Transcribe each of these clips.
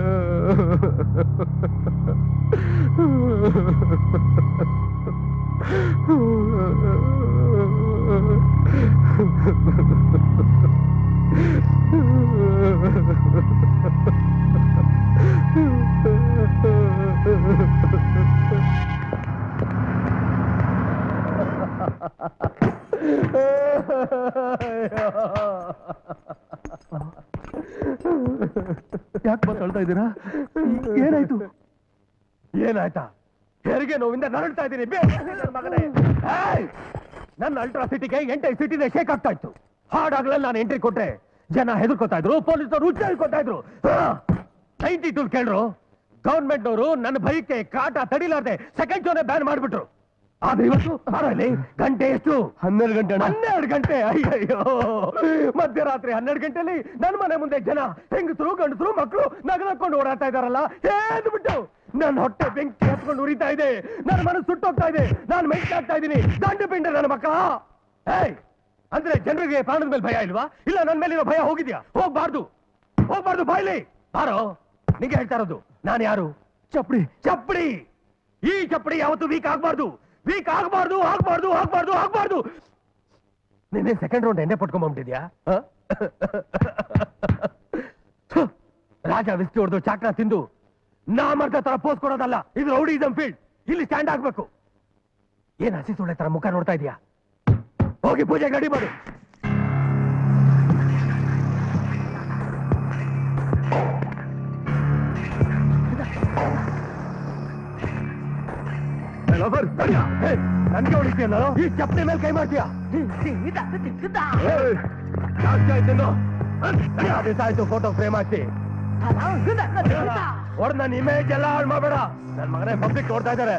ಯಾಕೆ ಮಾತಾಡ್ತಾ ಇದ್ದೀರಾ? ಏನಾಯ್ತು? ಏನಾಯ್ತಾ? ಹೆರಿಗೆ ನೋವಿಂದ ನರಳ್ತಾ ಇದ್ದೀನಿ. ನನ್ನ ಅಲ್ಟ್ರಾ ಸಿಟಿಗೆ 8 ಸಿಟಿದೆ ಶೇಕ್ ಆಗ್ತಾ ಇತ್ತು. ಹಾಡಾಗ್ಲಲ್ಲಿ ನಾನು ಎಂಟ್ರಿ ಕೊಟ್ರೆ ಜನ ಹೆದರ್ಕೋತಾ ಇದ್ರು, ಪೊಲೀಸರು ಉಚ್ಚಾರಿಸ್ಕೊತಾ ಇದ್ರು. 92 ಕೇಳ್ರು, ಗವರ್ಮೆಂಟ್ನವರು ನನ್ನ ಭಯಕ್ಕೆ ಕಾಟ ತಡಿಲಾರ್ದೆ ಸೆಕೆಂಡ್ ಶೋನೇ ಬ್ಯಾನ್ ಮಾಡ್ಬಿಟ್ರು. ಆದ್ರೆ ಇವತ್ತು ಗಂಟೆ ಎಷ್ಟು? 12 ಗಂಟೆ. 12 ಗಂಟೆ. ಅಯ್ಯಯ್ಯೋ, ಮಧ್ಯರಾತ್ರಿ 12 ಗಂಟೆಯಲ್ಲಿ ನನ್ನ ಮನೆ ಮುಂದೆ ಜನ ಹೆಂಗಸರು ಗಂಡಸರು ಮಕ್ಕಳು ನಗನಕೊಂಡು ಓಡಾಡ್ತಾ ಇದಾರಲ್ಲ, ಬಿಟ್ಟು ನನ್ನ ಹೊಟ್ಟೆ ಬೆಂಕಿ ಹತ್ಕೊಂಡು ಉರಿತಾ ಇದೆ. ನನ್ನ ಮನಸ್ಸು ಸುಟ್ಟೋಗ್ತಾ ಇದೆ. ನಾನು ಮೆಂಟಾಗ್ತಾ ಇದ್ದೀನಿ. ಗಂಡು ಪಿಂಡ ನನ್ನ ಮಕ್ಕಳ. ಅಂದ್ರೆ ಜನರಿಗೆ ಪ್ರಾಣದ ಮೇಲೆ ಭಯ ಇಲ್ವಾ? ಇಲ್ಲ ನನ್ನ ಮೇಲಿರೋ ಭಯ ಹೋಗಿದ್ಯಾ? ಹೋಗ್ಬಾರ್ದು ಬಾಯ್ಲಿ ಬಾರೋ. ನಿಂಗೆ ಹೇಳ್ತಾ ಇರೋದು ನಾನು ಯಾರು? ಚಪ್ಪಡಿ. ಚಪ್ಪಡಿ. ಈ ಚಪ್ಪಡಿ ಯಾವತ್ತು ವೀಕ್ ಆಗ್ಬಾರ್ದು. ನಿನ್ನೆ ಸೆಕೆಂಡ್ ರೌಂಡ್ ಎಣ್ಣೆ ಪಟ್ಕೊಂಡ್ಬಿಟ್ಟಿದ್ಯಾ? ರಾಜ ವಿಸ್ಕಿ ಹೊಡೆದು ಚಾಕ್ರ ತಿಂದು ನಾ ಮರ್ದ ತರ ಪೋಸ್ ಕೊಡೋದಲ್ಲ. ಇದು ರೌಡಿಸಂ ಫೀಲ್ಡ್. ಇಲ್ಲಿ ಸ್ಟ್ಯಾಂಡ್ ಆಗ್ಬೇಕು. ಏನ್ ಹಸಿ ಸುಳ್ಳೆ ತರ ಮುಖ ನೋಡ್ತಾ ಇದೀಯಾ? ಹೋಗಿ ಪೂಜೆ ರೆಡಿ ಮಾಡು. ನನ್ಗೆ ಹೊಡಿತೀಯಲ್ಲ? ಈ ಚಪ್ಪಲಿ ಮೇಲೆ ಕೈ ಮಾಡ್ತೀಯಾ? ಆಯ್ತು, ಫೋಟೋ ಫ್ರೇಮ್ ಹಾಕಿ ಹೊಡ್. ನನ್ನ ಇಮೇಜ್ ಎಲ್ಲ ಹಾಳು ಮಾಡಬೇಡ. ನನ್ನ ಮಗನೇ ಪಬ್ಲಿಕ್ ನೋಡ್ತಾ ಇದ್ದಾರೆ.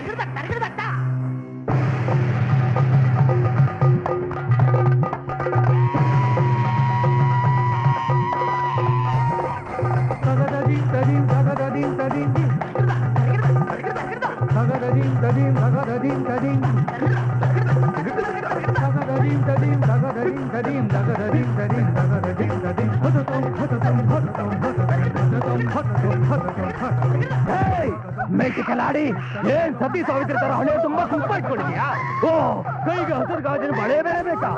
ಮೇಟಿಕಲಾಡಿ ಏನ್ ಸತಿ ಸಾವಿತ್ರ ತರ ಹಣೆ ತುಂಬಾ ಕುಂಪ ಇಟ್ಕೊಂಡಿದ್ಯಾ? ಓ, ಕೈಗೆ ಹಸಿರು ಗಾಜಿನ ಬಳೆ ಬೇರೆ ಬೇಕಾ?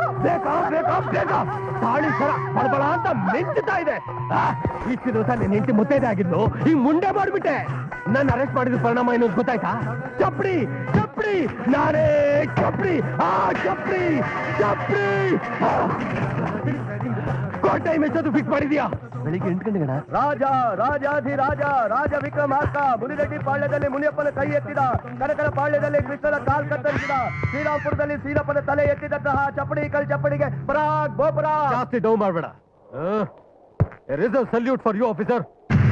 ತಾಳಿ ಸರ ಬಡಬಳ ಅಂತ ಮೆಂಚುತ್ತಾ ಇದೆ. ಇಷ್ಟು ದಿವಸ ನಿನ್ನ ಹೆಂಡತಿ ಮುತ್ತೈದೆ ಆಗಿದ್ದು ಈಗ ಮುಂಡೆ ಮಾಡ್ಬಿಟ್ಟೆ. ನನ್ನ ಅರೆಸ್ಟ್ ಮಾಡಿದ ಪರಿಣಾಮ ಏನು ಗೊತ್ತಾಯ್ತಾ? ಚಪ್ಪಡಿ. ನಾನೇ ಚಪ್ಪಡಿ. ಟೈಮ್ ಎಷ್ಟೊತ್ತು ಫಿಕ್ಸ್ ಮಾಡಿದ್ಯಾ? ಬೆಳಿಗ್ಗೆ 8 ಗಂಟೆಗಣ. ರಾಜ ವಿಕ್ರಮಾರ್ಕ ಮುನಿರೆಡ್ಡಿ ಪಾಳ್ಯದಲ್ಲಿ ಮುನಿಯಪ್ಪನ ಕೈ ಎತ್ತಿದ. ಕನಕನ ಪಾಳ್ಯದಲ್ಲಿ ಕೃಷ್ಣನ ಕಾಲ್ ಕತ್ತರಿಸಿದ. ಶ್ರೀರಾಮ್ಪುರದಲ್ಲಿ ಶ್ರೀರಪ್ಪನ ತಲೆ ಎತ್ತಿದಂತಹ ಚಪ್ಪಡಿಗೆ ಪರಾಗ್ ಗೋಪುರ. ಜಾಸ್ತಿ ಡೌ ಮಾಡಬೇಡ. Reserve salute for you officer.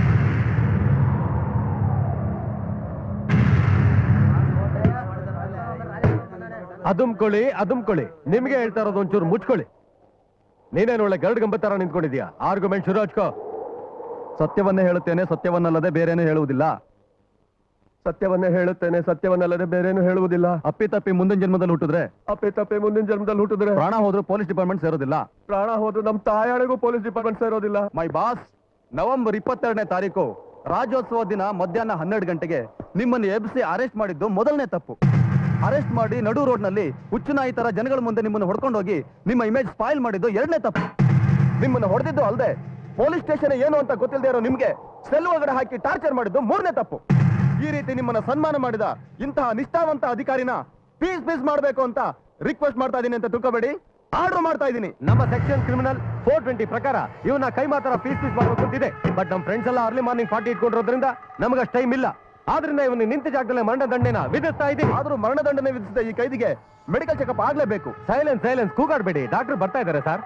ಅದುಮ್ಕೊಳ್ಳಿ. ನಿಮ್ಗೆ ಹೇಳ್ತಾ ಇರೋದು ಒಂಚೂರು ಮುಚ್ಕೊಳ್ಳಿ. ನೀನೇನು ಒಳ್ಳೆ ಗರಡ್ ಗಂಬತ್ತರ ನಿಂತ್ಕೊಂಡಿದ್ಯಾ? ಆರ್ಗ್ಯುಮೆಂಟ್ ಶುರು ಹಚ್ಕೋ. ಸತ್ಯವನ್ನೇ ಹೇಳುತ್ತೇನೆ, ಸತ್ಯವನ್ನಲ್ಲದೆ ಬೇರೇನೂ ಹೇಳುವುದಿಲ್ಲ. ಸತ್ಯವನ್ನೇ ಹೇಳುತ್ತೇನೆ, ಸತ್ಯವನ್ನಲ್ಲದೆ ಬೇರೇನು ಹೇಳುವುದಿಲ್ಲ. ಅಪ್ಪಿತಪ್ಪಿ ಮುಂದಿನ ಜನ್ಮದಲ್ಲಿ ಹುಟ್ಟಿದ್ರೆ ಪ್ರಾಣ ಹೋದ್ರು ಪೊಲೀಸ್ ಡಿಪಾರ್ಟ್ಮೆಂಟ್ ಸೇರೋದಿಲ್ಲ. ಪ್ರಾಣ ಹೋದ್ರು ನಮ್ ತಾಯಾಳಿಗೂ ಪೊಲೀಸ್ ಡಿಪಾರ್ಟ್ಮೆಂಟ್ ಸೇರೋದಿಲ್ಲ. ಮೈ ಬಾಸ್, ನವೆಂಬರ್ 22ನೇ ತಾರೀಕು ರಾಜ್ಯೋತ್ಸವ ದಿನ ಮಧ್ಯಾಹ್ನ 12 ಗಂಟೆಗೆ ನಿಮ್ಮನ್ನು ಎಬ್ಬಿಸಿ ಅರೆಸ್ಟ್ ಮಾಡಿದ್ದು ಮೊದಲನೇ ತಪ್ಪು. ಅರೆಸ್ಟ್ ಮಾಡಿ ನಡು ರೋಡ್ ನಲ್ಲಿ ಹುಚ್ಚುನಾಯಿ ತರ ಜನಗಳ ಮುಂದೆ ನಿಮ್ಮನ್ನು ಹೊಡ್ಕೊಂಡೋಗಿ ನಿಮ್ಮ ಇಮೇಜ್ ಸ್ಪಾಯಿಲ್ ಮಾಡಿದ್ದು 2ನೇ ತಪ್ಪು. ನಿಮ್ಮನ್ನು ಹೊಡೆದಿದ್ದು ಅಲ್ಲದೆ ಪೊಲೀಸ್ ಸ್ಟೇಷನ್ ಏನು ಅಂತ ಗೊತ್ತಿಲ್ಲದೆ ಇರೋ ನಿಮ್ಗೆ ಸೆಲ್ ಒಳಗಡೆ ಹಾಕಿ ಟಾರ್ಚರ್ ಮಾಡಿದ್ದು 3ನೇ ತಪ್ಪು. ಈ ರೀತಿ ನಿಮ್ಮನ್ನ ಸನ್ಮಾನ ಮಾಡಿದ ಇಂತಹ ನಿಷ್ಠಾವಂತ ಅಧಿಕಾರಿನ ಪೀಸ್ ಮಾಡಬೇಕು ಅಂತ ರಿಕ್ವೆಸ್ಟ್ ಮಾಡ್ತಾ ಇದೀನಿ ಅಂತ ತಿಳ್ಕೋಬೇಡಿ. ಆರ್ಡರ್ ಮಾಡ್ತಾ ಇದೀನಿ. ನಮ್ಮ ಸೆಕ್ಷನ್ ಕ್ರಿಮಿನಲ್ 420 ಪ್ರಕಾರ ಇವನ್ನ ಕೈ ಮಾತ್ರ ಪೀಸ್ ಮಾಡಬೇಕು ಅಂತಿದೆ. ಬಟ್ ನಮ್ಮ ಫ್ರೆಂಡ್ಸ್ ಎಲ್ಲ ಅರ್ಲಿ ಮಾರ್ನಿಂಗ್ 40 ಇಟ್ಕೊಂಡಿರೋದ್ರಿಂದ ನಮಗಷ್ಟು ಟೈಮ್ ಇಲ್ಲ. ಆದ್ರಿಂದ ಇವನು ನಿಂತ ಜಾಗದಲ್ಲಿ ಮರಣದಂಡನೆನ ವಿಧಿಸ್ತಾ ಇದ್ದೀನಿ. ಆದ್ರೂ ಮರಣದಂಡನೆ ವಿಧಿಸಿದ ಈ ಕೈದಿಗೆ ಮೆಡಿಕಲ್ ಚೆಕಪ್ ಆಗ್ಲೇಬೇಕು. ಸೈಲೆನ್ಸ್ ಕೂಗಾಡ್ಬೇಡಿ. ಡಾಕ್ಟರ್ ಬರ್ತಾ ಇದ್ದಾರೆ ಸರ್.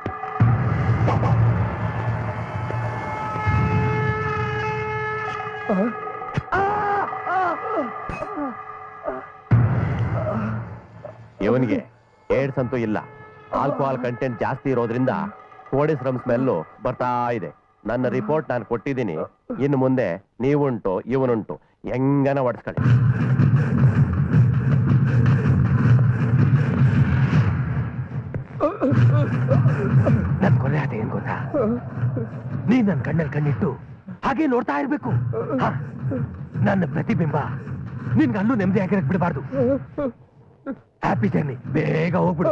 ಇವನಿಗೆ ಏಡ್ಸ್ ಅಂತೂ ಇಲ್ಲ. ಆಲ್ಕೋಹಾಲ್ ಕಂಟೆಂಟ್ ಜಾಸ್ತಿ ಇರೋದ್ರಿಂದ ಕೋಡಿಸ್ರಮ್ ಸ್ಮೆಲ್ಲು ಬರ್ತಾ ಇದೆ. ನನ್ನ ರಿಪೋರ್ಟ್ ನಾನು ಕೊಟ್ಟಿದ್ದೀನಿ. ಇನ್ನು ಮುಂದೆ ನೀವುಂಟು ಇವನುಂಟು, ಹೆಂಗನ ಹೊಡ್ಸ್ಕೊಳ್ಳಿ. ನನ್ ಕೊಲೆ ಆದ ಏನ್ ಗೊತ್ತಾ? ನೀ ನನ್ನ ಕಣ್ಣಲ್ಲಿ ಕಣ್ಣಿಟ್ಟು ಹಾಗೆ ನೋಡ್ತಾ ಇರ್ಬೇಕು. ನನ್ನ ಪ್ರತಿಬಿಂಬ ನಿನ್ಗೆ ಅಲ್ಲೂ ನೆಮ್ಮದಿ ಆಗಿರಕ್ ಬಿಡಬಾರ್ದು. ಹ್ಯಾಪಿ ಜರ್ನಿ, ಬೇಗ ಹೋಗ್ಬಿಡು.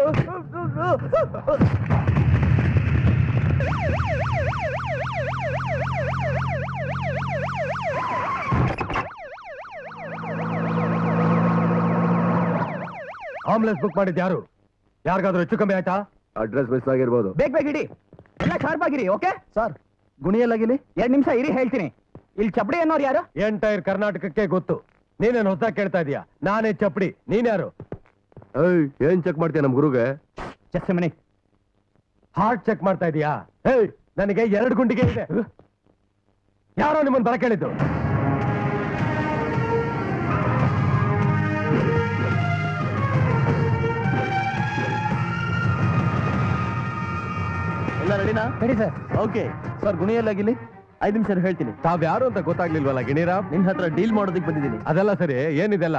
ಆಂಬುಲೆನ್ಸ್ ಬುಕ್ ಮಾಡಿದ್ ಯಾರು? ಯಾರಿಗಾದ್ರೂ ಹೆಚ್ಚು ಕಮ್ಮಿ ಆಯ್ತಾ? ಅಡ್ರೆಸ್ ಮಿಸ್ ಆಗಿರ್ಬೋದು. ಬೇಗ ಬೇಗ ಇಡಿ, ಎಲ್ಲ ಶಾರ್ಪ್ ಆಗಿರಿ. ಓಕೆ ಸರ್ ಗುಣಿಯಲ್ಲಾಗಿಲಿ 2 ನಿಮಿಷ ಇರಿ, ಹೇಳ್ತೀನಿ. ಇಲ್ಲಿ ಚಪ್ಪಡಿ ಅನ್ನೋರು ಯಾರು? ಎಂಟೈರ್ ಕರ್ನಾಟಕಕ್ಕೆ ಗೊತ್ತು. ನೀನೇನು ಹೊಸ ಕೇಳ್ತಾ ಇದೀಯಾ? ನಾನೇ ಚಪ್ಪಡಿ, ನೀನ್ಯಾರು? ಏನ್ ಚೆಕ್ ಮಾಡ್ತೀಯ ನಮ್ ಗುರುಗೆ? ಜಸ್ಟ್ ಮನೆ ಹಾರ್ಟ್ ಚೆಕ್ ಮಾಡ್ತಾ ಇದೀಯಾ? ನನಗೆ 2 ಗುಂಡಿಗೆ ಇದೆ. ಯಾರೋ ನಿಮ್ಮನ್ನ ಬರ ಕೇಳಿದ್ದು? ಎಲ್ಲ ರೆಡಿನಾ? ಸರಿ ಸರ್. ಓಕೆ ಸರ್, ಗುಣಿಯಲ್ಲಾಗಿಲಿ 5 ನಿಮಿಷ ಹೇಳ್ತೀನಿ. ತಾವ್ಯಾರು ಅಂತ ಗೊತ್ತಾಗ್ಲಿಲ್ವಲ್ಲ ಗಿಣಿರಾಮ್? ನಿನ್ ಹತ್ರ ಡೀಲ್ ಮಾಡೋದಕ್ಕೆ ಬಂದಿದ್ದೀನಿ. ಅದೆಲ್ಲ ಸರಿ, ಏನಿದೆಲ್ಲ?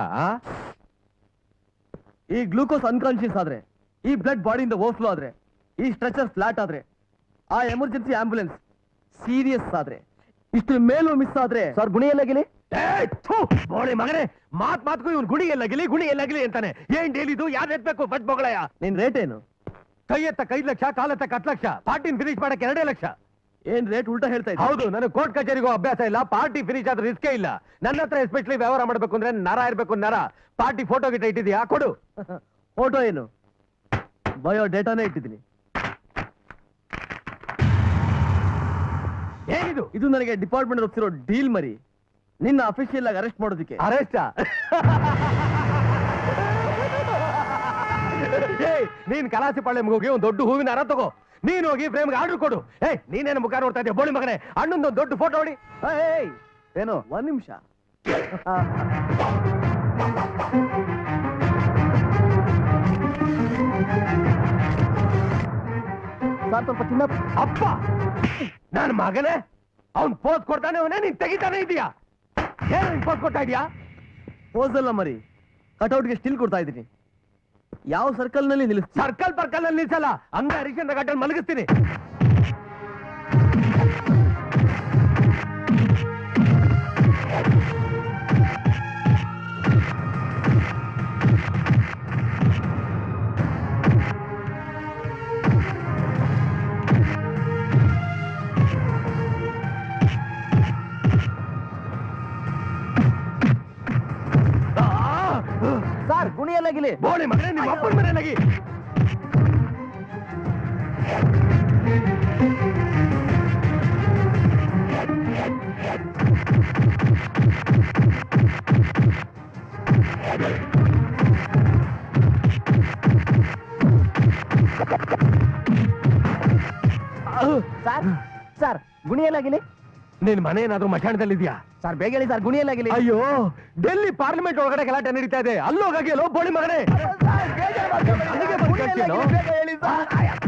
ಈ ಗ್ಲೂಕೋಸ್ ಅನ್ಕಾನ್ಶಿಯಸ್ ಆದ್ರೆ, ಈ ಬ್ಲಡ್ ಬಾಡಿಯಿಂದ ಓವರ್ಫ್ಲೋ ಆದ್ರೆ, ಈ ಸ್ಟ್ರೆಚರ್ ಫ್ಲಾಟ್ ಆದ್ರೆ, ಆ ಎಮರ್ಜೆನ್ಸಿ ಆಂಬುಲೆನ್ಸ್ ಸೀರಿಯಸ್ ಆದ್ರೆ, ಇಷ್ಟು ಮೇಲೂ ಮಿಸ್ ಆದ್ರೆ ಸರ್ ಗುಣಿಯಲ್ಲಾಗಿಲಿ. ಬೋಳಿ ಮಗನೇ, ಮಾತ್ಗೂ ಇವ್ನು ಗುಣಿ ಎಲ್ಲಾಗಿಲಿ ಅಂತಾನೆ. ಏನ್ ಡೀಲ್ ಇದು? ಯಾರು ಎತ್ಬೇಕು ಬಟ್ ಬೊಗಳಯ್ಯ? ನಿನ್ ರೇಟ್ ಏನು? ಕೈ ಎತ್ತಕ್ಕೆ 5 ಲಕ್ಷ, ಕಾಲತ್ತಕ್ಕೆ 10 ಲಕ್ಷ, ಪಾರ್ಟಿನ ಫಿನಿಶ್ ಮಾಡಕ್ಕೆ 2 ಲಕ್ಷ. ಏನ್ ರೇಟ್ ಉಲ್ಟಾ ಹೇಳ್ತಾ ಇದ್ದೀನಿ? ಹೌದು, ನನಗೆ ಕೋರ್ಟ್ ಕಚೇರಿಗೂ ಅಭ್ಯಾಸ ಇಲ್ಲ, ಪಾರ್ಟಿ ಫಿನಿಶ್ ಆದ್ರೆ ರಿಸ್ಕೇ ಇಲ್ಲ. ನನ್ನ ಹತ್ರ ಎಸ್ಪೆಷಲಿ ವ್ಯವಹಾರ ಮಾಡ್ಬೇಕು ಅಂದ್ರೆ ನರ ಇರ್ಬೇಕು, ನರ. ಪಾರ್ಟಿ ಫೋಟೋ ಗಿಟ ಇಟ್ಟಿದ್ಯಾ? ಕೊಡು. ಫೋಟೋ ಏನು? ಬಯೋ ಡೇಟಾನೇ ಇಟ್ಟಿದ್ದೀನಿ. ಏನಿದು? ಇದು ನನಗೆ ಡಿಪಾರ್ಟ್ಮೆಂಟ್ ಒಪ್ಸಿರೋ ಡೀಲ್ ಮರಿ. ನಿನ್ನ ಅಫಿಷಿಯಲ್ ಆಗಿ ಅರೆಸ್ಟ್ ಮಾಡೋದಕ್ಕೆ. ಅರೆಸ್ಟ್? ನೀನ್ ಕಲಾಸಿ ಪಾಳ್ಯ ಹೋಗಿ ಒಂದು ದೊಡ್ಡ ಹೂವಿನ ಹಾರ ತಗೋ. ನೀನ್ ಹೋಗಿ ಫ್ರೇಮ್ಗೆ ಆರ್ಡರ್ ಕೊಡು. ನೀನೇನು ಮುಖ ನೋಡ್ತಾ ಇದೆಯಾ ಬೋಳಿ ಮಗನೇ? ಅಣ್ಣಂದು ದೊಡ್ಡ ಫೋಟೋ ಹೊಡಿ. ಏನು? 1 ನಿಮಿಷ. ಸರ್ ಸ್ವಲ್ಪ ಚಿನ್ನ. ಅಪ್ಪ, ನನ್ನ ಮಗನೇ, ಅವ್ನ್ ಪೋಸ್ ಕೊಡ್ತಾನೆ, ಅವನೇ ನೀನ್ ತೆಗಿತಾನೆ ಇದೀಯಾ? ಏನ್ ಪೋಸ್ ಕೊಡ್ತಾ ಇದೀಯಾ? ಪೋಸ್ ಅಲ್ಲ ಮರಿ, ಕಟೌಟ್ಗೆ ಸ್ಟಿಲ್ ಕೊಡ್ತಾ ಇದ್ದೀನಿ. ಯಾವ ಸರ್ಕಲ್ ನಲ್ಲಿ ನಿಲ್ಲಿಸ್ತೀನಿ? ಸರ್ಕಲ್ ಪರ್ಕಲ್ ನಲ್ಲಿ ನಿಲ್ಸಲ್ಲ, ಹಂಗ ಹರಿಶ್ಚಂದ್ರ ಘಟ್ಟಲ್ಲಿ ಮಲಗಿಸ್ತೀನಿ. ಸರ್ ಗುಣಿಯಲ್ಲಾಗಿಲಿ. ಬೋಳಿ ಮಗನೇ, ನಿಮ್ಮ ಅಪ್ಪನ ಮನೆಯಾಗಿ. Sir sir ಗುಣಿಯಲ್ಲಾಗಿಲಿ. ನಿನ್ ಮನೆ ಏನಾದ್ರೂ ಮಶಾಣದಲ್ಲಿದ್ಯಾ? ಸರ್ ಬೇಗ ಹೇಳಿ ಸರ್, ಗುಣಿಯಲ್ಲಾಗಿಲಿ. ಅಯ್ಯೋ, ಡೆಲ್ಲಿ ಪಾರ್ಲಿಮೆಂಟ್ ಒಳಗಡೆ ಗಲಾಟೆ ನಡೀತಾ ಇದೆ, ಅಲ್ಲೋಗಾಗಿಯಲ್ಲೋ ಬೋಳಿ ಮಗನೇ. ಅಲ್ಲಿಗೆ ಬಂದು ಕೇಳ್ತೀನೋ? ಬೇಗ ಹೇಳಿ ಸರ್.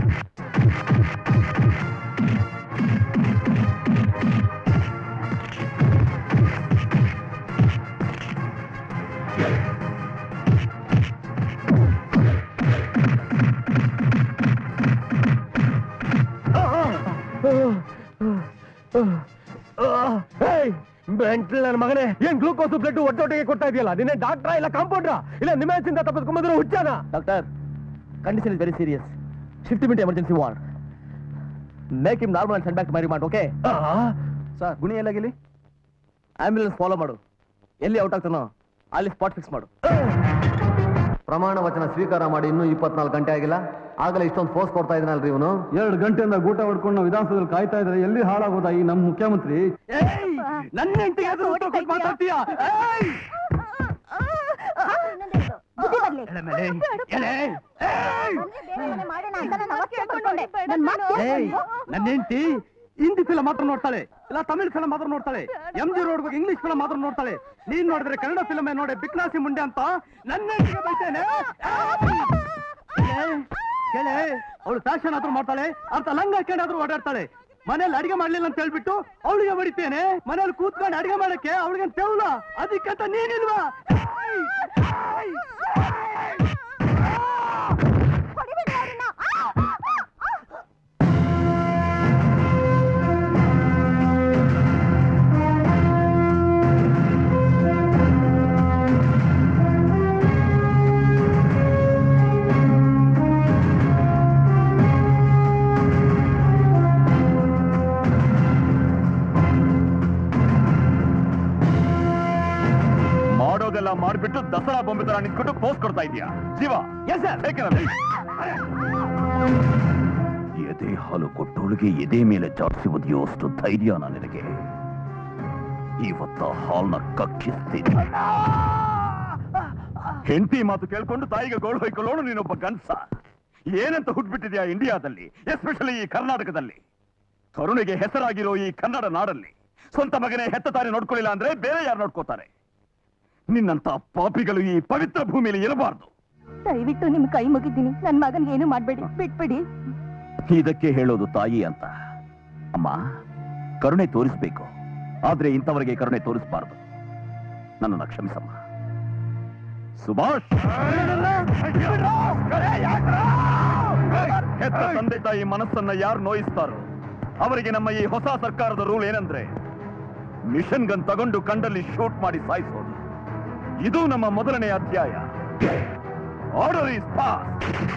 ನನ್ನ ಮಗನೇ, ಏನ್ ಗ್ಲೂಕೋಸ್ ಬ್ಲಡ್ ಒಟ್ಟೊಟ್ಟಿಗೆ ಕೊಡ್ತಾ ಇದೆಯಲ್ಲ? ನಿನ್ನೆ ಡಾಕ್ಟ್ರಾ ಇಲ್ಲ ಕಾಂಪೌಂಡ್ರಾ ಇಲ್ಲ ನಿಮ್ಮೆಸಿಂದ ತಪ್ಪಿಸ್ಕೊಂಡ್ಬಂದ್ರೆ ಹುಚ್ಚಾನ? Doctor, condition is very serious. Shift immediate emergency ward. Make him normal and send back to my remand. Okay sir, ಗುಣಿಯಲ್ಲಾಗಿಲಿ. ಆಂಬ್ಯುಲೆನ್ಸ್ ಫಾಲೋ ಮಾಡು. ಎಲ್ಲಿ ಔಟ್ ಆಗ್ತಾನೋ ಅಲ್ಲಿ ಸ್ಪಾಟ್ ಫಿಕ್ಸ್ ಮಾಡು. ಪ್ರಮಾಣ ವಚನ ಸ್ವೀಕಾರ ಮಾಡಿ ಇನ್ನೂ 24 ಗಂಟೆ ಆಗಿಲ್ಲ, ಆಗಲೇ ಇಷ್ಟೊಂದು ಫೋರ್ಸ್ ಕೊಡ್ತಾ ಇದನಲ್ರಿ ಇವನು. 2 ಗಂಟೆಯಿಂದ ಗೂಟ ಹೊಡ್ಕೊಂಡು ನಾವು ವಿಧಾನಸೌಧದಲ್ಲಿ ಕಾಯ್ತಾ ಇದ್ರೆ ಎಲ್ಲಿ ಹಾಳಾಗೋದ ಈ ನಮ್ಮ ಮುಖ್ಯಮಂತ್ರಿ? ನನ್ನ ಹೆಂಡತಿಗೆ ಅದು ಉತ್ತರ ಕೊಟ್ಟು ಮಾತಾಡ್ತೀಯಾ? ನನ್ನ ಹೆಂಡತಿ ಹಿಂದಿ ಫಿಲಂ ಮಾತ್ರ ನೋಡ್ತಾಳೆ, ಇಲ್ಲ ತಮಿಳ್ ಫಿಲಂ ಮಾತ್ರ ನೋಡ್ತಾಳೆ, MG ರೋಡ್ ಬಗ್ಗೆ ಇಂಗ್ಲಿಷ್ ಫಿಲಂ ಮಾತ್ರ ನೋಡ್ತಾಳೆ. ನೀನ್ ನೋಡಿದ್ರೆ ಕನ್ನಡ ಫಿಲಂ ನೋಡಿ ಬಿಕ್ನಾಸಿ ಮುಂಡೆ ಅಂತ ನನ್ನ ಹೆಂಡತಿಗೆ ಬೈತೇನೆ. ಕೇಳೆ, ಅವಳು ಫ್ಯಾಷನ್ ಆದ್ರೂ ಮಾಡ್ತಾಳೆ, ಅರ್ಥ ಲಂಗ ಹಾಕೊಂಡಾದ್ರೂ ಓಡಾಡ್ತಾಳೆ. ಮನೇಲಿ ಅಡಿಗೆ ಮಾಡ್ಲಿಲ್ಲ ಅಂತ ಹೇಳ್ಬಿಟ್ಟು ಅವಳಿಗೆ ಹೊಡಿತೇನೆ. ಮನೇಲಿ ಕೂತ್ಕೊಂಡು ಅಡಿಗೆ ಮಾಡಕ್ಕೆ ಅವಳಿಗೆ ತೆವಲ, ಅದಕ್ಕಂತ ನೀನಿಲ್ವಾ? ಮಾಡೋದೆಲ್ಲ ಮಾಡ್ಬಿಟ್ಟು ದಸರಾ ಬೊಂಬೆ ತರ ನಿಂತ್ಕೊಂಡು ಪೋಸ್ ಕೊಡ್ತಾ ಇದೀಯಾ ಶಿವ? ಎದೆ ಹಾಲು ಕೊಟ್ಟೋಳಿಗೆ ಎದೆ ಮೇಲೆ ಚಾಡಿಸಿ ಒದೆಯುವಷ್ಟು ಧೈರ್ಯ ನನಗೆ. ಇವತ್ತ ಹಾಲ್ನ ಕಕ್ಕಿಸ್ತೀನಿ. ಹೆಂಡತಿ ಮಾತು ಕೇಳ್ಕೊಂಡು ತಾಯಿಗೆ ಗೋಳು ಹೊಯ್ಕೊಳ್ಳೋಣ ನೀನೊಬ್ಬ ಗಂಡ್ಸ. ಏನಂತ ಹುಟ್ಬಿಟ್ಟಿದ್ಯಾ ಇಂಡಿಯಾದಲ್ಲಿ, ಎಸ್ಪೆಷಲಿ ಈ ಕರ್ನಾಟಕದಲ್ಲಿ. ಕರುಣೆಗೆ ಹೆಸರಾಗಿರೋ ಈ ಕನ್ನಡ ನಾಡಲ್ಲಿ ಸ್ವಂತ ಮಗನೇ ಹೆತ್ತ ತಾನೆ ನೋಡ್ಕೊಳ್ಳಿಲ್ಲ ಅಂದ್ರೆ ಬೇರೆ ಯಾರು ನೋಡ್ಕೋತಾರೆ? ನಿನ್ನಂತ ಪಾಪಿಗಳು ಈ ಪವಿತ್ರ ಭೂಮಿಯಲ್ಲಿ ಇರಬಾರ್ದು. ದಯವಿಟ್ಟು ನಿಮ್ ಕೈ ಮುಗಿದ್ದೀನಿ, ನನ್ ಮಗನ್ ಏನು ಮಾಡ್ಬೇಡಿ, ಬಿಟ್ಬಿಡಿ. ಇದಕ್ಕೆ ಹೇಳೋದು ತಾಯಿ ಅಂತ. ಅಮ್ಮ, ಕರುಣೆ ತೋರಿಸ್ಬೇಕು, ಆದ್ರೆ ಇಂಥವರಿಗೆ ಕರುಣೆ ತೋರಿಸಬಾರದು. ನನ್ನನ್ನು ಕ್ಷಮಿಸಮ್ಮ. ಸುಭಾಷ್, ಹೆತ್ತ ತಂದೆ ತಾಯಿ ಮನಸ್ಸನ್ನ ಯಾರು ನೋಯಿಸ್ತಾರೋ ಅವರಿಗೆ ನಮ್ಮ ಈ ಹೊಸ ಸರ್ಕಾರದ ರೂಲ್ ಏನಂದ್ರೆ ಮಿಷನ್ ಗನ್ ತಗೊಂಡು ಕಂಡಲ್ಲಿ ಶೂಟ್ ಮಾಡಿ ಸಾಯಿಸೋದು. ಇದು ನಮ್ಮ ಮೊದಲನೇ ಅಧ್ಯಾಯ. Order is pass.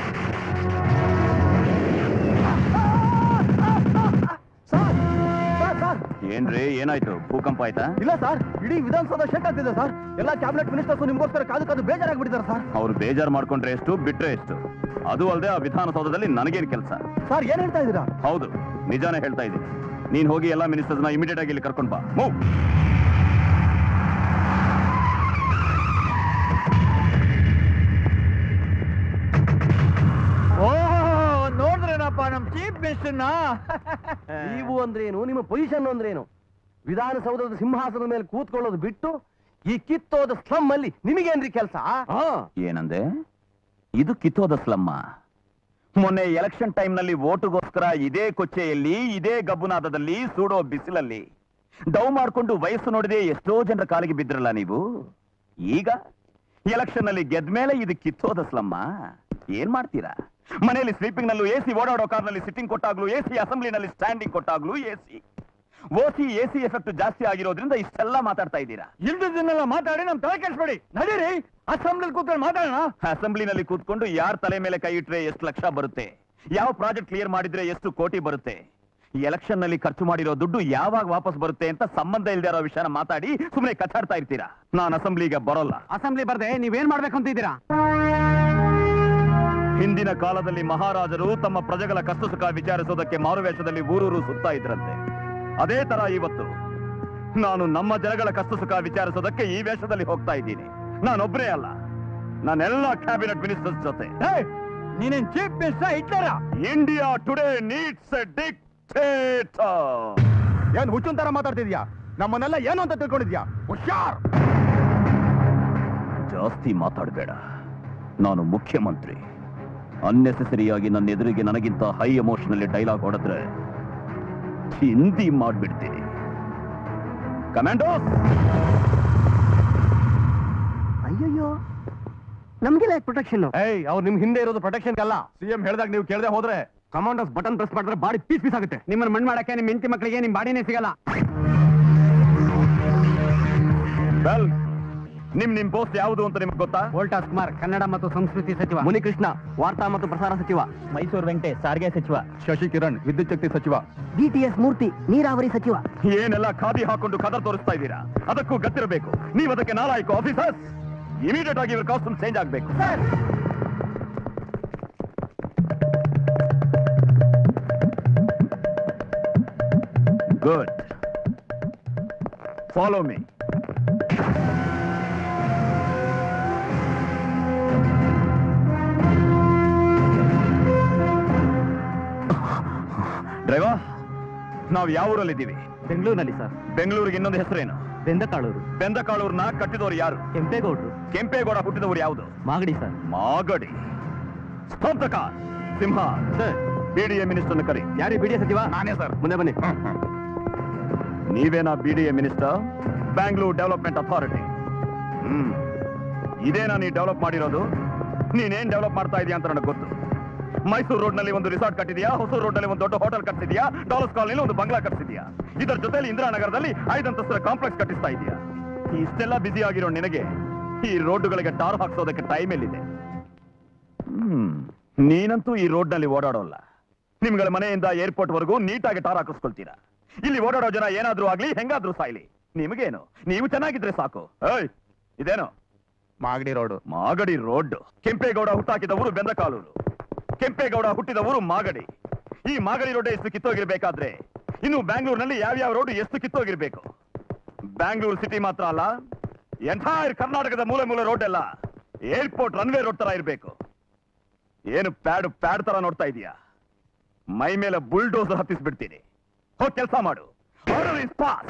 ಏನ್ರಿ, ಏನಾಯ್ತು? ಭೂಕಂಪ ಆಯ್ತಾ? ಇಲ್ಲ ಸರ್, ಇಡೀ ವಿಧಾನಸೌಧ ಶೇಕ್ ಆಗ್ತಿದೆ ಸರ್. ಎಲ್ಲ ಕ್ಯಾಬಿನೆಟ್ ಮಿನಿಸ್ಟರ್ಸ್ ನಿಮ್ಗೋಸ್ಕರ ಕಾದು ಬೇಜಾರಾಗ್ಬಿಟ್ಟಿದ್ದಾರೆ ಸರ್. ಅವ್ರು ಬೇಜಾರು ಮಾಡ್ಕೊಂಡ್ರೆ ಎಷ್ಟು, ಬಿಟ್ರೆ ಎಷ್ಟು. ಅದು ಅಲ್ಲದೆ ಆ ವಿಧಾನಸೌಧದಲ್ಲಿ ನನಗೇನು ಕೆಲಸ? ಸರ್, ಏನ್ ಹೇಳ್ತಾ ಇದ್ದೀರಾ? ಹೌದು, ನಿಜಾನೇ ಹೇಳ್ತಾ ಇದ್ದೀನಿ. ನೀನ್ ಹೋಗಿ ಎಲ್ಲಾ ಮಿನಿಸ್ಟರ್ಸ್ನ ಇಮಿಡಿಯೇಟ್ ಆಗಿ ಇಲ್ಲಿ ಕರ್ಕೊಂಡ್ ಬಾ. ಮೂವ್. ನೋಡ್ರೇನಪ್ಪ ನಮ್ ಚೀಫ್ ಮಿನಿಸ್ಟರ್ನ. ನೀವು ಅಂದ್ರೇನು, ನಿಮ್ಮ ಪೊಸಿಷನ್ ಅಂದ್ರೇನು? ವಿಧಾನಸೌಧದ ಸಿಂಹಾಸನದ ಮೇಲೆ ಕೂತ್ಕೊಳ್ಳೋದು ಬಿಟ್ಟು ಈ ಕಿತ್ತೋದ ಸ್ಲಮ್ ಅಲ್ಲಿ ನಿಮಗೇನ್ರಿ ಕೆಲಸ? ಏನಂದೆ? ಇದು ಕಿತ್ತೋದ ಸ್ಲಮ್ಮ. ಮೊನ್ನೆ ಎಲೆಕ್ಷನ್ ಟೈಮ್ ನಲ್ಲಿ ವೋಟುಗೋಸ್ಕರ ಇದೇ ಕೊಚ್ಚೆಯಲ್ಲಿ, ಇದೇ ಗಬ್ಬುನಾದದಲ್ಲಿ, ಸೂಡೋ ಬಿಸಿಲಲ್ಲಿ ಡೌ ಮಾಡ್ಕೊಂಡು ವಯಸ್ಸು ನೋಡಿದೆ ಎಷ್ಟೋ ಜನರ ಕಾಲಿಗೆ ಬಿದ್ರಲ್ಲ ನೀವು. ಈಗ ಎಲೆಕ್ಷನ್ ನಲ್ಲಿ ಗೆದ್ಮೇಲೆ ಇದು ಕಿತ್ತೋದ ಸ್ಲಮ್ಮ. ಏನ್ ಮಾಡ್ತೀರಾ? ಮನೆಯಲ್ಲಿ ಸ್ಲೀಪಿಂಗ್ ನಲ್ಲೂ ಎಸಿ, ಓಡಾಡೋ ಕಾರ್ನಲ್ಲಿ ಸಿಟ್ಟಿಂಗ್ ಕೊಟ್ಟಾಗ್ಲೂ ಎಸಿ, ಅಸೆಂಬ್ಲಿನಲ್ಲಿ ಸ್ಟ್ಯಾಂಡಿಂಗ್ ಕೊಟ್ಟಾಗ್ಲೂ ಎಸಿ. ಎಸಿ ಎಫೆಕ್ಟ್ ಜಾಸ್ತಿ ಆಗಿರೋದ್ರಿಂದ ಇಷ್ಟೆಲ್ಲ ಮಾತಾಡ್ತಾ ಇದ್ದೀರಾ. ಇಲ್ದಿದ್ದನ್ನೆಲ್ಲ ಮಾತಾಡಿ ನಮ್ ತಲೆ ಕೆಡಿಸ್ಬೇಡಿ. ನಡೀರಿ, ಅಸೆಂಬ್ಲಿ ಕೂತ್ಕೊಂಡು ಮಾತಾಡೋಣ. ಅಸೆಂಬ್ಲಿನಲ್ಲಿ ಕೂತ್ಕೊಂಡು ಯಾರ ತಲೆ ಮೇಲೆ ಕೈ ಇಟ್ರೆ ಎಷ್ಟು ಲಕ್ಷ ಬರುತ್ತೆ, ಯಾವ ಪ್ರಾಜೆಕ್ಟ್ ಕ್ಲಿಯರ್ ಮಾಡಿದ್ರೆ ಎಷ್ಟು ಕೋಟಿ ಬರುತ್ತೆ, ಎಲೆಕ್ಷನ್ ನಲ್ಲಿ ಖರ್ಚು ಮಾಡಿರೋ ದುಡ್ಡು ಯಾವಾಗ ವಾಪಸ್ ಬರುತ್ತೆ ಅಂತ ಸಂಬಂಧ ಇಲ್ದೇ ಇರೋ ವಿಷಯನ ಮಾತಾಡಿ ಸುಮ್ಮನೆ ಕಚಾಡ್ತಾ ಇರ್ತೀರಾ. ನಾನು ಅಸೆಂಬ್ಲಿಗೆ ಬರೋಲ್ಲ. ಅಸೆಂಬ್ಲಿ ಬರ್ದೆ ನೀವೇನ್ ಮಾಡ್ಬೇಕು ಅಂತಿದ್ದೀರಾ? ಹಿಂದಿನ ಕಾಲದಲ್ಲಿ ಮಹಾರಾಜರು ತಮ್ಮ ಪ್ರಜೆಗಳ ಕಷ್ಟ ಸುಖ ವಿಚಾರಿಸೋದಕ್ಕೆ ಮಾರುವೇಷದಲ್ಲಿ ಊರೂರು ಸುತ್ತಾ ಇದ್ರಂತೆ. ಅದೇ ತರ ಇವತ್ತು ನಾನು ನಮ್ಮ ಜನಗಳ ಕಷ್ಟ ಸುಖ ವಿಚಾರಿಸೋದಕ್ಕೆ ಈ ವೇಷದಲ್ಲಿ ಹೋಗ್ತಾ ಇದ್ದೀನಿ. ನಾನೊಬ್ಬರೇ ಅಲ್ಲ, ನಾನೆಲ್ಲ ಕ್ಯಾಬಿನೆಟ್ ಮಿನಿಸ್ಟರ್ಸ್ ಜೊತೆ. ನೀನೇನ್ ಚೀಫ್ ಮಿನಿಸ್ಟರ್ ಇಟ್ಟಾರ? India today needs a dictator. ಏನ್ ಹುಚ್ಚುನ್ ತರ ಮಾತಾಡ್ತಿದ್ಯಾ? ನಮ್ಮನ್ನೆಲ್ಲ ಏನು ಅಂತ ತಿಳ್ಕೊಂಡಿದ್ಯಾ? ಹುಷಾರ್. ಜಾಸ್ತಿ ಮಾತಾಡಬೇಡ. ನಾನು ಮುಖ್ಯಮಂತ್ರಿ. ಅನ್ನೆಸೆಸರಿಯಾಗಿ ನನ್ನ ಎದುರಿಗೆ ನನಗಿಂತ ಹೈ ಎಮೋಷನಲ್ಲಿ ಡೈಲಾಗ್ ಹೊಡೆದ್ರೆ ಹಿಂದಿ ಮಾಡ್ಬಿಡ್ತೀನಿ. ಕಮಾಂಡೋಸ್, ಅಯ್ಯಯ್ಯೋ, ನಮ್ಗೆಲ್ಲ ಪ್ರೊಟೆಕ್ಷನ್? ಅವ್ರು ನಿಮ್ ಹಿಂದೆ ಇರೋದು ಪ್ರೊಟೆಕ್ಷನ್ ಅಲ್ಲ. ಸಿಎಂ ಹೇಳಿದಾಗ ನೀವು ಕೇಳದೆ ಹೋದ್ರೆ ಕಮಾಂಡರ್ಸ್ ಬಟನ್ ಪ್ರೆಸ್ ಮಾಡಿದ್ರೆ ಬಾಡಿ ಪೀಸ್ ಪೀಸ್ ಆಗುತ್ತೆ. ನಿಮ್ಮನ್ನ ಮಣ್ಣು ಮಾಡಕ್ಕೆ ನಿಮ್ ಹೆಂಡತಿ ಮಕ್ಕಳಿಗೆ ನಿಮ್ ಬಾಡಿನೇ ಸಿಗಲ್ಲ. ವೆಲ್, ನಿಮ್ ಪೋಸ್ಟ್ ಯಾವುದು ಅಂತ ನಿಮ್ಗೆ ಗೊತ್ತಾ? ವೋಲ್ಟಾಸ್ ಕುಮಾರ್, ಕನ್ನಡ ಮತ್ತು ಸಂಸ್ಕೃತಿ ಸಚಿವ. ಮುನಿಕೃಷ್ಣ, ವಾರ್ತಾ ಮತ್ತು ಪ್ರಸಾರ ಸಚಿವ. ಮೈಸೂರು ವೆಂಕಟೇಶ್, ಸಾರಿಗೆ ಸಚಿವ. ಶಶಿ ಕಿರಣ್, ವಿದ್ಯುತ್ ಶಕ್ತಿ ಸಚಿವ. BTS ಮೂರ್ತಿ, ನೀರಾವರಿ ಸಚಿವ. ಏನೆಲ್ಲ ಖಾದಿ ಹಾಕೊಂಡು ಕದರ್ ತೋರಿಸ್ತಾ ಇದ್ದೀರಾ? ಅದಕ್ಕೂ ಗತ್ತಿರಬೇಕು. ನೀವು ಅದಕ್ಕೆ ನಾಲಾಯಕ ಆಫೀಸರ್ಸ್. ಇಮಿಡಿಯೇಟ್ ಆಗಿ ಇವ್ರ ಕಾಸ್ಟ್ಯೂಮ್ ಚೇಂಜ್ ಆಗ್ಬೇಕು. Good, follow me. ಡ್ರೈವರ್, ನಾವು ಯಾವ ಊರಲ್ಲಿದ್ದೀವಿ? ಬೆಂಗಳೂರಿನಲ್ಲಿ ಸರ್. ಬೆಂಗಳೂರಿಗೆ ಇನ್ನೊಂದು ಹೆಸರೇನು? ಬೆಂದಕಾಳೂರು. ಬೆಂದಕಾಳೂರ್ನ ಕಟ್ಟಿದವರು ಯಾರು? ಕೆಂಪೇಗೌಡರು. ಕೆಂಪೇಗೌಡ ಹುಟ್ಟಿದವರು ಯಾವುದು? Magadi sir. Magadi. Stop the car. Simha, BDA ಮಿನಿಸ್ಟರ್ನ ಕರಿ. ಯಾರು BDA ಸಚಿವ? ನಾನೇ ಸರ್. ಮುಂದೆ ಬನ್ನಿ. ನೀವೇನಾ BDA minister? Bangalore development authority. ಇದೇನಾ ನೀ ಡೆವಲಪ್ ಮಾಡಿರೋದು? ನೀನೇನ್ ಡೆವಲಪ್ ಮಾಡ್ತಾ ಇದೀಯ ಅಂತ ನನಗೆ ಗೊತ್ತು. ಮೈಸೂರು ರೋಡ್ ನಲ್ಲಿ ಒಂದು ರಿಸಾರ್ಟ್ ಕಟ್ಟಿದ್ಯಾ, ಹೊಸೂರು ರೋಡ್ ನಲ್ಲಿ ಒಂದು ದೊಡ್ಡ ಹೋಟೆಲ್ ಕಟ್ಟಿದ್ಯಾ, ಡಾಲರ್ಸ್ ಕಾಲೋನಿಲಿ ಒಂದು ಬಂಗ್ಲಾ ಕಟ್ಟಿದ್ಯಾ, ಇದರ ಜೊತೆಲಿ ಇಂದಿರಾನಗರದಲ್ಲಿ 5 ಅಂತಸ್ತರ ಕಾಂಪ್ಲೆಕ್ಸ್ ಕಟ್ಟಿಸ್ತಾ ಇದೆಯಾ. ಇಷ್ಟೆಲ್ಲ ಬ್ಯುಸಿ ಆಗಿರೋ ನಿನಗೆ ಈ ರೋಡ್ಗಳಿಗೆ ಟಾರ್ ಹಾಕ್ಸೋದಕ್ಕೆ ಟೈಮ್ ಎಲ್ಲಿದೆ? ನೀನಂತೂ ಈ ರೋಡ್ ನಲ್ಲಿ ಓಡಾಡೋಲ್ಲ. ನಿಮ್ಗಳ ಮನೆಯಿಂದ ಏರ್ಪೋರ್ಟ್ ವರೆಗೂ ನೀಟಾಗಿ ಟಾರ್ ಹಾಕಿಸ್ಕೊಳ್ತೀರಾ. ಇಲ್ಲಿ ಓಡಾಡೋ ಜನ ಏನಾದ್ರೂ ಆಗ್ಲಿ, ಹೆಂಗಾದ್ರೂ ಸಾಯ್ಲಿ, ನಿಮಗೇನು? ನೀವು ಚೆನ್ನಾಗಿದ್ರೆ ಸಾಕು. ಇದೇನು ಮಾಗಡಿ ರೋಡ್. ಮಾಗಡಿ ರೋಡ್. ಕೆಂಪೇಗೌಡ ಹುಟ್ಟಾಕಿದ ಊರು ಬೆಂದಕಾಲೂರು. ಕೆಂಪೇಗೌಡ ಹುಟ್ಟಿದ ಊರು ಮಾಗಡಿ. ಈ ಮಾಗಡಿ ರೋಡ್ ಎಷ್ಟು ಕಿತ್ತೋಗಿರ್ಬೇಕಾದ್ರೆ ಇನ್ನು ಬ್ಯಾಂಗ್ಳೂರಿನಲ್ಲಿ ಯಾವ್ಯಾವ ರೋಡ್ ಎಷ್ಟು ಕಿತ್ತೋಗಿರ್ಬೇಕು. ಬ್ಯಾಂಗ್ಳೂರು ಸಿಟಿ ಮಾತ್ರ ಅಲ್ಲ, ಎಂಟೈರ್ ಕರ್ನಾಟಕದ ಮೂಲೆ ಮೂಲೆ ರೋಡ್ ಎಲ್ಲ ಏರ್ಪೋರ್ಟ್ ರನ್ವೇ ರೋಡ್ ತರ ಇರ್ಬೇಕು. ಏನು ಪ್ಯಾಡ್ ತರ ನೋಡ್ತಾ ಇದೀಯಾ? ಮೈ ಮೇಲೆ ಬುಲ್ಡೋಸರ್ ಹತ್ತಿಸ್ಬಿಡ್ತೀನಿ. ಹೋಗಿ ಕೆಲಸ ಮಾಡು. Order is pass.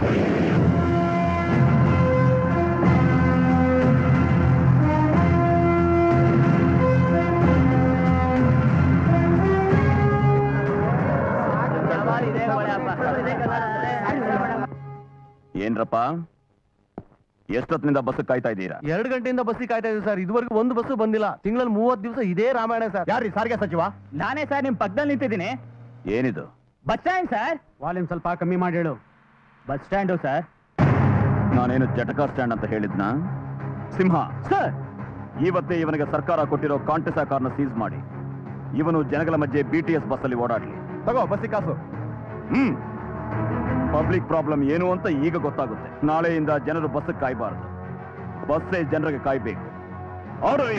ಏನ್ರಪ್ಪ, ಎಷ್ಟೊತ್ತಿನಿಂದ ಬಸ್ ಕಾಯ್ತಾ ಇದ್ದೀರಾ? 2 ಗಂಟೆಯಿಂದ ಬಸ್ಸಿಗೆ ಕಾಯ್ತಾ ಇದ್ದೀವಿ ಸರ್. ಇದುವರೆಗೂ ಒಂದು ಬಸ್ಸು ಬಂದಿಲ್ಲ. ತಿಂಗಳಲ್ಲಿ 30 ದಿವಸ ಇದೇ ರಾಮಾಯಣ ಸರ್. ಯಾರೀ ಸಾರಿಗೆ ಸಚಿವ? ನಾನೇ ಸರ್, ನಿಮ್ ಪಕ್ಕದಲ್ಲಿ ನಿಂತಿದ್ದೀನಿ. ಏನಿದು? Bus stand sir. ವಾಲ್ಯೂಮ್ ಸ್ವಲ್ಪ ಕಮ್ಮಿ ಮಾಡಿ ಹೇಳು. Bus stand sir. ನಾನೇನು ಜಟಕಾ ಸ್ಟ್ಯಾಂಡ್ ಅಂತ ಹೇಳಿದ್ನ? ಸಿಂಹ ಸರ್, ಇವತ್ತೇ ಇವನಿಗೆ ಸರ್ಕಾರ ಕೊಟ್ಟಿರೋ ಕಾಂಟೆಸಾ ಕಾರ್ನ ಸೀಸ್ ಮಾಡಿ ಇವನು ಜನಗಳ ಮಧ್ಯೆ BTS ಬಸ್ ಅಲ್ಲಿ ಓಡಾಡ್ಲಿ. ತಗೋ ಬಸ್ಸಿ ಕಾಸು. ಪಬ್ಲಿಕ್ ಪ್ರಾಬ್ಲಮ್ ಏನು ಅಂತ ಈಗ ಗೊತ್ತಾಗುತ್ತೆ. ನಾಳೆಯಿಂದ ಜನರು ಬಸ್ ಕಾಯಬಾರದು, ಬಸ್ಸೇ ಜನರಿಗೆ ಕಾಯ್ಬೇಕು. ಆರ್ಡರ್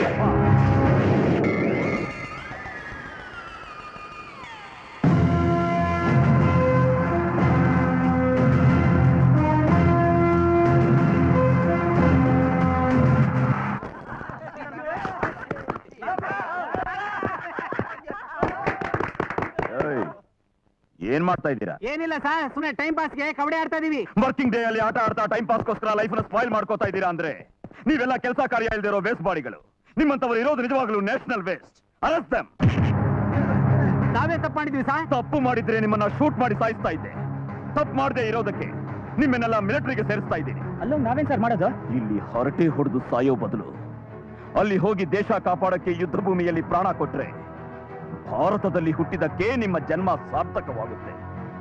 ಏನ್ ಮಾಡ್ತಾ ಇದ್ದೀರಾ? ಏನಿಲ್ಲ ಸರ್, ಸುಮ್ಮನೆ ಟೈಮ್ ಪಾಸ್ಗೆ ಕಬಡ್ಡಿ ಆಡ್ತಾ ಇದೀವಿ. ವರ್ಕಿಂಗ್ ಡೇ ಅಲ್ಲಿ ಆಟ ಆಡ್ತಾ ಟೈಮ್ ಪಾಸ್ಗೋಸ್ಕರ ಲೈಫ್ ನ ಸ್ಪಾಯ್ಲ್ ಮಾಡ್ಕೋತಾ ಇದ್ದೀರಾ ಅಂದ್ರೆ ನೀವೆಲ್ಲ ಕೆಲಸ ಕಾರ್ಯ ಇಲ್ದಿರೋ ವೇಸ್ಟ್ ಬಾಡಿಗಳು. ನಿಮ್ಮಂತವರು ಇರೋದು ನಿಜವಾಗ್ಲೂ ನ್ಯಾಷನಲ್ ವೇಸ್ಟ್. Arrest them. ನಾವೇ ತಪ್ಪು ಮಾಡಿದ್ವಿ ಸರ್. ತಪ್ಪು ಮಾಡಿದ್ರೆ ನಿಮ್ಮನ್ನ ಶೂಟ್ ಮಾಡಿ ಸಾಯಿಸ್ತಾ ಇದ್ದೆ. ತಪ್ಪು ಮಾಡದೆ ಇರೋದಕ್ಕೆ ನಿಮ್ಮನ್ನೆಲ್ಲ ಮಿಲಿಟರಿಗೆ ಸೇರಿಸ್ತಾ ಇದ್ದೀನಿ. ಅಲ್ಲೂ ನಾವೇನ್ ಸರ್ ಮಾಡೋದು? ಇಲ್ಲಿ ಹೊರಟೆ ಹೊಡೆದು ಸಾಯೋ ಬದಲು ಅಲ್ಲಿ ಹೋಗಿ ದೇಶ ಕಾಪಾಡಕ್ಕೆ ಯುದ್ಧ ಭೂಮಿಯಲ್ಲಿ ಪ್ರಾಣ ಕೊಟ್ರೆ ಭಾರತದಲ್ಲಿ ಹುಟ್ಟಿದಕ್ಕೆ ನಿಮ್ಮ ಜನ್ಮ ಸಾರ್ಥಕವಾಗುತ್ತೆ.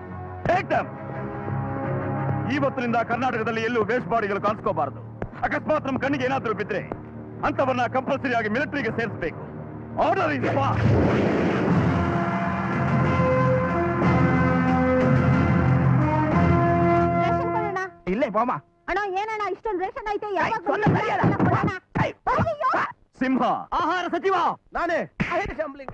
ಇವತ್ತಿನಿಂದ ಕರ್ನಾಟಕದಲ್ಲಿ ಎಲ್ಲೂ ವೇಸ್ಟ್ ಬಾಡಿಗಳು ಕಾಣಿಸ್ಕೋಬಾರದು. ಅಕಸ್ಮಾತ್ ನಮ್ಮ ಕಣ್ಣಿಗೆ ಏನಾದ್ರೂ ಬಿದ್ರೆ ಅಂತವನ್ನ ಕಂಪಲ್ಸರಿ ಆಗಿ ಮಿಲಿಟರಿಗೆ ಸೇರಿಸಬೇಕು. Order is pass. ಇಲ್ಲೇ ಬಾಮ. ಅಣ್ಣ ಏನಣ್ಣ ಇಷ್ಟೊಂದು ರೇಷನ್ ಐತೆ? ಸಿಂಹ ಆಹಾರ ಸಚಿವ ನಾನೇ. ಶಂಬ್ಲಿಂಗ.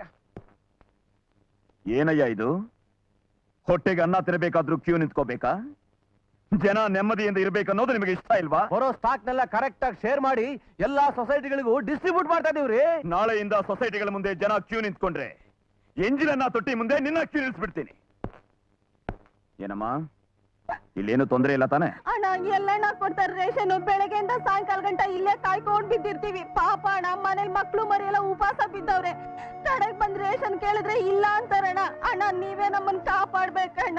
ಏನಯ್ಯ ಇದು? ಹೊಟ್ಟೆಗೆ ಅನ್ನ ತಿರಬೇಕಾದ್ರೂ ಕ್ಯೂ ನಿಂತ್ಕೋಬೇಕಾ? ಜನ ನೆಮ್ಮದಿಯಿಂದ ಇರ್ಬೇಕನ್ನೋದು ನಿಮಗೆ ಇಷ್ಟ ಇಲ್ವಾ? ಬರೋ ಸ್ಟಾಕ್ ನೆಲ್ಲ ಕರೆಕ್ಟ್ ಆಗಿ ಶೇರ್ ಮಾಡಿ ಎಲ್ಲಾ ಸೊಸೈಟಿಗಳಿಗೂ ಡಿಸ್ಟ್ರಿಬ್ಯೂಟ್ ಮಾಡ್ತಾ ಇದೀವ್ರಿ. ನಾಳೆಯಿಂದ ಸೊಸೈಟಿಗಳ ಮುಂದೆ ಜನ ಕ್ಯೂ ನಿಂತ್ಕೊಂಡ್ರೆ ಎಂಜಿನನ್ನ ತೊಟ್ಟಿ ಮುಂದೆ ನಿನ್ನ ಕ್ಯೂ ನಿಲ್ಸ್ಬಿಡ್ತೀನಿ. ಏನಮ್ಮ, ಇಲ್ಲೇನು ತೊಂದರೆ ಇಲ್ಲ ತಾನೆ? ಅಣ್ಣ ಎಲ್ಲಣ್ಣ ಕೊಡ್ತಾರೆ ರೇಷನ್? ಬೆಳಗ್ಗೆಯಿಂದ ಸಾಯಂಕಾಲ ಗಂಟ ಇಲ್ಲೇ ಕಾಯ್ಕೊಂಡ್ ಬಿದ್ದಿರ್ತೀವಿ. ಪಾಪ ಅಣ್ಣ, ಮನೇಲಿ ಮಕ್ಳು ಮರಿ ಎಲ್ಲ ಉಪವಾಸ ಬಿದ್ದವ್ರೆ. ಕಡೆಗ್ ಬಂದ್ ರೇಷನ್ ಕೇಳಿದ್ರೆ ಇಲ್ಲ ಅಂತಾರಣ್ಣ. ಅಣ್ಣ ನೀವೇ ನಮ್ಮನ್ ಕಾಪಾಡ್ಬೇಕಣ್ಣ.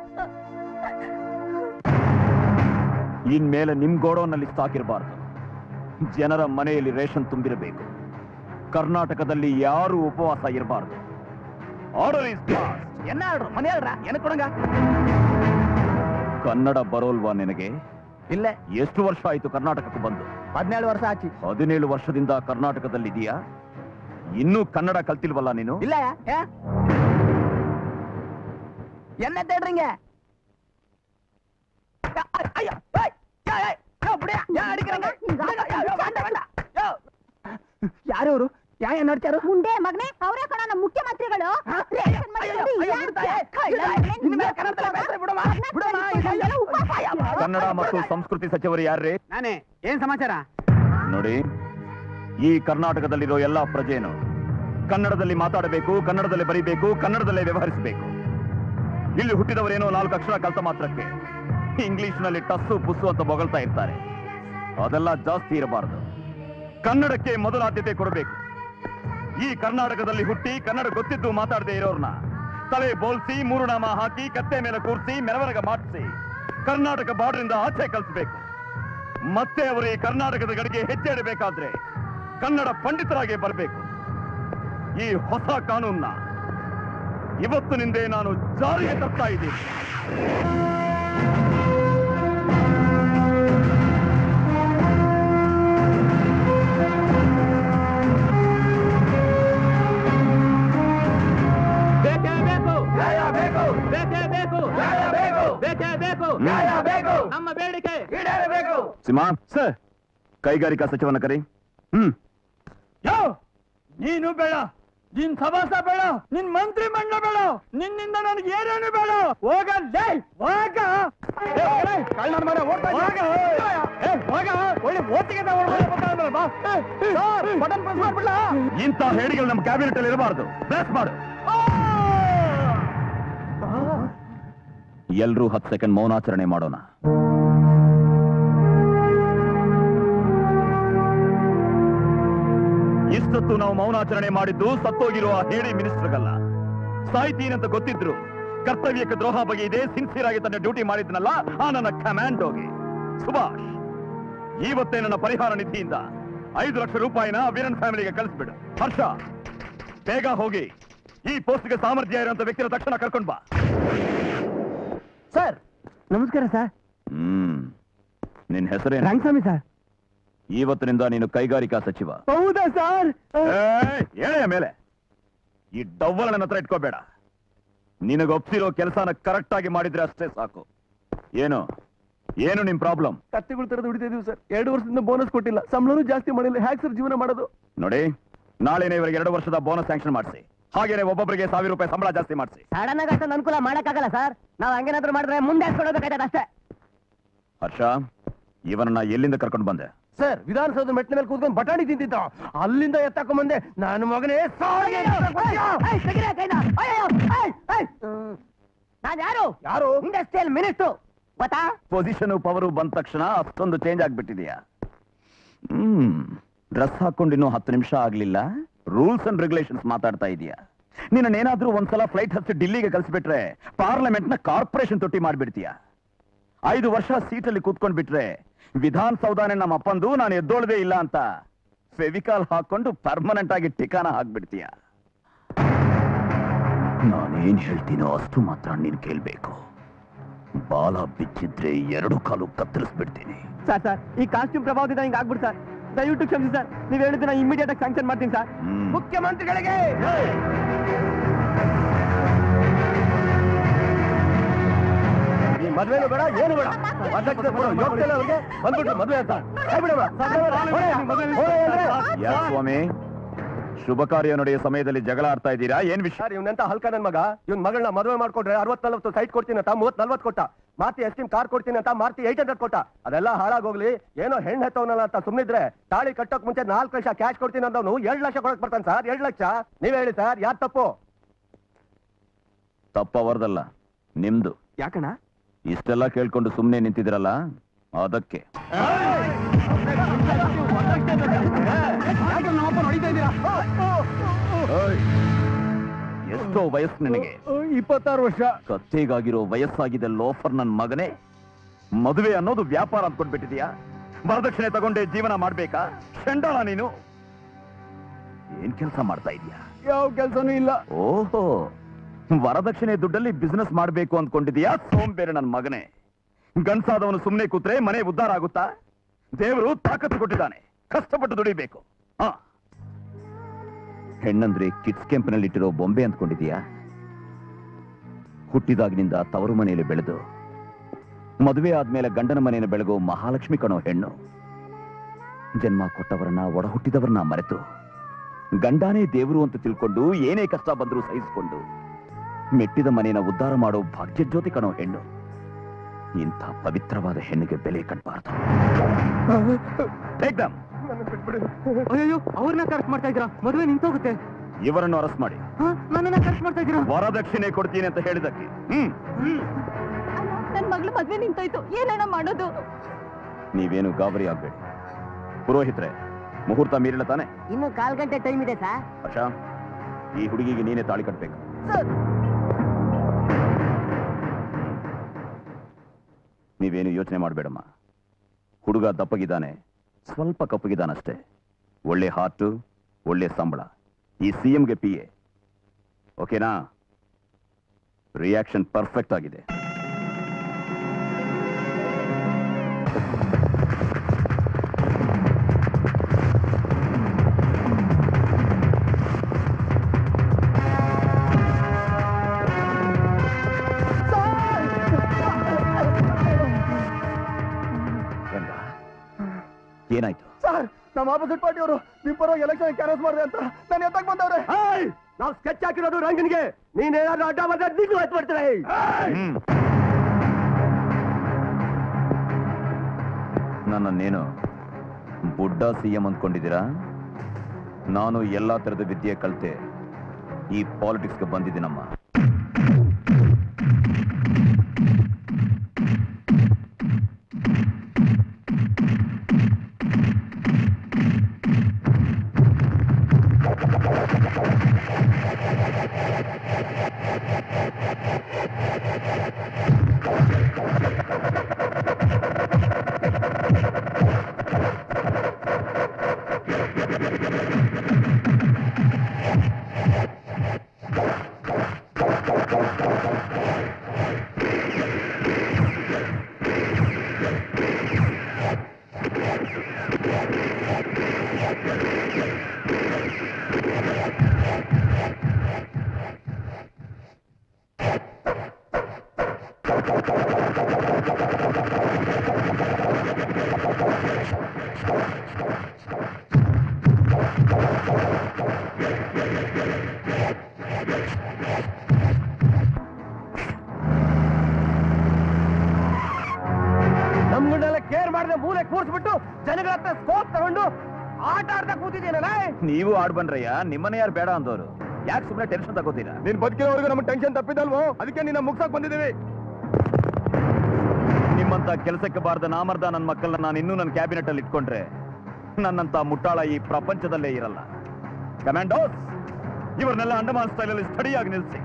ಇನ್ಮೇಲೆ ನಿಮ್ ಗೋಡೌನ್ನಲ್ಲಿ ಸ್ಟಾಕ್ ಇರಬಾರ್ದು. ಜನರ ಮನೆಯಲ್ಲಿ ರೇಷನ್ ತುಂಬಿರಬೇಕು. ಕರ್ನಾಟಕದಲ್ಲಿ ಯಾರು ಉಪವಾಸ ಇರಬಾರ್ದು. Order is pass. ಎನ್ನ ಆರ್ಡರ್ ಮನೆ ಆರ್ಡ್ರ ಏನ ಕೊಡಂಗ? ಕನ್ನಡ ಬರೋಲ್ವಾ ನಿನಗೆ? ಇಲ್ಲ. ಎಷ್ಟು ವರ್ಷ ಆಯ್ತು ಕರ್ನಾಟಕಕ್ಕೆ ಬಂದು? 17 ವರ್ಷ ಆಚಿ. 17 ವರ್ಷದಿಂದ ಕರ್ನಾಟಕದಲ್ಲಿದೀಯಾ? ಇನ್ನೂ ಕನ್ನಡ ಕಲ್ತಿಲ್ವಲ್ಲ ನೀನು? ಇಲ್ಲ. ಎನ್ನ ತೇಡ್ರಿಂಗ ಯಾರವರು? ಯಾ ನೋಡ್ತಾರು? ಮುಂದೆ ಮಗನೇ ಅವರೇ ಕಣ ನಮ್ಮ ಮುಖ್ಯಮಂತ್ರಿಗಳು. ಕನ್ನಡ ಮತ್ತು ಸಂಸ್ಕೃತಿ ಸಚಿವರು ಯಾರ್ರೀ? ನಾನೇ. ಏನ್ ಸಮಾಚಾರ? ನೋಡಿ, ಈ ಕರ್ನಾಟಕದಲ್ಲಿರೋ ಎಲ್ಲಾ ಪ್ರಜೆನು ಕನ್ನಡದಲ್ಲಿ ಮಾತಾಡಬೇಕು, ಕನ್ನಡದಲ್ಲಿ ಬರೀಬೇಕು, ಕನ್ನಡದಲ್ಲೇ ವ್ಯವಹರಿಸಬೇಕು. ಇಲ್ಲಿ ಹುಟ್ಟಿದವರೇನೋ 4 ಅಕ್ಷರ ಕಲ್ತ ಮಾತ್ರಕ್ಕೆ ಇಂಗ್ಲಿಷ್ನಲ್ಲಿ ಟಸ್ಸು ಪುಸ್ಸು ಅಂತ ಬೊಗಳ್ತಾ ಇರ್ತಾರೆ. ಅದೆಲ್ಲ ಜಾಸ್ತಿ ಇರಬಾರದು. ಕನ್ನಡಕ್ಕೆ ಮೊದಲ ಆದ್ಯತೆ ಕೊಡಬೇಕು. ಈ ಕರ್ನಾಟಕದಲ್ಲಿ ಹುಟ್ಟಿ ಕನ್ನಡ ಗೊತ್ತಿದ್ದು ಮಾತಾಡದೆ ಇರೋರ್ನ ತಲೆ ಬೋಲ್ಸಿ, 3 ನಾಮ ಹಾಕಿ, ಕತ್ತೆ ಮೇಲೆ ಕೂರಿಸಿ, ಮೆರವಣಿಗೆ ಮಾಡಿಸಿ ಕರ್ನಾಟಕ ಬಾರ್ಡರಿಂದ ಆಚೆ ಕಳಿಸಬೇಕು. ಮತ್ತೆ ಅವರು ಈ ಕರ್ನಾಟಕದ ಗಡಿಗೆ ಹೆಜ್ಜೆ ಇಡಬೇಕಾದ್ರೆ ಕನ್ನಡ ಪಂಡಿತರಾಗಿ ಬರಬೇಕು. ಈ ಹೊಸ ಕಾನೂನ್ನ ಇವತ್ತಿನಿಂದ ನಾನು ಜಾರಿಗೆ ತರ್ತಾ ಇದ್ದೀನಿ. ನಮ್ಮ ಬೇಡಿಕೆ ಸಿಂಹ ಸರ್, ಕೈಗಾರಿಕಾ ಸಚಿವನ ಕರಿ. ಯೋ ನೀನು ಬೇಡ, ನಿನ್ ಸಭಾಸ ಬೇಡ, ನಿನ್ ಮಂತ್ರಿ ಮಂಡಲ ಬೇಡ, ನಿನ್ನಿಂದ ನನಗೆ ಏನೇನು ಬೇಡ. ಹೋಗ ಒಳ್ಳೆ ಓಟಿಗೆ ಇಂಥ ಹೇಳಿಗಳು ನಮ್ಮ ಕ್ಯಾಬಿನೆಟ್ ಅಲ್ಲಿ ಇರಬಾರ್ದು. ಬ್ಲಾಸ್ಟ್ ಮಾಡು. ಎಲ್ರೂ 10 ಸೆಕೆಂಡ್ ಮೌನಾಚರಣೆ ಮಾಡೋಣ. ಇಷ್ಟೊತ್ತು ನಾವು ಮೌನಾಚರಣೆ ಮಾಡಿದ್ದು ಸತ್ತೋಗಿರುವ ಹೇಳಿ ಮಿನಿಸ್ಟರ್ಗಲ್ಲ, ಸಾಯ್ತೀನಿ ಅಂತ ಗೊತ್ತಿದ್ರು ಕರ್ತವ್ಯಕ್ಕೆ ದ್ರೋಹ ಬಗೆಯಿದೆ ಸಿನ್ಸಿಯರ್ ಆಗಿ ತನ್ನ ಡ್ಯೂಟಿ ಮಾಡಿದ್ನಲ್ಲ ಆ ನನ್ನ ಕಮಾಂಡೋಗೆ. ಸುಭಾಷ್, ಇವತ್ತೇ ನನ್ನ ಪರಿಹಾರ ನಿಧಿಯಿಂದ 5 ಲಕ್ಷ ರೂಪಾಯಿನ ವೀರನ್ ಫ್ಯಾಮಿಲಿಗೆ ಕಳಿಸ್ಬಿಡು. ಹರ್ಷ, ಬೇಗ ಹೋಗಿ ಈ ಪೋಸ್ಟ್ಗೆ ಸಾಮರ್ಥ್ಯ ಇರುವಂತ ವ್ಯಕ್ತಿನ ತಕ್ಷಣ ಕರ್ಕೊಂಡ್ ಬಾ. ಸರ್ ನಮಸ್ಕಾರ ಸರ್. ನಿನ್ ಹೆಸರೇನು? ರಂಗಸ್ವಾಮಿ ಸರ್. ಇವತ್ತಿನಿಂದ ನೀನು ಕೈಗಾರಿಕಾ ಸಚಿವ. ಹೌದಾ ಸರ್? ಹೇಳೆಯ ಮೇಲೆ ಈ ಡವ್ವಲ್ ನನ್ನ ಹತ್ರ ಇಟ್ಕೋಬೇಡ. ನಿನಗೊಪ್ಸಿರೋ ಕೆಲಸನ ಕರೆಕ್ಟ್ ಆಗಿ ಮಾಡಿದ್ರೆ ಅಷ್ಟೇ ಸಾಕು. ಏನು ನಿಮ್ ಪ್ರಾಬ್ಲಮ್? ಕತ್ತೆಗಳು ತರ ದುಡಿತಾ ಇದೀವಿ ಸರ್. 2 ವರ್ಷದಿಂದ ಬೋನಸ್ ಕೊಟ್ಟಿಲ್ಲ, ಸಂಬಳನೂ ಜಾಸ್ತಿ ಮಾಡಿಲ್ಲ. ಹ್ಯಾಕ್ ಸರ್ ಜೀವನ ಮಾಡೋದು? ನೋಡಿ, ನಾಳೆನೇ ಇವರಿಗೆ 2 ವರ್ಷದ ಬೋನಸ್ ಸ್ಯಾಂಕ್ಷನ್ ಮಾಡಿಸಿ. ಹಾಗೇನೆ ಒಬ್ಬೊಬ್ಬರಿಗೆ 1000 ರೂಪಾಯಿ ಸಂಬಳ ಜಾಸ್ತಿ ಮಾಡಿಸಿ. ಸಡನ್ ಆಗಿ ಅಷ್ಟೊಂದು ಅನುಕೂಲ ಮಾಡಕ್ಕಾಗಲ್ಲ ಸರ್. ನಾವು ಹಂಗೇನಾದ್ರೂ ಮಾಡಿದ್ರೆ ಮುಂದೆ ಹಾಕ್ಸ್ಕೊಡೋದಕ್ಕಾಯ್ತದ ಅಷ್ಟೇ. ಹರ್ಷ, ಇವನನ್ನ ಎಲ್ಲಿಂದ ಕರ್ಕೊಂಡು ಬಂದೆ? ಸರ್, ವಿಧಾನಸೌಧ ಮೆಟ್ಟಿನ ಮೇಲೆ ಕೂತ್ಕೊಂಡು ಬಟಾಣಿ ತಿಂತಿದ್ದ, ಅಲ್ಲಿಂದ ಎತ್ತಾಕೊಂಡ್ ಬಂದೆ. ನಾನು ಮಗನೇ ನಾನು ಯಾರು? ಯಾರು? ಇಂಡಸ್ಟ್ರಿಯಲ್ ಮಿನಿಸ್ಟರ್ ಗೊತ್ತಾ? ಪೊಸಿಷನ್ ಪವರು ಬಂದ ತಕ್ಷಣ ಅಷ್ಟೊಂದು ಚೇಂಜ್ ಆಗ್ಬಿಟ್ಟಿದೆಯಾ? ಡ್ರೆಸ್ ಹಾಕೊಂಡು ಇನ್ನೂ 10 ನಿಮಿಷ ಆಗ್ಲಿಲ್ಲ, ರೂಲ್ಸ್ ಅಂಡ್ ರೆಗ್ಯುಲೇಷನ್ಸ್ ಮಾತಾಡ್ತಾ ಇದೀಯಾ? ನಿನ್ನೇನಾದ್ರೂ ಒಂದ್ಸಲ ಫ್ಲೈಟ್ ಹಚ್ಚಿ ಡಿಲ್ಲಿಗೆ ಕಳಿಸ್ಬಿಟ್ರೆ ಪಾರ್ಲಿಮೆಂಟ್ ನ ಕಾರ್ಪೊರೇಷನ್ ತೊಟ್ಟಿ ಮಾಡ್ಬಿಡ್ತೀಯ. 5 ವರ್ಷ ಸೀಟಲ್ಲಿ ಕೂತ್ಕೊಂಡ್ ಬಿಟ್ರೆ ವಿಧಾನಸೌಧನೇ ನಮ್ಮ ಅಪ್ಪಂದು, ನಾನು ಎದ್ದೋಳದೇ ಇಲ್ಲ ಅಂತ ಫೆವಿಕಾಲ್ ಹಾಕೊಂಡು ಪರ್ಮನೆಂಟ್ ಆಗಿ ಠಿಕಾನ ಹಾಕ್ಬಿಡ್ತೀಯ. ನಾನೇನ್ ಹೇಳ್ತೀನೋ ಅಷ್ಟು ಮಾತ್ರ ನೀನ್ ಕೇಳ್ಬೇಕು. ಬಾಲ ಬಿಚ್ಚಿದ್ರೆ 2 ಕಾಲು ಕತ್ತರಿಸ್ಬಿಡ್ತೀನಿ. ಸರ್, ಈ ಕಾಸ್ಟ್ಯೂಮ್ ಪ್ರಭಾವದಿಂದ ಹಿಂಗ್ ಆಗ್ಬಿಡ್ ಸರ್. ದಯವಿಟ್ಟು ಕ್ಷಮಿಸಿ ಸರ್. ನೀವ್ ಹೇಳಿದ್ರೆ ಇಮಿಡಿಯೇಟ್ ಆಗಿ ಸ್ಯಾಂಕ್ಷನ್ ಮಾಡ್ತೀನಿ ಸರ್. ಮುಖ್ಯಮಂತ್ರಿಗಳಿಗೆ ಮದ್ವೆನೂ ಬೇಡ, ಏನು ಬೇಡ. ಬಂದ್ಬಿಟ್ಟು ಮದ್ವೆ ಅಂತ ಸ್ವಾಮಿ, ಶುಭ ಕಾರ್ಯ ನಡೆಯುವ ಸಮಯದಲ್ಲಿ ಜಗಳ ಆಡ್ತಾ ಇದ್ದೀರಾ? ಏನ್ ವಿಷಯ? ಇವ್ನಂತ ಹಲ್ಕ ನನ್ ಮಗ, ಇವ್ನ ಮಗಳನ್ನ ಮದುವೆ ಮಾಡ್ಕೊಂಡ್ರೆ 60-40 ಸೈಟ್ ಕೊಡ್ತೀನಿ ಅಂತ 30-40 ಕೊಟ್ಟ. ಮಾರ್ತಿ ಎಸ್ಟೀಮ್ ಕಾರ್ ಕೊಡ್ತೀನಿ ಅಂತ ಮಾರ್ತಿ 800 ಕೊಟ್ಟ. ಅದೆಲ್ಲ ಹಾಳಾಗೋಗ್ಲಿ, ಏನೋ ಹೆಣ್ಣು ಹೆತ್ತವನಲ್ಲ ಅಂತ ಸುಮ್ನಿದ್ರೆ ತಾಳಿ ಕಟ್ಟೋಕ್ ಮುಂಚೆ 4 ಲಕ್ಷ ಕ್ಯಾಶ್ ಕೊಡ್ತೀನಿ ಅಂದವನು 2 ಲಕ್ಷ ಕೊಡಕ್ ಬರ್ತಾನೆ ಸರ್. 2 ಲಕ್ಷ ನೀವ್ ಹೇಳಿ ಸರ್, ಯಾರ್ ತಪ್ಪು? ತಪ್ಪವರ್ದಲ್ಲ, ನಿಮ್ದು. ಯಾಕಣ್ಣ ಇಷ್ಟೆಲ್ಲ ಕೇಳ್ಕೊಂಡು ಸುಮ್ನೆ ನಿಂತಿದ್ರಲ್ಲ, ಅದಕ್ಕೆ. ಎಷ್ಟೋ ವಯಸ್ಸು ನಿನಗೆ? 26 ವರ್ಷ. ಕತ್ತೆಗಾಗಿರೋ ವಯಸ್ಸಾಗಿದೆ ಲೋಫರ್ ನನ್ ಮಗನೇ. ಮದುವೆ ಅನ್ನೋದು ವ್ಯಾಪಾರ ಅಂದ್ಕೊಂಡ್ಬಿಟ್ಟಿದ್ಯಾ? ವರದಕ್ಷಿಣೆ ತಗೊಂಡೆ ಜೀವನ ಮಾಡ್ಬೇಕಾ? ಚಂಡಾಳ ನೀನು. ಏನ್ ಕೆಲಸ ಮಾಡ್ತಾ ಇದೀಯಾ? ಯಾವ ಕೆಲ್ಸನೂ ಇಲ್ಲ. ಓಹೋ, ವರದಕ್ಷಿಣೆ ದುಡ್ಡಲ್ಲಿ ಬಿಸ್ನೆಸ್ ಮಾಡ್ಬೇಕು ಅಂದ್ಕೊಂಡಿದ್ಯಾ? ಸೋಂಬೇರೆ ನನ್ ಮಗನೇ. ಗಂಡ್ಸಾದವನು ಸುಮ್ನೆ ಕೂತ್ರೆ ಮನೆ ಉದ್ಧಾರ ಆಗುತ್ತಾ? ದೇವರು ತಾಕತ್ತು ಕೊಟ್ಟಿದ್ದಾನೆ, ಕಷ್ಟಪಟ್ಟು ದುಡಿಬೇಕು. ಹೆಣ್ಣಂದ್ರೆ ಕಿಡ್ಸ್ ಕೆಂಪಿನಲ್ಲಿಟ್ಟಿರೋ ಬೊಂಬೆ ಅಂದ್ಕೊಂಡಿದ್ಯಾ? ಹುಟ್ಟಿದಾಗಿನಿಂದ ತವರು ಮನೆಯಲ್ಲಿ ಬೆಳೆದು ಮದುವೆ ಆದ್ಮೇಲೆ ಗಂಡನ ಮನೆಯನ್ನು ಬೆಳಗೋ ಮಹಾಲಕ್ಷ್ಮಿ ಕಣೋ ಹೆಣ್ಣು. ಜನ್ಮ ಕೊಟ್ಟವರನ್ನ, ಒಡ ಹುಟ್ಟಿದವರನ್ನ ಮರೆತು ಗಂಡಾನೇ ದೇವರು ಅಂತ ತಿಳ್ಕೊಂಡು ಏನೇ ಕಷ್ಟ ಬಂದರೂ ಸಹಿಸಿಕೊಂಡು ಮೆಟ್ಟಿದ ಮನೆಯ ಉದ್ಧಾರ ಮಾಡೋ ಭಾಗ್ಯ ಜ್ಯೋತಿ ಕಣೋ ಹೆಣ್ಣು. ಇಂಥ ಪವಿತ್ರವಾದ ಹೆಣ್ಣಿಗೆ ಬೆಲೆ ಕಟ್ಟಬಾರ್ದು. ಅಯ್ಯೋ, ಅವ್ರನ್ನ ಕರೆಕ್ಟ್ ಮಾಡ್ತಾ ಇದ್ದೀರಾ? ಮದುವೆ ನಿಂತೋಗುತ್ತೆ. ಇವರನ್ನು ಅರೆಸ್ಟ್ ಮಾಡಿ. ನನ್ನನ್ನ ಕರೆಕ್ಟ್ ಮಾಡ್ತಾ ಇದ್ದೀರಾ? ವರದಕ್ಷಿಣೆ ಕೊಡ್ತೀನಿ ಅಂತ ಹೇಳಿದಕ್ಕೆ. ನನ್ ಮಗಳು ಮದ್ವೆ ನಿಂತೋಯ್ತು, ಏನೇನ ಮಾಡೋದು? ನೀವೇನು ಗಾಬರಿ ಆಗ್ಬೇಡಿ. ಪುರೋಹಿತ್ರೆ, ಮುಹೂರ್ತ ಮೀರಿಲ್ಲ ತಾನೆ? ಇನ್ನು 1/4 ಗಂಟೆ ಟೈಮ್ ಇದೆ ಸರ್. ಹರ್ಷ, ಈ ಹುಡುಗಿಗೆ ನೀನೇ ತಾಳಿ ಕಟ್ಟಬೇಕು. ನೀವೇನು ಯೋಚನೆ ಮಾಡಬೇಡಮ್ಮ. ಹುಡುಗ ದಪ್ಪಗಿದ್ದಾನೆ, ಸ್ವಲ್ಪ ಕಪ್ಪಗಿದ್ದಾನಷ್ಟೇ. ಒಳ್ಳೆ ಹಾರ್ಟು, ಒಳ್ಳೆ ಸಂಬಳ. ಈ ಸಿಎಂಗೆ PA. ಓಕೆನಾ? ರಿಯಾಕ್ಷನ್ ಪರ್ಫೆಕ್ಟ್ ಆಗಿದೆ. ಏನಾಯ್ತು? ಸರ್, ನಮ್ಮ ಆಪೋಸಿಟ್ ಪಾರ್ಟಿಯವರು ನಿಮ್ ಪರವಾಗಿ ಎಲೆಕ್ಷನ್ ಕ್ಯಾನ್ವಸ್ ಮಾಡಿದೆ ಅಂತ ನಾನು ಎತ್ತಕ್ ಬಂದವ್ರೆ. ನಾವು ಸ್ಕೆಚ್ ಹಾಕಿರೋದು ರಂಗನಿಗೆ, ನೀನೇನಾದ್ರೂ ಅಡ್ಡ ಬಂದ್ರೆ ನಿಂಗೂ ಎತ್ ಮಾಡ್ತಾರೆ. ನನ್ನನ್ನೇನು ಬುಡ್ಡ ಸಿಎಂ ಅಂದ್ಕೊಂಡಿದ್ದೀರಾ? ನಾನು ಎಲ್ಲಾ ತರದ ವಿದ್ಯೆ ಕಲಿತೆ ಈ ಪಾಲಿಟಿಕ್ಸ್ಗೆ ಬಂದಿದ್ದೀನಮ್ಮ. ನಮ್ಗಳನ್ನೆಲ್ಲ ಕೇರ್ ಮಾಡದೆ ಮೂಲೆ ಕೂರ್ಸ್ಬಿಟ್ಟು ಜನಗಳ ಹತ್ರ ಸ್ಕೋಪ್ ತಗೊಂಡು ಆಟ ಆಡ್ತಾ ಕೂತಿದ್ದೀನಲ್ಲ. ನೀವು ಆಡ್ ಬನ್ರಯ್ಯ, ನಿಮ್ಮನೆ ಯಾರು ಬೇಡ ಅಂದವರು. ಯಾಕೆ ಸುಮ್ಮನೆ ಟೆನ್ಷನ್ ತಗೋತೀರಾ? ನೀನ್ ಬದುಕಿರೋವರೆಗೂ ನಮ್ಗೆ ಟೆನ್ಷನ್ ತಪ್ಪಿದಲ್ವೋ, ಅದಕ್ಕೆ ನಿನ್ನ ಮುಗ್ಸಕ್ ಬಂದಿದ್ದೀವಿ. ನಿಮ್ಮಂತ ಕೆಲಸಕ್ಕೆ ಬಾರ್ದ ನಾಮರ್ದ ನನ್ನ ಮಕ್ಕಳನ್ನ ನಾನು ಇನ್ನೂ ನನ್ನ ಕ್ಯಾಬಿನೆಟ್ ಅಲ್ಲಿ ಇಟ್ಕೊಂಡ್ರೆ ನನ್ನಂತ ಮುಟ್ಟಾಳ ಈ ಪ್ರಪಂಚದಲ್ಲೇ ಇರಲ್ಲ. ಕಮಾಂಡೋಸ್, ಇವರನ್ನೆಲ್ಲ ಅಂಡಮಾನ್ ಸ್ಟೈಲ್ ಅಲ್ಲಿ ಸ್ಟಡಿಯಾಗಿ ನಿಲ್ಲಿಸಿ.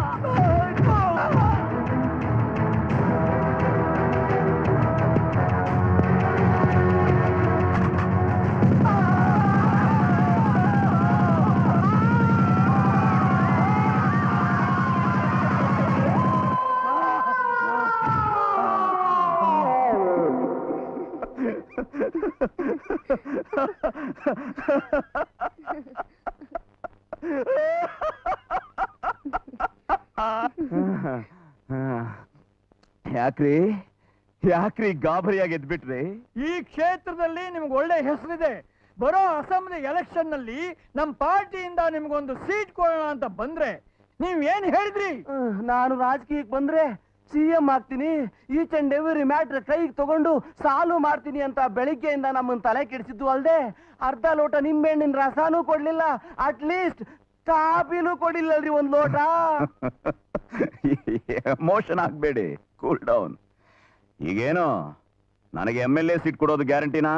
ಯಾಕ್ರಿ ಗಾಬರಿಯಾಗಿ ಎದ್ಬಿಟ್ರಿ? ಈ ಕ್ಷೇತ್ರದಲ್ಲಿ ನಿಮ್ಗೆ ಒಳ್ಳೆ ಹೆಸರಿದೆ. ಬರೋ ಅಸೆಂಬ್ಲಿ ಎಲೆಕ್ಷನ್ ನಲ್ಲಿ ನಮ್ ಪಾರ್ಟಿಯಿಂದ ನಿಮ್ಗೊಂದು ಸೀಟ್ ಕೊಡೋಣ ಅಂತ ಬಂದ್ರೆ ನೀವ್ ಏನ್ ಹೇಳಿದ್ರಿ? ನಾನು ರಾಜಕೀಯಕ್ಕೆ ಬಂದ್ರೆ ಸಿಎಂ ಆಗ್ತೀನಿ, ಈಚ್ ಅಂಡ್ ಎವ್ರಿ ಮ್ಯಾಟ್ರ್ ಕೈಗೆ ತಗೊಂಡು ಸಾಲ್ವ್ ಮಾಡ್ತೀನಿ ಅಂತ ಬೆಳಿಗ್ಗೆಯಿಂದ ನಮ್ಮನ್ನ ತಲೆ ಕೆಡಿಸಿದ್ದು ಅಲ್ದೆ ಅರ್ಧ ಲೋಟ ನಿಂಬೆಹಣ್ಣಿನ ರಸಾನೂ ಕೊಡ್ಲಿಲ್ಲ, ಅಟ್ಲೀಸ್ಟ್ ಕಾಫಿನೂ ಕೊಡಿಲ್ಲಲ್ರಿ ಒಂದ್ ಲೋಟ. ಎಮೋಷನ್ ಆಗ್ಬೇಡಿ, ಕೂಲ್ ಡೌನ್. ಈಗೇನು ನನಗೆ MLA ಸೀಟ್ ಕೊಡೋದು ಗ್ಯಾರಂಟಿನಾ?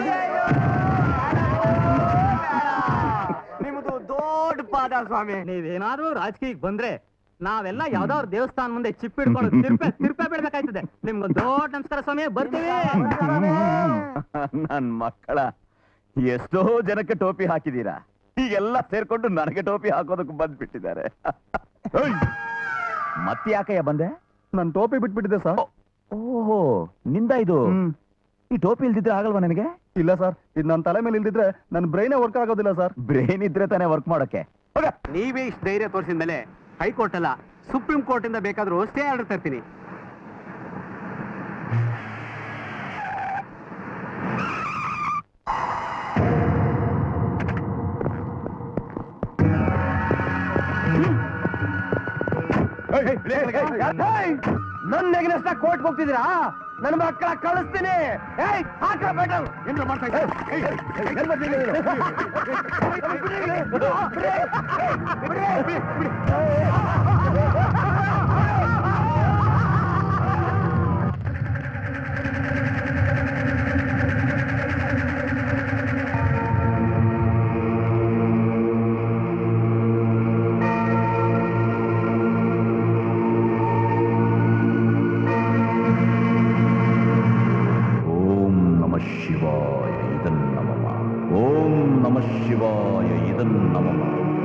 ನಿಮ್ದು ದೊಡ್ಡ ಪಾದ ಸ್ವಾಮಿ. ನೀವೇನಾದ್ರೂ ರಾಜಕೀಯಕ್ಕೆ ಬಂದ್ರೆ ನಾವೆಲ್ಲ ಯಾವ್ದಾದ್ರು ದೇವಸ್ಥಾನ ಮುಂದೆ ಚಿಪ್ ಹಿಡ್ಕೊಂಡು ತಿರ್ಪೆ ಬಿಡ್ಬೇಕಾಯ್ತದೆ. ನಿಮ್ಗೆ ದೊಡ್ಡ ನಮಸ್ಕಾರ ಸ್ವಾಮಿ, ಬರ್ತೀವಿ. ನನ್ ಮಕ್ಕಳ, ಎಷ್ಟೋ ಜನಕ್ಕೆ ಟೋಪಿ ಹಾಕಿದೀರಾ, ಈಗೆಲ್ಲ ಸೇರ್ಕೊಂಡು ನನಗೆ ಟೋಪಿ ಹಾಕೋದಕ್ಕೆ ಬಂದ್ಬಿಟ್ಟಿದ್ದಾರೆ. ಮತ್ತೆ ಯಾಕಯ್ಯ ಬಂದೆ? ನನ್ ಟೋಪಿ ಬಿಟ್ಬಿಟ್ಟಿದೆ ಸರ್. ಓಹೋ, ನಿಂದ ಇದು? ಈ ಟೋಪಿ ಇಲ್ದಿದ್ರೆ ಆಗಲ್ವಾ ನನಗೆ? ಇಲ್ಲ ಸರ್, ಇದು ನನ್ನ ತಲೆ ಮೇಲೆ ಇಲ್ದಿದ್ರೆ ನನ್ನ ಬ್ರೈನೇ ವರ್ಕ್ ಆಗೋದಿಲ್ಲ ಸರ್. ಬ್ರೇನ್ ಇದ್ರೆ ತಾನೇ ವರ್ಕ್ ಮಾಡೋಕೆ. ನೀವೇ ಇಷ್ಟು ಧೈರ್ಯ ತೋರಿಸಿದ ಮೇಲೆ ಹೈಕೋರ್ಟ್ ಅಲ್ಲ ಸುಪ್ರೀಂ ಕೋರ್ಟ್ ಇಂದ ಬೇಕಾದ್ರೂ ಸ್ಟೇ ಆರ್ಡರ್ ತರ್ತೀನಿ. ನನ್ನ ಎಗನೆಸ್ಟ್ ಕೋರ್ಟ್ ಹೋಗ್ತಿದ್ದೀರಾ? ನನ್ನ ಮಕ್ಕಳ ಕಳಿಸ್ತೀನಿ. ಏನ್ ಮಾಡ್ತಾ ಶಿವಾಯ ಇದನ್ನಮಃ.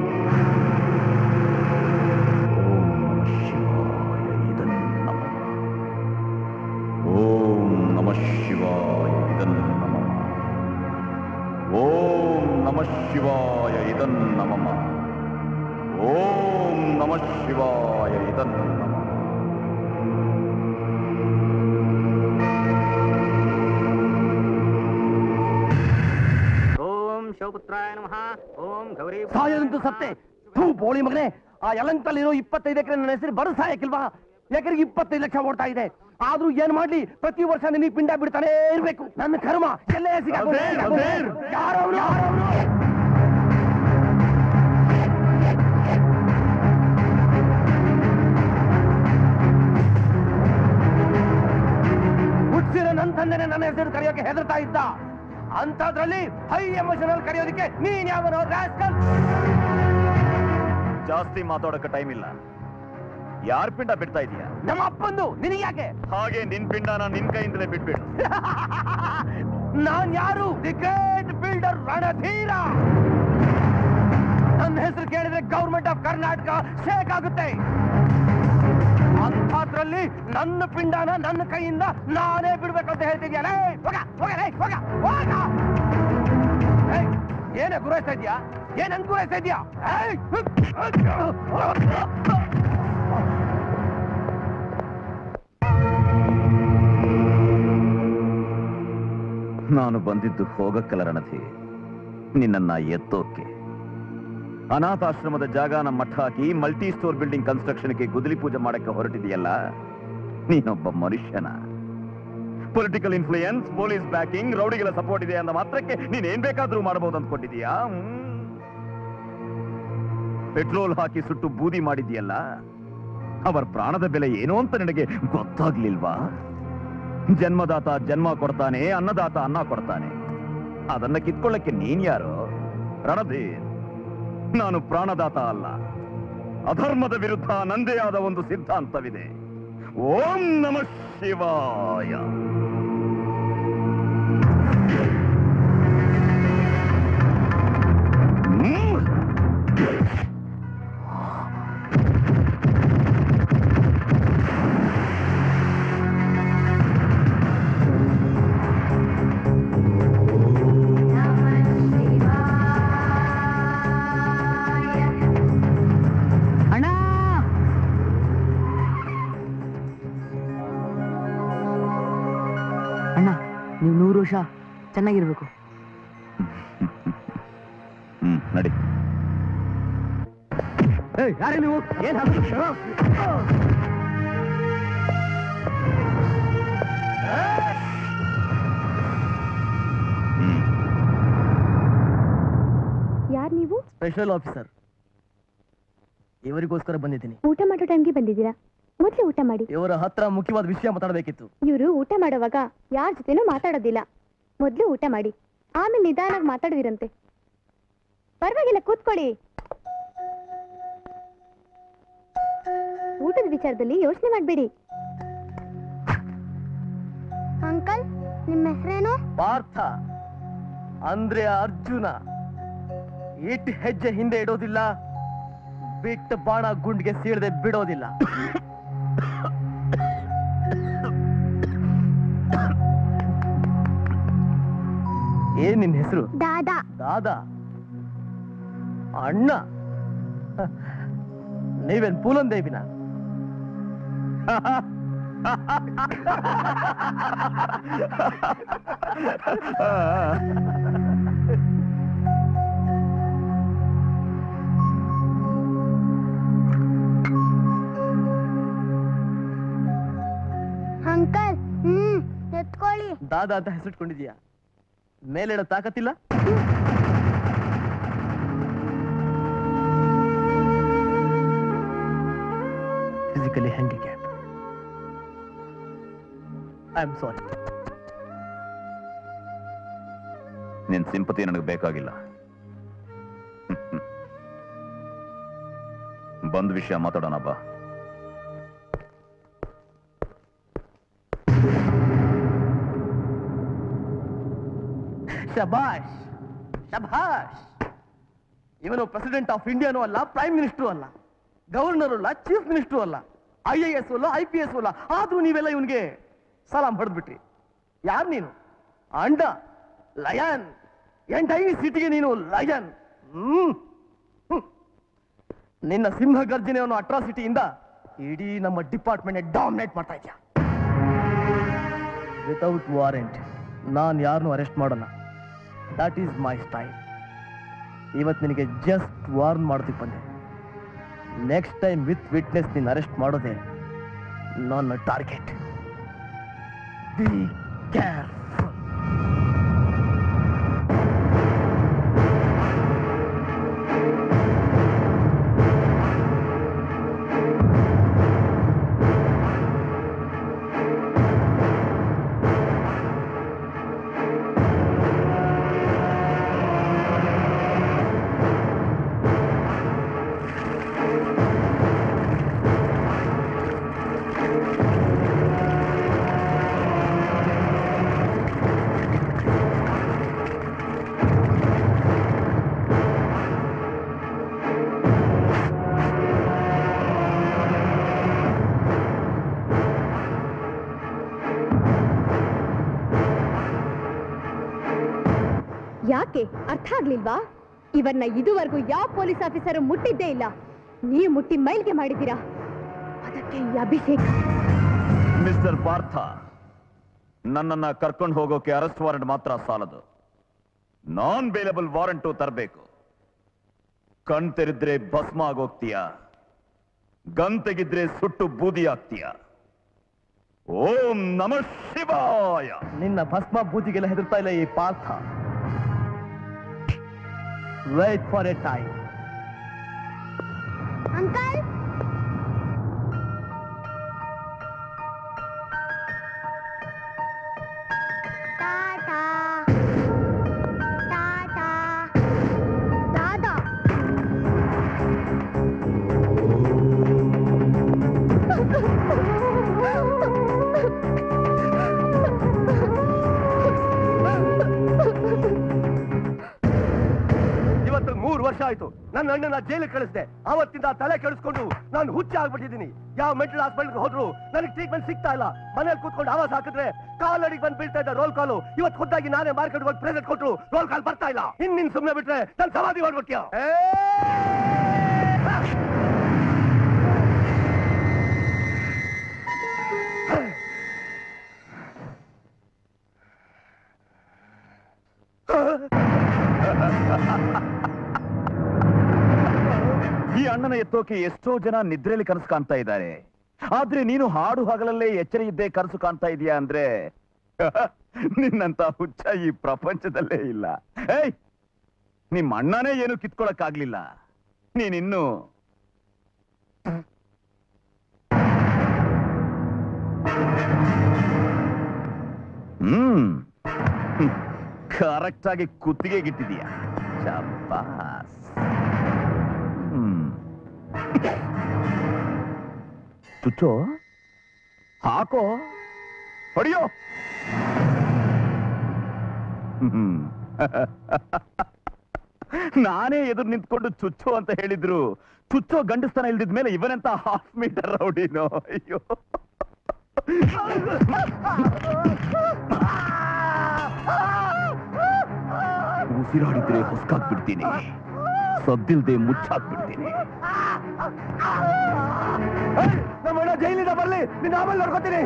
ಓಂ ನಮಃ ಶಿವಾಯ ಇದನ್ನಮಃ. ಓಂ ನಮಃ ಶಿವಾಯ ಇದನ್ನಮಃ. ಓಂ ನಮಃ ಶಿವಾಯ ಇದನ್ನಮಃ. ಶಿವಪುತ್ರಾಯ ನಮಃ. ಓಂ ಗೌರಿ ಸಾಯದಂತೂ ಸತ್ತೆ. ಬೋಳಿ ಮಗನೇ, ಆ ಯಲಂಕಲ್ಲಿರೋ 25 ಎಕರೆ ನನ್ನ ಹೆಸರು ಬರೋ ಸಾಯಕ್ಕಿಲ್ವಾ? ಎಕರೆಗೆ 25 ಲಕ್ಷ ಓಡ್ತಾ ಇದೆ. ಆದ್ರೂ ಏನ್ ಮಾಡ್ಲಿ, ಪ್ರತಿ ವರ್ಷ ನಿನಗೆ ಪಿಂಡ ಬಿಡ್ತಾನೆ ಇರ್ಬೇಕು. ನನ್ನ ಕರ್ಮ ಎಲ್ಲೇ ಯಾರವ್ರು? ಹುಟ್ಟಿಸಿರೋ ನನ್ನ ತಂದೆನೆ ನನ್ನ ಹೆಸರು ಕರೆಯೋಕೆ ಹೆದರ್ತಾ ಇದ್ದ. ಅಂತದ್ರಲ್ಲಿ ಹೈ ಎಮೋಷನಲ್ ಕರೆಯೋದಕ್ಕೆ ನೀನ್ ಯಾವನೋ ರಾಸ್ಕಲ್. ಜಾಸ್ತಿ ಮಾತಾಡೋಕೆ ಟೈಮ್ ಇಲ್ಲ. ಯಾರ್ ಪಿಂಡ ಬಿಡ್ತಾ ಇದೀಯಾ? ನಮ್ಮ ಅಪ್ಪಂದು. ನಿನಗೆ ಯಾಕೆ? ಹಾಗೆ ನಿನ್ ಪಿಂಡನ ನಿನ್ ಕೈಯಿಂದಲೇ ಬಿಟ್ಬಿಡು. ನಾನ್ ಯಾರು? The great builder Ranadheera. ನನ್ನ ಹೆಸರು ಕೇಳಿದ್ರೆ ಗವರ್ಮೆಂಟ್ ಆಫ್ ಕರ್ನಾಟಕ ಶೇಕ್ ಆಗುತ್ತೆ. ಅಂಥದ್ರಲ್ಲಿ ನನ್ನ ಪಿಂಡನ ನನ್ನ ಕೈಯಿಂದ ನಾನೇ ಬಿಡ್ಬೇಕಂತ ಹೇಳ್ತಿದ್ಯಾ? ಏನೇ ಗುರಾಯಿಸ್ತಾ ಇದೀಯಾ? ಏನ್ ಅನ್ಕೂರೈಸ್ತಾ ಇದೀಯಾ? ನಾನು ಬಂದಿದ್ದು ಹೋಗಕ್ಕಲ್ಲ ರಣಧಿ, ನಿನ್ನನ್ನ ಎತ್ತೋಕೆ. ಅನಾಥಾಶ್ರಮದ ಜಾಗನ ಮಟ್ಟ ಹಾಕಿ ಮಲ್ಟಿ ಸ್ಟೋರ್ ಬಿಲ್ಡಿಂಗ್ ಕನ್ಸ್ಟ್ರಕ್ಷನ್ಗೆ ಗುದ್ದಲಿ ಪೂಜೆ ಮಾಡಕ್ಕೆ ಹೊರಟಿದೆಯಲ್ಲ, ನೀನೊಬ್ಬ ಮನುಷ್ಯನ? ಪೊಲಿಟಿಕಲ್ ಇನ್ಫ್ಲೂಯೆನ್ಸ್, ಪೊಲೀಸ್ ಬ್ಯಾಕಿಂಗ್, ರೌಡಿಗಳ ಸಪೋರ್ಟ್ ಇದೆ ಅಂದ ಮಾತ್ರಕ್ಕೆ ನೀನೇನ್ ಬೇಕಾದ್ರೂ ಮಾಡಬಹುದು ಅಂದ್ಕೊಂಡಿದೀಯಾ? ಪೆಟ್ರೋಲ್ ಹಾಕಿ ಸುಟ್ಟು ಬೂದಿ ಮಾಡಿದೀಯಲ್ಲ, ಅವರ ಪ್ರಾಣದ ಬೆಲೆ ಏನು ಅಂತ ನಿನಗೆ ಗೊತ್ತಾಗ್ಲಿಲ್ವಾ? ಜನ್ಮದಾತ ಜನ್ಮ ಕೊಡ್ತಾನೆ, ಅನ್ನದಾತ ಅನ್ನ ಕೊಡ್ತಾನೆ. ಅದನ್ನ ಕಿತ್ಕೊಳ್ಳಕ್ಕೆ ನೀನ್ ಯಾರು? ರಣಧೀರ್, ನಾನು ಪ್ರಾಣದಾತ ಅಲ್ಲ. ಅಧರ್ಮದ ವಿರುದ್ಧ ನಂದೇ ಆದ ಒಂದು ಸಿದ್ಧಾಂತವಿದೆ. ಓಂ ನಮಃ ಶಿವಾಯ. ನೀವು 100 ವರ್ಷ ಚೆನ್ನಾಗಿರ್ಬೇಕು. ನಡಿ. ಯಾರೇ ನೀವು? ಏನ್ ಯಾರು ನೀವು? Special officer. ಇವರಿಗೋಸ್ಕರ ಬಂದಿದ್ದೀನಿ. ಊಟ ಮಾಡೋ ಟೈಮ್ಗೆ ಬಂದಿದ್ದೀರಾ? ಮೊದಲು ಊಟ ಮಾಡಿ. ಇವರ ಹತ್ರ ಮುಖ್ಯವಾದ ವಿಷಯ ಮಾತಾಡಬೇಕಿತ್ತು. ಇವರು ಊಟ ಮಾಡುವಾಗ ಯಾರ ಜೊತೆನೂ ಮಾತಾಡೋದಿಲ್ಲ. ಮೊದಲು ಊಟ ಮಾಡಿ, ಆಮೇಲೆ ನಿಧಾನಾಗಿ ಮಾತಾಡುವಿರಂತೆ. ಪರವಾಗಿಲ್ಲ, ಕೂತ್ಕೊಳ್ಳಿ. ಊಟದ ವಿಚಾರದಲ್ಲಿ ಯೋಚನೆ ಮಾಡಬೇಡಿ. ಅಂಕಲ್, ನಿಮ್ಮ ಹೆಸರೇನು? ಪಾರ್ಥ ಅಂದ್ರೆ ಅರ್ಜುನ. ಇಟ್ಟು ಹೆಜ್ಜೆ ಹಿಂದೆ ಇಡೋದಿಲ್ಲ, ಬಿಟ್ಟು ಬಾಣ ಗುಂಡ್ಗೆ ಸೀಳದೆ ಬಿಡೋದಿಲ್ಲ. ಏನ್ ನಿನ್ ಹೆಸರು? ದಾದಾ. ದಾದಾ? ಅಣ್ಣ? ನೀವೇನ್ ಪೂಲನ್ ದೇವಿನ? ಅಂಕಲ್, ಎತ್ಕೊಳ್ಳಿ. ದಾದಾ ಅಂತ ಹೆಸರಿಟ್ಕೊಂಡಿದ್ಯಾ? ಮೇಲೇಳೋ ತಾಕತ್ತಿಲ್ಲ? Physically handicap. I am sorry. ನಿನ್ ಸಿಂಪತಿ ನನಗೆ ಬೇಕಾಗಿಲ್ಲ. ಬಂದ್ ವಿಷಯ ಮಾತಾಡೋಣ ಬಾ. ಶಬಾಷ್ ಶಬಾಷ್. ಇವನು ಪ್ರೆಸಿಡೆಂಟ್ ಆಫ್ ಇಂಡಿಯಾನೂ ಅಲ್ಲ, ಪ್ರೈಮ್ ಮಿನಿಸ್ಟರ್ ಅಲ್ಲ, ಗವರ್ನರ್ ಅಲ್ಲ, ಚೀಫ್ ಮಿನಿಸ್ಟರ್ ಅಲ್ಲ, IAS ಅಲ್ಲ, IPS ಅಲ್ಲ. ಆದ್ರೂ ನೀವೆಲ್ಲ ಇವನ್ಗೆ ಸಲಾಂ ಹೊಡೆದ್ಬಿಟ್ರಿ. ಯಾರು ನೀನು? ಅಂಡ ಲಯನ್. ಎಂಟೈರ್ ಸಿಟಿಗೆ ನೀನು ಲಯನ್. ನಿನ್ನ ಸಿಂಹ ಗರ್ಜನೆ ಅನ್ನೋ ಅಟ್ರಾಸಿಟಿಯಿಂದ ಇಡೀ ನಮ್ಮ ಡಿಪಾರ್ಟ್ಮೆಂಟ್ ಡಾಮಿನೇಟ್ ಮಾಡ್ತಾ ಇದ್ಯಾ. ವಿತೌಟ್ ವಾರೆಂಟ್ ನಾನ್ ಯಾರನ್ನು ಅರೆಸ್ಟ್ ಮಾಡೋಣ. That is my style. ಇವತ್ತು ನಿನಗೆ ಜಸ್ಟ್ ವಾರ್ನ್ ಮಾಡೋದಕ್ಕೆ ಬಂದೆ. ನೆಕ್ಸ್ಟ್ ಟೈಮ್ ವಿತ್ ವಿಟ್ನೆಸ್ ನೀನು ಅರೆಸ್ಟ್ ಮಾಡೋದೆ ನನ್ನ ಟಾರ್ಗೆಟ್. Be careful. ಯಾಕೆ ಅರ್ಥ ಆಗ್ಲಿಲ್ವಾ? ಇವನ್ನ ಇದುವರೆಗೂ ಯಾವ ಪೊಲೀಸ್ ಆಫೀಸರ್ ಮುಟ್ಟಿದ್ದೇ ಇಲ್ಲ. ನೀವು ಮುಟ್ಟಿ ಮೈಲ್ಗೆ ಮಾಡಿದ್ದೀರಾ, ಅದಕ್ಕೆ ಈ ಅಭಿಷೇಕ. ಮಿಸ್ಟರ್ ಪಾರ್ಥ, ನನ್ನನ್ನ ಕರ್ಕೊಂಡು ಹೋಗೋಕೆ ಅರೆಸ್ಟ್ ವಾರೆಂಟ್ ಮಾತ್ರ ಸಾಲದು, ನಾನ್ ಬೇಲೇಬಲ್ ವಾರೆಂಟು ತರಬೇಕು. ಕಣ್ ತೆರೆದ್ರೆ ಭಸ್ಮ ಆಗೋಗ್ತೀಯ, ಗನ್ ತೆಗಿದ್ರೆ ಸುಟ್ಟು ಬೂದಿ ಆಗ್ತೀಯ. ಓಂ ನಮಃ ಶಿವಾಯ. ನಿನ್ನ ಭಸ್ಮ ಬೂದಿಗೆಲ್ಲ ಹೆದರ್ತಾ ಇಲ್ಲ ಈ Partha. Wait for a time. Uncle, tata tata ದಾದಾ. ಇವತ್ತು 3 ವರ್ಷ ಆಯ್ತು ನನ್ನ ಅಣ್ಣನ ಜೈಲಿಗೆ ಕಳಿಸಿದೆ. ಅವತ್ತಿಂದ ತಲೆ ಕೆಡಿಸ್ಕೊಂಡು ನಾನು ಹುಚ್ಚ ಆಗ್ಬಿಟ್ಟಿದ್ದೀನಿ. ಯಾವ ಮೆಂಟಲ್ ಹಾಸ್ಪಿಟಲ್ಗೆ ಹೋದ್ರು ನನಗೆ ಟ್ರೀಟ್ಮೆಂಟ್ ಸಿಗ್ತಾ ಇಲ್ಲ. ಮನೇಲಿ ಕೂತ್ಕೊಂಡು ಆವಾಜ್ ಹಾಕಿದ್ರೆ ಕಾಲಡಿಗೆ ಬಂದು ಬೀಳ್ತಾ ಇದ್ದ ರೋಲ್ ಕಾಲು. ಇವತ್ತು ಖುದ್ದಾಗಿ ನಾನೇ ಮಾರ್ಕೆಟ್ ಹೋಗಿ ಪ್ರೆಸೆಂಟ್ ಕೊಟ್ಟರು ರೋಲ್ ಕಾಲ್ ಬರ್ತಾ ಇಲ್ಲ. ನಿನ್ ಸುಮ್ಮನೆ ಬಿಟ್ರೆ ನನ್ನ ಸಮಾಧಿ ಮಾಡ್ಬಿಟ್ಯ. ಈ ಅಣ್ಣನ ಎತ್ತೋಕೆ ಎಷ್ಟೋ ಜನ ನಿದ್ರೆಯಲ್ಲಿ ಕನಸು ಕಾಣ್ತಾ ಇದ್ದಾರೆ. ಆದ್ರೆ ನೀನು ಹಾಡು ಹಗಲಲ್ಲೇ ಎಚ್ಚರ ಇದ್ದೇ ಕನಸು ಕಾಣ್ತಾ ಇದೀಯಾ ಅಂದ್ರೆ ನಿನ್ನಂತ ಹುಚ್ಚ ಈ ಪ್ರಪಂಚದಲ್ಲೇ ಇಲ್ಲ. ಏಯ್, ನಿಮ್ಮ ಅಣ್ಣನೇ ಏನು ಕಿತ್ಕೊಳಕ್ಕಾಗ್ಲಿಲ್ಲ, ನೀನಿನ್ನು ಕರೆಕ್ಟ್ ಆಗಿ ಕುತ್ತಿಗೆಗಿಟ್ಟಿದೀಯ. ಶಬ್ಬಾಸ್. ಚುಚ್ಚೋ, ಹಾಕೋ, ಹೊಡಿಯೋ. ನಾನೇ ಎದುರು ನಿಂತ್ಕೊಂಡು ಚುಚ್ಚೋ ಅಂತ ಹೇಳಿದ್ರು. ಚುಚ್ಚೋ ಗಂಡಸ್ತನ ಇಲ್ದಿದ್ಮೇಲೆ ಇವನೆಂತ ½ ಮೀಟರ್ ರೌಡಿನೋ. ಅಯ್ಯೋ, ಉಸಿರಾಡಿದ್ರೆ ಹೊಸ್ಕಾಕ್ಬಿಡ್ತೀನಿ, ಸದ್ದಿಲ್ದೆ ಮುಚ್ಚಾಕ್ಬಿಡ್ತೀನಿ. ನಮ್ಮಣ್ಣ ಜೈಲಿಂದ ಬರ್ಲಿ, ನಿನ್ನ ಆಮೇಲೆ ನೋಡ್ಕೊತೀನಿ.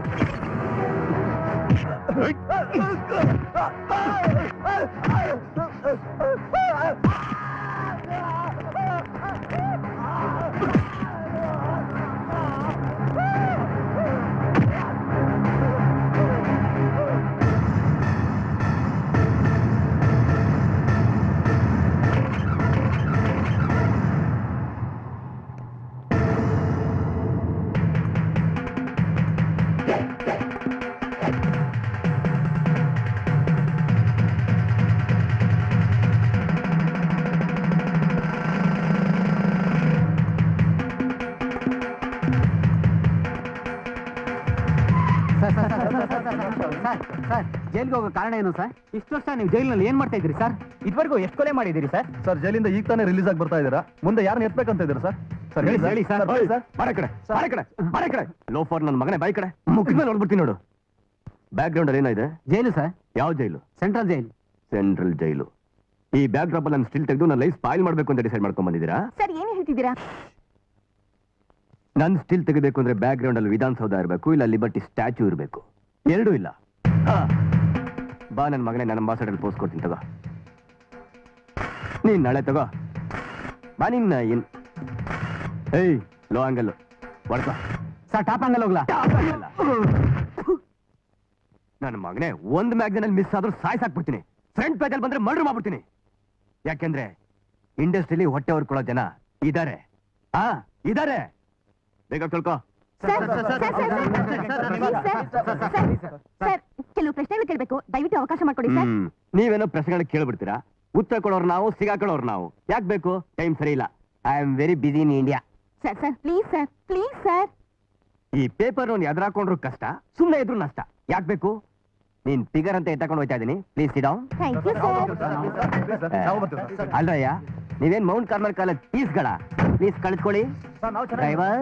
ಸರ್, ಜೈಲ್ಗೆ ಹೋಗೋ ಕಾರಣ ಏನು ಸರ್? ಇಷ್ಟು ವರ್ಷ ನೀವು ಜೈಲಿನಲ್ಲಿ ಏನ್ ಮಾಡ್ತಾ ಇದ್ದೀರಿ ಸರ್? ಇದುವರೆಗೂ ಎಷ್ಟು ಕೊಲೆ ಮಾಡಿದ್ದೀರಿ ಸರ್? ಸರ್, ಜೈಲಿಂದ ಈಗ ತಾನೇ ರಿಲೀಸ್ ಆಗಿ ಬರ್ತಾ ಇದ್ದೀರಾ. ಮುಂದೆ ಯಾರನ್ನ ಎತ್ಬೇಕಂತ ಇದ್ದೀರಾ ಸರ್? ಸರ್ ಹೇಳಿ ಹೇಳಿ ಸರ್. ಲೋಫರ್ ನನ್ನ ಮಗನೇ ಬಾಯಿ ಕಡೆ ಮುಖದ ಮೇಲೆ ನೋಡ್ಬಿಡ್ತೀನಿ ನೋಡು. ಬ್ಯಾಕ್ ಗ್ರೌಂಡ್ ಅಲ್ಲಿ ಏನಿದೆ? ಜೈಲು ಸರ್. ಯಾವ ಜೈಲು? ಸೆಂಟ್ರಲ್ ಜೈಲು. ಸೆಂಟ್ರಲ್ ಜೈಲು. ಈ ಬ್ಯಾಕ್ ಡ್ರಾಪ್ ಅಲ್ಲಿ ನಾನು ಸ್ಟಿಲ್ ತೆಗೆದು ನನ್ನ ಲೈಫ್ ಸ್ಪಾಯಿಲ್ ಮಾಡ್ಬೇಕು ಅಂತ ಡಿಸೈಡ್ ಮಾಡ್ಕೊಂಡ್ ಬಂದಿದ್ದೀರಾ? ಸರ್, ಏನ್ ಹೇಳ್ತಿದ್ದೀರಾ? ನನ್ ಸ್ಟಿಲ್ ತೆಗಿಬೇಕು ಅಂದ್ರೆ ಬ್ಯಾಕ್ ಗ್ರೌಂಡ್ ಅಲ್ಲಿ ವಿಧಾನಸೌಧ ಇರಬೇಕು, ಇಲ್ಲ ಲಿಬರ್ಟಿ ಸ್ಟ್ಯಾಚ್ಯೂ ಇರಬೇಕು. ಎರಡೂ ಇಲ್ಲ. ಬಾ ನನ್ನ ಮಗನೇ, ನನ್ನ ಅಂಬಾಸಡರ್ ಪೋಸ್ಟ್ ಕೊಡ್ತೀನಿ ತಗೋ. ನೀನ್ ನಾಳೆ ತಗೋ ಬಾ ನಿನ್ನ ಏಯ್ ಲೋ ಆಂಗಲ್ ಹೊಡ್ಕೋ ಸರ್ ಟಾಪ್ ಆಂಗಲ್ ಹೋಗ್ಲಾ? ನನ್ನ ಮಗನೇ ಒಂದ್ ಮ್ಯಾಗ್ಝಿನ್ ಮಿಸ್ ಆದ್ರೂ ಸಾಯ್ಸಾಕ್ಬಿಡ್ತೀನಿ. ಫ್ರಂಟ್ ಪೇಜಲ್ಲಿ ಬಂದ್ರೆ ಮರ್ಡರ್ ಮಾಡ್ಬಿಡ್ತೀನಿ. ಯಾಕೆಂದ್ರೆ ಇಂಡಸ್ಟ್ರಿಲಿ ಹೊಟ್ಟೆ ಹೊರ್ಕೊಳ್ಳೋ ಜನ ಇದಾರೆ. ಇದಾರೆ. ಬೇಗ ತಿಳ್ಕೋ. ಸರ್ ಕೆಲವು ಪ್ರಶ್ನೆಗಳು ಕೇಳಬೇಕು, ದಯವಿಟ್ಟು ಅವಕಾಶ ಮಾಡ್ಕೊಡಿ ಸರ್. ನೀವೇನೋ ಪ್ರಶ್ನೆಗಳಿಗೆ ಕೇಳ್ಬಿಡ್ತೀರಾ? ಉತ್ತರ ಕೊಡೋರು ನಾವು, ಸಿಗಾಕೊಳ್ಳೋರು ನಾವು. ಯಾಕೆ ಬೇಕು? ಟೈಮ್ ಸರಿ ಇಲ್ಲ. I am very busy in India. Sir please sir. ಈ ಪೇಪರ್ ಎದುರಾಕೊಂಡ್ರು ಕಷ್ಟ, ಸುಮ್ಮನೆ ಇದ್ರು ನಷ್ಟ. ಯಾಕೆ ಬೇಕು? ನೀನ್ ಫಿಗರ್ ಅಂತ ಎತ್ತಕೊಂಡು ಹೋಗ್ತಾ ಇದೀನಿ. Please sit down. Thank you sir. ಅಲ್ರಯ್ಯ, ನೀವೇನ್ ಮೌಂಟ್ ಕಾರ್ಮಲ್ ಕಾಲೇಜ್ ಫೀಸ್ಗಳ? ಪ್ಲೀಸ್ ಕಳಿಸ್ಕೊಳ್ಳಿ. ಡ್ರೈವರ್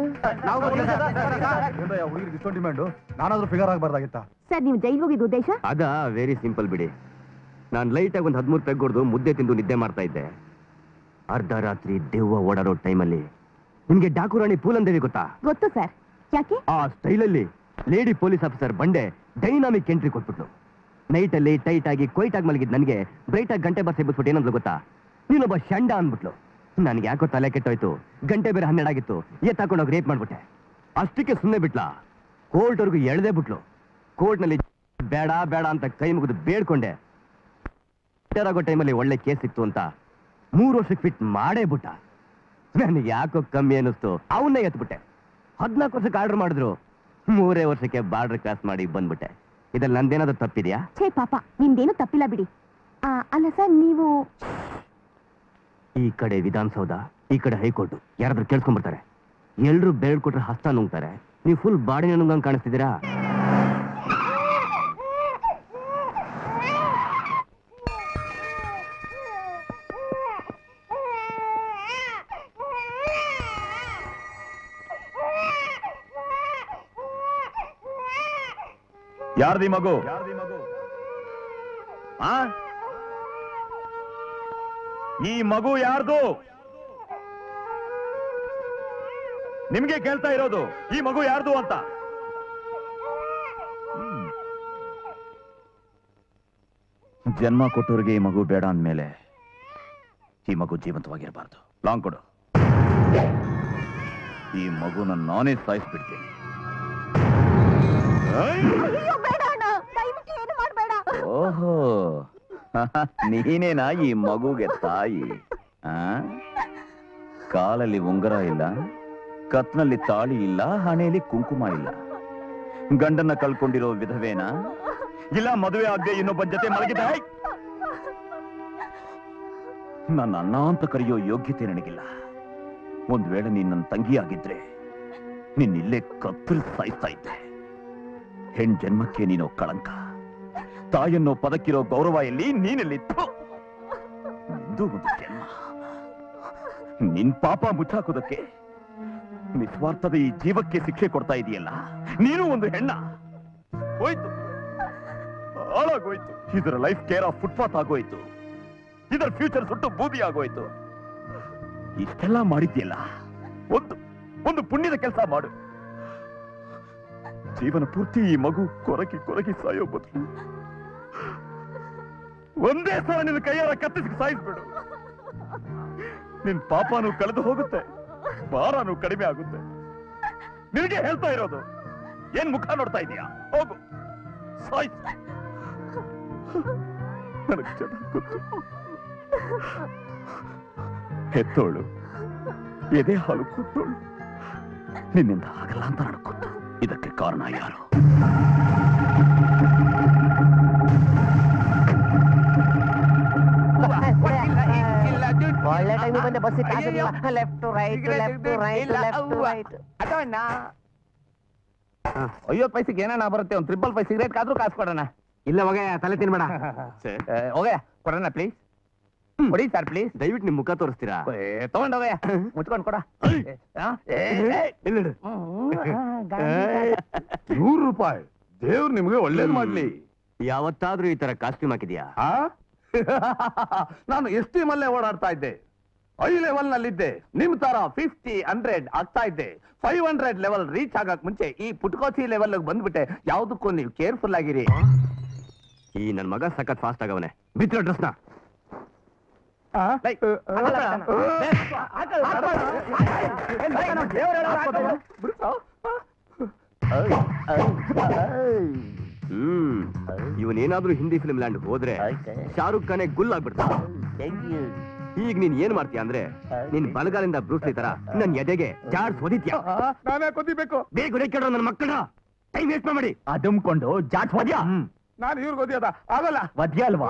ಡಿಮ್ಯಾಂಡು ನಾನಾದ್ರೂ ಫಿಗರ್ ಆಗಬಾರ್ದಾಗಿತ್ತ? ಸರ್ ನೀವು ಜೈಲ್ಗೆ ಹೋಗಿದ್ದು ಉದ್ದೇಶ? ಅದ ವೆರಿ ಸಿಂಪಲ್ ಬಿಡಿ. ನಾನು ಲೈಟಾಗಿ ಒಂದು 13 ಪೆಗ್ ಹೊಡೆದು ಮುದ್ದೆ ತಿಂದು ನಿದ್ದೆ ಮಾಡ್ತಾ ಇದ್ದೆ. ಅರ್ಧ ರಾತ್ರಿ ದೆವ್ವ ಓಡಾಡೋ ಟೈಮಲ್ಲಿ ನಿಮ್ಗೆ ಡಾಕುರಾಣಿ ಪೂಲಂದೇವಿ ಗೊತ್ತಾ? ಗೊತ್ತು ಸರ್. ಯಾಕೆ? ಆ ಸ್ಟೈಲಲ್ಲಿ ಲೇಡಿ ಪೊಲೀಸ್ ಆಫೀಸರ್ ಬಂಡೆ ಡೈನಾಮಿಕ್ ಎಂಟ್ರಿ ಕೊಟ್ಬಿಟ್ಲು. ನೈಟ್ ಅಲ್ಲಿ ಟೈಟ್ ಆಗಿ ಕೊಯ್ಟ್ ಆಗಿ ಮಲಗಿದ್ ನನಗೆ ಬ್ರೈಟ್ ಆಗಿ ಗಂಟೆ ಬರ್ಸಿ ಬಿಟ್ಬಿಟ್ಟು ಏನಂದ್ಲು ಗೊತ್ತಾ? ನೀನೊಬ್ಬ ಶಂಡ ಅಂದ್ಬಿಟ್ಲು. ನನ್ಗೆ ಯಾಕೋ ತಲೆ ಕೆಟ್ಟೋಯ್ತು. ಗಂಟೆ ಬೇರೆ 12 ಆಗಿತ್ತು. ಎತ್ತಾಕೊಂಡೋಗಿ ರೇಪ್ ಮಾಡ್ಬಿಟ್ಟೆ. ಅಷ್ಟಕ್ಕೆ ಸುಮ್ಮನೆ ಬಿಟ್ಲಾ. ಕೋರ್ಟ್ವರೆಗೂ ಎಳ್ದೇ ಬಿಟ್ಲು. ಕೋರ್ಟ್ನಲ್ಲಿ ಬೇಡ ಬೇಡ ಅಂತ ಕೈ ಮುಗಿದು ಬೇಡ್ಕೊಂಡೆ. ಆಗೋ ಟೈಮಲ್ಲಿ ಒಳ್ಳೆ ಕೇಸ್ ಸಿಕ್ತು ಅಂತ 3 ವರ್ಷಕ್ಕೆ ಫಿಟ್ ಮಾಡೇ ಬಿಟ್ಟ. ನನಗೆ ಯಾಕೋ ಕಮ್ಮಿ ಅನ್ನಿಸ್ತು. ಅವನ್ನೇ ಎತ್ಬಿಟ್ಟೆ. 14 ವರ್ಷಕ್ಕೆ ಆರ್ಡರ್ ಮಾಡಿದ್ರು. 3 ವರ್ಷಕ್ಕೆ ಬಾರ್ಡರ್ ಕ್ರಾಸ್ ಮಾಡಿ ಬಂದ್ಬಿಟ್ಟೆ. ಇದ್ರಲ್ಲಿ ನಂದೇನಾದ್ರು ತಪ್ಪಿದ್ಯಾ? ಛೇ ಪಾಪ, ನಿಮ್ದೇನು ತಪ್ಪಿಲ್ಲ ಬಿಡಿ. ಅಲ್ಲ ಸರ್, ನೀವು ಈ ಕಡೆ ವಿಧಾನಸೌಧ, ಈ ಕಡೆ ಹೈಕೋರ್ಟ್, ಯಾರಾದ್ರೂ ಕೇಳ್ಸ್ಕೊಂಡ್ಬಿಡ್ತಾರೆ. ಎಲ್ರು ಬೆರಳು ಕೊಟ್ರೆ ಹಸ್ತ ನುಂಗ್ತಾರೆ. ನೀವು ಫುಲ್ ಬಾಡಿನ ನುಂಗಂಗ್ ಕಾಣಿಸ್ತಿದ್ದೀರಾ? ಯಾರ್ದಿ ಮಗು? ಈ ಮಗು ಯಾರ್ದು? ನಿಮ್ಗೆ ಕೇಳ್ತಾ ಇರೋದು, ಈ ಮಗು ಯಾರ್ದು ಅಂತ. ಜನ್ಮ ಕೊಟ್ಟವ್ರಿಗೆ ಈ ಮಗು ಬೇಡ ಅಂದ್ಮೇಲೆ ಈ ಮಗು ಜೀವಂತವಾಗಿರಬಾರ್ದು. ಲಾಂಗ್ ಕೊಡು. ಈ ಮಗುನ ನಾನೇ ಸಾಯಿಸ್ಬಿಡ್ತೀನಿ. ಓಹೋ, ನೀನೇನಾ ಈ ಮಗುಗೆ ತಾಯಿ? ಕಾಲಲ್ಲಿ ಉಂಗುರ ಇಲ್ಲ, ಕತ್ನಲ್ಲಿ ತಾಳಿ ಇಲ್ಲ, ಹಣೆಯಲ್ಲಿ ಕುಂಕುಮ ಇಲ್ಲ. ಗಂಡನ್ನ ಕಳ್ಕೊಂಡಿರೋ ವಿಧವೇನಾ? ಇಲ್ಲ ಮದುವೆ ಆಗದೆ ಇನ್ನೊಬ್ಬ ಜೊತೆ ಮಲಗಿದ? ನನ್ನ ಅಣ್ಣ ಅಂತ ಕರೆಯೋ ಯೋಗ್ಯತೆ ನನಗಿಲ್ಲ. ಒಂದ್ ವೇಳೆ ನೀನ್ ನನ್ನ ತಂಗಿ ಆಗಿದ್ರೆ ನಿನ್ನಿಲ್ಲೇ ಕತ್ತರಿಸಿ ಸಾಯ್ತಾ ಇದ್ದೆ. ಹೆಣ್ ಜನ್ಮಕ್ಕೆ ನೀನು ಕಳಂಕ. ತಾಯನ್ನೋ ಪದಕ್ಕಿರೋ ಗೌರವ ಎಲ್ಲಿ? ನೀನೆಲ್ಲಿತ್ತು? ನಿಂದು ಒಂದು ಜನ್ಮ. ನಿನ್ ಪಾಪ ಮುಚ್ಚಾಕೋದಕ್ಕೆ ನಿಸ್ವಾರ್ಥದ ಈ ಜೀವಕ್ಕೆ ಶಿಕ್ಷೆ ಕೊಡ್ತಾ ಇದೆಯಲ್ಲ. ನೀನು ಒಂದು ಹೆಣ್ಣ. ಹೋಯ್ತು, ಹಾಳಾಗೋಯ್ತು. ಇದರ ಲೈಫ್ ಕೇರ್ ಆಫ್ ಫುಟ್ಪಾತ್ ಆಗೋಯ್ತು. ಇದರ ಫ್ಯೂಚರ್ ಸುಟ್ಟು ಬೂದಿ ಆಗೋಯ್ತು. ಇಷ್ಟೆಲ್ಲ ಮಾಡಿದ್ಯಲ್ಲ, ಒಂದು ಪುಣ್ಯದ ಕೆಲಸ ಮಾಡು. ಜೀವನ ಪೂರ್ತಿ ಈ ಮಗು ಕೊರಗಿ ಕೊರಗಿ ಸಾಯೋ ಬದಲು ಒಂದೇ ಸಲ ನಿನ್ನ ಕೈಯಾರ ಕತ್ತಿಸಿ ಸಾಯಿಸ್ಬೇಡು. ನಿನ್ ಪಾಪನೂ ಕಳೆದು ಹೋಗುತ್ತೆ, ಭಾರನೂ ಕಡಿಮೆ ಆಗುತ್ತೆ. ನಿನಗೆ ಹೇಳ್ತಾ ಇರೋದು. ಏನ್ ಮುಖ ನೋಡ್ತಾ ಇದೀಯಾ? ಹೋಗು, ಸಾಯಿಸು. ನನಗೆ ಚೆನ್ನಾಗಿ ಗೊತ್ತು. ಹೆತ್ತೋಳು, ಎದೆ ಹಾಲು ಕೊಟ್ಟೋಳು ನಿನ್ನಿಂದ ಆಗಲ್ಲ ಅಂತ ನನಗೆ ಗೊತ್ತು. ಇದಕ್ಕೆ ಕಾರಣ ಯಾರು? ಒಳ್ಳೆ ಟೈಮ್ ಬಂದೆ. ಬಸ್ left right left right left right. ಅಯ್ಯೋ ಪೈಸೆಗೆ ಏನಾನ ಬರುತ್ತೆ. ಒಂದು 5 ಸಿಗರೇಟ್ ಆದ್ರೂ ಕಾಸು ಕೊಡೋಣ. ಇಲ್ಲ ಹೋಗ, ತಲೆ ತಿನ್ಬೇಡ. ಹೋಗಯ್ಯ, ಕೊಡೋಣ ಪ್ಲೀಸ್. ಕೊಡಿ ಸರ್ ಪ್ಲೀಸ್. ದಯವಿಟ್ಟು ನಿಮ್ ಮುಖ ತೋರಿಸ್ತೀರಾ? ತಗೊಂಡ್ ಹೋಗಯ್ಯ, ಮುಚ್ಕೊಂಡ್ ಕೊಡ. 100 ರೂಪಾಯಿ. ದೇವ್ರು ನಿಮ್ಗೆ ಒಳ್ಳೇದ್ ಮಾಡ್ಲಿ. ಯಾವತ್ತಾದ್ರೂ ಈ ತರ ಕಾಸ್ಟ್ಯೂಮ್ ಹಾಕಿದ್ಯಾ? ನಾನು ST ಮಲ್ಲೇ ಓಡಾಡ್ತಾ ಇದ್ದೆ. 5 ಲೆವೆಲ್ ನಲ್ಲಿದ್ದೆ. ನಿಮ್ ತರ 50, 100 ಆಗ್ತಾ ಇದ್ದೆ. 500 ಲೆವೆಲ್ ರೀಚ್ ಆಗಕ್ ಮುಂಚೆ ಈ ಪುಟ್ಕೋಚಿ ಲೆವೆಲ್ ಬಂದ್ಬಿಟ್ಟೆ. ಯಾವ್ದಕ್ಕೂ ನೀವು ಕೇರ್ಫುಲ್ ಆಗಿರಿ. ಈ ನನ್ ಮಗ ಸಖತ್ ಫಾಸ್ಟ್ ಆಗವನೆ. ಬಿಚ್ಚೋ ಡ್ರೆಸ್ನ. ಇವನೇನಾದ್ರೂ ಹಿಂದಿ ಫಿಲ್ಮ್ ಲ್ಯಾಂಡ್ ಹೋದ್ರೆ ಶಾರುಖ್ ಖಾನೆ ಗುಲ್ ಆಗ್ಬಿಡ್ತಾ. ಈಗ ನೀನ್ ಏನ್ ಮಾಡ್ತೀಯ ಅಂದ್ರೆ ನಿನ್ ಬಲಗಾಲಿಂದ ಬ್ರೂಸ್ಲಿ ತರ ನನ್ ಎದೆಗೆ ಜಾಡ್ಸ್ ಹೊದಿತ್ಯಾ. ನಾನೇ ಕೊದಿಬೇಕು. ಬೇಗ ಕೇಳೋ ನನ್ನ ಮಕ್ಕಳ ಟೈಮ್ ವೇಸ್ಟ್ ಮಾಡಿ ಅದುಮ್ಕೊಂಡು ಜಾಡ್ಸ್ ಹೊದ್ಯಾ. ನಾನು ಇವ್ರಿಗೆ ಓದಿಯೋದ ಆಗಲ್ಲ. ವದ್ಯ ಅಲ್ವಾ?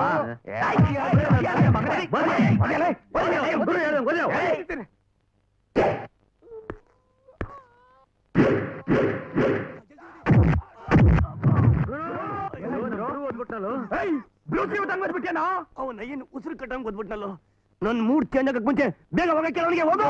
ಅವನ ಏನು ಉಸಿರು ಕಟ್ಟಂಗ್ ಓದ್ಬಿಟ್ನಲ್ಲೋ. ನನ್ ಮೂಡ್ ಚೇಂಜ್ ಆಗಕ್ ಮುಂಚೆ ಬೇಗ ಹೋಗಕ್ಕೆ ಅವನಿಗೆ ಹೋಗು.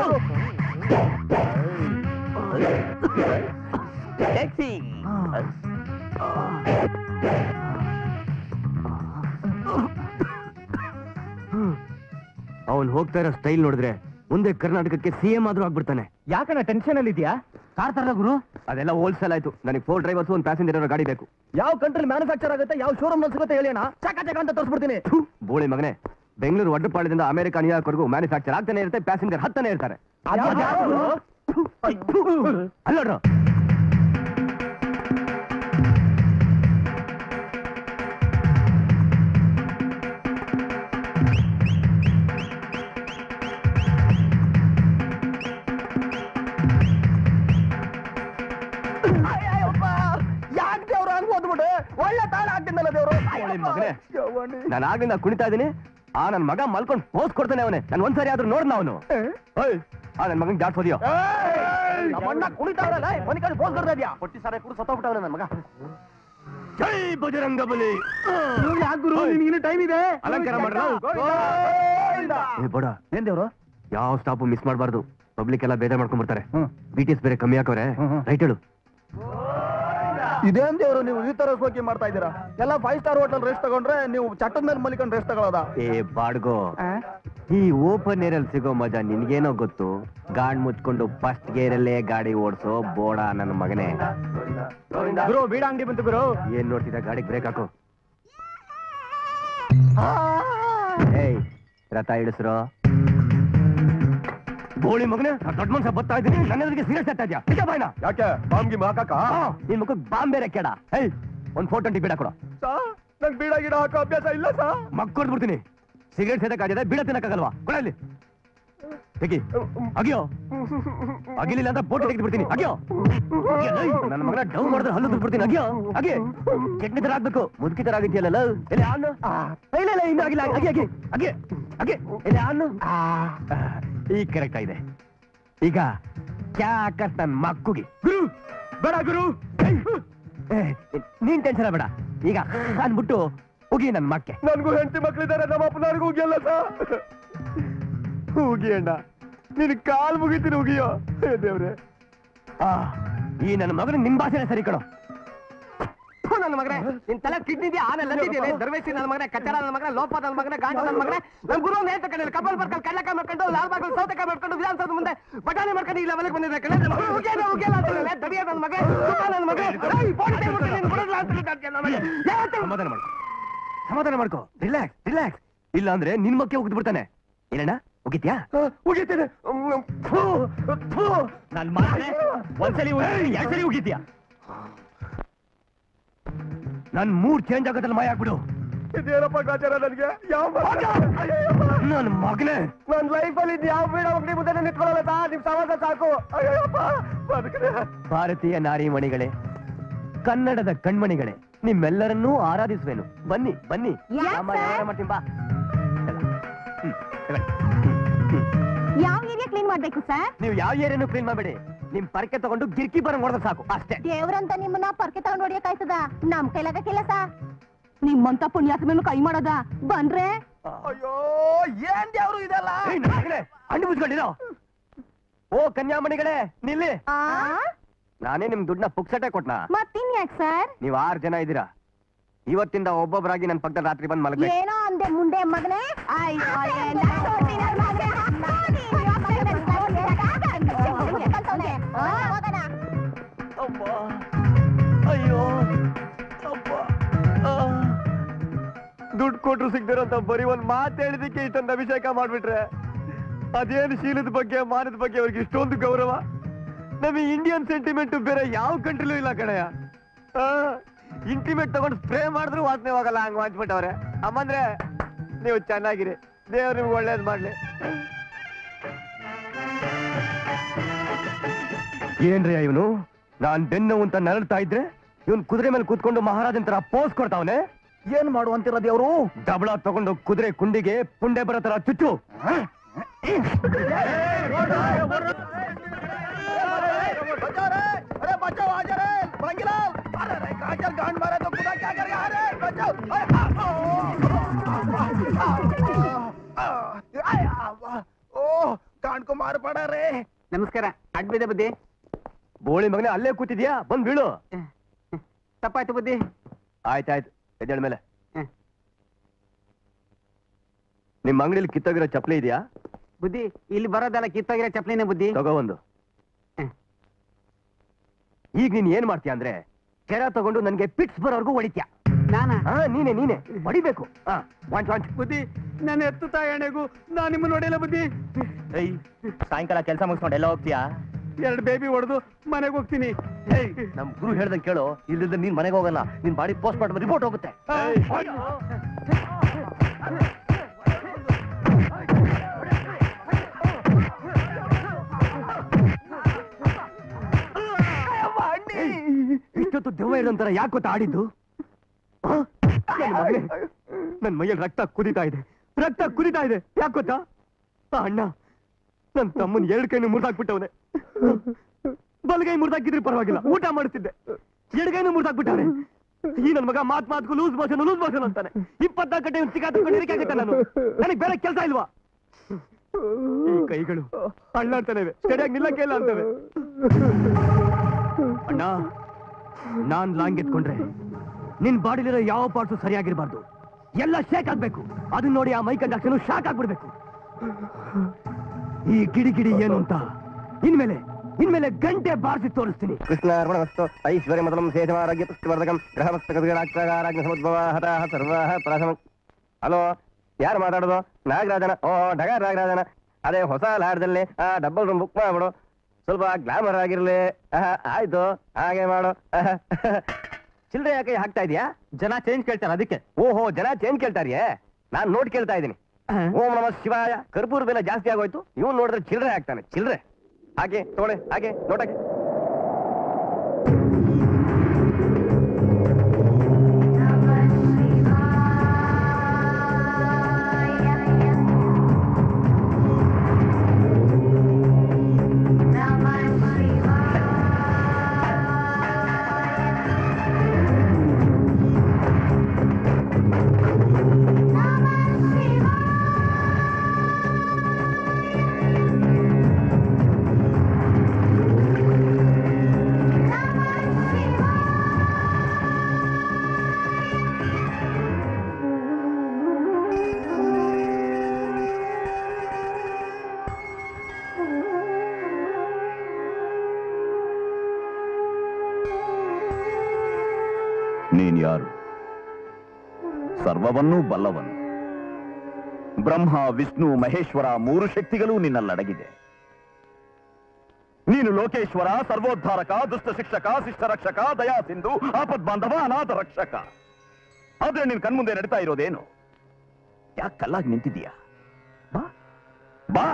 ಅವನ್ ಹೋಗ್ತಾ ಇರೋ ಸ್ಟೈಲ್ ನೋಡಿದ್ರೆ ಮುಂದೆ ಕರ್ನಾಟಕಕ್ಕೆ ಸಿಎಂ ಆದ್ರೂ ಆಗ್ಬಿಡ್ತಾನೆ. ಯಾಕಣ್ಣ ಟೆನ್ಷನ್ ಅಲ್ಲಿ ಇದೆಯಾ? ಕಾರ್ ತರದ ಗುರು ಅದೆಲ್ಲ ಹೋಲ್ಸೇಲ್ ಆಯ್ತು. ನನಗೆ 4 ಡ್ರೈವರ್ಸ್ ಒಂದು ಪ್ಯಾಸೆಂಜರ್ ಇರೋ ಗಾಡಿ ಬೇಕು. ಯಾವ ಕಂಟ್ರಿ ಮ್ಯಾನುಫ್ಯಾಕ್ಚರ್ ಆಗುತ್ತೆ, ಯಾವ ಶೋರೂಮ್ ನಲ್ಲಿ ಸಿಗುತ್ತೆ ಹೇಳಿ ಅಣ್ಣ. ಚಕ ಚಕ ಅಂತ ತೋರಿಸ್ಬಿಡ್ತೀನಿ. ಬೋಳಿ ಮಗನೇ, ಬೆಂಗಳೂರು ಒಡ್ಡಪಾಳ್ಯದಿಂದ ಅಮೆರಿಕ ನ್ಯೂಯಾರ್ಕ್ವರೆಗೂ ಮ್ಯಾನುಫ್ಯಾಕ್ಚರ್ ಆಗ್ತಾನೆ ಇರುತ್ತೆ, ಪ್ಯಾಸೆಂಜರ್ ಹತ್ತಾನೆ ಇರ್ತಾರೆ. ಅಲ್ಲೋಡ್ರು ಒಳ್ಳೆ ತಾಳ ಆಗ್ತಿದ್ದಲ್ಲ ದೇವ್ರು. ಮಗನೇ, ನಾನು ಆಗ್ಲಿಂದ ಕುಣಿತಾ ಇದ್ದೀನಿ. ಆ ನನ್ ಮಗ ಮಲ್ಕೊಂಡ್ ಪೋಸ್ ಕೊಡ್ತಾನೆ ಅವನೇ. ನನ್ ಒಂದ್ಸರಿ ಆದ್ರೂ ನೋಡ್ದ ಅವನು. ನನ್ ಮಗನ್ ಜಾಟ್ ಹೋದ್ಯೋ. ನಮ್ಮಣ್ಣ ಕುಣಿತಾವಲ್ಲ ಮನೆ ಕಡೆ ಬೋಸ್ ಬರ್ತಾ ಇದೆಯಾ? ಹೊಟ್ಟಿ ಸಾರ ಕೂಡ ಸತ್ತೋಗ್ಬಿಟ್ಟವನೆ ನನ್ ಮಗ. ಜೈ ಬಜರಂಗಬಲಿ. ಟೈಮ್ ಇದೆ. ಅಲಂಕಾರ ಮಾಡ್ರ. ಬೇಡ ಏನ್ ದೇವ್ರು? ಯಾವ ಸ್ಟಾಪ್ ಮಿಸ್ ಮಾಡಬಾರ್ದು. ಪಬ್ಲಿಕ್ ಎಲ್ಲ ಬೇಜಾರ್ ಮಾಡ್ಕೊಂಡ್ ಬರ್ತಾರೆ. BTS ಬೇರೆ ಕಮ್ಮಿ ಹಾಕವ್ರೆ. ರೈಟ್ ಹೇಳು. ಇದೇನ್ ದೇವ್ರು ನೀವು ಈ ತರ ಸೋಕಿ ಮಾಡ್ತಾ ಇದ್ದೀರಾ? ಎಲ್ಲ 5 ಸ್ಟಾರ್ ಹೋಟೆಲ್ ರೆಸ್ಟ್ ತಗೊಂಡ್ರೆ ನೀವು ಚಟ್ಟದ ಮೇಲೆ ಮಲಿಕೊಂಡು ರೆಸ್ಟ್ ತಗೊಳ್ಳೋದ? ಏ ಬಾಡ್ಗೋ, ಈ ಓಪನ್ ಏರ್ ಅಲ್ಲಿ ಸಿಗೋ ಮಜಾ ನಿನ್ಗೇನೋ ಗೊತ್ತು. ಗಾಡ್ ಮುಚ್ಕೊಂಡು ಫಸ್ಟ್ ಗೇರ್ ಅಲ್ಲೇ ಗಾಡಿ ಓಡಿಸೋ ಬೋಡ ನನ್ನ ಮಗನೇ. ಗುರು ಬೀಡ ಅಂಗಡಿ ಬಂತು ಗುರು. ಏನ್ ನೋಡ್ತಿದ್ದ? ಗಾಡಿಗೆ ಬ್ರೇಕ್ ಹಾಕು. ಏಯ್ ರಥ ಇಳಿಸ್ರೋ. ಬೋಳಿ ಮಗನೇ, ದೊಡ್ಡ ಮನುಷ್ಯ ಬರ್ತಾ ಇದ್ದೀನಿ. ನನ್ನೆದುರಿಗೆ ಸೀರಿಯಸ್ ಆಗ್ತಾ ಇದ್ಯಾ? ಬಾಯ್ನ ಯಾಕೆ ಬಾಂಬ್ಗಿ ಹಾಕ? ನಿನ್ ಮುಖಕ್ಕೆ ಬಾಂಬ್ ಬೇರೆ ಕೇಡ. ಏಯ್ ಒಂದ್ 420 ಬೀಡ ಕೊಡು. ನಂಗೆ ಬೀಡ ಗಿಡ ಹಾಕೋ ಅಭ್ಯಾಸ ಇಲ್ಲ ಸಾ. ಮಕ್ಕಳು ಬಿಡ್ತೀನಿ. ಸಿಗರೇಟ್ ಸೇದಕ್ಕಾಗಿದೆ, ಬೀಡ ತಿನ್ನಕ್ಕಾಗಲ್ವಾ? ಕೊಡಲ್ಲಿ ತೆಗಿ. ಅಗಿಯೋ, ಅಗಿಲಿಲ್ಲ ಅಂತ ಬೋಟ್ ತೆಗೆದು ಬಿಡ್ತೀನಿ. ಅಗಿಯೋ, ನನ್ನ ಮಗನ ಡೌನ್ ಮಾಡಿದ್ರೆ ಹಲ್ಲು ಬಿಡ್ತೀನಿ. ಅಗಿಯೋ, ಅಗಿ ಚಟ್ನಿ ತರ ಆಗ್ಬೇಕು. ಮುದುಕಿ ತರ ಆಗಿದ್ಯಲ್ಲ. ಎಲ್ಲಿ ಆನು? ಇಲ್ಲ ಇಲ್ಲ, ಇನ್ನು ಆಗಿಲ್ಲ. ಅಗಿ ಅಗಿ ಅಗಿ ಅಗಿ. ಎಲ್ಲಿ ಆನು? ಈಗ ಕರೆಕ್ಟ್ ಆಗಿದೆ. ಈಗ ಕ್ಯಾಕತ್ ನನ್ ಮಕ್ಕುಗಿ. ಗುರು ಬೇಡ ಗುರು, ನೀನ್ ಟೆನ್ಷನ್ ಬೇಡ. ಈಗ ಅನ್ಬಿಟ್ಟು ಹೋಗಿ ನನ್ ಮಕ್ಕೆ. ನನ್ಗೂ ಹೆಂಡತಿ ಮಕ್ಳಿದ್ದಾರೆ, ನಮ್ಮ ಅಪ್ಪನವ್ರಿಗೂ ಹೋಗಿಯಲ್ಲ ಸಾ. ಹೋಗಿ ಅಣ್ಣ, ನಿನ್ ಕಾಲ್ ಮುಗಿತೀನಿ. ಹೋಗಿಯೋ ದೇವ್ರೆ. ಈ ನನ್ನ ಮಗನ ನಿಮ್ ಭಾಷೆನೇ ಸರಿ ಕಣೋ. ನನ್ನ ಮಗನೇ, ನಿನ್ ತಲೆ ಕಿಡ್ನಿದ್ಯಾ? ಆನೆಲ್ಲ ದರ್ವೇಶಿ ನನ್ನ ಮಗನೇ, ಕಚ್ಚಡ ನನ್ನ ಮಗನೇ, ಲೋಪ ನನ್ನ ಮಗನೇ, ಗಾಂಡ ನನ್ನ ಮಗನೇ. ನಮ್ ಗುರು ನೇತ ಕಡೆ ಕಬ್ಬಲ್ ಬರ್ಕೊಂಡು ಕಳ್ಳಕಾಯಿ ಮಾಡ್ಕೊಂಡು ಲಾಲ್ ಬಾಗಲ್ ಸೌತೆಕಾಯಿ ಮಾಡ್ಕೊಂಡು ವಿಧಾನಸೌಧ ಮುಂದೆ ಬಟಾಣಿ ಮಾಡ್ಕೊಂಡು ಈ ಲೆವೆಲ್ಗೆ ಬಂದಿದ್ದೆ ಕಡೆ. ಹೋಗಿಯಲ್ಲ ಅಂತ ದಡಿಯ ನನ್ನ ಮಗ, ನನ್ನ ಮಗ. ಸಮಾಧಾನ ಮಾಡ್ಕೊ, ಸಮಾಧಾನ ಮಾಡ್ಕೊ. Relax relax. ಇಲ್ಲ ಅಂದ್ರೆ ನಿನ್ ಮಕ್ಕೆ ಹೋಗ್ದು ಬಿಡ್ತಾನೆ. ಏನಣ್ಣ ಹೋಗಿದ್ಯಾ? ಹೋಗಿದ್ದೇನೆ. ನನ್ ಮಗನೇ, ಒಂದ್ಸಲಿ 2 ಸಲಿ ಹೋಗಿದ್ಯಾ? ನನ್ ಮೂಡ್ ಚೇಂಜ್ ಆಗೋದ್ರಲ್ಲಿ ಮಾಯ ಆಗ್ಬಿಡು. ಇದೇನಪ್ಪ ಗಾಚಾರ ನನಗೆ? ಯಾವ ನನ್ ಮಗನೇ, ನನ್ ಲೈಫ್ ಅಲ್ಲಿ ಯಾವ ಬೀಡ ಅಂಗಡಿ ಮುಂದೆ ನಿಂತ್ಕೊಳ್ಳಲ್ಲ. ನಿಮ್ ಸಮಾಧಾನ ಸಾಕು. ಅಯ್ಯಪ್ಪ ಬದುಕಿದೆ. ಭಾರತೀಯ ನಾರಿಮಣಿಗಳೇ, ಕನ್ನಡದ ಕಣ್ಮಣಿಗಳೇ, ನಿಮ್ಮೆಲ್ಲರನ್ನೂ ಆರಾಧಿಸುವೆನು. ಬನ್ನಿ ಬನ್ನಿ, ಮಾಡ್ತೀನಿ ಬಾ. ಯಾವ ಏರಿಯಾ ಕ್ಲೀನ್ ಮಾಡ್ಬೇಕು ಸರ್? ನೀವು ಯಾವ ಏರಿಯಾನು ಕ್ಲೀನ್ ಮಾಡಬೇಡಿ. ನಿಮ್ ಪರಕೆ ತಗೊಂಡು ಗಿರ್ಕಿ ಬರಂಗ್ ಹೊಡೆದ್ರೆ ಸಾಕು ಅಷ್ಟೇ. ದೇವ್ರಂತ ನಿಮ್ಮನ್ನ ಪರ್ಕೆ ತಗೊಂಡ್ ಹೊಡಿಯಕ್ಕಾಯ್ತದ? ನಮ್ ಕೈಲಾಗ ಕೆಲಸ. ನಿಮ್ಮಂತ ಪುಣ್ಯಾತ್ಮನು ಕೈ ಮಾಡೋದ ಬಂದ್ರೆ? ಅಯ್ಯೋ ಏನ್ ದೇವ್ರು ಇದೆಲ್ಲ? ಹಣ್ಣು ಮುಚ್ಕೊಂಡಿರೋ. ಓ ಕನ್ಯಾಮಣಿಗಳೇ ನಿಲ್ಲಿ. ನಾನೇ ನಿಮ್ ದುಡ್ಡನ್ನ ಪುಕ್ಸಟೆ ಕೊಟ್ನಾ? ಮತ್ತಿನ್ ಯಾಕೆ ಸರ್? ನೀವ್ 6 ಜನ ಇದ್ದೀರಾ. ಇವತ್ತಿಂದ ಒಬ್ಬೊಬ್ಬರಾಗಿ ನನ್ ಪಕ್ಕದಲ್ಲಿ ರಾತ್ರಿ ಬಂದ್ ಮಲಗ್ಬೇಕು. ಏನೋ ಅಂದೆ ಮುಂಡೆ ಮಗನೇ. ಅಯ್ಯೋ ದುಡ್ಡು ಕೊಟ್ರು ಸಿಗ್ದಿರೋಂತ ಬರೀ ಒಂದ್ ಮಾತು ಹೇಳಿದಕ್ಕೆ ಇಷ್ಟೊಂದು ಅಭಿಷೇಕ ಮಾಡ್ಬಿಟ್ರೆ ಅದೇನು ಶೀಲದ ಬಗ್ಗೆ ಮಾನದ ಬಗ್ಗೆ ಅವ್ರಿಗೆ ಇಷ್ಟೊಂದು ಗೌರವ. ನಮಗೆ ಇಂಡಿಯನ್ ಸೆಂಟಿಮೆಂಟ್ ಬೇರೆ ಯಾವ ಕಂಟ್ರಿಲೂ ಇಲ್ಲ ಕಣಯ್ಯ. ಇಂಟಿಮೇಟ್ ತಗೊಂಡು ಸ್ಪ್ರೇ ಮಾಡಿದ್ರು ವಾಸನೆ ಹೋಗಲ್ಲ, ಹಂಗ್ ವಾಚ್ಬಿಟ್ಟವ್ರೆ. ಅಮ್ಮಂದ್ರೆ ನೀವು ಚೆನ್ನಾಗಿರಿ, ದೇವ್ರು ನಿಮ್ಗೆ ಒಳ್ಳೇದ್ ಮಾಡ್ಲಿ. ಏನ್ರಿ ಇವನು ನಾನ್ ಬೆನ್ನು ಅಂತ ನರಳ್ತಾ ಇದ್ರೆ ಇವನ್ ಕುದುರೆ ಮೇಲೆ ಕೂತ್ಕೊಂಡು ಮಹಾರಾಜನ್ ತರ ಪೋಸ್ ಕೊಡ್ತಾವನೆ. ಏನ್ ಮಾಡುವಂತಿರ ದೇವ್ರು? ಡಬಳ ತಗೊಂಡು ಕುದುರೆ ಕುಂಡಿಗೆ ಪುಂಡೆ ಬರೋ ತರ ಚುಚ್ಚು. ಕಾಣ್ಕೊಂಬಾರ ಪಡಾರೆ. ನಮಸ್ಕಾರ. ಅಡ್ಬಿದೆ ಬುದ್ಧಿ. ಬೋಳಿ ಮಗನೇ ಅಲ್ಲೇ ಕೂತಿದ್ಯಾ, ಬಂದ್ ಬೀಳು. ತಪ್ಪಾಯ್ತು ಬುದ್ಧಿ. ಆಯ್ತಾಯ್ತು, ಎದ್ದೇಳ ಮೇಲೆ. ನಿಮ್ ಅಂಗಡಿಲಿ ಕಿತ್ತೋಗಿರೋ ಚಪ್ಪಲಿ ಇದೆಯಾ? ಬುದ್ಧಿ ಇಲ್ಲಿ ಬರೋದಲ್ಲ, ಕಿತ್ತೋಗಿರೋ ಚಪ್ಲಿನೇ ಬುದ್ಧಿ. ತಗೋ ಒಂದು. ಈಗ ನೀನ್ ಏನ್ ಮಾಡ್ತೀಯ ಅಂದ್ರೆ ಕೆರ ತಗೊಂಡು ನನ್ಗೆ ಪಿಟ್ಸ್ ಬರೋರ್ಗು ಹೊಡಿತ್ಯಾ. ನಾನಾ? ನೀನೆ ಹೊಡಿಬೇಕು. ಬುದ್ಧಿ ನನ್ನ ಎತ್ತು ತಾಯಣೆಗೂ ನಾನ್ ನಿಮ್ಮನ್ನ ನೋಡಿಲ್ಲ ಬುದ್ಧಿ. ಸಾಯಂಕಾಲ ಕೆಲಸ ಮುಗಿಸ್ಕೊಂಡು ಎಲ್ಲ ಹೋಗ್ತೀಯಾ? 2 ಬೇಬಿ ಹೊಡೆದು ಮನೆಗೆ ಹೋಗ್ತೀನಿ. ನಮ್ ಗುರು ಹೇಳ್ದಂಗೆ ಕೇಳು, ಇಲ್ಲಿಂದ ನೀನ್ ಮನೆಗೆ ಹೋಗಲ್ಲ, ನಿನ್ ಬಾಡಿ ಪೋಸ್ಟ್ ಮಾರ್ಟಮ್ ರಿಪೋರ್ಟ್ ಹೋಗುತ್ತೆ. ಇಷ್ಟೊತ್ತು ದೆವ್ವ ಇರೋಂತರ ಯಾಕೆ ಗೊತ್ತಾ ಆಡಿದ್ದು? ನನ್ ಮೈಯಲ್ಲಿ ರಕ್ತ ಕುದಿತಾ ಇದೆ. ಯಾಕೆ ಗೊತ್ತಾ? ಅಣ್ಣ ನನ್ ತಮ್ಮನ್ 2 ಕೈನು ಮುರಿದಾಕ್ಬಿಟ್ಟವನೆ. ಬಲಗೈ ಮುರಿದಾಕಿದ್ರೆ ಪರವಾಗಿಲ್ಲ, ಊಟ ಮಾಡ್ತಿದ್ದೆ. 2 ಕೈನು ಮುರಿದಾಕ್ಬಿಟ್ಟವನೆ. ಈ ನನ್ ಮಗ ಮಾತ್ಗೂ ಲೂಸ್ ಮೋಷನ್ ಅಂತಾನೆ. 24 ಗಂಟೆ ಸಿಕ್ಕಾಗುತ್ತೆ ನಾನು. ನನಗೆ ಬೇರೆ ಕೆಲಸ ಇಲ್ವಾ? ಈ ಕೈಗಳು ಅಳ್ಳಾಡ್ತಾನೆ, ಸರಿಯಾಗಿ ನಿಲ್ಲಕ್ಕೆ ಇಲ್ಲ ಅಂತವೆ. ಅಣ್ಣ ನಾನ್ ಲಾಂಗ್ ಎತ್ಕೊಂಡ್ರೆ ನಿನ್ ಬಾಡಿಲಿರೋ ಯಾವ ಪಾರ್ಟ್ಸು ಸರಿಯಾಗಿರ್ಬಾರ್ದು, ಎಲ್ಲ ಶೇಕ್ ಆಗ್ಬೇಕು. ಅದನ್ನ ನೋಡಿ ಆ ಮೈ ಕಂಡಕ್ಷನ್ ಶಾಕ್ ಆಗ್ಬಿಡ್ಬೇಕು. ಈ ಗಿಡಿ ಏನು ಅಂತ ಇನ್ಮೇಲೆ ಗಂಟೆ ಬಾರಿಸಿ ತೋರಿಸ್ತೀನಿ. ಕೃಷ್ಣ ಅರ್ಪಣಮಸ್ತು. ಐಶ್ವರ್ಯ ಮೊದಲಂ ಶೇಷಮಾರೋಗ್ಯ ಪುಷ್ಟಿವರ್ಧಕಂ ಗ್ರಹಮಸ್ತಕರಾಜ್ಞ ಸಮುದ್ಭವ ಹತಃ ಸರ್ವಃ ಪ್ರಾಸಮ. ಹಲೋ, ಯಾರು ಮಾತಾಡೋದು? ನಾಗರಾಜನ. ಢಗ ನಾಗರಾಜನ. ಅದೇ ಹೊಸ ಲಾಡ್ಜಲ್ಲಿ ಡಬಲ್ ರೂಮ್ ಬುಕ್ ಮಾಡ್ಬಿಡು, ಸ್ವಲ್ಪ ಗ್ಲಾಮರ್ ಆಗಿರ್ಲಿ. ಆಯ್ತು, ಹಾಗೆ ಮಾಡು. ಚಿಲ್ಲರೆ ಯಾಕೆ ಹಾಕ್ತಾ ಇದೀಯಾ? ಜನ ಚೇಂಜ್ ಕೇಳ್ತಾರೆ ಅದಕ್ಕೆ. ಓಹೋ, ಜನ ಚೇಂಜ್ ಕೇಳ್ತಾರಿಯೇ? ನಾನ್ ನೋಟ್ ಕೇಳ್ತಾ ಇದ್ದೀನಿ. ಓಂ ನಮ ಶಿವಾಯ. ಕರ್ಪೂರ ಬೆಲೆ ಜಾಸ್ತಿ ಆಗೋಯ್ತು. ಇವನು ನೋಡಿದ್ರೆ ಚಿಲ್ಲರೆ ಹಾಕ್ತಾನೆ. ಚಿಲ್ಲರೆ ಹಾಗೆ ತಗೊಳ್ಳೆ, ಹಾಗೆ ನೋಟಕ್ಕೆ. ನೀನ್ ಯಾರು? ಸರ್ವವನ್ನೂ ಬಲ್ಲವನು. ಬ್ರಹ್ಮ, ವಿಷ್ಣು, ಮಹೇಶ್ವರ 3 ಶಕ್ತಿಗಳೂ ನಿನ್ನಲ್ಲಡಗಿದೆ. ನೀನು ಲೋಕೇಶ್ವರ, ಸರ್ವೋದ್ಧಾರಕ, ದುಷ್ಟ ಶಿಕ್ಷಕ, ಶಿಷ್ಟ ರಕ್ಷಕ, ದಯಾ ಸಿಂಧು, ಆಪದ್ ಬಾಂಧವ, ಅನಾಥ ರಕ್ಷಕ. ಆದ್ರೆ ನಿನ್ ಕಣ್ಮುಂದೆ ನಡೀತಾ ಇರೋದೇನು? ಯಾಕೆ ಕಲ್ಲಾಗಿ ನಿಂತಿದೀಯಾ? ಬಾ ಬಾ.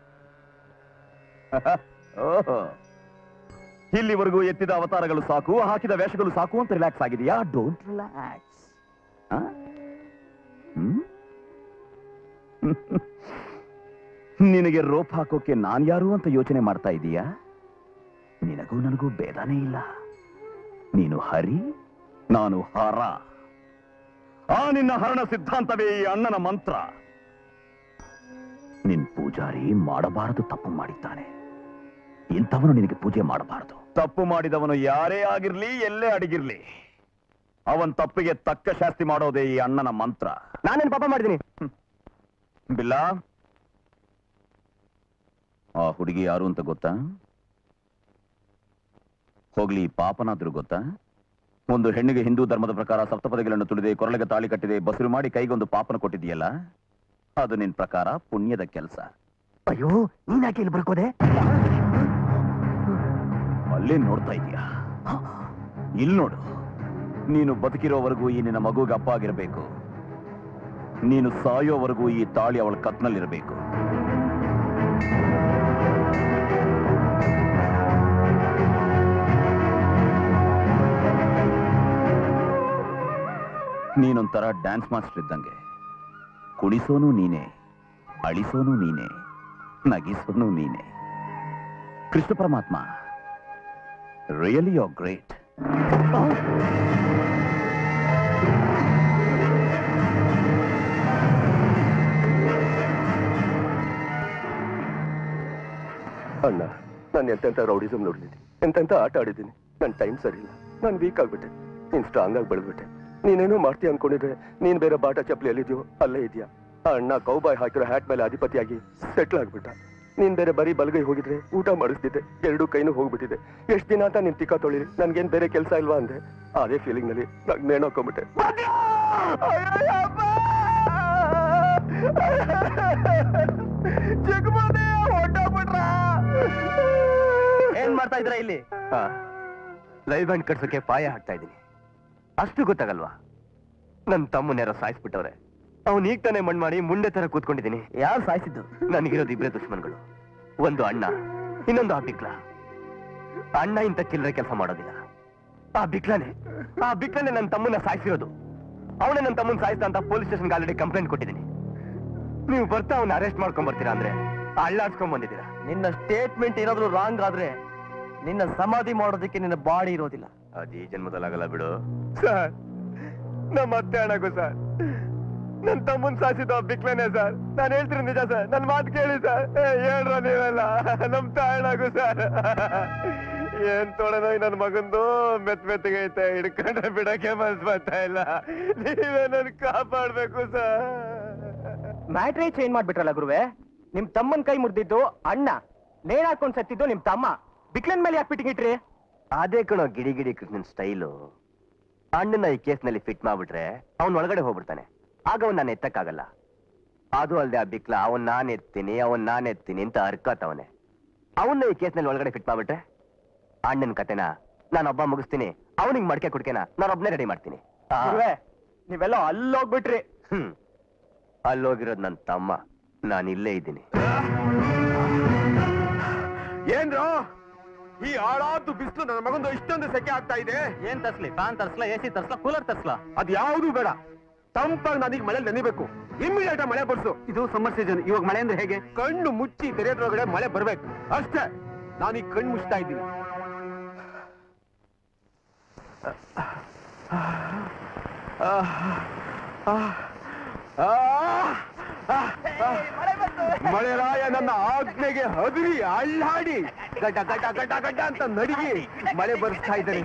ಓಹೋ, ಇಲ್ಲಿವರೆಗೂ ಎತ್ತಿದ ಅವತಾರಗಳು ಸಾಕು, ಹಾಕಿದ ವೇಷಗಳು ಸಾಕು ಅಂತ ರಿಲ್ಯಾಕ್ಸ್ ಆಗಿದೆಯಾ? Don't relax. ನಿನಗೆ ರೋಪ್ ಹಾಕೋಕೆ ನಾನ್ ಯಾರು ಅಂತ ಯೋಚನೆ ಮಾಡ್ತಾ ಇದೀಯಾ? ನಿನಗೂ ನನಗೂ ಭೇದನೇ ಇಲ್ಲ. ನೀನು ಹರಿ, ನಾನು ಹರ. ಆ ನಿನ್ನ ಹರಣ ಸಿದ್ಧಾಂತವೇ ಈ ಅಣ್ಣನ ಮಂತ್ರ. ನಿನ್ ಪೂಜಾರಿ ಮಾಡಬಾರದು ತಪ್ಪು ಮಾಡಿದ್ದಾನೆ. ಇಂಥವನು ನಿನಗೆ ಪೂಜೆ ಮಾಡಬಾರದು. ತಪ್ಪು ಮಾಡಿದವನು ಯಾರೇ ಆಗಿರ್ಲಿ, ಎಲ್ಲೇ ಅಡಗಿರ್ಲಿ, ಅವನ್ ತಪ್ಪಿಗೆ ತಕ್ಕ ಶಾಸ್ತಿ ಮಾಡೋದೇ ಈ ಅಣ್ಣನ ಮಂತ್ರ. ನಾನೇನು ಪಾಪ ಮಾಡಿದ್ದೀನಿ? ಬಿಲ್ಲ, ಆ ಹುಡುಗಿ ಯಾರು ಅಂತ ಗೊತ್ತಾ? ಹೋಗ್ಲಿ, ಪಾಪನಾದ್ರೂ ಗೊತ್ತಾ? ಒಂದು ಹೆಣ್ಣಿಗೆ ಹಿಂದೂ ಧರ್ಮದ ಪ್ರಕಾರ ಸಪ್ತಪದಿಗಳನ್ನು ತುಳಿದೆ, ಕೊರಳಿಗೆ ತಾಳಿ ಕಟ್ಟಿದೆ, ಬಸುರು ಮಾಡಿ ಕೈಗೊಂದು ಪಾಪನ ಕೊಟ್ಟಿದೆಯಲ್ಲ, ಅದು ನಿನ್ ಪ್ರಕಾರ ಪುಣ್ಯದ ಕೆಲಸ. ಅಯ್ಯೋ, ನೀನಾಕೆ ಇಲ್ಲಿ ಬರ್ಕೋದೆ? ಅಲ್ಲೇ ನೋಡ್ತಾ ಇದೀಯಾ? ಇಲ್ಲಿ ನೋಡು. ನೀನು ಬದುಕಿರೋವರೆಗೂ ಈ ನಿನ್ನ ಮಗುಗೆ ಅಪ್ಪ ಆಗಿರಬೇಕು. ನೀನು ಸಾಯೋವರೆಗೂ ಈ ತಾಳಿ ಅವಳ ಕತ್ನಲ್ಲಿರಬೇಕು. ನೀನೊಂಥರ ಡ್ಯಾನ್ಸ್ ಮಾಸ್ಟರ್ ಇದ್ದಂಗೆ. ಕುಣಿಸೋನು ನೀನೆ, ಅಳಿಸೋನು ನೀನೆ, ನಗಿಸೋನು ನೀನೆ. ಕೃಷ್ಣ ಪರಮಾತ್ಮ, ರಿಯಲಿ ಯು ಆರ್ ಗ್ರೇಟ್. ಅಣ್ಣ, ನಾನು ಎಂತೆಂತ ರೌಡಿಸಮ್ ನೋಡಿದ್ದೀನಿ, ಎಂತೆಂತ ಆಟ ಆಡಿದ್ದೀನಿ. ನನ್ನ ಟೈಮ್ ಸರಿ ಇಲ್ಲ, ನಾನು ವೀಕ್ ಆಗ್ಬಿಟ್ಟೆ. ನೀನ್ ಸ್ಟ್ರಾಂಗ್ ಆಗಿ ಬೆಳೆದ್ಬಿಟ್ಟೆ. ನೀನೇನೋ ಮಾಡ್ತೀಯ ಅನ್ಕೊಂಡಿದ್ರೆ ನೀನ್ ಬೇರೆ ಬಾಟ ಚಪ್ಪಲಿ ಎಲ್ಲಿದ್ಯೋ ಅಲ್ಲೇ ಇದೆಯಾ. ಆ ಅಣ್ಣ ಕೌಬಾಯ್ ಹಾಕಿರೋ ಹ್ಯಾಟ್ ಮೇಲೆ ಅಧಿಪತಿಯಾಗಿ ಸೆಟ್ಲ್ ಆಗ್ಬಿಟ್ಟ. ನೀನ್ ಬೇರೆ ಬರೀ ಬಲಗೈ ಹೋಗಿದ್ರೆ ಊಟ ಮಾಡಿಸ್ತಿದ್ದೆ, ಎರಡು ಕೈನೂ ಹೋಗ್ಬಿಟ್ಟಿದೆ. ಎಷ್ಟ್ ದಿನ ಅಂತ ನೀನ್ ತಿಕ್ಕ ತೊಳಿ, ನನ್ಗೇನ್ ಬೇರೆ ಕೆಲಸ ಇಲ್ವಾ ಅಂದೆ. ಅದೇ ಫೀಲಿಂಗ್ ನಲ್ಲಿ ನಂಗೆ ನೇಣೋಕೊಂಡ್ಬಿಟ್ಟೆ. ಏನ್ ಮಾಡ್ತಾ ಇದ್ರ ಇಲ್ಲಿ? ಲೈವ್ ಬ್ಯಾಂಡ್ ಕಟ್ಸೋಕೆ ಪಾಯ ಹಾಕ್ತಾ ಇದ್ದೀನಿ. ಅಷ್ಟು ಗೊತ್ತಾಗಲ್ವಾ? ನನ್ ತಮ್ಮನ್ಯಾರೋ ಸಾಯಿಸ್ಬಿಟ್ಟವ್ರೆ. ಅವ್ನು ಈಗ ತಾನೇ ಮಣ್ಣು ಮಾಡಿ ಮುಂಡೆ ತರ ಕೂತ್ಕೊಂಡಿದ್ದೀನಿ. ಯಾರು ಸಾಯಿಸಿದ್ದು? ನನಗಿರೋದು ಇಬ್ಬರೇ ದುಶ್ಮನ್ಗಳು. ಒಂದು ಅಣ್ಣ, ಇನ್ನೊಂದು ಆ ಬಿಕ್ಲ. ಅಣ್ಣ ಇಂಥ ಚಿಲ್ಲರೆ ಕೆಲಸ ಮಾಡೋದಿಲ್ಲ. ಆ ಬಿಕ್ಲನೇ ನನ್ನ ತಮ್ಮನ್ನ ಸಾಯಿಸಿರೋದು. ಅವನೇ ನನ್ನ ತಮ್ಮನ್ನ ಸಾಯಿಸ್ತಾ ಅಂತ ಪೊಲೀಸ್ ಸ್ಟೇಷನ್ಗೆ ಆಲ್ರೆಡಿ ಕಂಪ್ಲೇಂಟ್ ಕೊಟ್ಟಿದ್ದೀನಿ. ನೀವು ಬರ್ತಾ ಅವನ್ನ ಅರೆಸ್ಟ್ ಮಾಡ್ಕೊಂಡ್ ಬರ್ತೀರಾ ಅಂದ್ರೆ ಅಳ್ಳಾಡ್ಸ್ಕೊಂಡ್ ಬಂದಿದ್ದೀರಾ. ನಿನ್ನ ಸ್ಟೇಟ್ಮೆಂಟ್ ಏನಾದ್ರೂ ರಾಂಗ್ ಆದ್ರೆ ನಿನ್ನ ಸಮಾಧಿ ಮಾಡೋದಕ್ಕೆ ನಿನ್ನ ಬಾಡಿ ಇರೋದಿಲ್ಲ. ಅದು ಈ ಜನ್ಮದಲ್ಲಾಗಲ್ಲ ಬಿಡು. ಸರ್, ನಮ್ಮ ಅತ್ತೆ ಅಣ್ಣಗೂ ಸರ್, ನನ್ ತಮ್ಮನ್ ಸಾಯಿಸಿದ ಬಿಕ್ಲೇನೆ ಸರ್. ನಾನು ಹೇಳ್ತೀನಿ ನಿಜ ಸರ್, ನನ್ ಮಾತು ಕೇಳಿ ಸರ್. ಹೇಳ್ರ ನೀವೆಲ್ಲ. ನಮ್ ತಾಯಣಾಗು ಸರ್. ಏನ್ ತೊಡನೋ ನನ್ ಮಗಂದು ಮೆತ್ತಗೈತೆ, ಹಿಡ್ಕೊಂಡ್ರೆ ಬಿಡಕ್ಕೆ ಮನ್ಸ್ ಬರ್ತಾ ಇಲ್ಲ. ನೀವೇ ನನ್ ಕಾಪಾಡ್ಬೇಕು ಸರ್. ಮ್ಯಾಟ್ರೇ ಚೇಂಜ್ ಮಾಡ್ಬಿಟ್ರಲ್ಲ ಗುರುವೆ. ನಿಮ್ ತಮ್ಮನ್ ಕೈ ಮುರಿದಿದ್ದು ಅಣ್ಣ, ನೇಣ್ ಹಾಕೊಂಡ್ ಸತ್ತಿದ್ದು ನಿಮ್ ತಮ್ಮ. ಬಿಕ್ಲನ್ ಮೇಲೆ ಯಾಕೆ ಫಿಟ್ಟಿಂಗ್ ಇಟ್ರಿ? ಅದೇ ಕಣೋ ಗಿಡಿ ಕೃಷ್ಣನ್ ಸ್ಟೈಲು. ಅಣ್ಣನ ಈ ಕೇಸ್ನಲ್ಲಿ ಫಿಟ್ ಮಾಡ್ಬಿಟ್ರೆ ಅವ್ನ್ ಒಳಗಡೆ ಹೋಗ್ಬಿಡ್ತಾನೆ. ಆಗ ಅವ್ನ್ ನಾನು ಎತ್ತಕ್ಕಾಗಲ್ಲ. ಅದು ಅಲ್ದೆ ಆ ಬಿಕ್ಲ ಅವನ್ ನಾನ್ ಎತ್ತೀನಿ ಅಂತ ಅರ್ಕತ್ತವನೆ. ಅವನ್ನ ಈ ಕೇಸ್ನಲ್ಲಿ ಒಳಗಡೆ ಫಿಟ್ ಮಾಡ್ಬಿಟ್ರೆ ಅಣ್ಣನ ಕತೆನ ನಾನೊಬ್ಬ ಮುಗಿಸ್ತೀನಿ, ಅವನಿಗೆ ಮಡಕೆ ಕುಡ್ಕೆನ ನಾನೊಬ್ನೇ ರೆಡಿ ಮಾಡ್ತೀನಿ. ನೀವೆಲ್ಲ ಅಲ್ಲೋಗ್ಬಿಟ್ರಿ. ಅಲ್ಲೋಗಿರೋದು ನನ್ನ ತಮ್ಮ, ನಾನಿಲ್ಲೇ ಇದ್ದೀನಿ. ಏನ್ರೋ ಈ ಹಾಳಾದ್ದು ಬಿಸಿಲು ನನ್ನ ಮಗಂದು ಇಷ್ಟೊಂದು ಸೆಕೆ ಆಗ್ತಾ ಇದೆ. ಏನ್ ತರ್ಸ್ಲಿ? ಫ್ಯಾನ್ ತರ್ಸ್ಲಾ, ಎಸಿ ತರ್ಸ್ಲಾ, ಕೂಲರ್ ತರ್ಸ್ಲಾ? ಅದ್ ಯಾವ್ದು ಬೇಡ, ತಂಪಾಗಿ ನಾನೀಗ ಮಳೆ ನೆನಿಬೇಕು. ಇಮ್ಮಿಡಿಯೇಟ್ ಮಳೆ ಬರ್ಸು. ಇದು ಸಮ್ಮರ್ ಸೀಸನ್, ಇವಾಗ ಮಳೆ ಅಂದ್ರೆ ಹೇಗೆ? ಕಣ್ಣು ಮುಚ್ಚಿ ತೆರೆಯೋದ್ರೊಳಗಡೆ ಮಳೆ ಬರ್ಬೇಕು ಅಷ್ಟೇ. ನಾನೀಗ ಕಣ್ಣು ಮುಚ್ತಾ ಇದ್ದೀನಿ. ಮಳೆರಾಯ ನನ್ನ ಆಜ್ಞೆಗೆ ಹದರಿ ಅಳ್ಳಾಡಿ ಗಡ್ಡ ಗಡ್ಡ ಗಡ್ಡ ಗಡ್ಡ ಅಂತ ನಡಿಗೆ ಮಳೆ ಬರ್ಸ್ತಾ ಇದ್ದಾರೆ.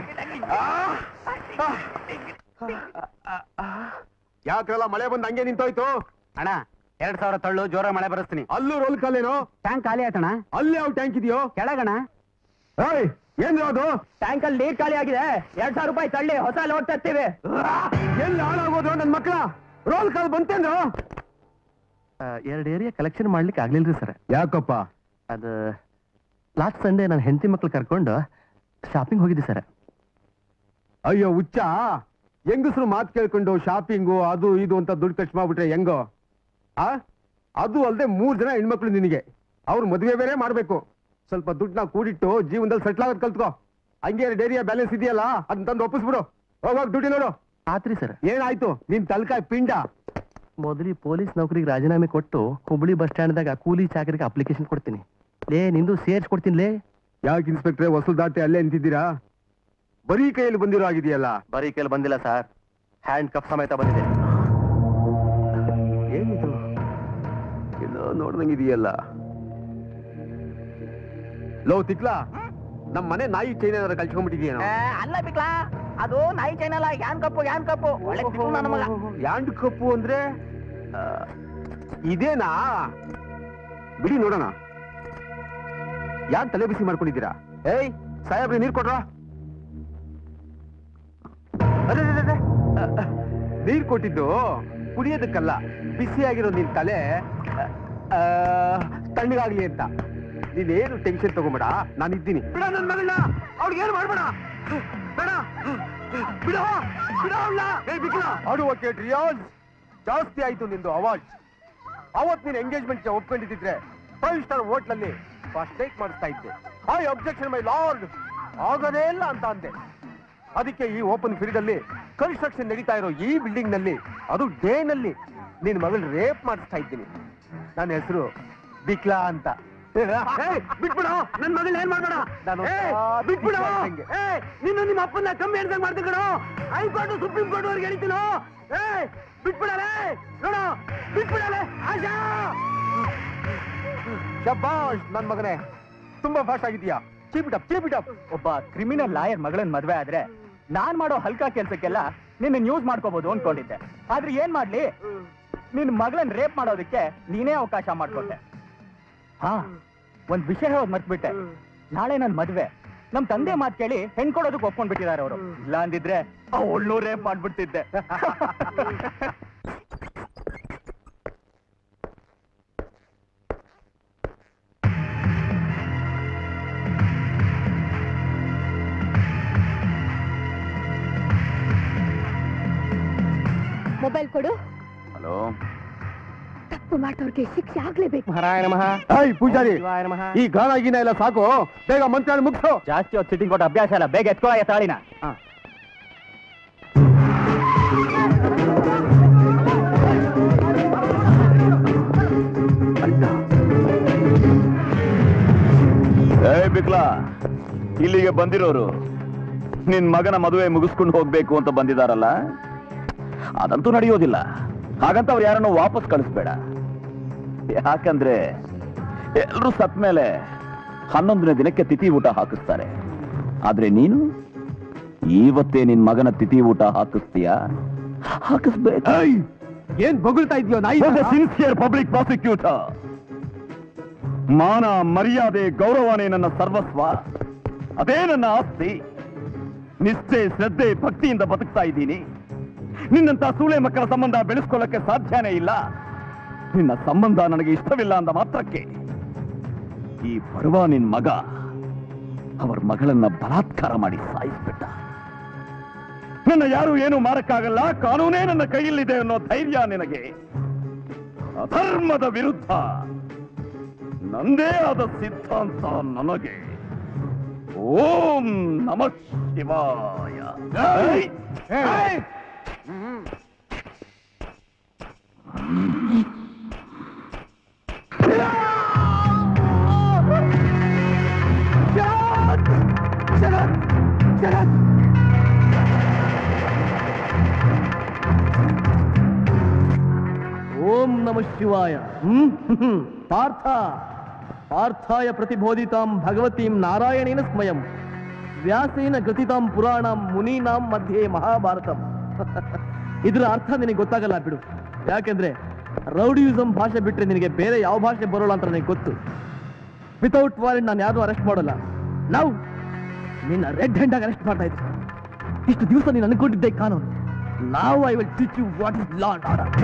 ಯಾಕ್ರಲ್ಲ ಮಳೆ ಬಂದು ಹಂಗೆ ನಿಂತೋಯ್ತು? ಅಣ್ಣ 2000 ತಳ್ಳು, ಜೋರ ಮಳೆ ಬರಸ್ತೀನಿ. ಅಲ್ಲೂ ರೋಲ್ ಕಾಲೇನೋ? ಟ್ಯಾಂಕ್ ಖಾಲಿ ಆಯ್ತಣ್ಣ. ಅಲ್ಲಿ ಯಾವ ಟ್ಯಾಂಕ್ ಇದೆಯೋ? ಕೆಳಗಣ. ಏನ್ ಅದು? ಟ್ಯಾಂಕ್ ಅಲ್ಲಿ ನೀರ್ ಖಾಲಿ ಆಗಿದೆ. 2000 ರೂಪಾಯಿ ತಳ್ಳಿ, ಹೊಸ ಲೋಡ್ ತರ್ತೀವಿ. ಎಲ್ಲಿ ಹಾಳಾಗೋದು ನನ್ ಮಕ್ಳ? ರೋಲ್ ಕಾಲ್ ಬಂತೇನು? 2 ಏರಿಯಾ ಕಲೆಕ್ಷನ್ ಮಾಡ್ಲಿಕ್ಕೆ ಆಗ್ಲಿಲ್ರಿ ಸರ್. ಯಾಕಪ್ಪ? ಅದು ಲಾಸ್ಟ್ ಸಂಡೇ ನಾನು ಹೆಂಡತಿ ಮಕ್ಳು ಕರ್ಕೊಂಡು ಶಾಪಿಂಗ್ ಹೋಗಿದ್ದೆ ಸರ್. ಅಯ್ಯೋ ಹುಚ್ಚ, ಹೆಂಗಸರು ಮಾತು ಕೇಳ್ಕೊಂಡು ಶಾಪಿಂಗು ಅದು ಇದು ಅಂತ ದುಡ್ಡು ಖರ್ಚು ಮಾಡ್ಬಿಟ್ರೆ ಹೆಂಗೋ? ಅದು ಅಲ್ಲದೆ 3 ಜನ ಹೆಣ್ಮಕ್ಳು ನಿನಗೆ. ಅವ್ರು ಮದುವೆ ಬೇರೆ ಮಾಡ್ಬೇಕು. ಸ್ವಲ್ಪ ದುಡ್ಡನ್ನ ಕೂಡಿಟ್ಟು ಜೀವನದಲ್ಲಿ ಸೆಟ್ಲ್ ಆಗೋದು ಕಲ್ತ್ಕೋ. ಹಂಗೆ ಡೇರಿಯಾ ಬ್ಯಾಲೆನ್ಸ್ ಇದೆಯಲ್ಲ, ಅದನ್ನ ತಂದು ಒಪ್ಪಿಸ್ಬಿಡು. ಹೋಗೋಗಿ ದುಡ್ಡಿ ನೋಡು. ಆತ್ರಿ ಸರ್. ಏನಾಯ್ತು ನಿನ್ ತಲ್ಕಾಯ್ ಪಿಂಡ? ಮೊದಲಿ ಪೊಲೀಸ್ ನೌಕರಿಗೆ ರಾಜೀನಾಮೆ ಕೊಟ್ಟು ಹುಬ್ಳಿ ಬಸ್ ಸ್ಟ್ಯಾಂಡ್ದಾಗ ಕೂಲಿ ಚಾಕರಿಗೆ ಅಪ್ಲಿಕೇಶನ್ ಕೊಡ್ತೀನಿ. ನಿಂದು ಸೇರ್ಸ್ಕೊಡ್ತೀನಿ ಲೇ. ಯಾಕೆ ಇನ್ಸ್ಪೆಕ್ಟ್ರೆ ವಸೂಲ್ ದಾಟಿ ಅಲ್ಲೇ ನಿಂತಿದ್ದೀರಾ? ಬರೀ ಕೈಯಲ್ಲಿ ಬಂದಿರೋ ಆಗಿದೆಯಲ್ಲ. ಬರೀ ಕೈಯಲ್ಲಿ ಬಂದಿಲ್ಲ ಸರ್, ಹ್ಯಾಂಡ್ ಕಪ್ ಸಮೇತ ಬಂದಿದೆ. ಏನಿದು? ಏನೋ ನೋಡ್ದಂಗಿದೆಯಲ್ಲ. ಲೋ ತಿಕ್ಲಾ, ನಮ್ ಮನೆ ನಾಯಿ ಚೈನ್ ಏನಾರ ಕಳ್ಸ್ಕೊಂಡ್ಬಿಟ್ಟಿದ್ಯೇನೋ? ಅಲ್ಲ ಬಿಕ್ಲಾ, ಅದು ನಾಯಿ ಚೈನ್ ಅಲ್ಲ, ಯಾನ್ ಕಪ್ಪು. ಒಳ್ಳೆ ನನ್ನ ಮಗ. ಯಾಂಡ್ ಕಪ್ಪು ಅಂದ್ರೆ ಇದೇನಾ? ಬಿಡಿ ನೋಡೋಣ. ಯಾಕೆ ತಲೆ ಬಿಸಿ ಮಾಡ್ಕೊಂಡಿದ್ದೀರಾ? ಏಯ್ ಸಾಹೇಬ್ರಿ, ನೀರ್ ಕೊಡ್ರ. ನೀರ್ ಕೊಟ್ಟಿದ್ದು ಕುಡಿಯೋದಕ್ಕಲ್ಲ, ಬಿಸಿಯಾಗಿರೋ ನಿನ್ ತಲೆ ತಣ್ಣಗಾಗ್ಲಿ ಅಂತ. ನೀನೇನು ಟೆನ್ಷನ್ ತಗೊಂಬೇಡ, ನಾನಿದ್ದೀನಿ. ಬಿಡ ನನ್ ಮಗಳನ್ನ, ಅವ್ಳಿಗೆ ಏನು ಮಾಡ್ಬೇಡ. ಬೇಡ, ಬಿಡ ಬಿಡ. ಅಡ್ವೊಕೇಟ್ ರಿಯಾಜ್, ಜಾಸ್ತಿ ಆಯ್ತು ನಿಂದು ಅವಾಜ್. ಅವತ್ ನೀನ್ ಎಂಗೇಜ್ಮೆಂಟ್ ಒಪ್ಕೊಂಡಿದ್ರೆ 5 ಸ್ಟಾರ್ ಹೋಟ್ಲಲ್ಲಿ ಫಸ್ಟ್ ನೈಟ್ ಮಾಡಿಸ್ತಾ ಇದ್ದೆ. ಐ ಅಬ್ಜೆಕ್ಷನ್ ಮೈ ಲಾರ್ಡ್, ಆಗದೇ ಇಲ್ಲ ಅಂತ ಅಂದೆ. ಅದಕ್ಕೆ ಈ ಓಪನ್ ಫೀಲ್ಡ್ ಅಲ್ಲಿ ಕನ್ಸ್ಟ್ರಕ್ಷನ್ ನಡೀತಾ ಇರೋ ಈ ಬಿಲ್ಡಿಂಗ್ ನಲ್ಲಿ, ಅದು ಡೇ ನಲ್ಲಿ ನಿನ್ ಮಗಳು ರೇಪ್ ಮಾಡಿಸ್ತಾ ಇದ್ದೀನಿ. ನನ್ನ ಹೆಸರು ಬಿಕ್ಲಾ ಅಂತ. ಬಿಟ್ಬಿಡ, ನನ್ ಮಗಳು ಏನ್ ಮಾಡ್ಬೇಡ. ಬಿಟ್ಬಿಡ, ನೀನು ನಿಮ್ಮ ಅಪ್ಪನ ಕಮ್ಮಿ ಹೇಳ್ದಂಗ್ ಮಾಡ್ತೀನಿ ಕಣೋ. ಹೈಕೋರ್ಟ್ ಸುಪ್ರೀಂ ಕೋರ್ಟ್ ವರ್ಗೆ ಎಳಿತೀನೋ. ಬಿಟ್ಬಿಡಲೇ, ನೋಡು, ಬಿಟ್ಬಿಡಲೇ. ಆಶಾ, ಶಬ್ಬಾಷ್ ನನ್ ಮಗನೇ, ತುಂಬಾ ಫಾಸ್ಟ್ ಆಗಿದ್ಯಾ. ಚೀಪಿಟಪ್. ಒಬ್ಬ ಕ್ರಿಮಿನಲ್ ಲಾಯರ್ ಮಗಳನ್ ಮದ್ವೆ ಆದ್ರೆ ನಾನ್ ಮಾಡೋ ಹಲ್ಕಾ ಕೆಲ್ಸಕ್ಕೆಲ್ಲ ನಿನ್ನ ನ್ಯೂಸ್ ಮಾಡ್ಕೋಬಹುದು ಅನ್ಕೊಂಡಿದ್ದೆ. ಆದ್ರೆ ಏನ್ ಮಾಡ್ಲಿ, ನಿನ್ ಮಗಳನ್ ರೇಪ್ ಮಾಡೋದಕ್ಕೆ ನೀನೇ ಅವಕಾಶ ಮಾಡ್ಕೊಟ್ಟೆ. ಹಾ, ಒಂದ್ ವಿಷಯ ಹೇಳೋದ್ ಮರ್ತ್ಬಿಟ್ಟೆ. ನಾಳೆ ನನ್ ಮದ್ವೆ, ನಮ್ ತಂದೆ ಮಾತ್ ಕೇಳಿ ಹೆಣ್ ಕೊಡೋದಕ್ಕೆ ಒಪ್ಕೊಂಡ್ಬಿಟ್ಟಿದ್ದಾರೆ ಅವರು. ಇಲ್ಲ ಅಂದಿದ್ರೆ ಅವಳು ರೇಪ್ ಮಾಡ್ಬಿಡ್ತಿದ್ದೆ. ಮೊಬೈಲ್ ಕೊಡು. ಹಲೋ, ತಪ್ಪು ಮಾಡ್ದವ್ರಿಗೆ ಶಿಕ್ಷೆ ಆಗ್ಲೇಬೇಕು. ಪೂಜಾರಿ, ಈ ಗಾನ ಗೀನ ಎಲ್ಲ ಸಾಕು, ಬೇಗ ಮಂತ್ರ ಮುಗಿಸು. ಜಾಸ್ತಿ ಹೊತ್ತು ಸಿಟ್ಟಿಂಗ್ ಕೊಟ್ಟು ಅಭ್ಯಾಸ ಇಲ್ಲ, ಬೇಗ ಎತ್ಕೊಳ್ಳ ತಾಳಿನ. ಬಿಕ್ಲಾ, ಇಲ್ಲಿಗೆ ಬಂದಿರೋರು ನಿನ್ ಮಗನ ಮದುವೆ ಮುಗಿಸ್ಕೊಂಡು ಹೋಗ್ಬೇಕು ಅಂತ ಬಂದಿದಾರಲ್ಲ, ಅದಂತೂ ನಡೆಯೋದಿಲ್ಲ. ಹಾಗಂತ ಅವ್ರು ಯಾರನ್ನು ವಾಪಸ್ ಕಳಿಸ್ಬೇಡ. ಯಾಕಂದ್ರೆ ಎಲ್ರೂ ಸತ್ ಮೇಲೆ 11ನೇ ದಿನಕ್ಕೆ ತಿಥಿ ಊಟ ಹಾಕಿಸ್ತಾರೆ. ಆದ್ರೆ ನೀನು ಇವತ್ತೇ ನಿನ್ ಮಗನ ತಿಥಿ ಊಟ ಹಾಕಿಸ್ತೀಯಾ? ಹಾಕಿಸ್ಬೇಕು. ಏನ್ ಬೊಗಳ್ತಾ ಇದೆಯೋ ನಾಯಿ? Sincere public prosecutor. ಮಾನ, ಮರ್ಯಾದೆ, ಗೌರವನೇ ನನ್ನ ಸರ್ವಸ್ವ, ಅದೇ ನನ್ನ ಆಸ್ತಿ. ನಿಷ್ಠೆ, ಶ್ರದ್ಧೆ, ಭಕ್ತಿಯಿಂದ ಬದುಕ್ತಾ ಇದ್ದೀನಿ. ನಿನ್ನಂತ ಸೂಳೆ ಮಕ್ಕಳ ಸಂಬಂಧ ಬೆಳೆಸ್ಕೊಳ್ಳಕ್ಕೆ ಸಾಧ್ಯನೇ ಇಲ್ಲ. ನಿನ್ನ ಸಂಬಂಧ ನನಗೆ ಇಷ್ಟವಿಲ್ಲ ಅಂದ ಮಾತ್ರಕ್ಕೆ ಈ ಬಡವ ನಿನ್ ಮಗ ಅವರ ಮಗಳನ್ನ ಬಲಾತ್ಕಾರ ಮಾಡಿ ಸಾಯಿಸ್ಬಿಟ್ಟ. ನನ್ನ ಯಾರು ಏನು ಮಾಡಕ್ಕಾಗಲ್ಲ, ಕಾನೂನೇ ನನ್ನ ಕೈಯಲ್ಲಿದೆ ಅನ್ನೋ ಧೈರ್ಯ ನಿನಗೆ. ಅಧರ್ಮದ ವಿರುದ್ಧ ನಂದೇ ಆದ ಸಿದ್ಧಾಂತ ನನಗೆ. ಓಂ ನಮಃ ಶಿವಾಯ. ಓಂ ನಮಃ ಶಿವಾಯ. ಪಾರ್ಥಾಯ ಪ್ರತಿಬೋಧಿತಾಂ ಭಗವತೀಂ ನಾರಾಯಣೇನ ಸ್ಮಯಂ ವ್ಯಾಸೇನ ಗತಿತಾಂ ಪುರಾಣಂ ಮುನೀನಾಂ ಮಧ್ಯೆ ಮಹಾಭಾರತಂ. ಇದರ ಅರ್ಥ ನಿನಗೆ ಗೊತ್ತಾಗಲ್ಲ ಬಿಡು. ಯಾಕೆಂದ್ರೆ ರೌಡಿಯೂಸಂ ಭಾಷೆ ಬಿಟ್ರೆ ನಿನಗೆ ಬೇರೆ ಯಾವ ಭಾಷೆ ಬರೋಲ್ಲ ಅಂತ ನನಗೆ ಗೊತ್ತು. ವಿತೌಟ್ ವಾರೆಂಟ್ ನಾನು ಯಾರು ಅರೆಸ್ಟ್ ಮಾಡೋಲ್ಲ. ನಾವು ನಿನ್ನ ರೆಡ್ ಹ್ಯಾಂಡ್ ಆಗಿ ಅರೆಸ್ಟ್ ಮಾಡ್ತಾ ಇದ್ದೆ. ಇಷ್ಟು ದಿವಸ ನೀನು ಅನ್ಕೊಂಡಿದ್ದೆ ಕಾನೂನು. ನಾವು I will teach you what is law and order.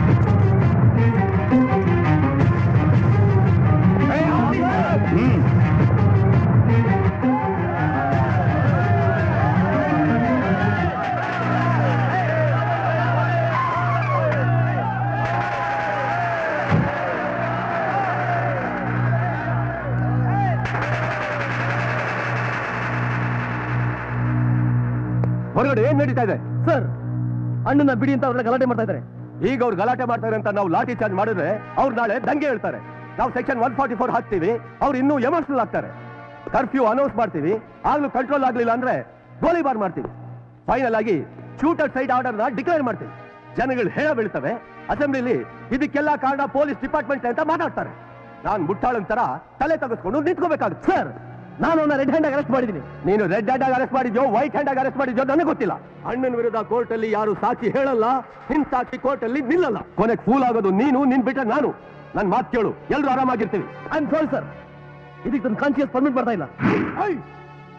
ಹೊರಗಡೆ ಏನ್ ನಡೀತಾ ಇದೆ ಸರ್? ಅಣ್ಣನ ಬಿಡಿ ಅಂತ ಅವ್ರನ್ನ ಗಲಾಟೆ ಮಾಡ್ತಾ ಇದ್ದಾರೆ. ಈಗ ಅವ್ರು ಗಲಾಟೆ ಮಾಡ್ತಾರೆ ಅಂತ ನಾವು ಲಾಠಿ ಚಾರ್ಜ್ ಮಾಡಿದ್ರೆ ಅವ್ರು ನಾಳೆ ದಂಗೆ ಹೇಳ್ತಾರೆ. ನಾವು ಸೆಕ್ಷನ್ 144 ಹಾಕ್ತೀವಿ, ಅವ್ರು ಇನ್ನೂ ಎಮೋಷನಲ್ ಆಗ್ತಾರೆ. ಕರ್ಫ್ಯೂ ಅನೌನ್ಸ್ ಮಾಡ್ತೀವಿ, ಆಗ್ಲೂ ಕಂಟ್ರೋಲ್ ಆಗ್ಲಿಲ್ಲ ಅಂದ್ರೆ ಗೋಲಿಬಾರ್ ಮಾಡ್ತೀವಿ. ಫೈನಲ್ ಆಗಿ ಶೂಟರ್ ಸೈಡ್ ಆರ್ಡರ್ ನ ಡಿಕ್ಲೇರ್ ಮಾಡ್ತೀವಿ. ಜನಗಳು ಹೇಳ ಬೀಳ್ತವೆ. ಅಸೆಂಬ್ಲಿಲಿ ಇದಕ್ಕೆಲ್ಲ ಕಾರಣ ಪೊಲೀಸ್ ಡಿಪಾರ್ಟ್ಮೆಂಟ್ ಅಂತ ಮಾತಾಡ್ತಾರೆ. ನಾನು ಮುಟ್ಟಾಳನ್ ತರ ತಲೆ ತೆಗೆಸ್ಕೊಂಡು ನಿಂತ್ಕೋಬೇಕಾಗುತ್ತೆ. ಸರ್, ನಾನು ಅವನ್ನ ರೆಡ್ ಹ್ಯಾಂಡ್ ಆಗಿ ಅರೆಸ್ಟ್ ಮಾಡಿದ್ದೀನಿ. ನೀನು ರೆಡ್ ಹ್ಯಾಂಡ್ ಆಗಿ ಅರೆಸ್ಟ್ ಮಾಡಿದ್ಯೋ ವೈಟ್ ಹ್ಯಾಂಡ್ ಆಗಿ ಅರೆಸ್ಟ್ ಮಾಡಿದ್ಯೋ ನನಗೆ ಗೊತ್ತಿಲ್ಲ. ಅಣ್ಣನ ವಿರುದ್ಧ ಕೋರ್ಟ್ ಅಲ್ಲಿ ಯಾರು ಸಾಕ್ಷಿ ಹೇಳಲ್ಲ, ನಿನ್ ಸಾಕ್ಷಿ ಕೋರ್ಟ್ ಅಲ್ಲಿ ನಿಲ್ಲಲ್ಲ. ಕೊನೆಗೆ ಫೂಲ್ ಆಗೋದು ನೀನು, ನಿನ್ ಬಿಟ್ರೆ ನಾನು. ನನ್ ಮಾತು ಕೇಳು, ಎಲ್ರು ಆರಾಮಾಗಿರ್ತೀವಿ. ಐ ಆಮ್ ಸಾರಿ ಸರ್, ಇದಕ್ಕೆ ನನ್ನ ಕಾನ್ಶಿಯಸ್ ಪರ್ಮಿಟ್ ಮಾಡ್ತಾ ಇಲ್ಲ.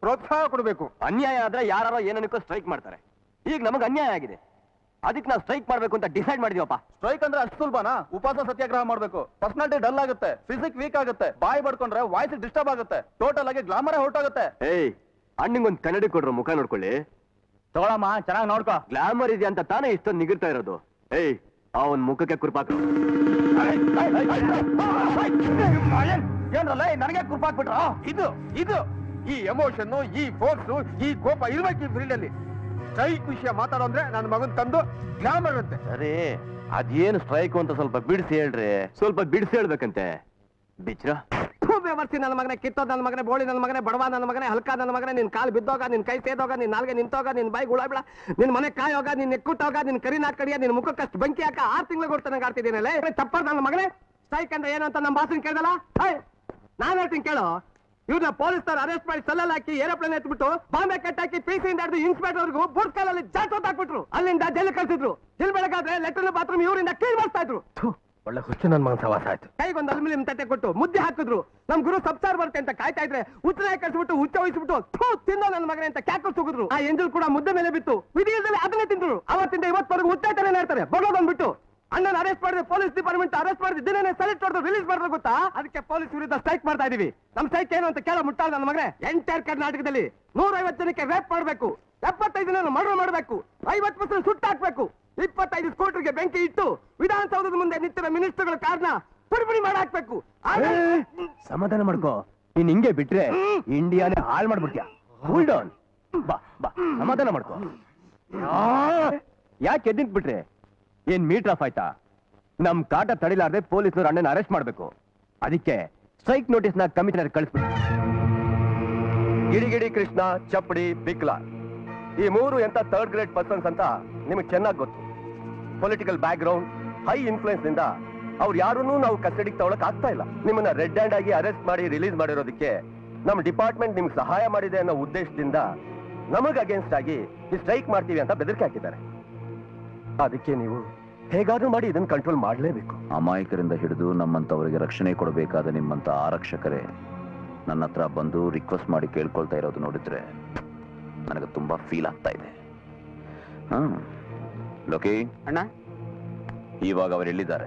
ಪ್ರೋತ್ಸಾಹ ಕೊಡಬೇಕು. ಅನ್ಯಾಯ ಆದ್ರೆ ಯಾರೋ ಏನನ್ನಕ್ಕೂ ಸ್ಟ್ರೈಕ್ ಮಾಡ್ತಾರೆ. ಈಗ ನಮಗೆ ಅನ್ಯಾಯ ಆಗಿದೆ, ಅದಕ್ಕೆ ನಾವು ಸ್ಟ್ರೈಕ್ ಮಾಡ್ಬೇಕು ಅಂತ ಡಿಸೈಡ್ ಮಾಡಿದೀವಪ್ಪ. ಸ್ಟ್ರೈಕ್ ಅಂದ್ರೆ ಅಷ್ಟು ಸುಲಭನಾ? ಉಪವಾಸ ಸತ್ಯಾಗ್ರಹ ಮಾಡ್ಬೇಕು. ಪರ್ಸನಾಲಿಟಿ ಡಲ್ ಆಗುತ್ತೆ, ಫಿಸಿಕ್ ವೀಕ್ ಆಗುತ್ತೆ, ಬಾಯಿ ಬಡ್ಕೊಂಡ್ರೆ ವಾಯ್ಸ್ ಡಿಸ್ಟರ್ಬ್ ಆಗುತ್ತೆ, ಟೋಟಲ್ ಆಗಿ ಗ್ಲಾಮರೇ ಹೊರಟೋಗುತ್ತೆ. ಏಯ್, ಅಣ್ಣಂಗೊಂದು ಕನ್ನಡಿ ಕೊಡ್ರು, ಮುಖ ನೋಡ್ಕೊಳ್ಳಿ. ತಗೊಳಮ್ಮ, ಚೆನ್ನಾಗಿ ನೋಡ್ಕೋ. ಗ್ಲಾಮರ್ ಇದೆಯಾ ಅಂತ ತಾನೇ ಇಷ್ಟೊಂದು ನಿಗಿರ್ತಾ ಇರೋದು. ಏಯ್, ಅವನ್ ಮುಖಕ್ಕೆ ಕುರ್ಪಾಕು. ಏನ್ರಲ್ಲ ನನಗೆ ಕುರ್ಪಾಕ್ಬಿಟ್ರ? ಇದು ಇದು ಈ ಎಮೋಷನ್, ಈ ಫೋರ್ಸ್, ಈ ಕೋಪ ಇರ್ಬೇಕು ಈ ಫೀಲ್ಡ್ ಅಲ್ಲಿ. ಸ್ಟ್ರೈಕ್ ವಿಷಯ ಮಾತಾಡೋ ಅಂದ್ರೆ ನನ್ನ ಮಗನ್ ತಂದು ಗ್ಲಾಮರ್ ಅಂತೆ. ಅರೇ, ಅದೇನು ಸ್ಟ್ರೈಕ್ ಅಂತ ಸ್ವಲ್ಪ ಬಿಡಿಸಿ ಹೇಳ್ರಿ. ಸ್ವಲ್ಪ ಬಿಡಿಸಿ ಹೇಳ್ಬೇಕಂತೆ. ಬಿಚ್ರ ವ್ಯವಸ್ಥೆ ನನ್ನ ಮಗನೇ, ಕಿತ್ತೋದ್ ನನ್ನ ಮಗನೇ, ಬೋಳಿ ನನ್ನ ಮಗನೇ, ಬಡವ ನನ್ನ ಮಗನೇ, ಹಲ್ಕ ನನ್ನ ಮಗನೇ, ನಿನ್ ಕಾಲು ಬಿದ್ದೋಗ, ನಿನ್ ಕೈ ಸೇದೋಗ, ನಿನ್ ನಾಲ್ಗೆ ನಿಂತೋಗ, ನಿನ್ ಬಾಯಿ ಗುಳ ಬಿಡ, ನಿನ್ ಮನೆ ಕಾಯೋಗ, ನಿನ್ ನೆಕ್ಕುಟ್ಟೋಗ, ನಿನ್ ಕರಿನಾ ಕಡಿಯ, ನಿನ್ ಮುಖಕ್ಕಷ್ಟು ಬೆಂಕಿ ಹಾಕ 6 ತಿಂಗಳು ಕೊಡ್ತಾನೆ ಆಡ್ತಿದ್ದೀನಲ್ಲ. ತಪ್ಪ ನನ್ನ ಮಗನೇ. ಸ್ಟ್ರೈಕ್ ಅಂದ್ರೆ ಏನಂತ ನಮ್ಮ ಬಾಸನ್ ಕೇಳ್ದಲ್ಲ? ನಾನ್ ಹೇಳ್ತೀನಿ ಕೇಳು. ಇವ್ರನ್ನ ಪೊಲೀಸರು ಅರೆಸ್ಟ್ ಮಾಡಿ ಸೆಲ್ಲಲ್ಲಿ ಹಾಕಿ ಏರೋಪ್ಲೇನ್ ಎತ್ಬಿಟ್ಟು ಬಾಂಬೆ ಕಟ್ಟಾಕಿ PC-ಯಿಂದ ಹಿಡಿದು ಇನ್ಸ್ಪೆಕ್ಟರ್ಗೂ ಬುರ್ಕ್ ಕಾಲಲ್ಲಿ ಜಾಟ್ ಹಾಕ್ಬಿಟ್ರು. ಅಲ್ಲಿಂದ ಜೈಲು ಕಳ್ಸಿದ್ರು. ಇಲ್ಲಿ ಬೆಳಗಾದ್ರೆ ಲೆಟರ್ ಬಾತ್ರೂಮ್ ಇವರಿಂದ ಕ್ಲೀನ್ ಮಾಡ್ತಾ ಇದ್ರು. ಒಳ್ಳೆ ಹುಚ್ಚು ನನ್ನ ಮಗನ ಸವಾಸ ಆಯ್ತು. ಕೈಗೊಂದು ಅಲ್ಯೂಮಿನಿಯಂ ತಟ್ಟೆ ಕೊಟ್ಟು ಮುದ್ದೆ ಹಾಕಿದ್ರು. ನಮ್ ಗುರು ಸಬ್ಸಾರ್ ಬರುತ್ತೆ ಅಂತ ಕಾಯ್ತಾ ಇದ್ರೆ ಉತ್ತರಾಯ ಕಳಿಸ್ಬಿಟ್ಟು ಹುಚ್ಚ ವಹಿಸ್ಬಿಟ್ಟು ತಿನ್ನೋ ನನ್ನ ಮಗನೇ ಅಂತ ಕ್ಯಾಕರ್ ಸುಗಿದ್ರು. ಆ ಎಂಜಲ್ ಕೂಡ ಮುದ್ದೆ ಮೇಲೆ ಬಿತ್ತು. ವಿಧಿಯಲ್ಲಿ ಅದನ್ನೇ ತಿಂದ್ರು. ಅವತ್ತಿಂದ ಇವತ್ತವರೆಗೂ ಹುಚ್ಚಾಟನೇ ಹೇಳ್ತಾರೆ. ಬರೋದೊಂದ್ಬಿಟ್ಟು ಅಣ್ಣನ ಅರೆಸ್ಟ್ ಮಾಡಿದ್ರೆ ಪೊಲೀಸ್ ಡಿಪಾರ್ಟ್ಮೆಂಟ್ ಅರೆಸ್ಟ್ ಮಾಡಿದ್ರೆ ದಿನನೇ ಸೆಲೆಕ್ಟ್ ಹೊಡೆದು ರಿಲೀಸ್ ಮಾಡಿದ್ರೆ ಗೊತ್ತಾ? ಅದಕ್ಕೆ ಪೊಲೀಸ್ ವಿರುದ್ಧ ಸ್ಟ್ರೈಕ್ ಮಾಡ್ತಾ ಇದೀವಿ. ನಮ್ ಸ್ಟ್ರೈಕ್ ಏನು ಅಂತ ಕೇಳ ಮುಟ್ಟಾಳ ನನ್ನ ಮಗನೇ. ಎಂಟೈರ್ ಕರ್ನಾಟಕದಲ್ಲಿ 150 ಜನಕ್ಕೆ ರೇಪ್ ಮಾಡಬೇಕು, 75 ಜನ ಮರ್ಡರ್ ಮಾಡಬೇಕು, 50% ಸುಟ್ಟಾಕ್ಬೇಕು, 25 ಸ್ಕೂಟರ್ಗೆ ಬೆಂಕಿ ಇಟ್ಟು ವಿಧಾನಸೌಧದ ಮುಂದೆ ನಿಂತಿರೋ ಮಿನಿಸ್ಟರ್ಗಳ ಕಾರಣ ಪುಡಿಪುಡಿ ಮಾಡಾಕ್ಬೇಕು. ಸಮಾಧಾನ ಮಾಡ್ಕೋ. ನೀನ್ ಹಿಂಗೆ ಬಿಟ್ರೆ ಇಂಡಿಯಾನೇ ಹಾಳು ಮಾಡ್ಬಿಡ್ತೀಯ. Cool down. ಬಾ ಬಾ, ಸಮಾಧಾನ ಮಾಡ್ಕೋ. ಯಾಕೆ ಎದ್ದಿಂತ್ ಬಿಟ್ರೆ ಏನ್ ಮೀಟರ್ ಆಫ್ ಆಯ್ತಾ? ನಮ್ ಕಾಟ ತಡಿಲಾರ್ದೆ ಪೊಲೀಸರು ಅಣ್ಣನ ಅರೆಸ್ಟ್ ಮಾಡ್ಬೇಕು. ಅದಕ್ಕೆ ಸ್ಟ್ರೈಕ್ ನೋಟಿಸ್ ನ ಕಮಿಷನರ್ ಕಳಿಸ್ಬಿಟ್ಟು. ಗಿಡಿಗಿಡಿ ಕೃಷ್ಣ, ಚಪ್ಪಡಿ, ಬಿಕ್ಲಾ ಈ 3 ಎಂತ 3rd ಗ್ರೇಡ್ ಪರ್ಸನ್ಸ್ ಅಂತ ನಿಮಗೆ ಚೆನ್ನಾಗಿ ಗೊತ್ತು. Political background, high influence ನಿಂದ ಅವ್ರು ಯಾರನ್ನೂ ನಾವು ಕಸ್ಟಡಿಗೆ ತಗೊಳಕ್ ಆಗ್ತಾ ಇಲ್ಲ. ನಿಮ್ಮನ್ನ ರೆಡ್ ಹ್ಯಾಂಡ್ ಆಗಿ ಅರೆಸ್ಟ್ ಮಾಡಿ ರಿಲೀಸ್ ಮಾಡಿರೋದಕ್ಕೆ ನಮ್ಮ ಡಿಪಾರ್ಟ್ಮೆಂಟ್ ನಿಮ್ಗೆ ಸಹಾಯ ಮಾಡಿದೆ ಅನ್ನೋ ಉದ್ದೇಶದಿಂದ ನಮಗ್ ಅಗೇನ್ಸ್ಟ್ ಆಗಿ ಈ ಸ್ಟ್ರೈಕ್ ಮಾಡ್ತೀವಿ ಅಂತ ಬೆದರಿಕೆ ಹಾಕಿದ್ದಾರೆ. ಅದಕ್ಕೆ ನೀವು ಹೇಗಾದ್ರೂ ಮಾಡಿ ಇದನ್ನ ಕಂಟ್ರೋಲ್ ಮಾಡಲೇಬೇಕು. ಅಮಾಯಕರಿಂದ ಹಿಡಿದು ನಮ್ಮಂತವರಿಗೆ ರಕ್ಷಣೆ ಕೊಡಬೇಕಾದ ನಿಮ್ಮಂತ ಆರಕ್ಷಕರೇ ನನ್ನ ಹತ್ರ ಬಂದು ರಿಕ್ವೆಸ್ಟ್ ಮಾಡಿ ಕೇಳ್ಕೊಳ್ತಾ ಇರೋದು ನೋಡಿದ್ರೆ ನನಗೆ ತುಂಬಾ ಫೀಲ್ ಆಗ್ತಾ ಇದೆ. ಲೋಕಿ ಅಣ್ಣ, ಇವಾಗ ಅವರು ಎಲ್ಲಿದ್ದಾರೆ?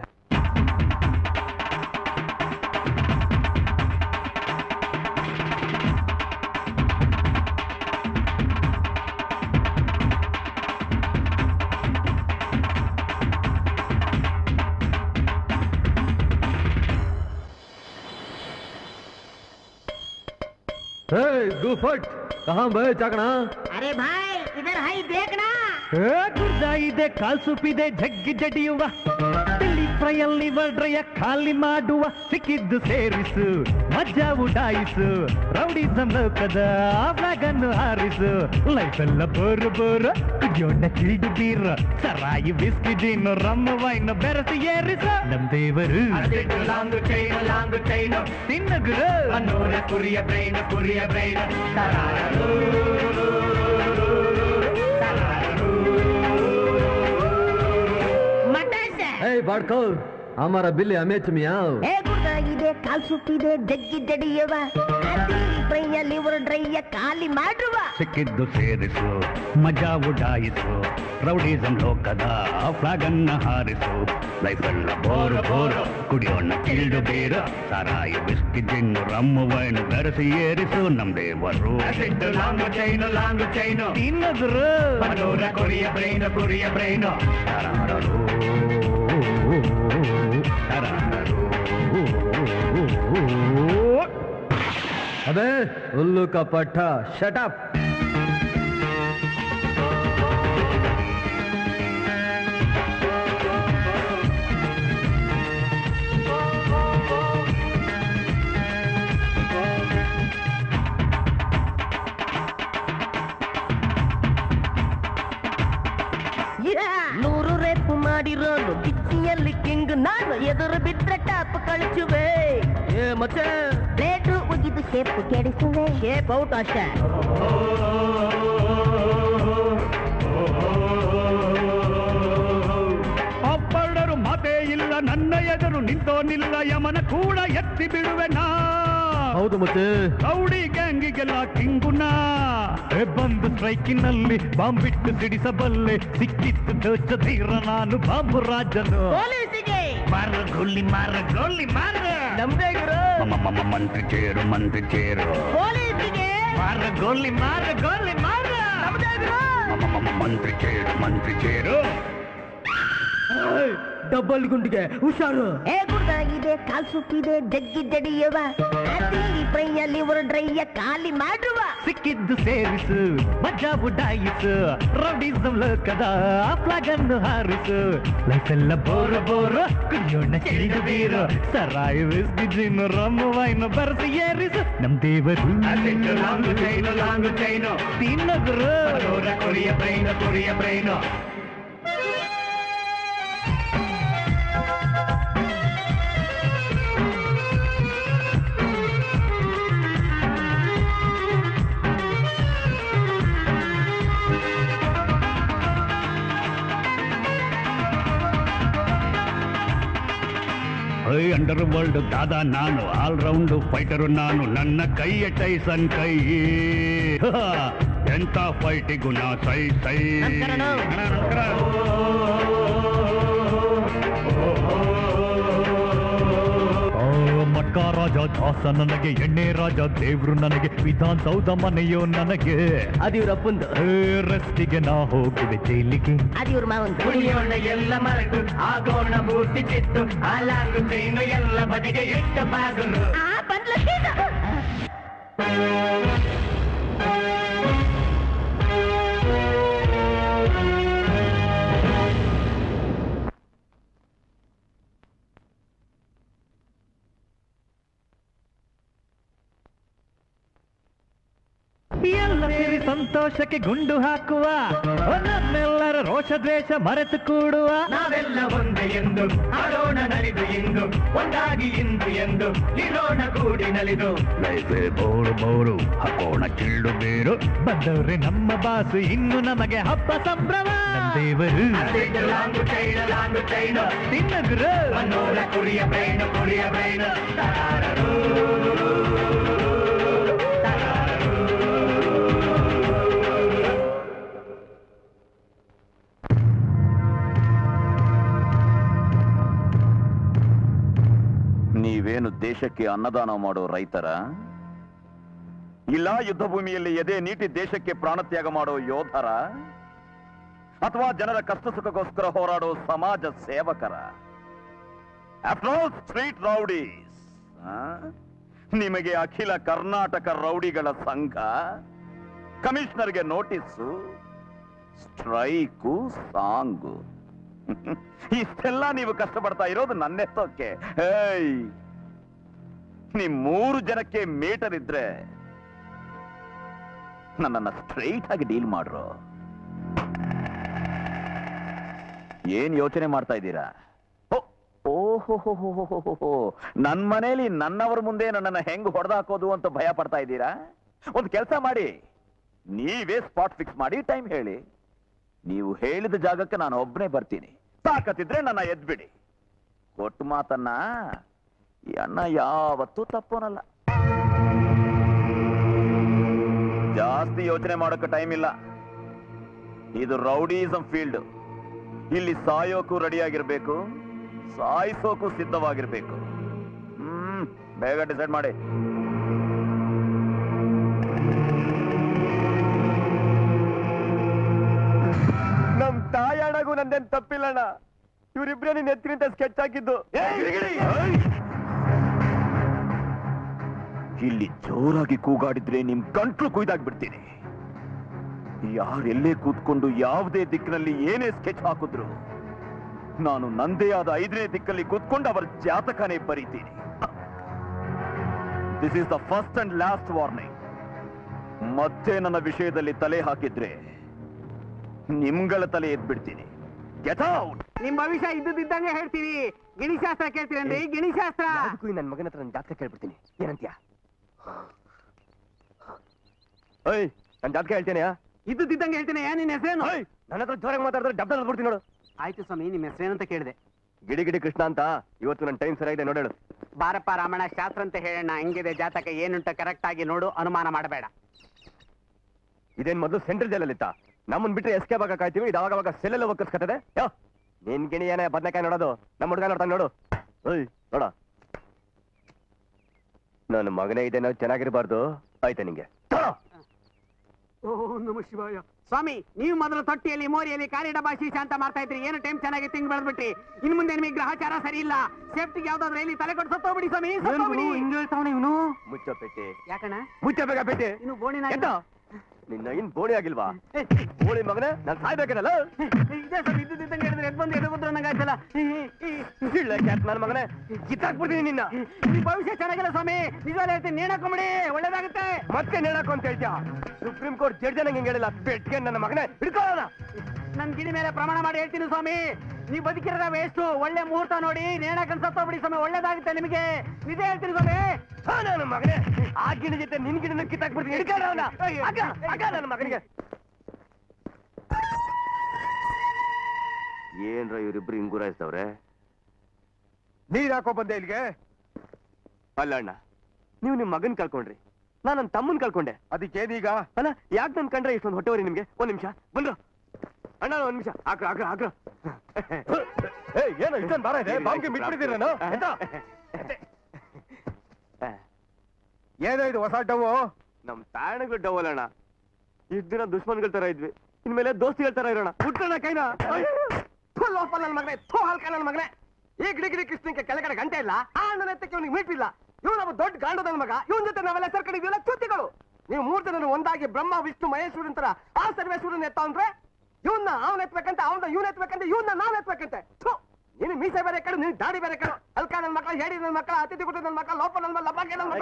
गुफट कहाँ बे चाकना? अरे भाई इधर है देखना. ಗುರ್ಜಾ ಇದೆ, ಕಾಲ್ಸುಪಿದೆ, ಜಗ್ಗಿ ಜಡಿಯುವ, ತಿಳಿ ಫ್ರೈಯಲ್ಲಿ ವರ್ಡ್ರೆಯ ಖಾಲಿ ಮಾಡುವ, ಸಿಕ್ಕಿದ್ದು ಸೇರಿಸು, ಮಜಾ ಉಡಾಯಿಸು, ರೌಡಿಸಂ ಲೋಕದ ಫ್ಲಾಗ್ ಅನ್ನು ಹಾರಿಸು. ಲೈಫ್ ಎಲ್ಲ ಬೋರು ಬೋರು, ಕುಡಿಯೋಣ ಚಿಲ್ಡು ಬೀರ್, ಸರಾಯಿ ಬಿಸ್ಕಿ ಜೀನು, ರಮ್ಮ ವೈನ್ ಬೆರೆಸಿ ಏರಿಸು. ನಮ್ ದೇವರು ಲಾಂಗ್ ಚೈನು ತಿನ್ನಗುರು ಅನ್ನೋರೆ ಕುರಿಯ ಬ್ರೈನ್ ಬಾಡ್ಕೋ ಹಮಾರ ಬಿಲ್ಲಿ ಅಮೇಚ್ ಮಿಯಾವ್. ಗುರ್ದಾಗಿದೆ, ಕಾಲ್ ಸುಟ್ಟಿದೆ, ಜಗ್ಗಿ ಜಡಿಯವ, ಫ್ರೈಯಲ್ಲಿ ಡ್ರೈಯ ಖಾಲಿ ಮಾಡುವ, ಸಿಕ್ಕಿದ್ದು ಸೇರಿಸು, ಮಜಾ ಉಡಾಯಿಸು, ರೌಡಿಸಂ ಲೋಕದ ಫ್ಲಾಗ್ ಅನ್ನ ಹಾರಿಸು. ಲೈಫ್ ಎಲ್ಲ ಬೋರು ಬೋರು, ಕುಡಿಯೋಣ ಚಿಲ್ಡು ಬೀರು, ಸಾರಾಯಿ ಬಿಸ್ಕಿ ಜಿನ್ನು, ರಮ್ಮ ವೈನ್ ಬೆರೆಸಿ ಏರಿಸು. ನಮ್ ದೇವರು ಲಾಂಗ್ ಚೈನು ತಿನ್ನದ್ರು, ಕುರಿಯ ಬ್ರೈನು अबे उल्लू का पट्टा, शट अप. ನೂರು ರೇಪ್ ಮಾಡಿರೋನು ಕಿಚ್ಚಿಯಲ್ಲಿ ಕಿಂಗ್ ನಾನು, ಎದುರು ಬಿದ್ರೆ ಟಾಪ್ ಕಳಿಸುವೆ. ಮತ್ತೆ ರೇಟು ಉಗಿದು ಶೇಪ್ ಕೆಡಿಸುವೆ, ಶೇಪ್ ಔಟ್ ಅಷ್ಟೇ. ಮಾತೇ ಇಲ್ಲ ನನ್ನ ಎದುರು ನಿಂತೋನಿಲ್ಲ, ಯಮನ ಕೂಡ ಎತ್ತಿ ಬಿಡುವೆ ನಾ. ಹೌದು ಯಾವುದು ಮತ್ತೆ ರೌಡಿ ಗ್ಯಾಂಗಿಗೆಲ್ಲ ಕಿಂಗುನ ಬಂದು ಸ್ಟ್ರೈಕಿನಲ್ಲಿ ಬಾಂಬ್ ಬಿಟ್ಟು ಸಿಡಿಸಬಲ್ಲೆ ಸಿಕ್ಕಿತ್ತು ದೋಚತೀರ ನಾನು ಬಾಬು ರಾಜನು ಮಾರ ಗೋಲಿ ಮಾರ ಗೋಲಿ ಮಾರ ನಮ್ದೇ ಗುರು ಮಂತ್ರಿ ಚೇರು ಮಾರ ಗೋಲಿ ಮಾರ ಗೋಲಿ ಮಾರ ಮಂತ್ರಿ ಚೇರು ಡಬಲ್ ಗುಂಡಿಗೆ ಹುಷಾರು. ಗುಡ್ಡಾಗಿದೆ ಕಾಲ್ ಸುತ್ತಿದೆ ಜಗ್ಗಿದ್ದಡಿಯವ ಫ್ರೈಯಲ್ಲಿ ಡ್ರೈಯ ಖಾಲಿ ಮಾಡುವ ಸಿಕ್ಕಿದ್ದು ಸೇರಿಸು ಮಜಾ ಬುಡಾಯಿಸು ರೌಡಿಸಂ ಲೋಕದ ಫ್ಲಾಗ್ ಅನ್ನು ಹಾರಿಸು ಲೈಫ್ ಎಲ್ಲ ಬೋರು ಬೋರು ಕುಡಿಯೋಣ ಚಿಡಿದು ಬೀರು ಸರಾಯಿ ವಿಸ್ಕಿ ಜಿನ್ ರಮ್ಮು ವೈನ್ ಬರ್ಸಿ ಏರಿಸು ನಮ್ ದೇವರು ಲಾಂಗು ಚೈನು ತಿನ್ನಗುರು ಕೊರಿಯ ಬ್ರೈನು ಅಂಡರ್ ವರ್ಲ್ಡ್ ದಾದಾ ನಾನು ಆಲ್ ರೌಂಡ್ ಫೈಟರು ನಾನು ನನ್ನ ಕೈಯ ಟೈಸನ್ ಕೈ ಎಂತ ಫೈಟಿಗೂ ನಾ ಸೈ ಸೈ ಮಟ್ಕ ರಾಜ ದಾಸ ನನಗೆ ಎಣ್ಣೆ ರಾಜ ದೇವ್ರು ನನಗೆ ವಿಧಾನಸೌಧ ಮನೆಯೋ ನನಗೆ ಅದಿವ್ರಪ್ಪಂದು ರೆಸ್ಟಿಗೆ ನಾ ಹೋಗುವೆ ಜೈಲಿಗೆ ಅದಿವ್ರ ಮಾವಂದು ಕುಡಿಯೋಣ ಎಲ್ಲ ಮರೆತು ಆಗೋಣ ಮೂರ್ತಿ ಚಿತ್ತು ಹಾಲಾಗು ಚೈನು ಎಲ್ಲ ಬದಿಗೆ ಇಟ್ಟ ಬಾಗಲು ಎಲ್ಲ ಸೇರಿ ಸಂತೋಷಕ್ಕೆ ಗುಂಡು ಹಾಕುವ ನಮ್ಮೆಲ್ಲರ ರೋಷ ದ್ವೇಷ ಮರೆತು ಕೂಡುವ ನಾವೆಲ್ಲ ಒಂದೇ ಎಂದು ಆಡೋಣ ನಲಿದು ಎಂದು ಒಂದಾಗಿ ಇಂದು ಎಂದು ಇರೋಣ ಕೂಡಿ ನಲಿದು ಲೈಫೇ ಬೋರು ಹಾಕೋಣ ಕಿಳ್ಳು ಬೇರು ಬಂದವ್ರೆ ನಮ್ಮ ಬಾಸು ಇನ್ನು ನಮಗೆ ಹಬ್ಬ ಸಂಭ್ರಮ ದೇವರು ಲಾಂಗು ಚೈನು ತಿನ್ನಗುರು ಮನೋರ ಕುರಿಯ ಬ್ರೈನು ನೀವೇನು ದೇಶಕ್ಕೆ ಅನ್ನದಾನ ಮಾಡೋ ರೈತರ, ಇಲ್ಲ ಯುದ್ಧ ಭೂಮಿಯಲ್ಲಿ ಎದೆ ನೀಟಿ ದೇಶಕ್ಕೆ ಪ್ರಾಣತ್ಯಾಗ ಮಾಡೋ ಯೋಧರ, ಅಥವಾ ಜನರ ಕಷ್ಟ ಸುಖಕ್ಕೋಸ್ಕರ ಹೋರಾಡೋ ಸಮಾಜ ಸೇವಕರ? After all street rowdies. ನಿಮಗೆ ಅಖಿಲ ಕರ್ನಾಟಕ ರೌಡಿಗಳ ಸಂಘ, ಕಮಿಷನರ್ಗೆ ನೋಟಿಸ್ಸು, ಸ್ಟ್ರೈಕು, ಸಾಂಗು. ಇಷ್ಟೆಲ್ಲ ನೀವು ಕಷ್ಟಪಡ್ತಾ ಇರೋದು ನನ್ನೆತ್ತೋಕೆ. ನಿಮ್ 3 ಜನಕ್ಕೆ ಮೀಟರ್ ಇದ್ರೆ ನನ್ನನ್ನ ಸ್ಟ್ರೈಟ್ ಆಗಿ ಡೀಲ್ ಮಾಡ್ರು. ಏನ್ ಯೋಚನೆ ಮಾಡ್ತಾ ಇದ್ದೀರಾ? ಓಹೋ, ನನ್ ಮನೇಲಿ ನನ್ನವ್ರ ಮುಂದೆ ನನ್ನನ್ನ ಹೆಂಗ್ ಹೊಡೆದಾಕೋದು ಅಂತ ಭಯ ಪಡ್ತಾ ಇದ್ದೀರಾ? ಒಂದು ಕೆಲಸ ಮಾಡಿ, ನೀವೇ ಸ್ಪಾಟ್ ಫಿಕ್ಸ್ ಮಾಡಿ ಟೈಮ್ ಹೇಳಿ. ನೀವು ಹೇಳಿದ ಜಾಗಕ್ಕೆ ನಾನು ಒಬ್ಬನೇ ಬರ್ತೀನಿ. ತಾಕತ್ತಿದ್ರೆ ನನ್ನ ಎದ್ಬಿಡಿ. ಕೊಟ್ಟು ಮಾತನ್ನ ಈ ಅಣ್ಣ ಯಾವತ್ತೂ ತಪ್ಪೋನಲ್ಲ. ಜಾಸ್ತಿ ಯೋಚನೆ ಮಾಡೋಕೆ ಟೈಮ್ ಇಲ್ಲ. ಇದು ರೌಡಿಸಂ ಫೀಲ್ಡ್. ಇಲ್ಲಿ ಸಾಯೋಕು ರೆಡಿಯಾಗಿರ್ಬೇಕು, ಸಾಯಿಸೋಕು ಸಿದ್ಧವಾಗಿರ್ಬೇಕು. ಬೇಗ ಡಿಸೈಡ್ ಮಾಡಿ. ನಮ್ ತಾಯಣಗೂ ನಂದೇನ್ ತಪ್ಪಿಲ್ಲಣ್ಣ. ಇವರಿಬ್ರೇ ನಿನ್ ಎತ್ತಿನಿಂದ ಸ್ಕೆಚ್ ಹಾಕಿದ್ದು. ಇಲ್ಲಿ ಜೋರಾಗಿ ಕೂಗಾಡಿದ್ರೆ ನಿಮ್ ಗಂಟ್ಲು ಕುಯ್ದಾಗ್ಬಿಡ್ತೀನಿ. ಯಾರೆಲ್ಲೇ ಕೂತ್ಕೊಂಡು ಯಾವುದೇ ದಿಕ್ಕಿನಲ್ಲಿ ಏನೇ ಸ್ಕೆಚ್ ಹಾಕಿದ್ರು ನಾನು ನಂದೇ ಆದ 5ನೇ ದಿಕ್ಕಲ್ಲಿ ಕೂತ್ಕೊಂಡು ಅವರ ಜಾತಕನೇ ಬರೀತೀನಿ. This is the first and last warning. ಮತ್ತೆ ನನ್ನ ವಿಷಯದಲ್ಲಿ ತಲೆ ಹಾಕಿದ್ರೆ ನಿಮ್ಗಳ ತಲೆ ಎದ್ಬಿಡ್ತೀನಿ. Get out. ನಿಮ್ ಭವಿಷ್ಯ ಇದ್ದಂಗೆ ಹೇಳ್ತೀವಿ. ಗಿಣಿಶಾಸ್ತ್ರ ಕೇಳ್ತೀರಿ? ಗಿಣಿಶಾಸ್ತ್ರ ನನ್ ಮಗನ ಹತ್ರ ಜಾತಕ ಕೇಳ್ಬಿಡ್ತೀನಿ. ಏನಂತ್ಯ? ನನ್ ಜಾತಕ ಹೇಳ್ತೇನೆ. ಇದ್ದಂಗೆ ಹೇಳ್ತೇನೆ. ನಿನ್ನ ಹೆಸರೇನು? ನನ್ನ ಹತ್ರ ಜೋರಾಗಿ ಮಾತಾಡಿದ್ರೆ ಡಬ್ಬಲ್ ಕೊಡ್ತೀನಿ ನೋಡು. ಆಯ್ತು ಸ್ವಾಮಿ, ನಿಮ್ಮ ಹೆಸರೇನಂತ ಕೇಳಿದೆ. ಗಿಡಿ ಕೃಷ್ಣ ಅಂತ ಇವತ್ತು ನನ್ನ ಟೈಮ್ ಸರಿಯಾಗಿದೆ ನೋಡೇಳು. ಬಾರಪ್ಪ ರಾಮಣ್ಣ, ಶಾಸ್ತ್ರ ಅಂತ ಹೇಳೋಣ. ಹಂಗಿದೆ ಜಾತಕ ಏನುಂಟ ಕರೆಕ್ಟ್ ಆಗಿ ನೋಡು, ಅನುಮಾನ ಮಾಡಬೇಡ. ಇದೇನ್ ಮೊದಲು ಸೆಂಟ್ರಲ್ ಜೈಲಲ್ಲಿತ್ತ? ನಮ್ಮನ್ ಬಿಟ್ರೆ ಎಸ್ಕೆ ಬಾಗ ಕಾಯ್ತೀವಿ, ಇದು ಅವಾಗ ಸೆಲ್ಲೆಲ್ಲ ಒಕ್ಕಸ್ಕತ್ತದೆ. ಯೋ ನಿನ್ ಗಿಣಿ ಏನೇ ಬದನೆಕಾಯಿ ನೋಡೋದು, ನಮ್ಮ ಹುಡುಗ ನೋಡ್ತಾನೆ ನೋಡು. ಓಯ್ ನೋಡ, ನನ್ನ ಮಗನೇ ಇದೇನೋ ಚೆನ್ನಾಗಿರ್ಬಾರ್ದು ಆಯ್ತಾ ನಿಂಗೆ? ಓ ನಮ ಶಿವಾಯ. ಸ್ವಾಮಿ, ನೀವು ಮೊದಲು ತೊಟ್ಟಿಯಲ್ಲಿ ಮೋರಿಯಲ್ಲಿ ಕಾರಿ ಡಬ್ಬಾ ಶೀಶ ಅಂತ ಮಾಡ್ತಾ ಇದ್ರಿ. ಏನು ಟೈಮ್ ಚೆನ್ನಾಗಿ ತಿಂಗ್ ಬೆಳೆದ್ಬಿಟ್ಟಿ. ಇನ್ ಮುಂದೆ ನಿಮಗೆ ಗ್ರಹಚಾರ ಸರಿ ಇಲ್ಲ. ಸೇಫ್ಟಿಗೆ ಯಾವ್ದಾದ್ರು ಇಲ್ಲಿ ತಲೆ ಕೊಟ್ಟು ಸತ್ತೋಗ್ಬಿಡಿ ಸ್ವಾಮಿ, ಸತ್ತೋಗ್ಬಿಡಿ. ಇವನು ಮುಚ್ಚೋ ಪೆಟ್ಟಿ. ಯಾಕಣ್ಣ ಮುಚ್ಚಬೇಕ ಪೆಟ್ಟಿ. ಇನ್ನು ಬೋಣಿನ ನಿನ್ನ ಇನ್ ಬೋಣಿ ಆಗಿಲ್ವಾ? ಬೋಣಿ ಮಗನೇ, ನಾನು ಸಾಯ್ಬೇಕಲ್ಲ. ಇದೇ ಸರ್ ಇದ್ದಿದ್ದಂಗೆ ಹೇಳಿದ್ರೆ ಎದ್ ಬಂದು ಎಡಗುದ್ರು ನಂಗಾಯ್ತಲ್ಲ. ನನ್ನ ಮಗನೇ ಕಿತ್ತಾಕ್ಬಿಡ್ತೀನಿ ನಿನ್ನ. ಈ ಭವಿಷ್ಯ ಚೆನ್ನಾಗಿಲ್ಲ ಸ್ವಾಮಿ, ನಿಜವಾಗ್ಲೂ ಹೇಳ್ತೀನಿ. ನೇಣಾಕೊಂಬಿಡಿ, ಒಳ್ಳೇದಾಗುತ್ತೆ. ಮತ್ತೆ ನೇಣಾಕು ಅಂತ ಹೇಳ್ತೀಯ? ಸುಪ್ರೀಂ ಕೋರ್ಟ್ ಜಡ್ಜ್ ನಂಗೆ ಹಿಂಗೆ ಹೇಳಿಲ್ಲ. ಬೆಟ್ಗೆ ನನ್ನ ಮಗನೇ ಹಿಡ್ಕೊಳ್ಳೋಣ. ನನ್ ಗಿಡಿ ಮೇಲೆ ಪ್ರಮಾಣ ಮಾಡಿ ಹೇಳ್ತೀನಿ ಸ್ವಾಮಿ, ನೀವ್ ಬದುಕಿರೋ ವೇಸ್ಟ್. ಒಳ್ಳೆ ಮುಹೂರ್ತ ನೋಡಿ ನೇಣಾಕನ್ ಸತ್ತೋಗ್ಬಿಡಿ ಸ್ವಾಮಿ, ಒಳ್ಳೇದಾಗುತ್ತೆ ನಿಮಗೆ. ನಿಜ ಹೇಳ್ತೀನಿ ಸ್ವಾಮಿ. ನನ್ನ ಮಗನೇ, ಆ ಗಿಡ ಜೊತೆ ನಿನ್ ಗಿಡನ ಕಿತ್ತಾಕ್ಬಿಡ್ತೀನಿ. ಹಿಡ್ಕೊಳ್ಳೋಣ ನನ್ನ ಮಗನಿಗೆ. ಏನ್ರ ಇವ್ರಿಬ್ರು ಹಿಂಗ್ ಗುರಾಯಿಸ್ತವ್ರೆ? ನೀರ್ ಹಾಕೋ ಬಂದೆ ಇಲ್ಲಿಗೆ? ಅಲ್ಲ ಅಣ್ಣ, ನೀವು ನಿಮ್ ಮಗನ್ ಕಳ್ಕೊಂಡ್ರಿ, ನಾನ್ ನನ್ನ ತಮ್ಮನ್ ಕಳ್ಕೊಂಡೆ. ಅದಕ್ಕೇನೀಗ? ಅಲ್ಲ ಯಾಕೆ ನನ್ ಕಂಡ್ರೆ ಇಷ್ಟೊಂದು ಹೊಟ್ಟೆವರಿ ನಿಮ್ಗೆ? ಒಂದ್ ನಿಮಿಷ ಬಂದ್ರು ಅಣ್ಣ, ಒಂದ್ ನಿಮಿಷ. ಆಗ್ರ ಏನೋ ಇಷ್ಟೊಂದು ಬಾರ ಇದೆ, ಬಾಂಬ್ಗೆ ಬಿಟ್ಬಿಟ್ಟಿದ್ದೀರೇನು? ಏನೋ ಇದು ಹೊಸ ಡವ್ವು? ನಮ್ ತಾಯಣಗಳು ಡವಲ್ ಅಣ್ಣ. ಇಷ್ಟ ದಿನ ದುಶ್ಮನ್ಗಳ ತರ ಇದ್ವಿ, ಇನ್ಮೇಲೆ ದೋಸ್ತಿಗಳ ತರ ಇರೋಣ. ಹುಟ್ಟೋಣ ಕೈನ. ಲೋಪ ನನ್ನ ಮಗನೇ, ಥೋ ಹಾಲ್ಕ ನನ್ನ ಮಗನೇ. ಈ ಗಿಡಿ ಕೃಷ್ಣಕ್ಕೆ ಕೆಳಗಡೆ ಗಂಟೆ ಇಲ್ಲ, ಆ ಅಣ್ಣನೆತ್ತಕ್ಕೆ ಇವನಿಗೆ ಮೀಟಿಲ್ಲ. ಇವನೊಬ್ಬ ದೊಡ್ಡ ಗಾಂಡು ನನ್ನ ಮಗ. ಇವನ್ ಜೊತೆ ನಾವೆಲ್ಲ ಸೇರ್ಕೊಂಡಿದ್ವಿಲ್ಲ ಚುತ್ತಿಗಳು. ನೀವು 3 ಜನರು ಒಂದಾಗಿ ಬ್ರಹ್ಮ ವಿಷ್ಣು ಮಹೇಶ್ವರನ್ ತರ ಆ ಸರ್ವೇಶ್ವರನ್ ಎತ್ತ ಅಂದ್ರೆ ಇವನ್ನ ಅವನ್ ಎತ್ಬೇಕಂತ, ಅವನ್ನ ಇವನ್ ಎತ್ಬೇಕಂತ, ಇವನ್ನ ನಾವ್ ಎತ್ಬೇಕಂತೆ. ನೀನು ಮೀಸೆ ಬೇರೆ ಕಡು, ನೀನು ದಾಡಿ ಬೇರೆ ಕಡು. ಅಲ್ಕ ನನ್ನ ಮಕ್ಕಳ, ಹೇಳಿ ನನ್ನ ಮಕ್ಕಳ, ಅತಿಥಿ ಕೊಟ್ಟು ನನ್ನ ಮಕ್ಕಳ, ಲೋಪ ನನ್ನ ಲಬ್ಬಾಗೆ ನನ್ನ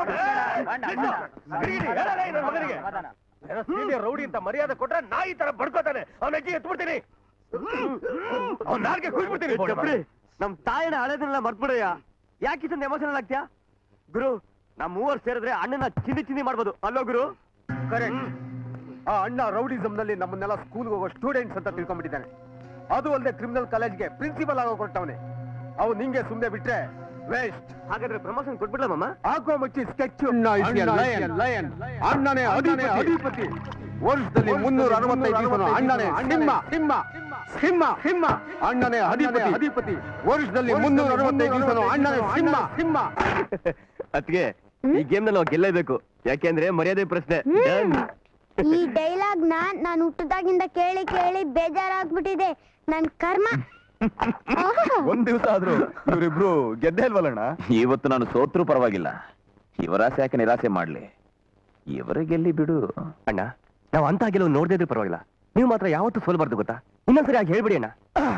ಮಕ್ಕಳು. ರೌಡಿ ಅಂತ ಮರ್ಯಾದೆ ಕೊಟ್ರೆ ನಾಯಿ ತರ ಬಡ್ಕೋತಾನೆ. ಅವನ ಅಜ್ಜಿ ಎತ್ಬಿಡ್ತೀನಿ, ಅವ್ನ ನಾಲ್ಗೆ ಕುಯ್ಬಿಡ್ತೀನಿ. ನಮ್ ತಾಯಿನ ಹಳೆದನ್ನೆಲ್ಲ ಮರ್ತ್ಬಿಡಯ್ಯ. ಯಾಕೆ ಇಷ್ಟೊಂದು ಎಮೋಷನಲ್ ಆಗ್ತೀಯಾ? ಗುರು, ನಮ್ 3 ಸೇರಿದ್ರೆ ಅಣ್ಣನ ಚಿಂದಿ ಮಾಡ್ಬೋದು ಅಲ್ಲೋ ಗುರು? ಕರೆಕ್ಟ್. ಆ ಅಣ್ಣ ರೌಡಿಸಮ್ ನಲ್ಲಿ ನಮ್ಮನ್ನೆಲ್ಲ ಸ್ಕೂಲ್ಗೆ ಹೋಗೋ ಸ್ಟೂಡೆಂಟ್ಸ್ ಅಂತ ತಿಳ್ಕೊಂಡ್ಬಿಟ್ಟಿದ್ದಾನೆ. ಅದು ಅಲ್ಲದೆ ಕ್ರಿಮಿನಲ್ ಕಾಲೇಜ್ಗೆ ಪ್ರಿನ್ಸಿಪಲ್ ಆಗೋ ಕೊಟ್ಟವನೆ. ಅವ್ ನಿಂಗೆ ಸುಮ್ನೆ ಬಿಟ್ರೆ ವೇಸ್ಟ್. ಹಾಗಾದ್ರೆ ಪ್ರಮೋಷನ್ ಕೊಟ್ಬಿಡ್ಲಮ್ಮ? ಹಾಕೋ ಮಚ್ಚಿ ಸ್ಕೆಚ್. ಅಣ್ಣನೇ ಅಧಿಪತಿ. ವರ್ಷದಲ್ಲಿ 365 ದಿವಸ ಅಣ್ಣನೇ ಸಿಂಹ. ಅಣ್ಣನೇ ಅಧಿಪತಿ. ವರ್ಷದಲ್ಲಿ 365 ದಿವಸ ಅಣ್ಣನೇ ಸಿಂಹ. ಅದ್ಗೆ ಈ ಗೇಮ್ ನಲ್ಲಿ ನಾವು ಗೆಲ್ಲೇಬೇಕು, ಯಾಕೆಂದ್ರೆ ಮರ್ಯಾದೆ ಪ್ರಶ್ನೆ. ಈ ಡೈಲಾಗ್ ನಾನು ಹುಟ್ಟದಾಗಿಂದ ಕೇಳಿ ಕೇಳಿ ಬೇಜಾರಾಗ್ಬಿಟ್ಟಿದೆ. ನನ್ ಕರ್ಮ. ಒಂದ್ ದಿವಸ ಆದ್ರೂ ಇವರಿಬ್ರು ಗೆದ್ದೆ ಇಲ್ವಲ್ಲಣ್ಣ? ಇವತ್ತು ನಾನು ಸೋತ್ರು ಪರವಾಗಿಲ್ಲ, ಇವರಾಸೆ ಯಾಕೆ ನಿರಾಸೆ ಮಾಡ್ಲಿ, ಇವರಿಗೆಲ್ಲಿ ಬಿಡು. ಅಣ್ಣ, ನಾವು ಅಂತ ಗೆಲುವು ನೋಡ್ದೇ ಇದ್ರೆ ಪರವಾಗಿಲ್ಲ, ನೀವು ಮಾತ್ರ ಯಾವತ್ತೂ ಸೋಲ್ಬಾರ್ದು ಗೊತ್ತಾ? ಇನ್ನೊಂದ್ಸರಿ ಆಗಿ ಹೇಳ್ಬಿಡಿ ಅಣ್ಣ.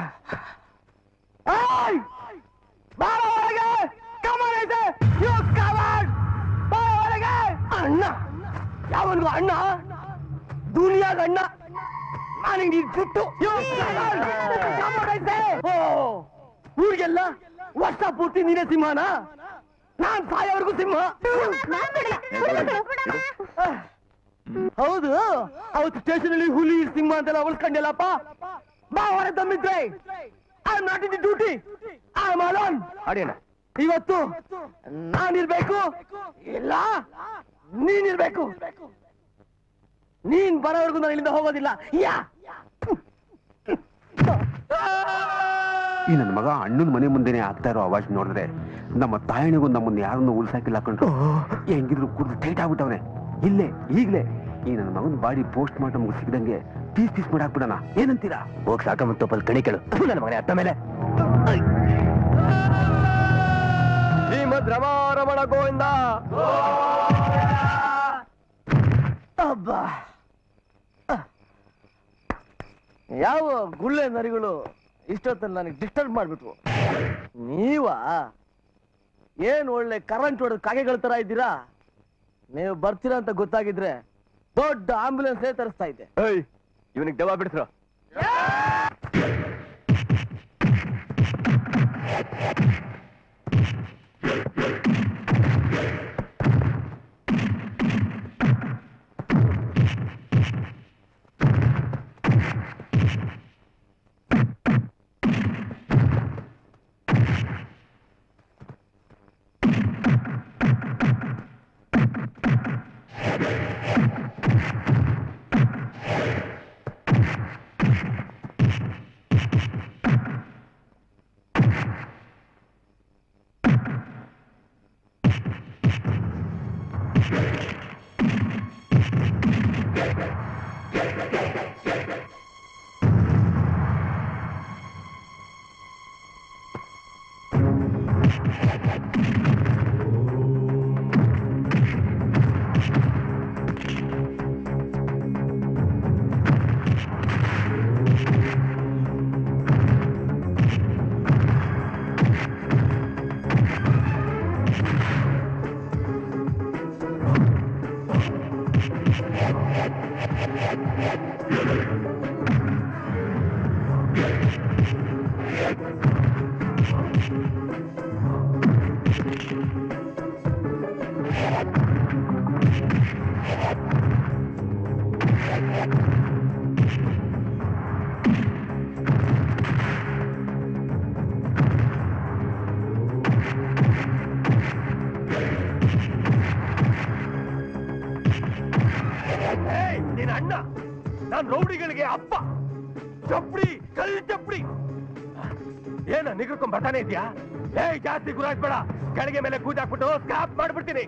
ಅಣ್ಣ ಯಾವನ್ಗೂ ಅಣ್ಣ, ದುನಿಯಾಗ ಅಣ್ಣ. ನಾನಿಂಗ್ ಜುಟ್ಟು ಊರಿಗೆಲ್ಲ ವರ್ಷ ಪೂರ್ತಿ ನೀನೇ ಸಿಂಹನ? ನಾನ್ ಸಾಯೋವರೆಗೂ ಸಿಂಹ. ಹೌದು, ಅವತ್ತು ಸ್ಟೇಷನ್ ಅಲ್ಲಿ ಹುಲಿ ಸಿಂಹ ಅಂತೆಲ್ಲ ಉಳಿಸ್ಕೊಂಡಿಲ್ಲಪ್ಪ. ಬಾ ಹೊರ ತಮ್ಮಿದ್ರೆ I am not in the duty, I am alone. ಅಡಿಯಣ್ಣ, ಇವತ್ತು ನಾನಿರ್ಬೇಕು, ಇಲ್ಲ ನೀನಿರ್ಬೇಕು. ನೀನ್ ಬರೋವರೆಗೂ ನಾನು ಇಲ್ಲಿಂದ ಹೋಗೋದಿಲ್ಲ. ಈ ನನ್ನ ಮಗ ಅಣ್ಣನ ಮನೆ ಮುಂದೆನೆ ಆಗ್ತಾ ಇರೋ ಅವಾಜ್ ನೋಡಿದ್ರೆ ನಮ್ಮ ತಾಯಣಿಗೂ ನಮ್ಮನ್ನ ಯಾರನ್ನು ಉಳ್ಸಾಕಿಲ್ಲ ಕಂಡ್ರು. ಹೆಂಗಿದ್ರು ಕುಡಿದು ಟೈಟ್ ಆಗ್ಬಿಟ್ಟವನೆ. ಇಲ್ಲೇ ಈಗ್ಲೇ ಈ ನನ್ನ ಮಗನ ಬಾಡಿ ಪೋಸ್ಟ್ ಮಾರ್ಟಮ್ ನಮ್ಗೆ ಸಿಗದಂಗೆ ಪೀಸ್ ಮಾಡಾಕ್ಬಿಡೋಣ. ಏನಂತೀರಾ? ಹೋಗಿ ಸಾಕಮತ್ತೊಪ್ಪಲ್ಲಿ ಕಣಿ ಕೇಳು ನನ್ನ ಮಗನೇ. ಅತ್ತ ಮೇಲೆ ಶ್ರೀಮದ್ ರಮಾರಮಣ ಗೋವಿಂದ. ಅಬ್ಬಾ, ಯಾವ ಗುಳ್ಳೆ ನರಿಗಳು ಇಷ್ಟೊತ್ತಲ್ಲಿ ನನಗೆ ಡಿಸ್ಟರ್ಬ್ ಮಾಡ್ಬಿಟ್ವು. ನೀವಾ? ಏನ್ ಒಳ್ಳೆ ಕರೆಂಟ್ ಹೊಡೆದ ಕಾಗೆಗಳ ತರ ಇದ್ದೀರಾ. ನೀವು ಬರ್ತೀರಾ ಅಂತ ಗೊತ್ತಾಗಿದ್ರೆ ದೊಡ್ಡ ಆಂಬ್ಯುಲೆನ್ಸ್ ತರಿಸ್ತಾ ಇದ್ದೆ. ಇವನಿಗೆ ದೆವ್ವ ಬಿಡಿಸ್ರು. ನಾನ್ ರೌಡಿಗಳಿಗೆ ಅಪ್ಪ. ಚಪ್ಪಡಿ ಕಲ್ ಚಪ್ಪಡಿ ಏನ ನಿಗ್ರಕೊಂಡ್ ಬರ್ತಾನೆ ಇದ್ಯಾ? ಜಾಸ್ತಿ ಗುರಾಯಿಸ್ಬೇಡ, ಕೆಳಗೆ ಮೇಲೆ ಕೂದಾಕ್ಬಿಟ್ಟು ಸ್ಕಾಪ್ ಮಾಡ್ಬಿಡ್ತೀನಿ.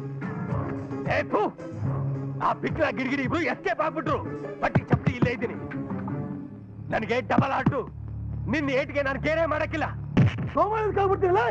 ಆ ಬಿಕ್ಲ ಗಿರಿಗಿರಿ ಇಬ್ರು ಎಸ್ಕೇಪ್ ಆಗ್ಬಿಟ್ರು. ಬಟ್ಟಿ ಚಪ್ಪಡಿ ಇಲ್ಲೇ ಇದ್ದೀನಿ. ನನಗೆ ಡಬಲ್ ಆಟು. ನಿನ್ನ ಏಟ್ಗೆ ನಾನು ಕೇರೆ ಮಾಡಕ್ಕಿಲ್ಲ. ಸೋಮಾಗ್ಬಿಡ್ತೀನಲ್ಲ.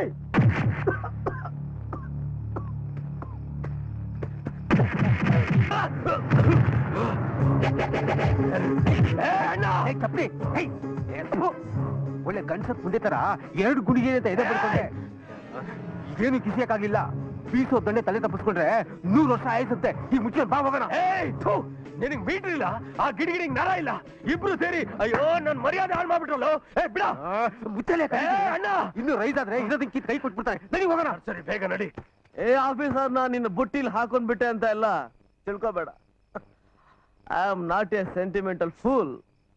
ಚಪ್ಪಲಿ ಒಳ್ಳೆ ಗಂಡಸತ್ ಮುಂದೆ ತರ 2 ಗುಣಿಗೆ ಅಂತ ಎದೆ ಬಿಡ್ಕೊಂಡೆ. ಏನು ಕಿಸಿಯಕ್ಕಾಗ್ಲಿಲ್ಲ. ಬೀಸೋ ದಂಡೆ ತಲೆ ತಪ್ಪಿಸ್ಕೊಂಡ್ರೆ 100 ವರ್ಷ ಆಯ್ತಂತೆ. ಈ ಮುಚ್ಚ ಬಾ ಹೋಗೋಣ. ನಿನಗ್ ಮೀಟರ್ ಇಲ್ಲ, ಆ ಗಿಡಿಗಿಡಿಗೆ ನರ ಇಲ್ಲ. ಇಬ್ರು ಸೇರಿ ಅಯ್ಯೋ ನನ್ ಮರ್ಯಾದೆ ಹಾಳು ಮಾಡ್ಬಿಟ್ರಲ್ಲ. ಬಿಡ ಮುಚ್ಚಲೆ ಅಣ್ಣ. ಇನ್ನು ರೈಸ್ ಆದ್ರೆ ಇರೋದಕ್ಕೆ ಕೈ ಕೊಟ್ಬಿಡ್ತಾರೆ. ನಡಿ ಹೋಗೋಣ. ಸರಿ ಬೇಗ ನಡಿ. ಆಫೀಸರ್, ನಾ ನಿನ್ನ ಬುಟ್ಟಿಲ್ ಹಾಕೊಂಡ್ಬಿಟ್ಟೆ ಅಂತ ಎಲ್ಲ ತಿಳ್ಕೊಬೇಡ. I am not a sentimental fool.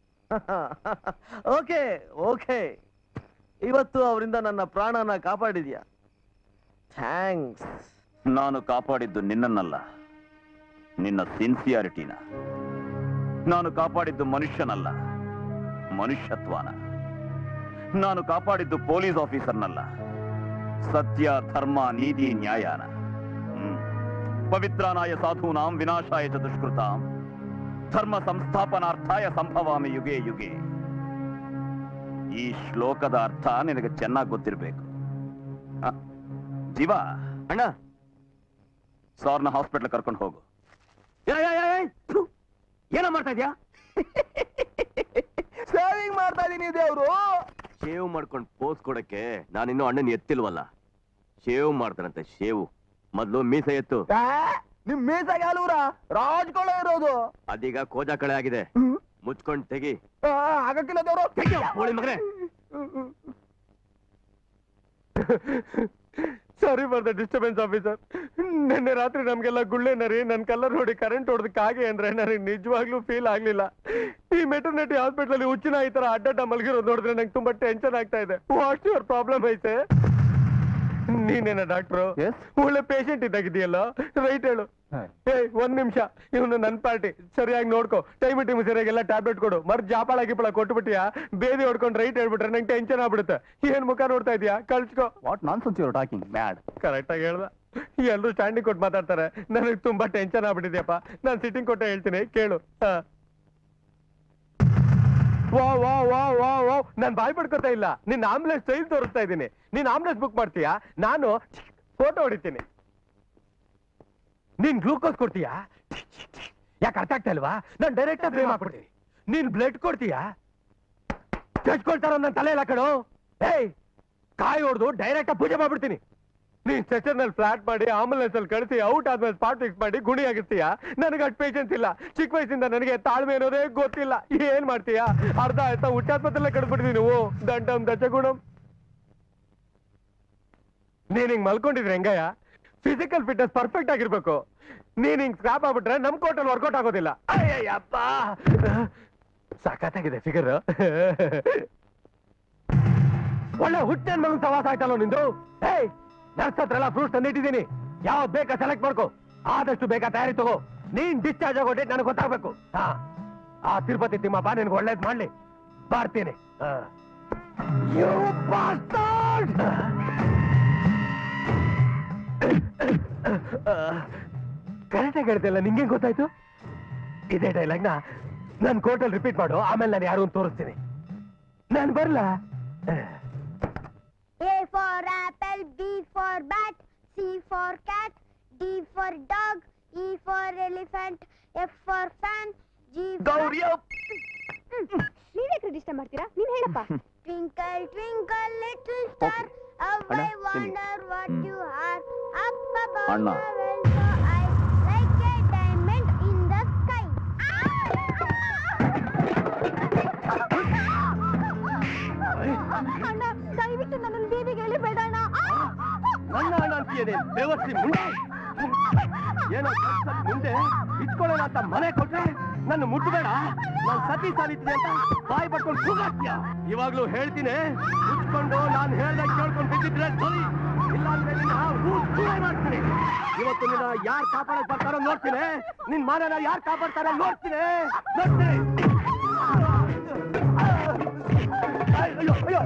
Okay okay, ಇವತ್ತು ಅವರಿಂದ ನನ್ನ ಪ್ರಾಣನ ಕಾಪಾಡಿದ್ಯಾ. ಥ್ಯಾಂಕ್ಸ್. ನಾನು ಕಾಪಾಡಿದ್ದು ನಿನ್ನನ್ನಲ್ಲ, ನಿನ್ನ ಸಿನ್ಸಿಯಾರಿಟಿನ. ನಾನು ಕಾಪಾಡಿದ್ದು ಮನುಷ್ಯನಲ್ಲ, ಮನುಷ್ಯತ್ವನ. ನಾನು ಕಾಪಾಡಿದ್ದು ಪೊಲೀಸ್ ಆಫೀಸರ್ನಲ್ಲ, ಸತ್ಯ ಧರ್ಮ ನೀತಿ ನ್ಯಾಯನ. ಪವಿತ್ರಾನಾಯ ಸಾಧೂನಾಂ ವಿನಾಶಾಯ ಚ ದುಷ್ಕೃತಾಂ ಧರ್ಮ ಸಂಸ್ಥಾಪನಾರ್ಥಾಯ ಸಂಭವಾಮಿ ಯುಗೆ ಯುಗೆ. ಈ ಶ್ಲೋಕದ ಅರ್ಥ ನಿನಗೆ ಚೆನ್ನಾಗಿ ಗೊತ್ತಿರಬೇಕು. ಜೀವ ಅಣ್ಣ, ಸಾರ್ನ ಹಾಸ್ಪಿಟಲ್ ಕರ್ಕೊಂಡು ಹೋಗು. ಏನೋ ಮಾಡ್ತಾ ಇದ್ಯಾ? ಸೇವಿಂಗ್ ಮಾಡ್ತಾ ಇದೀನಿ ದೇವ್ರು. ಶೇವ್ ಮಾಡ್ಕೊಂಡು ಪೋಸ್ ಕೊಡಕ್ಕೆ ನಾನಿನ್ನೂ ಅಣ್ಣನ ಎತ್ತಿಲ್ವಲ್ಲ. ಶೇವ್ ಮಾಡ್ತಾರಂತೆ. ಶೇವ್ ಮೊದ್ಲು ಮೀಸೆ ಎತ್ತು. ನಿಮ್ ಮೀಸಾಗ ಅಲೂರ ರಾಜ್ಕೊಳ ಇರೋದು. ಅದೀಗ ಕೋಜಾ ಕಳೆ ಆಗಿದೆ. ಮುಚ್ಕೊಂಡ್ ತೆಗಿ. ಆಗಕ್ಕಿಲ್ಲ ದೇವ್ರು. ಹೋಳಿ ಮಗನೇ. Sorry for the disturbance officer. ನಿನ್ನೆ ರಾತ್ರಿ ನಮ್ಗೆಲ್ಲ ಗುಳ್ಳೆನರಿ ನನ್ ಕಲರ್ ನೋಡಿ ಕರೆಂಟ್ ಹೊಡೆದಕ್ಕೆ ಹಾಗೆ ಅಂದ್ರೆ ನನಗೆ ನಿಜವಾಗ್ಲೂ ಫೀಲ್ ಆಗ್ಲಿಲ್ಲ. ಈ ಮೆಟರ್ನಿಟಿ ಹಾಸ್ಪಿಟಲ್ ಅಲ್ಲಿ ಹುಚ್ಚಿನ ಈ ತರ ಅಡ್ಡ ಮಲಗಿರೋದು ನೋಡಿದ್ರೆ ನಂಗೆ ತುಂಬಾ ಟೆನ್ಷನ್ ಆಗ್ತಾ ಇದೆ. ವಾಟ್ಸ್ ಯುವರ್ ಪ್ರಾಬ್ಲಮ್ ಐತೆ? ನೀನೇನ ಡಾಕ್ಟ್ರು? ಒಳ್ಳೆ ಪೇಷಂಟ್ ಇದ್ದಾಗಿದೆಯಲ್ಲ, ರೈಟ್ ಹೇಳು. ಒಂದ್ ನಿಮಿಷ, ಇವನು ನನ್ ಪಾರ್ಟಿ. ಸರಿಯಾಗಿ ನೋಡ್ಕೋ, ಟೈಮ್ ಸರಿಯಾಗೆಲ್ಲ ಟ್ಯಾಬ್ಲೆಟ್ ಕೊಡು. ಜಾಪಾಳ ಗಿಪಾಳ ಕೊಟ್ಬಿಟ್ಟಿಯಾ? ಬೇದಿ ಹೊಡ್ಕೊಂಡು ರೈಟ್ ಹೇಳ್ಬಿಟ್ರೆ ನಂಗೆ ಟೆನ್ಷನ್ ಆಗ್ಬಿಡುತ್ತೆ. ಏನ್ ಮುಖ ನೋಡ್ತಾ ಇದೀಯಾ? ಕಳ್ಸ್ಕೋ. What nonsense you are talking mad. Correct ಆಗಿ ಹೇಳ್ದ. ಎಲ್ರು ಸ್ಟ್ಯಾಂಡಿಂಗ್ ಕೊಟ್ಟು ಮಾತಾಡ್ತಾರೆ. ನನಗೆ ತುಂಬಾ ಟೆನ್ಷನ್ ಆಗ್ಬಿಟ್ಟಿದ್ಯಪ್ಪ. ನಾನು ಸಿಟ್ಟಿಂಗ್ ಕೊಟ್ಟೆ ಹೇಳ್ತೀನಿ, ಕೇಳು. ವಾ ವಾ ವಾ ವಾ ವಾ, ನಾನ್ ಬಾಯ್ ಪಡ್ಕೊತಾ ಇಲ್ಲ. ನಿನ್ನ ಆಂಬುಲೆನ್ಸ್ ಸ್ಟೈಲ್ ತೋರಿಸ್ತಾ ಇದ್ದೀನಿ. ನೀನ್ ಆಂಬುಲೆನ್ಸ್ ಬುಕ್ ಮಾಡ್ತೀಯಾ? ನಾನು ಫೋಟೋ ಹೊಡಿತೀನಿ. ನೀನ್ ಗ್ಲೂಕೋಸ್ ಕೊಡ್ತೀಯಾ? ಯಾಕೆ ಅರ್ಥ ಆಗ್ತಾ ಇಲ್ವಾ? ನಾನು ಡೈರೆಕ್ಟ್ ಫ್ರೇಮ್ ಹಾಕ್ಬಿಡ್ತೀನಿ. ನೀನ್ ಬ್ಲಡ್ ಕೊಡ್ತೀಯಾ? ಚಚ್ಕೊಳ್ತಾರ ನನ್ನ ತಲೆ ಇಲ್ಲ ಕಣೋ. ಕಾಯಿ ಹೊಡೆದು ಡೈರೆಕ್ಟ್ ಪೂಜೆ ಮಾಡ್ಬಿಡ್ತೀನಿ. ನೀನ್ ಸ್ಟ್ರೆಚರ್ ನಲ್ಲಿ ಫ್ಲಾಟ್ ಮಾಡಿ ಆಂಬುಲೆನ್ಸ್ ಅಲ್ಲಿ ಕಳಿಸಿ ಔಟ್ ಆದ್ಮೇಲೆ ಸ್ಪಾಟ್ ಫಿಕ್ಸ್ ಮಾಡಿ ಗುಣಿ ಆಗಿರ್ತೀಯಾ? ನನಗೆ ಅಷ್ಟು ಪೇಷನ್ಸ್ ಇಲ್ಲ. ಚಿಕ್ಕ ವಯಸ್ಸಿಂದ ನನಗೆ ತಾಳ್ಮೆ ಅನ್ನೋದೇ ಗೊತ್ತಿಲ್ಲ. ಏನ್ ಮಾಡ್ತೀಯಾ? ಅರ್ಧ ಆಯ್ತಾ ಹುಟ್ಟಾಸ್ಪತ್ರೆಲ್ಲ ಕಡ್ಬಿಡ್ತೀನಿ. ನೀವು ದಂಡಂ ದಶಗುಣಂ. ನೀನ್ ಹಿಂಗ್ ಮಲ್ಕೊಂಡಿದ್ರೆ ಹೆಂಗಯ್ಯ? ಫಿಸಿಕಲ್ ಫಿಟ್ನೆಸ್ ಪರ್ಫೆಕ್ಟ್ ಆಗಿರ್ಬೇಕು. ನೀನ್ ಹಿಂಗ್ ಸ್ಕ್ರಾಪ್ ಆಗ್ಬಿಟ್ರೆ ನಮ್ ಕೋರ್ಟಲ್ಲಿ ವರ್ಕೌಟ್ ಆಗೋದಿಲ್ಲ. ಅಯ್ಯಪ್ಪ, ಸಖತ್ತಾಗಿದೆ ಫಿಗರ್. ಒಳ್ಳೆ ಹುಟ್ಟೇನ್ ಮಗನ್ ಸವಾಸ ಆಯ್ತಲ್ಲ ನಿಂದು. ನರ್ಸ್ ಹತ್ರ ಎಲ್ಲ ಫ್ರೂಟ್ಸ್ ತಂದಿಟ್ಟಿದ್ದೀನಿ. ಯಾವ್ದು ಬೇಕಾ ಸೆಲೆಕ್ಟ್ ಮಾಡ್ಕೋ. ಆದಷ್ಟು ಬೇಕಾ ತಯಾರಿ ತಗೋ. ನೀನ್ ಡಿಸ್ಚಾರ್ಜ್ ಆಗೋ ಡೇಟ್ ನನಗೆ ಗೊತ್ತಾಗ್ಬೇಕು. ಆ ತಿರುಪತಿ ತಿಮ್ಮಪ್ಪ ನಿನ್ಗೆ ಒಳ್ಳೇದ್ ಮಾಡ್ಲಿ. ಬರ್ತೀನಿ. ಕರೆಕ್ಟಾಗಿ ಹೇಳ್ತಿಲ್ಲ, ನಿಂಗೆ ಗೊತ್ತಾಯ್ತು? ಇದೇ ಡೈಲಾಗ್ನ ನಾನು ಕೋರ್ಟಲ್ಲಿ ರಿಪೀಟ್ ಮಾಡು, ಆಮೇಲೆ ನಾನು ಯಾರು ಅಂತ ತೋರಿಸ್ತೀನಿ. ನಾನು ಬರ್ಲಾ? A for apple, B for bat, C for cat, D for dog, E for elephant, F for fan, G for... ನೀವೇ ಡಿಸ್ಟರ್ಬ್ ಮಾಡ್ತೀರಾ? ನೀನ್ ಹೇಳಪ್ಪ. Twinkle, twinkle, little star, how I wonder what you are. Up above the world so high, like a diamond in the sky. ಅಣ್ಣ ದಯವಿಟ್ಟು ನನ್ನನ್ನು ಬೀದಿಗೆ ಎಳಿಬೇಡ ಅಣ್ಣ. ನನ್ನ ಅಣ್ಣ ಅಂತೀಯೇ ದೇವಸ್ಥಿ ಮುಂದೆ ಏನೋ ಮುಂದೆ ಇಟ್ಕೊಳ್ಳೋಣ ಅಂತ ಮನೆ ಕೊಟ್ರೆ ನನ್ನ ಮುಟ್ಟಬೇಡ, ನಾನು ಸತಿ ಸಾಲಿತೀನಿ ಅಂತ ಬಾಯಿ ಪಡ್ಕೊಂಡು ಕೂಗಾಕ್ತೀಯ. ಇವಾಗ್ಲೂ ಹೇಳ್ತೀನಿ, ಮುಚ್ಕೊಂಡು ನಾನು ಹೇಳ್ದಾಗ ಕೇಳ್ಕೊಂಡು ಬಿದ್ದಿದ್ರೆ ಸರಿ, ಇಲ್ಲ ಅಂದ್ರೆ ಮಾಡ್ತೀನಿ. ಇವತ್ತು ನಿನ್ನ ಯಾರು ಕಾಪಾಡಕ್ ಬರ್ತಾರೋ ನೋಡ್ತೀನಿ, ನಿನ್ ಮಾನನ ಯಾರು ಕಾಪಾಡ್ತಾರೋ ನೋಡ್ತೀನಿ. ಅಯ್ಯೋ ಅಯ್ಯೋ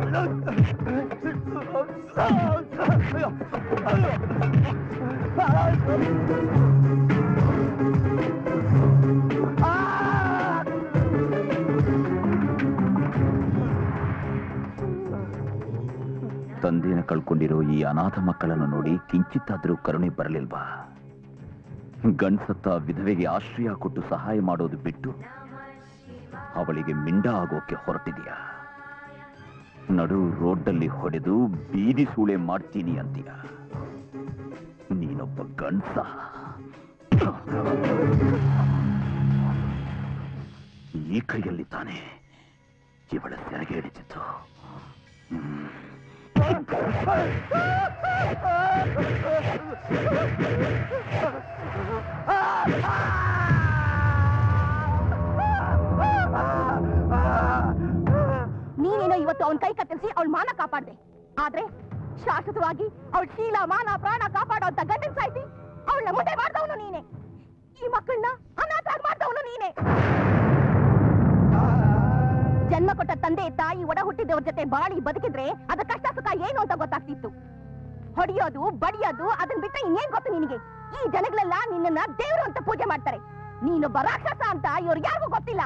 ತಂದೆನ ಕಳ್ಕೊಂಡಿರೋ ಈ ಅನಾಥ ಮಕ್ಕಳನ್ನು ನೋಡಿ ಕಿಂಚಿತ್ತಾದ್ರೂ ಕರುಣೆ ಬರಲಿಲ್ವಾ? ಗಂಡ್ಸತ್ತ ವಿಧವೆಗೆ ಆಶ್ರಯ ಕೊಟ್ಟು ಸಹಾಯ ಮಾಡೋದು ಬಿಟ್ಟು ಅವಳಿಗೆ ಮಿಂಡ ಆಗೋಕೆ ಹೊರಟಿದೆಯಾ? ನಡು ರೋಡ್ನಲ್ಲಿ ಹೊಡೆದು ಬೀದಿ ಸೂಳೆ ಮಾಡ್ತೀನಿ ಅಂತೀಯ? ನೀನೊಬ್ಬ ಗಂಡ್ಸ. ಈ ಕೈಯಲ್ಲಿ ತಾನೆ ಇವಳ ಸೆರಗೆ ಹಿಡಿದಿತ್ತು. ನೀನೇನೋ ಇವತ್ತು ಅವನ ಕೈ ಕತ್ತರಿಸಿ ಅವಳ ಮಾನ ಕಾಪಾಡ್ದೆ, ಆದ್ರೆ ಶಾಶ್ವತವಾಗಿ ಅವಳ ಶೀಲ ಮಾನ ಪ್ರಾಣ ಕಾಪಾಡೋ ಅಂತ ಗಂಡನ್ ಸಾಯ್ತಿ ಅವಳನ್ನ ಮುಂದೆ ಮಾಡ್ದವನು ನೀನೆ. ಈ ಮಕ್ಕಳನ್ನ ಅನಾಥ ಮಾಡ್ದವನು ನೀನೆ. ಜನ್ಮ ಕೊಟ್ಟ ತಂದೆ ತಾಯಿ ಒಡ ಹುಟ್ಟಿದವ್ರ ಜೊತೆ ಬಾಳಿ ಬದುಕಿದ್ರೆ ಅದ ಕಷ್ಟ ಸುಖ ಏನು ಅಂತ ಗೊತ್ತಾಗ್ತಿತ್ತು. ಹೊಡಿಯೋದು ಬಡಿಯೋದು ಅದನ್ನ ಬಿಟ್ರೆ ಇನ್ನೇನ್ ಗೊತ್ತು ನಿನಗೆ? ಈ ಜನಗಳೆಲ್ಲ ನಿನ್ನನ್ನ ದೇವರು ಅಂತ ಪೂಜೆ ಮಾಡ್ತಾರೆ. ನೀನೊಬ್ಬ ರಾಕ್ಷಸ ಅಂತ ಇವ್ರಿಗೆ ಯಾರಿಗೂ ಗೊತ್ತಿಲ್ಲ.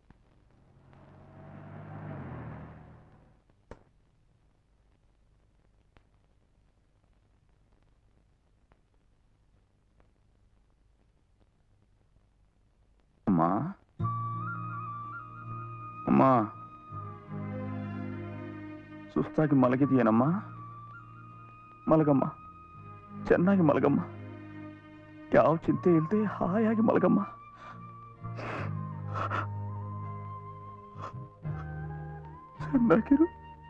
ಅಮ್ಮ ಅಮ್ಮ, ಸುಸ್ತಾಗಿ ಮಲಗಿದೆಯೇನಮ್ಮ? ಮಲಗಮ್ಮ, ಚೆನ್ನಾಗಿ ಮಲಗಮ್ಮ, ಯಾವ ಚಿಂತೆ ಇಲ್ಲದೆ ಹಾಯಾಗಿ ಮಲಗಮ್ಮ. ಚೆನ್ನಾಗಿರು.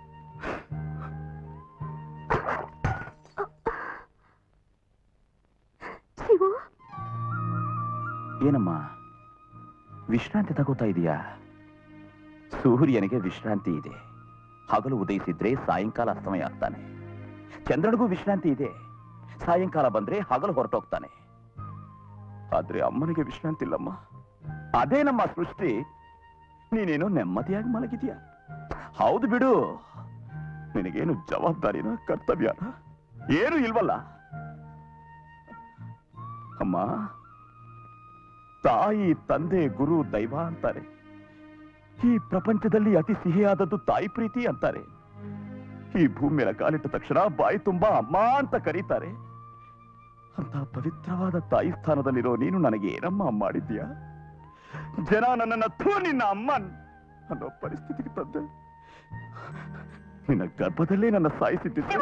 ಏನಮ್ಮ ವಿಶ್ರಾಂತಿ ತಗೋತಾ ಇದೀಯಾ? ಸೂರ್ಯನಿಗೆ ವಿಶ್ರಾಂತಿ ಇದೆ. ಹಗಲು ಉದಯಿಸಿದ್ರೆ ಸಾಯಂಕಾಲ ಅಸ್ತಮಯ ಆಗ್ತಾನೆ. ಚಂದ್ರನಿಗೂ ವಿಶ್ರಾಂತಿ ಇದೆ. ಸಾಯಂಕಾಲ ಬಂದ್ರೆ ಹಗಲು ಹೊರಟೋಗ್ತಾನೆ. ಆದ್ರೆ ಅಮ್ಮನಿಗೆ ವಿಶ್ರಾಂತಿ ಇಲ್ಲಮ್ಮ. ಅದೇ ನಮ್ಮ ಸೃಷ್ಟಿ. ನೀನೇನೋ ನೆಮ್ಮದಿಯಾಗಿ ಮಲಗಿದೀಯ. ಹೌದು ಬಿಡು, ನಿನಗೇನು ಜವಾಬ್ದಾರಿನ ಕರ್ತವ್ಯನ ಏನು ಇಲ್ವಲ್ಲ. ಅಮ್ಮ, ತಾಯಿ ತಂದೆ ಗುರು ದೈವ ಅಂತಾರೆ. ಈ ಪ್ರಪಂಚದಲ್ಲಿ ಅತಿ ಸಿಹಿಯಾದದ್ದು ತಾಯಿ ಪ್ರೀತಿ ಅಂತಾರೆ. ಈ ಭೂಮಿ ಮೇಲೆ ಕಾಲಿಟ್ಟ ತಕ್ಷಣ ಬಾಯಿ ತುಂಬಾ ಅಮ್ಮ ಅಂತ ಕರೀತಾರೆ. ಅಂತ ಪವಿತ್ರವಾದ ತಾಯಿ ಸ್ಥಾನದಲ್ಲಿರೋ ನೀನು ನನಗೆ ಏನಮ್ಮ ಮಾಡಿದ್ಯಾ? ಜನ ನನ್ನನ್ನ ಥೂ ನಿನ್ನ ಅಮ್ಮ ಅನ್ನೋ ಪರಿಸ್ಥಿತಿಗೆ ತಂದೆ. ನಿನ್ನ ಗರ್ಭದಲ್ಲೇ ನನ್ನ ಸಾಯಿಸಿದ್ದೆ.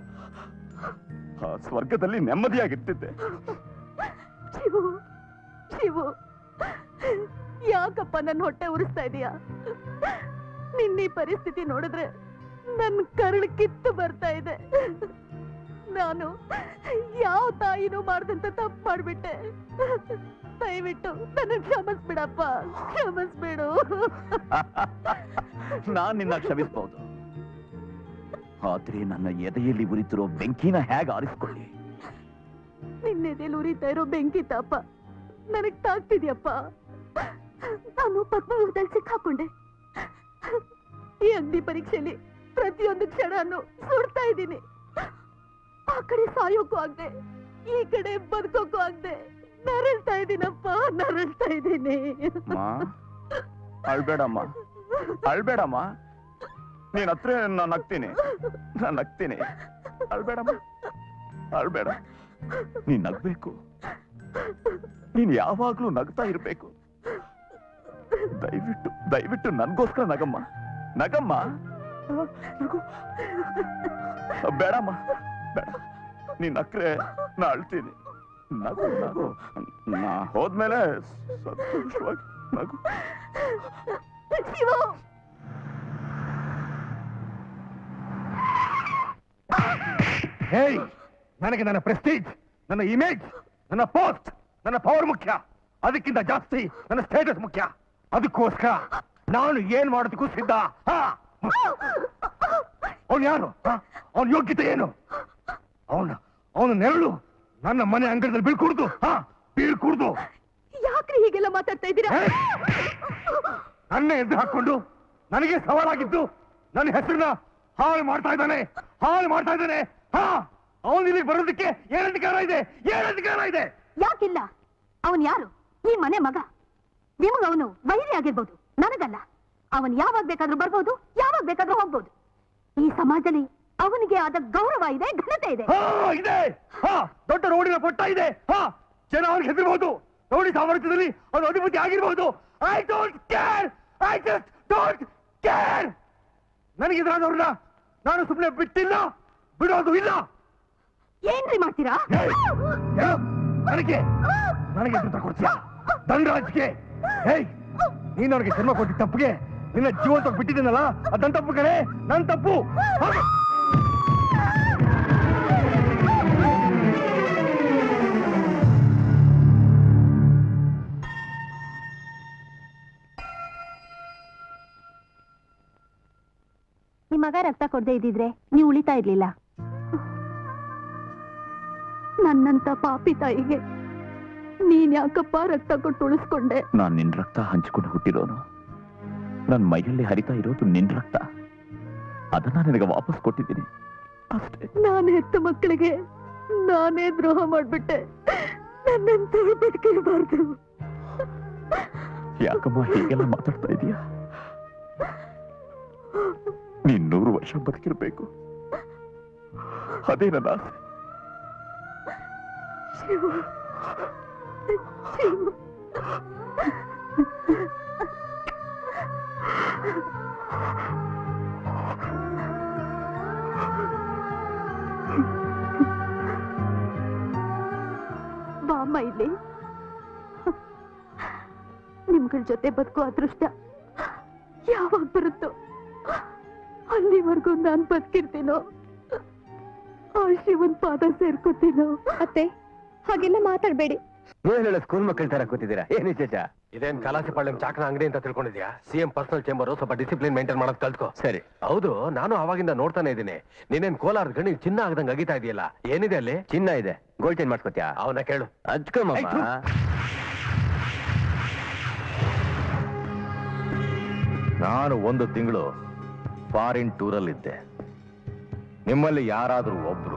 ಆ ಸ್ವರ್ಗದಲ್ಲಿ ನೆಮ್ಮದಿಯಾಗಿರ್ತಿದ್ದೆ. ಶಿವು, ಶಿವು, ಯಾಕಪ್ಪ ನನ್ನ ಹೊಟ್ಟೆ ಉರಿಸ್ತಾ ಇದೀಯಾ? ನಿನ್ನ ಪರಿಸ್ಥಿತಿ ನೋಡಿದ್ರೆ ನನ್ನ ಕರಳು ಕಿತ್ತು ಬರ್ತಾ ಇದೆ. ನಾನು ಯಾವ ತಾಯಿನೂ ಮಾಡ್ದಂತ ತಪ್ಪು ಮಾಡ್ಬಿಟ್ಟೆ. ದಯವಿಟ್ಟು ನನ್ನ ಕ್ಷಮಿಸ್ಬಿಡಪ್ಪ, ಕ್ಷಮಿಸ್ಬಿಡು. ನಾನ್ ನಿನ್ನ ಕ್ಷಮಿಸಬಹುದು, ಆದ್ರೆ ನನ್ನ ಎದೆಯಲ್ಲಿ ಉರಿತಿರೋ ಬೆಂಕಿನ ಹೇಗೆ ಆರಿಸ್ಕೊಳ್ಳಿ? ನಿನ್ನೆದೆಯಲ್ಲಿ ಉರಿತಾ ಇರೋ ಬೆಂಕಿ ತಾಪ ನನಗ್ ತಾಗ್ತಿದ್ಯಪ್ಪ. ನಾನು ಪದ್ಮವ್ಯೂಹದಲ್ಲಿ ಸಿಕ್ಕಾಕೊಂಡೆ. ಈ ಅಗ್ನಿ ಪರೀಕ್ಷೆಯಲ್ಲಿ ಪ್ರತಿಯೊಂದು ಕ್ಷಣನು ಸುಡ್ತಾ ಇದ್ದೀನಿ. ಆ ಕಡೆ ಸಾಯೋಕ್ಕೂ ಆಗದೆ, ಈ ಕಡೆ ಬದುಕೋಕ್ಕೂ ಆಗದೆ ನರಳ್ತಾ ಇದ್ದೀನಪ್ಪ, ನರಳ್ತಾ ಇದ್ದೀನಿ. ಅಳ್ಬೇಡಮ್ಮ, ಅಳ್ಬೇಡಮ್ಮ. ನೀನ್ ಹತ್ರ ನಾನು ನಗ್ತೀನಿ, ನಾನು ನಗ್ತೀನಿ. ಅಳ್ಬೇಡಮ್ಮ, ಅಳ್ಬೇಡ. ನೀನ್ ನಗ್ಬೇಕು, ನೀನ್ ಯಾವಾಗ್ಲೂ ನಗ್ತಾ ಇರ್ಬೇಕು. ದಯವಿಟ್ಟು ದಯವಿಟ್ಟು ನನ್ಗೋಸ್ಕರ ನಗಮ್ಮ, ನಗಮ್ಮ. ಬೇಡಮ್ಮ, ಬೇಡ. ನೀನ್ ನಕ್ರೆ ನಾ ಅಳ್ತೀನಿ. ನಗು ನಗು. ನಾ ಹೋದ್ಮೇಲೆ ಸಂತೋಷವಾಗಿ ನಗು. ಹೇಯ್, ನನಗೆ ನನ್ನ ಪ್ರೆಸ್ಟೀಜ್, ನನ್ನ ಇಮೇಜ್, ನನ್ನ ಪೋಸ್ಟ್, ನನ್ನ ಪವರ್ ಮುಖ್ಯ. ಅದಕ್ಕಿಂತ ಜಾಸ್ತಿ ನನ್ನ ಸ್ಟೇಟಸ್ ಮುಖ್ಯ. ಅದಕ್ಕೋಸ್ಕರ ನಾನು ಏನ್ ಮಾಡೋದಕ್ಕೂ ಸಿದ್ಧ. ಅವನು ಯಾರು? ಅವನ ಯೋಗ್ಯತೆ ಏನು? ಅವನ ನೆರಳು ನನ್ನ ಮನೆ ಅಂಗಡದಲ್ಲಿ ಬೀಳ್ಕೂಡ್ದು, ಬೀಳ್ಕೂಡ್ದು. ಯಾಕ್ರಿ ಹೀಗೆಲ್ಲ ಮಾತಾಡ್ತಾ ಇದ್ದೀರಾ? ನನ್ನೇ ಎದ್ದು ಹಾಕೊಂಡು ನನಗೆ ಸವಾಲಾಗಿದ್ದು ನನ್ನ ಹೆಸರನ್ನ ಹಾಳು ಮಾಡ್ತಾ ಇದ್ದಾನೆ, ಹಾಳು ಮಾಡ್ತಾ ಇದ್ದಾನೆ. ಅವನು ಇಲ್ಲಿಗೆ ಬರೋದಕ್ಕೆ ಏನ್ ಅಧಿಕಾರ ಇದೆ? ಏನ್ ಅಧಿಕಾರ ಇದೆ? ಯಾಕಿಲ್ಲ? ಅವನ್ ಯಾರು? ಈ ಮನೆ ಮಗ. ನಿಮಗೆ ಅವನು ವೈರಿ ಆಗಿರ್ಬೋದು, ನನಗಲ್ಲ. ಅವನ್ ಯಾವಾಗ ಬೇಕಾದ್ರೂ ಬರ್ಬೋದು, ಯಾವಾಗ ಬೇಕಾದ್ರೂ ಹೋಗ್ಬೋದು. ಈ ಸಮಾಜದಲ್ಲಿ ಅವನಿಗೆ ಆದ ಗೌರವ ಇದೆ, ಘನತೆ ಇದೆ. ಇದೆ. ದೊಡ್ಡ ರೋಡಿನ ಪೊಟ್ಟ ಇದೆ. ಜನ ಅವನಿಗೆ ಹೆದರ್ಬಹುದು. ರೋಡಿ ಸಾಮರ್ಥ್ಯದಲ್ಲಿ ಅವನು ಅಧಿಪತಿ ಆಗಿರ್ಬಹುದು. I don't care, I just don't care. ನನಗೆ ಎದುರಾದವ್ರನ್ನ ನಾನು ಸುಮ್ಮನೆ ಬಿಟ್ಟಿಲ್ಲ, ಬಿಡೋದು ಇಲ್ಲ. ಏನ್ರಿ ಮಾಡ್ತೀರಾ? ನನಗೆ ಎದುರು ತಗೊಡ್ತೀಯಾ? ದಂಡರಾಜ್ಗೆ. ಹೇಯ್, ನೀನು ಅವನಿಗೆ ಜನ್ಮ ಕೊಟ್ಟಿದ್ದ ತಪ್ಪಿಗೆ ನಿನ್ನ ಜೀವಂತ ಬಿಟ್ಟಿದ್ದೀನಲ್ಲ, ಅದನ್ನ ತಪ್ಪು ಕಣೆ, ನನ್ನ ತಪ್ಪು. ನಿಮ್ಮ ಮಗ ರಕ್ತ ಕೊಡದೆ ಇದ್ದಿದ್ರೆ ನೀವು ಉಳಿತಾ ಇರ್ಲಿಲ್ಲ. ನನ್ನಂತ ಪಾಪಿ ತಾಯಿಗೆ ನೀನ್ ಯಾಕಪ್ಪ ರಕ್ತ ಕೊಟ್ಟು ಉಳಿಸ್ಕೊಂಡೆ? ನಾನ್ ನಿನ್ ರಕ್ತ ಹಂಚಿಕೊಂಡು ಹುಟ್ಟಿರೋನು. ನನ್ ಮೈಯಲ್ಲಿ ಹರಿತಾ ಇರೋದು ನಿನ್ ರಕ್ತ. ಅದನ್ನ ನಿನಗೆ ವಾಪಸ್ ಕೊಟ್ಟಿದ್ದೀನಿ ಅಷ್ಟೇ. ನಾನು ಹೆತ್ತ ಮಕ್ಕಳಿಗೆ ನಾನೇ ದ್ರೋಹ ಮಾಡ್ಬಿಟ್ಟೆ. ನನ್ನಂತ ಬದುಕಿರಬಾರ್ದು. ಯಾಕಮ್ಮ ಹೀಗೆಲ್ಲ ಮಾತಾಡ್ತಾ ಇದೀಯ? ನೀನ್ 100 ವರ್ಷ ಬದುಕಿರ್ಬೇಕು, ಅದೇ ನನ್ನ ಆಸೆ. ಬಾಮ್ಮ ಇಲ್ಲಿ. ನಿಮ್ಗಳ ಜೊತೆ ಬದುಕೋ ಅದೃಷ್ಟ ಯಾವಾಗ ಬರುತ್ತೋ ಅಲ್ಲಿವರೆಗೂ ನಾನ್ ಬದುಕಿರ್ತೀನೋ, ಆ ಶಿವನ್ ಪಾದ ಸೇರ್ಕೋತೀನೋ. ಅತ್ತೆ, ಹಾಗೆಲ್ಲ ಮಾತಾಡ್ಬೇಡಿ. ಏನ್ ಹೇಳ ಸ್ಕೂಲ್ ಮಕ್ಕಳ ತರ ಕೂತಿದ್ದೀರಾ? ಏನ್ ವಿಶೇಷ? ಇದೇನ್ ಕಲಾಸಿಪಾಳ್ಯಂ ಚಾಕನ ಅಂಗಡಿ ಅಂತ ತಿಳ್ಕೊಂಡಿದ್ಯಾ? ಸಿಎಂ ಪರ್ಸನಲ್ ಚೇಂಬರ್, ಸ್ವಲ್ಪ ಡಿಸಿಪ್ಲಿನ್ ಮೇಂಟೈನ್ ಮಾಡೋದ್ ಕಲ್ತ್ಕೋ. ಸರಿ. ಹೌದು, ನಾನು ಅವಾಗಿಂದ ನೋಡ್ತಾನೆ ಇದ್ದೀನಿ. ನೀನೇನ್ ಕೋಲಾರದ ಗಣಿ ಚಿನ್ನ ಆಗದಂಗ್ ಅಗಿತಾ ಇದೆಯಲ್ಲ, ಏನಿದೆ ಅಲ್ಲಿ? ಚಿನ್ನ ಇದೆ. ಗೋಲ್ಡ್ ಚೇಂಜ್ ಮಾಡ್ಕೋತ್ಯಾ? ಅವನ ಕೇಳು. ಹಚ್ಕೊಮ್ಮ. ನಾನು 1 ತಿಂಗಳು ಫಾರಿನ್ ಟೂರಲ್ಲಿದ್ದೆ. ನಿಮ್ಮಲ್ಲಿ ಯಾರಾದ್ರೂ ಒಬ್ರು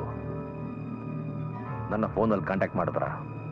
ನನ್ನ ಫೋನಲ್ಲಿ ಕಾಂಟ್ಯಾಕ್ಟ್ ಮಾಡಿದ್ರ?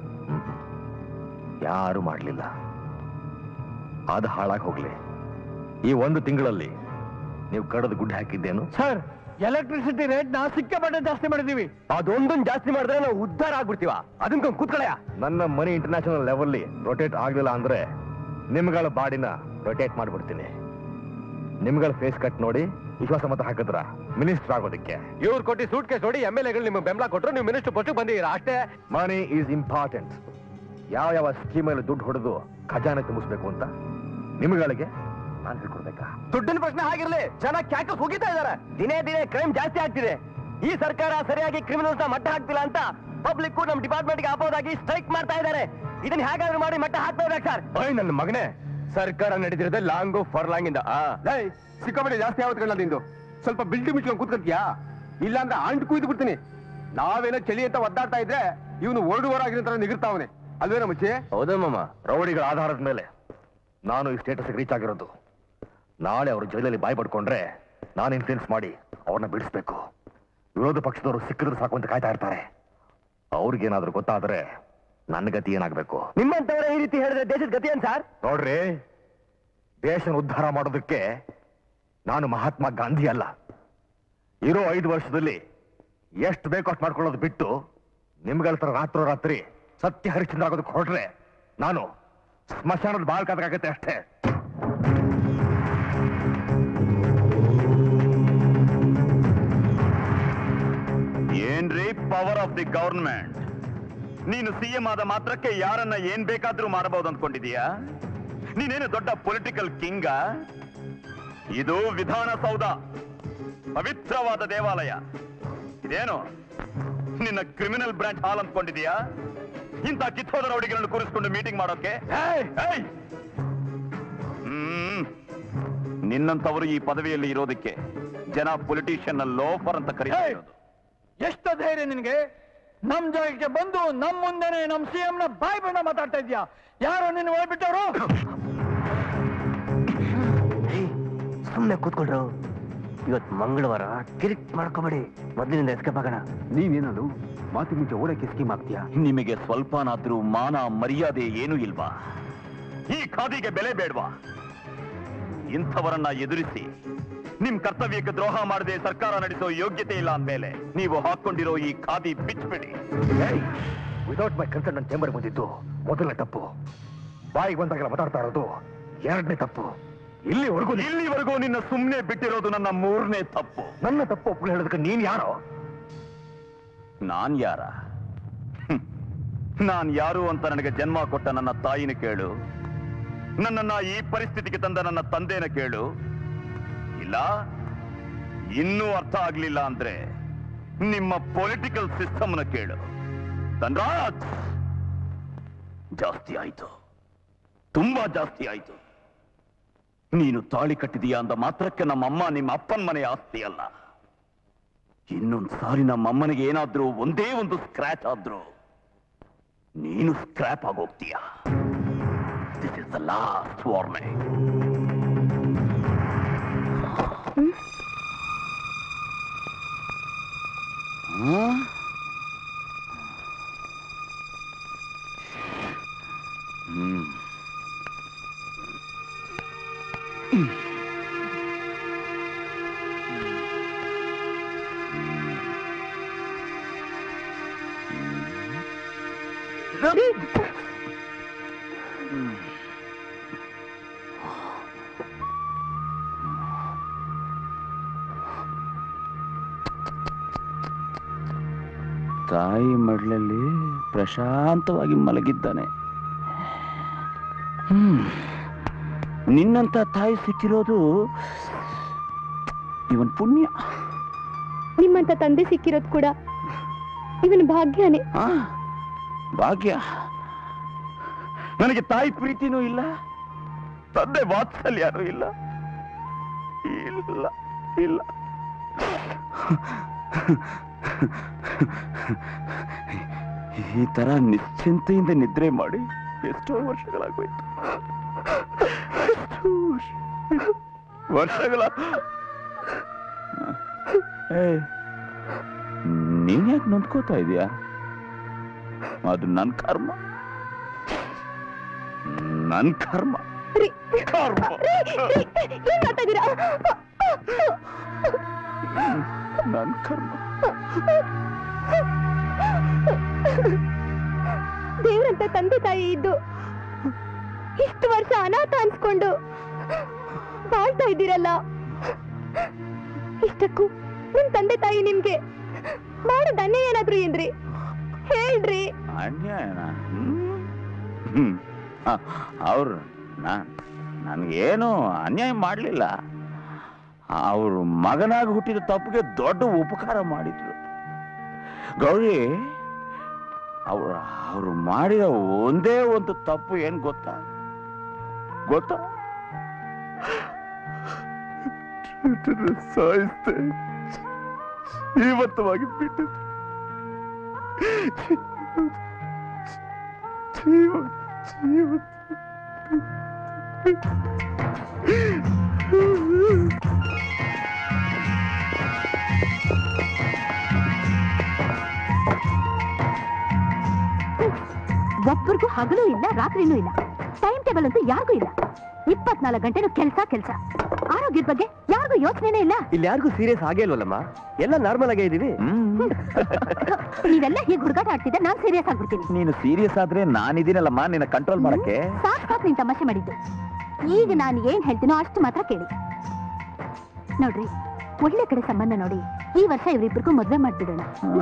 ಯಾರು ಮಾಡಲಿಲ್ಲ. ಅದು ಹಾಳಾಗಿ ಹೋಗ್ಲಿ. ಈ 1 ತಿಂಗಳಲ್ಲಿ ನೀವು ಕಡದು ಗುಡ್ಡೆ ಹಾಕಿದ್ದೇನು? ಸರ್, ಎಲೆಕ್ಟ್ರಿಸಿಟಿ ರೇಟ್ ನಾ ಸಿಕ್ಕಾಪಟ್ಟೆ ಜಾಸ್ತಿ ಮಾಡಿದೀವಿ. ಅದೊಂದನ್ ಜಾಸ್ತಿ ಮಾಡಿದ್ರೆ ನಾವು ಉದ್ಧಾರ ಆಗ್ಬಿಡ್ತೀವ. ಅದನ್ನ ಕೂತ್ಕೊಳ್ಳಯ. ನನ್ನ ಮನಿ ಇಂಟರ್ನ್ಯಾಷನಲ್ ಲೆವೆಲ್ಲಿ ರೊಟೇಟ್ ಆಗ್ಲಿಲ್ಲ ಅಂದ್ರೆ ನಿಮ್ಗಳ ಬಾಡಿನ ರೊಟೇಟ್ ಮಾಡ್ಬಿಡ್ತೀನಿ. ನಿಮ್ಗಳ ಫೇಸ್ ಕಟ್ ನೋಡಿ ವಿಶ್ವಾಸ ಮತ ಹಾಕಿದ್ರ ಮಿನಿಸ್ಟರ್ ಆಗೋದಕ್ಕೆ. ಇವ್ರು ಕೊಟ್ಟಿ ಸೂಟ್ ಕೇಸ್ ನೋಡಿ MLAಗಳು ನಿಮ್ಗೆ ಬೆಂಬಲ ಕೊಟ್ಟರು, ನೀವು ಮಿನಿಸ್ಟರ್ ಪೋಸ್ಟ್ ಬಂದಿದ್ದೀರಾ ಅಷ್ಟೇ. Money is important. ಯಾವ ಸ್ಕೀಮಲ್ಲಿ ದುಡ್ಡು ಹೊಡೆದು ಖಜಾನೆ ತುಂಬಿಸ್ಬೇಕು ಅಂತ ನಿಮ್ಗಳಿಗೆ ನಾನು ಹೇಳ್ಕೊಡ್ಬೇಕಾ? ದುಡ್ಡಿನ ಪ್ರಶ್ನೆ ಆಗಿರ್ಲಿ, ಜನ ಕ್ಯಾಕಸ್ ಹೋಗಿತಾ ಇದಾರೆ. ದಿನೇ ದಿನೇ ಕ್ರೈಮ್ ಜಾಸ್ತಿ ಆಗ್ತಿದೆ. ಈ ಸರ್ಕಾರ ಸರಿಯಾಗಿ ಕ್ರಿಮಿನಲ್ಸ್ ನ ಮಟ್ಟ ಹಾಕ್ತಿಲ್ಲ ಅಂತ ಪಬ್ಲಿಕ್ ನಮ್ ಡಿಪಾರ್ಟ್ಮೆಂಟ್ ಗೆ ಅಪೋಸ್ ಆಗಿ ಸ್ಟ್ರೈಕ್ ಮಾಡ್ತಾ ಇದ್ದಾರೆ. ಇದನ್ನ ಹೇಗಾದ್ರೂ ಮಾಡಿ ಮಟ್ಟ ಹಾಕ್ಬೇಕು ಸರ್. ನನ್ನ ಮಗನೇ, ಸರ್ಕಾರ ನಡೆದಿರೋದೇ ಲಾಂಗು ಫಾರ್ ಲಾಂಗ್ ಇಂದ. ಸಿಕ್ಕಾಪಟ್ಟೆ ಜಾಸ್ತಿ ಆವತ್ಗಳ ನಿಂದು. ಸ್ವಲ್ಪ ಬಿಲ್ಡಿ ಮುಚ್ಕೊಂಡು ಕೂತ್ಕೊಳ್ತೀಯಾ? ಇಲ್ಲಾಂದ್ರೆ ಅಂಟು ಕುಯ್ದು ಬಿಡ್ತೀನಿ. ನಾವೇನೋ ಚಳಿ ಅಂತ ಒದ್ದಾಡ್ತಾ ಇದ್ರೆ ಇವನು ಹೊರಡುವರಾಗಿರೋ ತರ ನಿಗಿರ್ತಾವನೆ ಅಲ್ವೇನೋ ಮುಚ್ಚಿ? ಹೌದಮ್ಮ, ರೌಡಿಗಳ ಆಧಾರದ ಮೇಲೆ ನಾನು ಈ ಸ್ಟೇಟಸ್ಗೆ ರೀಚ್ ಆಗಿರೋದು. ನಾಳೆ ಅವರು ಜೈಲಲ್ಲಿ ಬಾಯ್ ಪಡ್ಕೊಂಡ್ರೆ ನಾನು ಇನ್ಫ್ಲೂಯೆನ್ಸ್ ಮಾಡಿ ಅವ್ರನ್ನ ಬಿಡಿಸ್ಬೇಕು. ವಿರೋಧ ಪಕ್ಷದವರು ಸಿಕ್ಕಿದ್ರು ಸಾಕು ಅಂತ ಕಾಯ್ತಾ ಇರ್ತಾರೆ. ಅವ್ರಿಗೇನಾದ್ರೂ ಗೊತ್ತಾದ್ರೆ ನನ್ನ ಗತಿ ಏನಾಗಬೇಕು? ನಿಮ್ಮಂತವರೇ ಈ ರೀತಿ ಹೇಳಿದ್ರೆ ದೇಶದ ಗತಿ ಏನ್ ಸರ್? ನೋಡ್ರಿ, ದೇಶ ಉದ್ಧಾರ ಮಾಡೋದಕ್ಕೆ ನಾನು ಮಹಾತ್ಮ ಗಾಂಧಿ ಅಲ್ಲ. ಇರೋ 5 ವರ್ಷದಲ್ಲಿ ಎಷ್ಟು ಬೇಕೋ ಅಷ್ಟು ಮಾಡ್ಕೊಳ್ಳೋದು ಬಿಟ್ಟು ನಿಮ್ಗಳ ತರ ರಾತ್ರೋರಾತ್ರಿ ಸತ್ಯ ಹರಿಶ್ಚಂದ್ರ ಆಗೋದಕ್ಕೆ ಹೊರಟ್ರೆ ನಾನು ಸ್ಮಶಾನದ ಬಾಳ್ ಕಾದಕ್ಕಾಗತ್ತೆ ಅಷ್ಟೇ. ಏನ್ರಿ ಪವರ್ ಆಫ್ ದಿ ಗವರ್ಮೆಂಟ್? ನೀನು ಸಿಎಂ ಆದ ಮಾತ್ರಕ್ಕೆ ಯಾರನ್ನ ಏನ್ ಬೇಕಾದ್ರೂ ಮಾಡಬಹುದು ಅಂದ್ಕೊಂಡಿದೀಯಾ? ನೀನೇನು ದೊಡ್ಡ ಪೊಲಿಟಿಕಲ್ ಕಿಂಗ? ಇದು ವಿಧಾನಸೌಧ, ಪವಿತ್ರವಾದ ದೇವಾಲಯ. ಇದೇನು ನಿನ್ನ ಕ್ರಿಮಿನಲ್ ಬ್ರಾಂಚ್ ಹಾಲ್ ಅಂದ್ಕೊಂಡಿದೀಯಾ? ಇಂಥ ಕಿತ್ತೋದ ರೌಡಿಗಳನ್ನು ಕೂರಿಸ್ಕೊಂಡು ಮೀಟಿಂಗ್ ಮಾಡೋಕೆ? ನಿನ್ನಂತವರು ಈ ಪದವಿಯಲ್ಲಿ ಇರೋದಕ್ಕೆ ಜನ ಪೊಲಿಟಿಷಿಯನ್ ಲೋಫರ್ ಅಂತ ಕರೀತಾರೆ. ಎಷ್ಟು ಧೈರ್ಯ ನಿನ್ಗೆ? ನಮ್ ಜಾಗಕ್ಕೆ ಬಂದು ನಮ್ ಮುಂದೆನೆ ನಮ್ ಸಿಎಂ ನ ಬಾಯ್ ಬಣ್ಣ ಮಾತಾಡ್ತಾ ಇದ್ಯಾ? ಯಾರು ನಿನ್ನ ಒಳಬಿಟ್ಟವರು? ಸುಮ್ನೆ ಕೂತ್ಕೊಂಡ್ರು. ಇವತ್ತು ಮಂಗಳವಾರ ಕಿರಿಕ್ ಮಾಡ್ಕೋಬೇಡಿ, ಮೊದಲಿನಿಂದ ಎಸ್ಕೇಪ್ ಆಗೋಣ. ನೀನೇನದು ಮಾತಿ ಮುಂಚೆ ಓಡಕ್ಕೆ ಸ್ಕೀಮ್ ಆಗ್ತೀಯಾ? ನಿಮಗೆ ಸ್ವಲ್ಪನಾದ್ರೂ ಮಾನ ಮರ್ಯಾದೆ ಏನೂ ಇಲ್ವಾ? ಈ ಖಾದಿಗೆ ಬೆಲೆ ಬೇಡ್ವಾ? ಇಂಥವರನ್ನ ಎದುರಿಸಿ ನಿಮ್ ಕರ್ತವ್ಯಕ್ಕೆ ದ್ರೋಹ ಮಾಡದೆ ಸರ್ಕಾರ ನಡೆಸೋ ಯೋಗ್ಯತೆ ಇಲ್ಲ ಅಂದ್ಮೇಲೆ ನೀವು ಹಾಕೊಂಡಿರೋ ಈ ಖಾದಿ ಬಿಚ್ಚಿಬಿಡಿ. ವಿತೌಟ್ ಮೈ ಕನ್ಸರ್ಟ್ ನನ್ನ ಚೇಂಬರ್ ಬಂದಿದ್ದು ಮೊದಲನೇ ತಪ್ಪು. ಬಾಯಿಗೆ ಬಂದಾಗೆಲ್ಲ ಮಾತಾಡ್ತಾ ಇರೋದು 2ನೇ ತಪ್ಪು. ಇಲ್ಲಿವರೆಗೂ ನಿನ್ನ ಸುಮ್ಮನೆ ಬಿಟ್ಟಿರೋದು ನನ್ನ 3ನೇ ತಪ್ಪು. ನನ್ನ ತಪ್ಪು ಒಪ್ಪಲು ಹೇಳೋದಕ್ಕೆ ನೀನ್ ಯಾರೋ? ನಾನ್ ಯಾರ? ನಾನ್ ಯಾರು ಅಂತ ನನಗೆ ಜನ್ಮ ಕೊಟ್ಟ ನನ್ನ ತಾಯಿನ ಕೇಳು, ನನ್ನನ್ನ ಈ ಪರಿಸ್ಥಿತಿಗೆ ತಂದ ನನ್ನ ತಂದೆನ ಕೇಳು. ಇಲ್ಲ ಇನ್ನೂ ಅರ್ಥ ಆಗ್ಲಿಲ್ಲ ಅಂದ್ರೆ ನಿಮ್ಮ ಪೊಲಿಟಿಕಲ್ ಸಿಸ್ಟಮ್ನ ಕೇಳು. ಧನ್ರಾಜ್, ಜಾಸ್ತಿ ಆಯ್ತು, ತುಂಬಾ ಜಾಸ್ತಿ ಆಯ್ತು. ನೀನು ತಾಳಿ ಕಟ್ಟಿದೀಯಾ ಅಂದ ಮಾತ್ರಕ್ಕೆ ನಮ್ಮಮ್ಮ ನಿಮ್ಮ ಅಪ್ಪನ ಮನೆ ಆಸ್ತಿ ಅಲ್ಲ. ಇನ್ನೊಂದು ಸಾರಿ ನಮ್ಮಮ್ಮನಿಗೆ ಏನಾದ್ರೂ ಒಂದೇ ಒಂದು ಸ್ಕ್ರಾಚ್ ಆದ್ರೂ ನೀನು ಸ್ಕ್ರಾಪ್ ಆಗೋಗ್ತೀಯ. This is the last warning. ತಾಯಿ ಮಡ್ಲಲ್ಲಿ ಪ್ರಶಾಂತವಾಗಿ ಮಲಗಿದ್ದಾನೆ. ನಿನ್ನಂತ ತಾಯಿ ಸಿಕ್ಕಿರೋದು ಇವನ್ ಪುಣ್ಯ. ನಿಮ್ಮಂತ ತಂದೆ ಸಿಕ್ಕಿರೋದು ಕೂಡ ಇವನ್ ಭಾಗ್ಯನೇ. ಭಾಗ್ಯ? ನನಗೆ ತಾಯಿ ಪ್ರೀತಿನೂ ಇಲ್ಲ, ತಂದೆ ವಾತ್ಸಲ್ಯನೂ ಇಲ್ಲ. ಇಲ್ಲ ಇಲ್ಲ, ಈ ತರ ನಿಶ್ಚಿಂತೆಯಿಂದ ನಿದ್ರೆ ಮಾಡಿ ಎಷ್ಟೋ ವರ್ಷಗಳಾಗೋಯ್ತು. ವರ್ಷಗಳ ನೀನ್ ಯಾಕೆ ನೊಂದ್ಕೋತಾ ಇದೀಯಾ? ಅದು ನನ್ ಕರ್ಮ, ನನ್ ಕರ್ಮ. ನನ್ ಕರ್ಮ. ದೇವ್ರಂತ ತಂದೆ ತಾಯಿ ಇದ್ದು ಇಷ್ಟು ವರ್ಷ ಅನಾಥ ಅನ್ಸ್ಕೊಂಡು ಬಾಳ್ತಾ ಇದ್ದೀರಲ್ಲ, ಇಷ್ಟಕ್ಕೂ ನಿಮ್ ತಂದೆ ತಾಯಿ ನಿಮ್ಗೆ ಮಾಡೋದ್ ಅನ್ಯಾಯ ಏನಾದ್ರು ಏನ್ರಿ? ಹೇಳ್ರಿ. ಅನ್ಯಾಯನ? ಅವ್ರು ನನ್ಗೇನು ಅನ್ಯಾಯ ಮಾಡ್ಲಿಲ್ಲ. ಅವ್ರ ಮಗನಾಗಿ ಹುಟ್ಟಿದ ತಪ್ಪಿಗೆ ದೊಡ್ಡ ಉಪಕಾರ ಮಾಡಿದ್ರು. ಗೌರಿ, ಅವ್ರು ಮಾಡಿದ ಒಂದೇ ಒಂದು ತಪ್ಪು ಏನ್ ಗೊತ್ತಾ? ಸಾಯಿಸ್ತೆ ಜೀವಂತವಾಗಿ ಬಿಟ್ಟದ್ದು. ಒಬ್ಬರಿಗೂ ಹಗಲೂ ಇಲ್ಲ ರಾತ್ರಿನೂ ಇಲ್ಲ, ಟೈಮ್ ಟೇಬಲ್ ಅಂತೂ ಯಾರಿಗೂ ಇಲ್ಲ. 24 ಗಂಟೆನೂ ಕೆಲಸ. ಆರೋಗ್ಯದ ಬಗ್ಗೆ ಯಾರಿಗೂ ಯೋಚನೆನೇ ಇಲ್ಲ. ಇಲ್ಲಿ ಯಾರಿಗೂ ಸೀರಿಯಸ್ ಆಗೇ ಇಲ್ವಲ್ಲಮ್ಮ, ಎಲ್ಲ ನಾರ್ಮಲ್ ಆಗೇ ಇದೀವಿ. ನೀವೆಲ್ಲ ಹೀಗೆ ಹುಡುಗಾಟ ಆಡ್ತಿದ್ದೆ, ನಾನ್ ಸೀರಿಯಸ್ ಆಗ್ಬಿಡ್ತೀನಿ. ನೀನು ಸೀರಿಯಸ್ ಆದ್ರೆ ನಾನಿದ್ದೀನಲ್ಲಮ್ಮ ನಿನ್ನ ಕಂಟ್ರೋಲ್ ಮಾಡಕ್ಕೆ. ಸಾಕ್ ನೀನ್ ತಮಾಷೆ ಮಾಡಿದ್ದು. ಈಗ ನಾನು ಏನ್ ಹೇಳ್ತೀನೋ ಅಷ್ಟು ಮಾತ್ರ ಕೇಳಿ. ನೋಡ್ರಿ, ಒಳ್ಳೆ ಕಡೆ ಸಂಬಂಧ ನೋಡಿ ಈ ವರ್ಷ ಇವರಿಬ್ಬರಿಗೂ ಮದ್ವೆ ಮಾಡ್ಬಿಡೋಣ.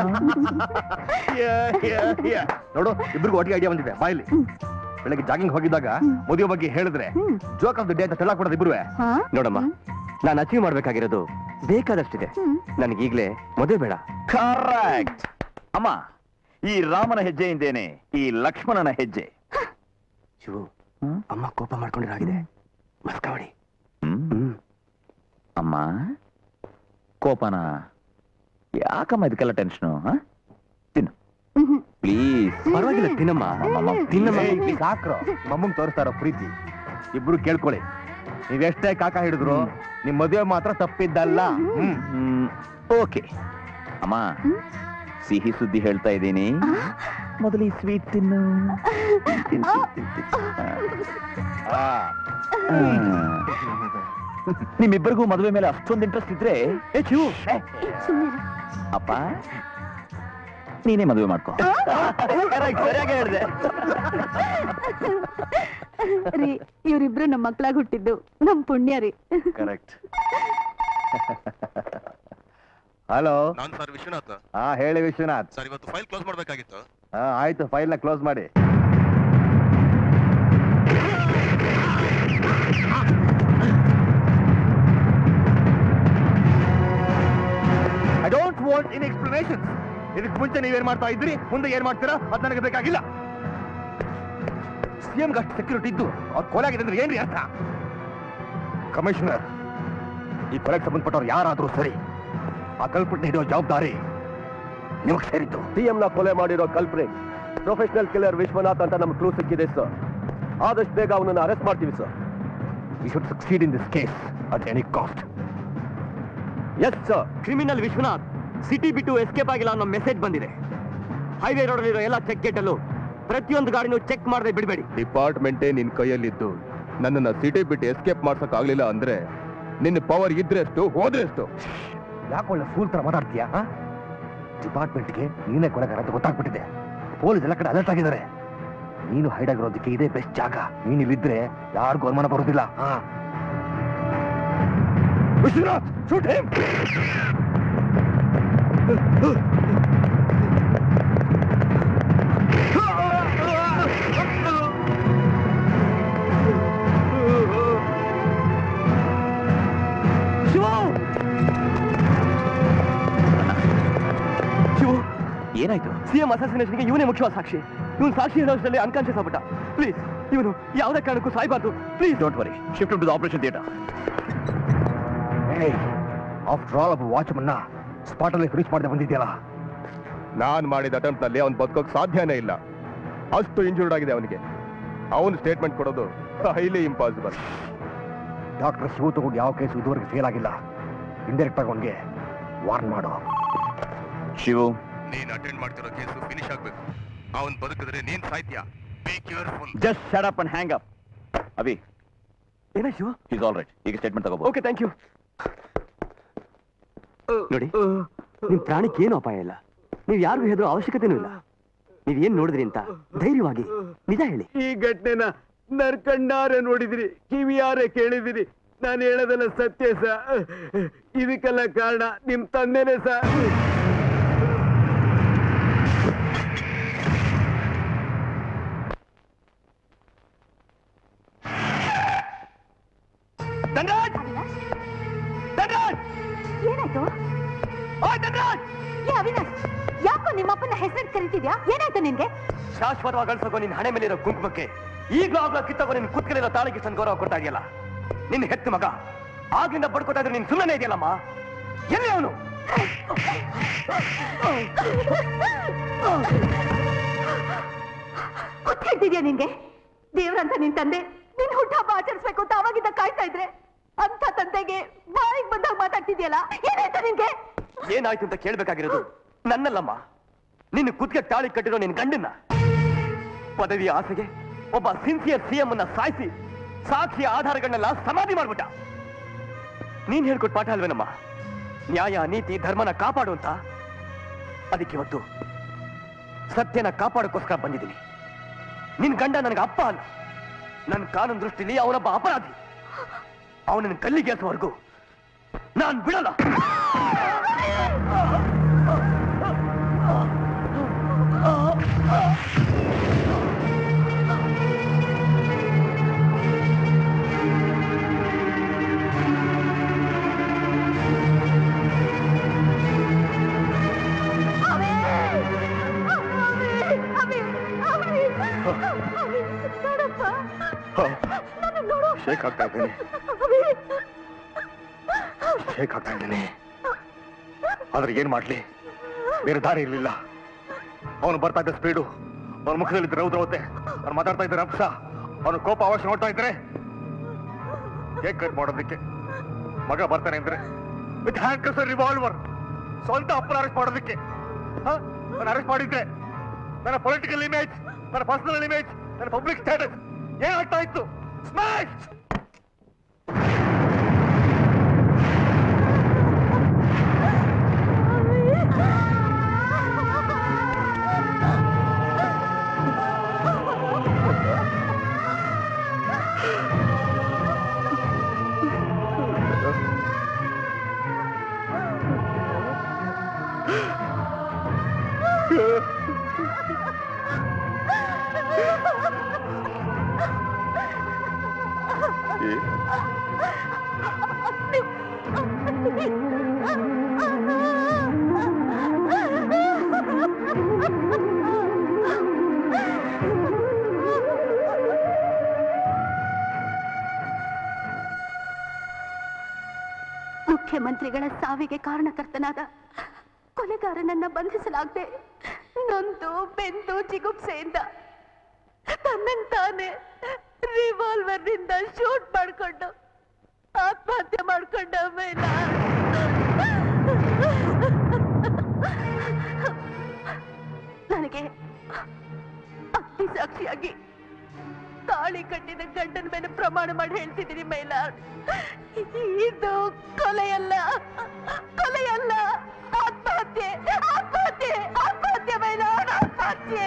ನೋಡು, ಇಬ್ರಿಗೂ ಒಟ್ಟಿಗೆ ಐಡಿಯಾ ಬಂದಿದೆ. ಬಾಯಲ್ಲಿ ಬೆಳಗ್ಗೆ ಜಾಗಿಂಗ್ ಹೋಗಿದ್ದಾಗ ಮದುವೆ ಬಗ್ಗೆ ಹೇಳಿದ್ರೆ ಜೋಕ್ ಆಫ್ ದ ಡೇ ಅಂತ ತೆಳ್ಳಾಕೊಡೋದು ಇಬ್ರು. ನೋಡಮ್ಮ, ನಾನು ಅಚೀವ್ ಮಾಡ್ಬೇಕಾಗಿರೋದು ಬೇಕಾದಷ್ಟಿದೆ. ನನಗೀಗ್ಲೇ ಮದುವೆ ಬೇಡ. ಕರೆಕ್ಟ್ ಅಮ್ಮ. ಈ ರಾಮನ ಹೆಜ್ಜೆ ಹಿಂದೇನೆ ಈ ಲಕ್ಷ್ಮಣನ ಹೆಜ್ಜೆ. ಶಿವು, ಅಮ್ಮ ಕೋಪ ಮಾಡ್ಕೊಂಡಿರಾಗಿದೆ, ಮಸ್ಕಾವಡಿ. ಅಮ್ಮ ಕೋಪನ ಯಾಕಮ್ಮ ಇದಕ್ಕೆಲ್ಲ ಟೆನ್ಷನು? ತಿನ್ನು ಪ್ಲೀಸ್. ಪರವಾಗಿಲ್ಲ, ತಿನ್ನಮ್ಮ. ಸಾಕ್ರು ಮಮ್ಮಂಗ್ ತೋರಿಸ್ತಾರೋ ಪ್ರೀತಿ. ಇಬ್ರು ಕೇಳ್ಕೊಳ್ಳಿ, ನೀವೆಷ್ಟೇ ಕಾಕ ಹಿಡಿದ್ರು ನಿಮ್ ಮದುವೆ ಮಾತ್ರ ತಪ್ಪಿದ್ದಲ್ಲ. ಓಕೆ ಅಮ್ಮ, ಸಿಹಿ ಸುದ್ದಿ ಹೇಳ್ತಾ ಇದ್ದೀನಿ, ಮೊದಲು ಈ ಸ್ವೀಟ್ ತಿನ್ನು. ನಿಮ್ಮಿಬ್ಬರಿಗೂ ಮದುವೆ ಮೇಲೆ ಅಷ್ಟೊಂದು ಇಂಟ್ರೆಸ್ಟ್ ಇದ್ರೆ ಅಪ್ಪ ನೀನೇ ಮದುವೆ ಮಾಡ್ಕೋ. ಸರಿಯಾಗಿ ಹೇಳಿದೆ. ರೀ, ಇವರಿಬ್ರು ನಮ್ಮ ಮಕ್ಳಾಗ ಹುಟ್ಟಿದ್ದು ನಮ್ ಪುಣ್ಯ ರೀ. ಕರೆಕ್ಟ್. ಹಲೋ, ನಾನು ಸರ್ ವಿಶ್ವನಾಥ್. ಹಾ ಹೇಳಿ ವಿಶ್ವನಾಥ್. ಸರ್, ಇವತ್ತು ಫೈಲ್ ಕ್ಲೋಸ್ ಮಾಡ್ಬೇಕಾಗಿತ್ತು. ಆಯ್ತು, ಫೈಲ್ ನ ಕ್ಲೋಸ್ ಮಾಡಿ. I don't want any explanations. ಇದಕ್ಕೆ ಮುಂಚೆ ನೀವೇನ್ ಮಾಡ್ತಾ ಇದ್ರಿ, ಮುಂದೆ ಏನ್ ಮಾಡ್ತೀರಾ ಅದು ನನಗೆ ಬೇಕಾಗಿಲ್ಲ. ಸಿಎಂ ಅಷ್ಟು ಸೆಕ್ಯೂರಿಟಿ ಇದ್ದು ಅವ್ರು ಕೊಲೆ ಆಗಿದೆ ಅಂದ್ರೆ ಏನ್ರಿ ಅರ್ಥ? ಕಮಿಷನರ್, ಈ ಕೊಲೆಗೆ ಸಂಬಂಧಪಟ್ಟವ್ರು ಯಾರಾದ್ರೂ ಸರಿ, ಆ ಕಲ್ಪಟ್ಟೆ ಹಿಡಿಯೋ ಜವಾಬ್ದಾರಿ ನಿಮಗೆ ಸೇರಿದ್ದು. ಸಿಎಂ ನ ಕೊಲೆ ಮಾಡಿರೋ ಕಲ್ಪ್ರೇಟ್ ಪ್ರೊಫೆಷನಲ್ ಕಿಲ್ಲರ್ ವಿಶ್ವನಾಥ್ ಅಂತ ನಮ್ಗೆ ಕ್ಲೂ ಸಿಕ್ಕಿದೆ ಸರ್. ಆದಷ್ಟು ಬೇಗ ಅವನನ್ನು ಅರೆಸ್ಟ್ ಮಾಡ್ತೀವಿ sir. We should succeed in this case at any cost. Yes sir. Criminal Vishwanath city ಬಿಟ್ಟು ಎಸ್ಕೇಪ್ ಆಗಿಲ್ಲ ಅನ್ನೋ ಮೆಸೇಜ್ ಬಂದಿದೆ. ಹೈವೇ ರೋಡ್ ಅಲ್ಲಿರೋ ಎಲ್ಲ ಚೆಕ್ ಗೇಟ್ ಅಲ್ಲೂ ಪ್ರತಿಯೊಂದು ಗಾಡಿನೂ ಚೆಕ್ ಮಾಡದೆ ಬಿಡಬೇಡಿ. ಡಿಪಾರ್ಟ್ಮೆಂಟೇ ನಿನ್ ಕೈಯಲ್ಲಿದ್ದು ನನ್ನನ್ನ ಸಿಟಿ ಬಿಟ್ಟು ಎಸ್ಕೇಪ್ ಮಾಡ್ಸಕ್ ಆಗ್ಲಿಲ್ಲ ಅಂದ್ರೆ ನಿನ್ನ ಪವರ್ ಇದ್ರೆ ಎಷ್ಟು, ಹೋದ್ರೆ ಎಷ್ಟು? ಯಾಕೊಳ್ಳೆ ಫೂಲ್ ತರ ಮಾತಾಡ್ತೀಯಾ? ಡಿಪಾರ್ಟ್ಮೆಂಟ್ಗೆ ನೀನೇ ಕೊಲೆಗಾರ ಅಂತ ಗೊತ್ತಾಗ್ಬಿಟ್ಟಿದೆ. ಪೊಲೀಸ್ ಎಲ್ಲ ಕಡೆ ಅಲರ್ಟ್ ಆಗಿದ್ದಾರೆ. ನೀನು ಹೈಡ್ ಆಗಿರೋದಕ್ಕೆ ಇದೇ ಬೆಸ್ಟ್ ಜಾಗ. ನೀನು ಇಲ್ಲಿದ್ರೆ ಯಾರಿಗೂ ಅನುಮಾನ ಬರೋದಿಲ್ಲ. Vishwanath, shoot him. ಏನಾಯ್ತು? ಸಿಎಂ ಅಸಾಸಿನೇಷನ್ಗೆ ಇವನೇ ಮುಖ್ಯವಾದ ಸಾಕ್ಷಿ. ಇವನು ಸಾಕ್ಷಿ ಹೇಳೋಷ್ಟರಲ್ಲಿ ಅನ್ಕಾನ್ಶಿಯಸ್ ಆಗ್ಬಿಟ್ಟ. ಪ್ಲೀಸ್, ಇವನು ಯಾವುದೇ ಕಾರಣಕ್ಕೂ ಸಾಯ್ಬಾರ್ದು. Please don't worry, shift to the operation theatre. After all ಒಬ್ಬ ವಾಚ್ಮನ್ನ ಸ್ಪಾಟ್ ಅಲ್ಲಿ ಫಿನಿಶ್ ಮಾಡದೆ ಬಂದಿದ್ಯಲ್ಲ. ನಾನ್ ಮಾಡಿದ ಅಟೆಂಪ್ಟ್ ನಲ್ಲಿ ಅವ್ನು ಬದುಕೋಕ್ ಸಾಧ್ಯನೇ ಇಲ್ಲ. ಅಷ್ಟು ಇಂಜೂರ್ಡ್ ಆಗಿದೆ ಅವನಿಗೆ. ಅವನು ಸ್ಟೇಟ್ಮೆಂಟ್ ಕೊಡೋದು ಹೈಲಿ ಇಂಪಾಸಿಬಲ್. ಡಾಕ್ಟರ್ ಶಿವು ತಗೊಂಡು ಯಾವ ಕೇಸು ಇದುವರೆಗೆ ಫೇಲ್ ಆಗಿಲ್ಲ. ಇಂಡೈರೆಕ್ಟ್ ಆಗಿ ಅವನಿಗೆ ವಾರ್ನ್ ಮಾಡು. ಶಿವು, ನೀನ್ ಅಟೆಂಡ್ ಮಾಡ್ತಿರೋ ಕೇಸು ಫಿನಿಶ್ ಆಗ್ಬೇಕು. ಅವನ್ ಬದುಕಿದ್ರೆ ನೀನ್ ಸಾಯ್ತೀಯಾ. Be careful. Just shut up and hang up. Abhi, ಏನ ಶಿವ? Is all right. ಈಗ ಸ್ಟೇಟ್ಮೆಂಟ್ ತಗೋಬಹುದು. Okay, thank you. ನೋಡಿ, ನಿಮ್ ಪ್ರಾಣಕ್ಕೆ ಏನು ಅಪಾಯ ಇಲ್ಲ. ನೀವು ಯಾರಿಗೂ ಹೆದರೋ ಅವಶ್ಯಕತೆನೂ ಇಲ್ಲ. ನೀವೇನ್ ನೋಡಿದ್ರಿ ಅಂತ ಧೈರ್ಯವಾಗಿ ನಿಜ ಹೇಳಿ. ಈ ಘಟನೆನ ನರ್ಕಂಡಾರೆ ನೋಡಿದಿರಿ, ಕಿವಿಯಾರೆ ಕೇಳಿದಿರಿ. ನಾನು ಹೇಳೋದೆಲ್ಲ ಸತ್ಯ ಸರ್. ಇದಕ್ಕೆಲ್ಲ ಕಾರಣ ನಿಮ್ ತಂದೆನೇ ಸರ್. ಏನಾಯ್ತು? ಅವಿನಾಶ್, ಯಾಕೋ ನಿಮ್ಮಪ್ಪನ ಹೆಸರು ಕರಿತಿದ್ಯಾ? ಏನಾಯ್ತು ನಿನ್ಗೆ? ಶಾಶ್ವತವಾಗಿ ಅಳ್ಸೋಕೋ ನಿನ್ ಹಣೆ ಮೇಲಿರೋ ಕುಂಕುಮಕ್ಕೆ ಈಗಲೂ ಆಗ್ಲೂ ಕಿತ್ತಗೋ ನಿನ್ ಕುತ್ಕಲಿರೋ ತಾಳಿಗೆ ಸಂದ್ ಗೌರವ ಕೊಡ್ತಾ ಇದೆಯಲ್ಲ. ನಿನ್ನ ಹೆತ್ತು ಮಗ ಆಗ್ಲಿಂದ ಬಡ್ಕೋತಾ ಇದ್ರೆ ನೀನ್ ಸುಮ್ಮನೆ ಇದೆಯಲ್ಲಮ್ಮ. ಎಲ್ಲಿ ಅವನು? ಗೊತ್ತಿದ್ಯಾ ನಿನ್ಗೆ? ದೇವ್ರಂತ ನಿನ್ ತಂದೆ ನಿನ್ ಹುಟ್ಟಹಬ್ಬ ಆಚರಿಸ್ಬೇಕು ಅಂತ ಅವಾಗಿದ್ದ ಕಾಯ್ತಾ ಇದ್ರೆ ಅಂತ ತಂದೆಗೆ ಬಾಯಿಗೆ ಬಂದಾಗ ಮಾತಾಡ್ತಿದ್ಯಲ್ಲ. ಏನಾಯ್ತು ನಿನ್ಗೆ? ಏನಾಯ್ತು ಅಂತ ಕೇಳ್ಬೇಕಾಗಿರೋದು ನನ್ನಲ್ಲಮ್ಮ, ನಿನ್ನ ಕುತ್ತಿಗೆ ತಾಳಿ ಕಟ್ಟಿರೋ ನಿನ್ ಗಂಡನ್ನ. ಪದವಿ ಆಸೆಗೆ ಒಬ್ಬ ಸಿನ್ಸಿಯರ್ ಸಿಎಂ ಅನ್ನ ಸಾಯಿಸಿ ಸಾಕ್ಷಿ ಆಧಾರಗಳನ್ನೆಲ್ಲ ಸಮಾಧಿ ಮಾಡ್ಬಿಟ್ಟ. ನೀನ್ ಹೇಳ್ಕೊಟ್ ಪಾಠ ಅಲ್ವೇನಮ್ಮ ನ್ಯಾಯ ನೀತಿ ಧರ್ಮನ ಕಾಪಾಡು ಅಂತ? ಅದಕ್ಕೆ ಇವತ್ತು ಸತ್ಯನ ಕಾಪಾಡೋಕ್ಕೋಸ್ಕರ ಬಂದಿದ್ದೀನಿ. ನಿನ್ ಗಂಡ ನನಗೆ ಅಪ್ಪ ಅಲ್ಲ, ನನ್ನ ಕಾನೂನು ದೃಷ್ಟಿಲಿ ಅವನೊಬ್ಬ ಅಪರಾಧಿ. ಅವನನ್ನು ಕಲ್ಲಿಗೆಸೋವರೆಗೂ ನಾನ್ ಬಿಡಲ್ಲ. ಶೇಕ್ ಆಗ್ತಾ ಇದ್ದೇನೆ, ಶೇಕ್ ಆಗ್ತಾ ಇದ್ದೇನೆ. ಆದ್ರೆ ಏನ್ ಮಾಡ್ಲಿ, ಬೇರೆ ದಾರಿ ಇರ್ಲಿಲ್ಲ. ಅವನು ಬರ್ತಾ ಇದ್ದ ಸ್ಪೀಡು, ಅವನ ಮುಖದಲ್ಲಿ ರೌದ್ರವತೆ, ಅವ್ನು ಮಾತಾಡ್ತಾ ಇದ್ದ ರಕ್ಷ, ಅವನು ಕೋಪ ಅವಶ್ಯ ನೋಡ್ತಾ ಇದ್ರೆ ಕೇಕ್ ಕಟ್ ಮಾಡೋದಕ್ಕೆ ಮಗ ಬರ್ತಾನೆ ಅಂದ್ರೆ ವಿತ್ ಹ್ಯಾಂಡ್ ಕಸ್ ರಿವಾಲ್ವರ್ ಸ್ವಂತ ಅಪ್ಪನ ಅರೆಸ್ಟ್ ಮಾಡೋದಕ್ಕೆ ನಾನು ಅರೆಸ್ಟ್ ಮಾಡಿದ್ರೆ ನನ್ನ ಪೊಲಿಟಿಕಲ್ ಇಮೇಜ್, ನನ್ನ ಪರ್ಸನಲ್ ಇಮೇಜ್, ನನ್ನ ಪಬ್ಲಿಕ್ ಸ್ಟೇಟಸ್ ಏನಾಗ್ತಾ ಇತ್ತು? ಸ್ಮ್ಯಾಶ್! ಮುಖ್ಯಮಂತ್ರಿಗಳ ಸಾವಿಗೆ ಕಾರಣಕರ್ತನಾದ ಕೊಲೆಗಾರನನ್ನ ಬಂಧಿಸಲಾಗದೆ ನೊಂದು ಬೆಂದು ಜಿಗುಪ್ಸೆಯಿಂದ ತನ್ನಂತಾನೆ ರಿವಾಲ್ವರ್ನಿಂದ ಶೂಟ್ ಮಾಡಿಕೊಂಡು ಆತ್ಮಹತ್ಯೆ ಮಾಡಿಕೊಂಡ ಮೇಲೆ ನನಗೆ ಅಗ್ನಿ ಸಾಕ್ಷಿಯಾಗಿ ತಾಳಿ ಕಟ್ಟಿದ ಗಂಡನ ಮೇಲೆ ಪ್ರಮಾಣ ಮಾಡಿ ಹೇಳ್ತಿದ್ದೀನಿ ಮೈಲಾಡ್, ಇದು ಕೊಲೆಯಲ್ಲ, ಕೊಲೆಯಲ್ಲ, ಆತ್ಮಹತ್ಯೆ, ಆತ್ಮಹತ್ಯೆ, ಆತ್ಮಹತ್ಯೆ ಮೈಲಾಡ್, ಆತ್ಮಹತ್ಯೆ.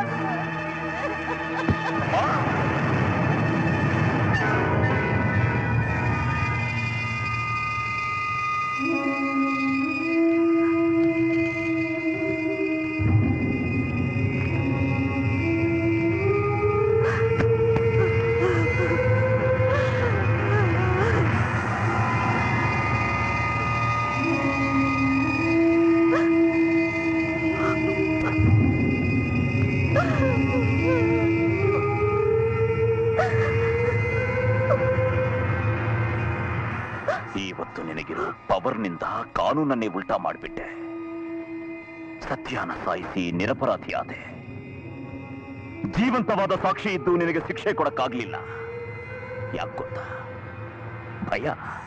ಇವತ್ತು ನಿನಗಿರೋ ಪವರ್ನಿಂದ ಕಾನೂನನ್ನೇ ಉಲ್ಟಾ ಮಾಡಿಬಿಟ್ಟೆ. ಸತ್ಯನ ಸಾಯಿಸಿ ನಿರಪರಾಧಿಯಾದೆ. ಜೀವಂತವಾದ ಸಾಕ್ಷಿ ಇದ್ದು ನಿನಗೆ ಶಿಕ್ಷೆ ಕೊಡಕ್ಕಾಗ್ಲಿಲ್ಲ. ಯಾಕೆ ಗೊತ್ತಾ? ಭಯ.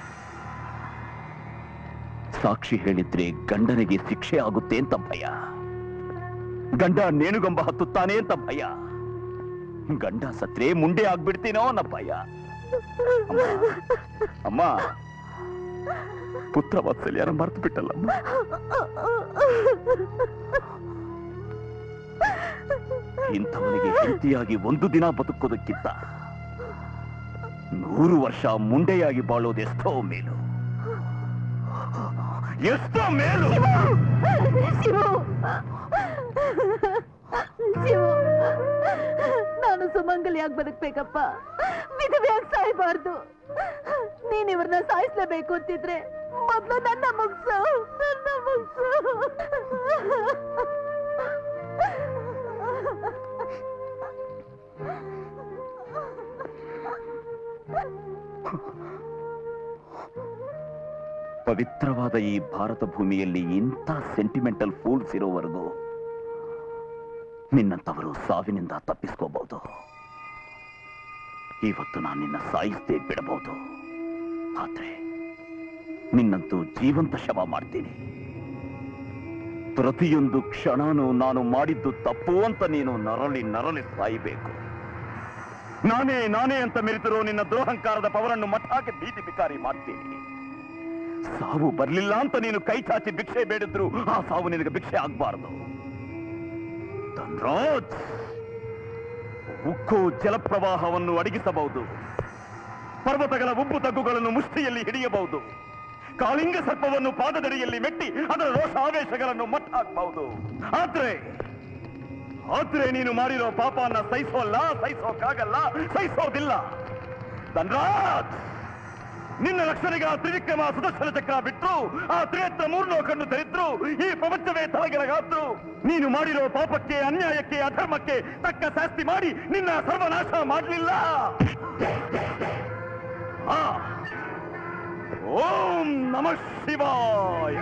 ಸಾಕ್ಷಿ ಹೇಳಿದ್ರೆ ಗಂಡನಿಗೆ ಶಿಕ್ಷೆ ಆಗುತ್ತೆ ಅಂತ ಭಯ. ಗಂಡ ನೇಣುಗಂಬ ಹತ್ತುತ್ತಾನೆ ಅಂತ ಭಯ. ಗಂಡ ಸತ್ರೆ ಮುಂಡೆ ಆಗ್ಬಿಡ್ತೀನೋ ಅನ್ನೋ ಭಯ. ಅಮ್ಮ, ಪುತ್ರ ವಾತ್ಸಲ್ಯನ ಮರ್ತು ಬಿಟ್ಟಲ್ಲಮ್ಮ. ಇಂಥವನಿಗೆ ಹೆಂಡತಿಯಾಗಿ ಒಂದು ದಿನ ಬದುಕೋದಕ್ಕಿಂತ 100 ವರ್ಷ ಮುಂಡೆಯಾಗಿ ಬಾಳೋದೆಷ್ಟೋ ಮೇಲು, ಎಷ್ಟೋ ಮೇಲು. ನಾನು ಸುಮಂಗಲಿಯಾಗಿ ಬದುಕ್ಬೇಕಪ್ಪ, ವಿಧವೆಯಾಗಿ ಸಾಯಬಾರ್ದು. ನೀನ್ ಇವ್ರನ್ನ ಸಾಯಿಸ್ಲೇಬೇಕು ಅಂತಿದ್ರೆ ಮೊದ್ಲು ನನ್ನ ಮುಗ್ಸು, ನನ್ನ ಮುಗ್ಸು. ಪವಿತ್ರವಾದ ಈ ಭಾರತ ಭೂಮಿಯಲ್ಲಿ ಇಂಥ ಸೆಂಟಿಮೆಂಟಲ್ ಫೂಲ್ಸ್ ಇರೋವರೆಗೂ ನಿನ್ನಂತವರು ಸಾವಿನಿಂದ ತಪ್ಪಿಸ್ಕೋಬಹುದು. ಇವತ್ತು ನಾನು ನಿನ್ನ ಸಾಯಿಸದೆ ಬಿಡಬಹುದು, ಆದ್ರೆ ನಿನ್ನಂತೂ ಜೀವಂತ ಶವ ಮಾಡ್ತೀನಿ. ಪ್ರತಿಯೊಂದು ಕ್ಷಣನೂ ನಾನು ಮಾಡಿದ್ದು ತಪ್ಪು ಅಂತ ನೀನು ನರಳಿ ನರಳಿ ಸಾಯಬೇಕು. ನಾನೇ ಅಂತ ಮೆರೆತಿರೋ ನಿನ್ನ ದ್ರೋಹಂಕಾರದ ಪವರನ್ನು ಮಟ್ಟಾಗಿ ಬೀದಿ ಬಿಕಾರಿ ಮಾಡ್ತೀನಿ. ಸಾವು ಬರ್ಲಿಲ್ಲ ಅಂತ ನೀನು ಕೈ ಚಾಚಿ ಭಿಕ್ಷೆ ಬೇಡಿದ್ರು ಆ ಸಾವು ನಿನಗೆ ಭಿಕ್ಷೆ ಆಗ್ಬಾರ್ದು. ಧನ್ರಾಜ್, ಉಕ್ಕು ಜಲಪ್ರವಾಹವನ್ನು ಅಡಗಿಸಬಹುದು, ಪರ್ವತಗಳ ಉಬ್ಬು ತಗ್ಗುಗಳನ್ನು ಮುಷ್ಟಿಯಲ್ಲಿ ಹಿಡಿಯಬಹುದು, ಕಾಳಿಂಗ ಸರ್ಪವನ್ನು ಪಾದದಡಿಯಲ್ಲಿ ಮೆಟ್ಟಿ ಅದರ ರೋಷ ಆವೇಶಗಳನ್ನು ಮಟ್ಟ ಹಾಕಬಹುದು. ಆದ್ರೆ ನೀನು ಮಾಡಿರೋ ಪಾಪನ ಸಹಿಸೋಕ್ಕಾಗಲ್ಲ, ಸಹಿಸೋದಿಲ್ಲ. ಧನ್ರಾಜ್, ನಿನ್ನ ರಕ್ಷಣೆಗೆ ಆ ತ್ರಿವಿಕ್ರಮ ಸುದರ್ಶನ ಚಕ್ರ ಬಿಟ್ರು, ಆ ತ್ರಿನೇತ್ರ ಮೂರ್ಲೋಕನ್ನು ತೆರೆದ್ರು, ಈ ಪ್ರಪಂಚವೇ ತಲೆಗೆಳಗಾದ್ರು. ನೀನು ಮಾಡಿರೋ ಪಾಪಕ್ಕೆ, ಅನ್ಯಾಯಕ್ಕೆ, ಅಧರ್ಮಕ್ಕೆ ತಕ್ಕ ಶಾಸ್ತಿ ಮಾಡಿ ನಿನ್ನ ಸರ್ವನಾಶ ಮಾಡಲಿಲ್ಲ. ಓಂ ನಮಃ ಶಿವಾಯ.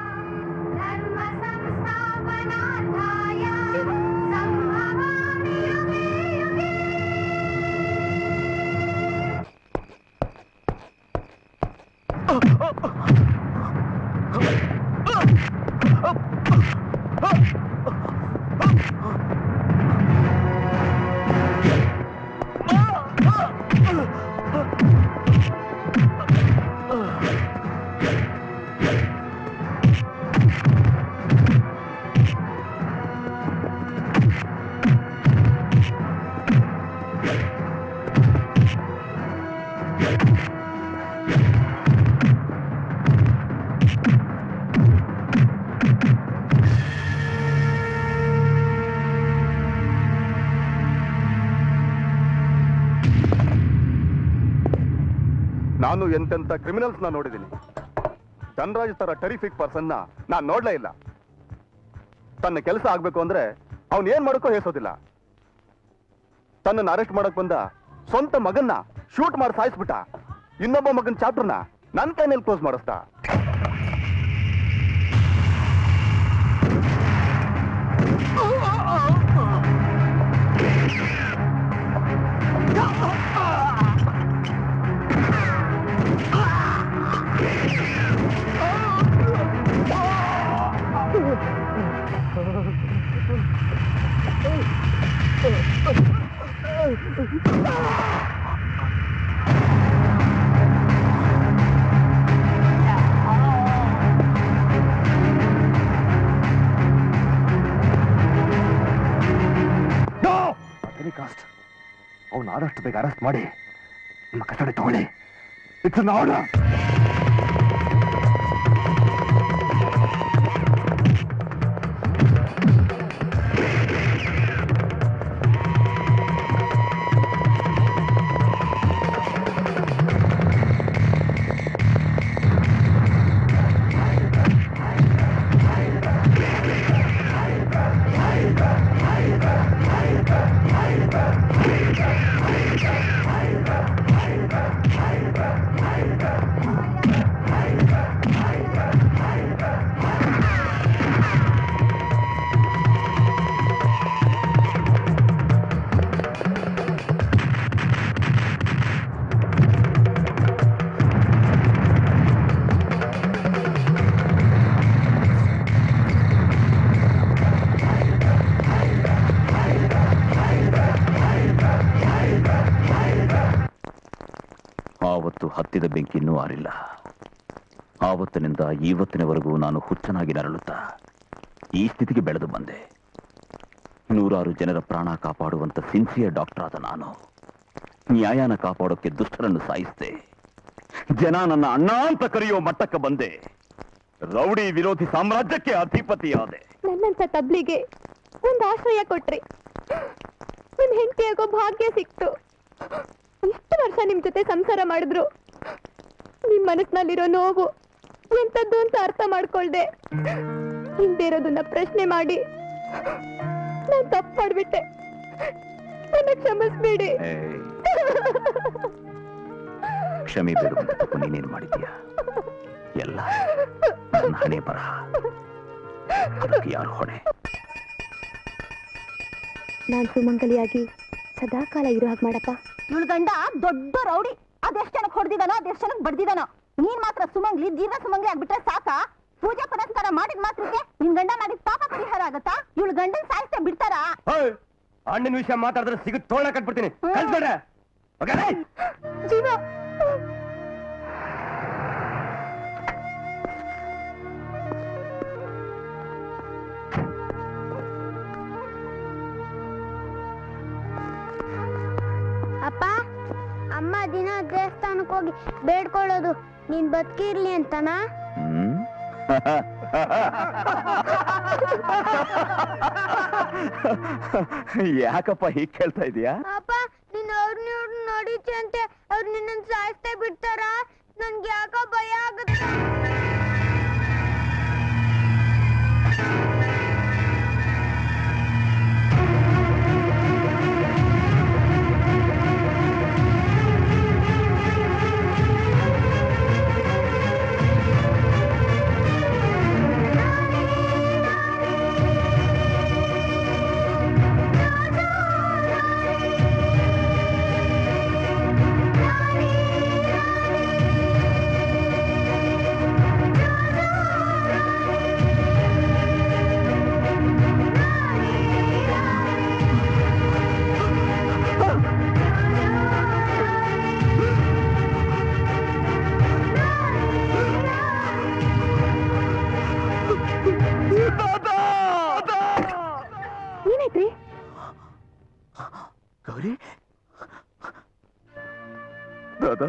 ನಾನು ಎಂತೆಂತ ಕ್ರಿಮಿನಲ್ಸ್ ನ ನೋಡಿದ್ದೀನಿ. ಧನ್ರಾಜ್ ತರ ಟೆರಿಫಿಕ್ ಪರ್ಸನ್ ನಾನು ನೋಡ್ಲೇ ಇಲ್ಲ. ತನ್ನ ಕೆಲಸ ಆಗ್ಬೇಕು ಅಂದ್ರೆ ಅವನ್ ಏನ್ ಮಾಡಕ್ಕೋ ಹೇಸೋದಿಲ್ಲ. ತನ್ನನ್ನು ಅರೆಸ್ಟ್ ಮಾಡಕ್ ಬಂದ ಸ್ವಂತ ಮಗನ್ನ ಶೂಟ್ ಮಾಡಿ ಸಾಯಿಸ್ಬಿಟ್ಟ. ಇನ್ನೊಬ್ಬ ಮಗನ ಚಾಪ್ಟರ್ನ ನನ್ನ ಕೈನಲ್ಲಿ ಕ್ಲೋಸ್ ಮಾಡಿಸ್ದ. ಅವನು ಆದಷ್ಟು ಬೇಗ ಅರೆಸ್ಟ್ ಮಾಡಿ ನಿಮ್ಮ ಕಸ್ಟಡಿ ತಗೊಳ್ಳಿ. It's an order. ಆವತ್ತು ಹತ್ತಿದ ಬೆಂಕಿ ಇನ್ನೂ ಆರಿಲ್ಲ. ಆವತ್ತಿನಿಂದ ಇವತ್ತಿನವರೆಗೂ ನಾನು ಹುಚ್ಚನಾಗಿ ನರಳುತ್ತಾ ಈ ಸ್ಥಿತಿಗೆ ಬೆಳೆದು ಬಂದೆ. ನೂರಾರು ಜನರ ಪ್ರಾಣ ಕಾಪಾಡುವಂತ ಸಿನ್ಸಿಯರ್ ಡಾಕ್ಟರ್ ಆದ ನಾನು ನ್ಯಾಯನ ಕಾಪಾಡೋಕೆ ದುಷ್ಟರನ್ನು ಸಾಯಿಸಿದೆ. ಜನ ನನ್ನ ಅಣ್ಣ ಅಂತ ಕರೆಯೋ ಮಟ್ಟಕ್ಕೆ ಬಂದೆ. ರೌಡಿ ವಿರೋಧಿ ಸಾಮ್ರಾಜ್ಯಕ್ಕೆ ಅಧಿಪತಿಯಾದೆ. ನನ್ನಂತ ತಬ್ಲಿಗೆ ಒಂದು ಆಶ್ರಯ ಕೊಟ್ರಿ. ನಿಮ್ ಹೆಂಡತಿಯಾಗೋ ಭಾಗ್ಯ ಸಿಕ್ತು. ಇಷ್ಟು ವರ್ಷ ನಿಮ್ ಜೊತೆ ಸಂಸಾರ ಮಾಡಿದ್ರು. ನಿಮ್ ಮನಸ್ಸಿನಲ್ಲಿರೋ ನೋವು ಎಂತದ್ದು ಅಂತ ಅರ್ಥ ಮಾಡ್ಕೊಳ್ದೆ ಹಿಂದೆ ಇರೋದನ್ನ ಪ್ರಶ್ನೆ ಮಾಡಿ ನಾನ್ ತಪ್ಪು ಮಾಡ್ಬಿಟ್ಟೆ. ನನ್ನ ಕ್ಷಮಿಸ್ಬೇಡಿ. ಕ್ಷಮೆ ಬೇಡುವಂತ ತಪ್ಪು ನೀನೇನು ಮಾಡಿದೀಯ? ಎಲ್ಲ ನನ್ನ ಹಣೆ ಬರಹ. ಅದಕ್ಕೆ ಯಾರು ಹೊಣೆ? ನಾನ್ ಸುಮಂಗಲಿಯಾಗಿ ಸದಾಕಾಲ ಇರೋ ಹಾಗೆ ಮಾಡಪ್ಪ. ಇವಳು ಗಂಡ ದೊಡ್ಡ ರೌಡಿ. ಅದೆಷ್ಟು ಜನಕ್ಕೆ ಹೊಡೆದಿದಾನೋ ಅದೆಷ್ಟು ಜನಕ್ಕೆ ಬಡ್ದಿದಾನೋ. ನೀನ್ ಮಾತ್ರ ಸುಮಂಗ್ಲಿ, ದೀರ್ಘ ಸುಮಂಗ್ಲಿ ಆಗ್ಬಿಟ್ರೆ ಸಾಕ. ಪೂಜೆ ಪುನಸ್ಕಾರ ಮಾಡಿದ ಮಾತ್ರಕ್ಕೆ ನಿನ್ ಗಂಡ ಮಾಡಿದ ಪಾಪ ಪರಿಹಾರ ಆಗತ್ತಾ? ಇವಳು ಗಂಡನ್ ಸಾಯಿಸ್ತಾ ಬಿಡ್ತಾರಾ? ಅಣ್ಣನ ವಿಷಯ ಮಾತಾಡಿದ್ರೆ ಸಿಗುತ್ತೆ ತೋಳ ಕಟ್ಬಿಡ್ತೀನಿ. ಕಳ್ಸ್ಬೇಡ್ರೆ ಜೀವ ಅಪ್ಪ ಅಮ್ಮ ದಿನ ದೇವಸ್ಥಾನಕ್ಕೆ ಹೋಗಿ ಬೇಡ್ಕೊಳ್ಳೋದು ನೀನ್ ಬದುಕಿರ್ಲಿ ಅಂತನಾ? ಯಾಕಪ್ಪ ಹೀಗ್ ಕೇಳ್ತಾ ಇದೀಯಾ? ಅಪ್ಪ ನೀನ್ ಅವ್ರನ್ನ ನೋಡಿದ್ದೆ ಅಂತೆ ಅವ್ರು ನಿನ್ನ ಸಾಯಿಸ್ತಾ ಬಿಡ್ತಾರಾ? ನನ್ಗೆ ಯಾಕೋ ಭಯ ಆಗುತ್ತೆ. ಏನಾಯ್ತ್ರಿ? ಗೌರಿ ದಾದಾ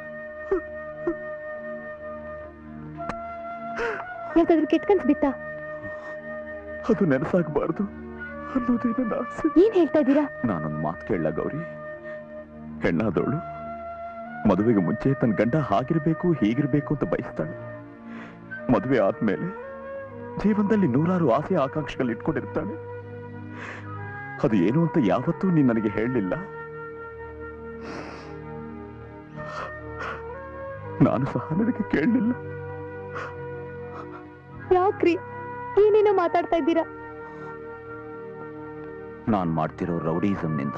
ಯಾವ್ದಾದ್ರು ಕೆಟ್ಟ ಕನ್ಸ್ ಬಿತ್ತಾ? ಅದು ನೆನಸಾಗಬಾರ್ದು ಅನ್ನೋದೇ ನನ್ನ ಆಸೆ. ಏನ್ ಹೇಳ್ತಾ ಇದ್ದೀರಾ? ನಾನೊಂದು ಮಾತು ಕೇಳಲ್ಲ ಗೌರಿ. ಹೆಣ್ಣಾದವಳು ಮದುವೆಗೆ ಮುಂಚೆ ತನ್ನ ಗಂಡ ಹಾಗಿರ್ಬೇಕು ಹೀಗಿರ್ಬೇಕು ಅಂತ ಬಯಸ್ತಾಳೆ. ಮದುವೆ ಆದ್ಮೇಲೆ ಜೀವನದಲ್ಲಿ ನೂರಾರು ಆಸೆ ಆಕಾಂಕ್ಷೆಗಳು ಇಟ್ಕೊಂಡಿರ್ತಾಳೆ. ಅದು ಏನು ಅಂತ ಯಾವತ್ತೂ ನೀನ್ ನನಗೆ ಹೇಳಲಿಲ್ಲ. ನಾನು ಸಹ ನನಗೆ ಕೇಳಲಿಲ್ಲ. ಯಾಕ್ರಿ ಏನೇನೋ ಮಾತಾಡ್ತಾ ಇದ್ದೀರಾ? ನಾನ್ ಮಾಡ್ತಿರೋ ರೌಡಿಸಂನಿಂದ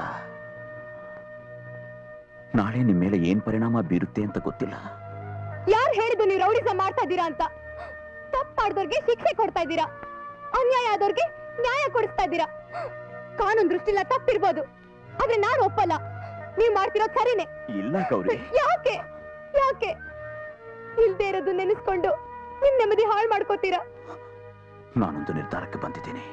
ನಾಳೆ ನಿಮ್ ಮೇಲೆ ಏನ್ ಪರಿಣಾಮ ಬೀರುತ್ತೆ ಅಂತ ಗೊತ್ತಿಲ್ಲ. ಯಾರು ಹೇಳಿದ್ದು ನೀವು ರೌಡಿಸಂ ಮಾಡ್ತಾ ಇದ್ದೀರಾ ಅಂತ? ತಪ್ಪು ಮಾಡಿದವ್ರಿಗೆ ಶಿಕ್ಷೆ ಕೊಡ್ತಾ ಇದ್ದೀರಾ, ಅನ್ಯಾಯ ಆದವ್ರಿಗೆ ನ್ಯಾಯ ಕೊಡಿಸ್ತಾ ಇದ್ದೀರಾ. ಕಾನೂನು ದೃಷ್ಟಿಲ್ಲ ತಪ್ಪಿರ್ಬೋದು, ಆದ್ರೆ ನಾನು ಒಪ್ಪಲ್ಲ. ನೀವ್ ಮಾಡ್ತಿರೋದು ಸರಿನೇ. ಇಲ್ಲ ಗೌರಿ. ಯಾಕೆ ಯಾಕೆ ಇಲ್ದೇ ಇರೋದು ನೆನೆಸ್ಕೊಂಡು ನಿಮ್ ನೆಮ್ಮದಿ ಹಾಳು ಮಾಡ್ಕೋತೀರಾ? ನಾನೊಂದು ನಿರ್ಧಾರಕ್ಕೆ ಬಂದಿದ್ದೀನಿ.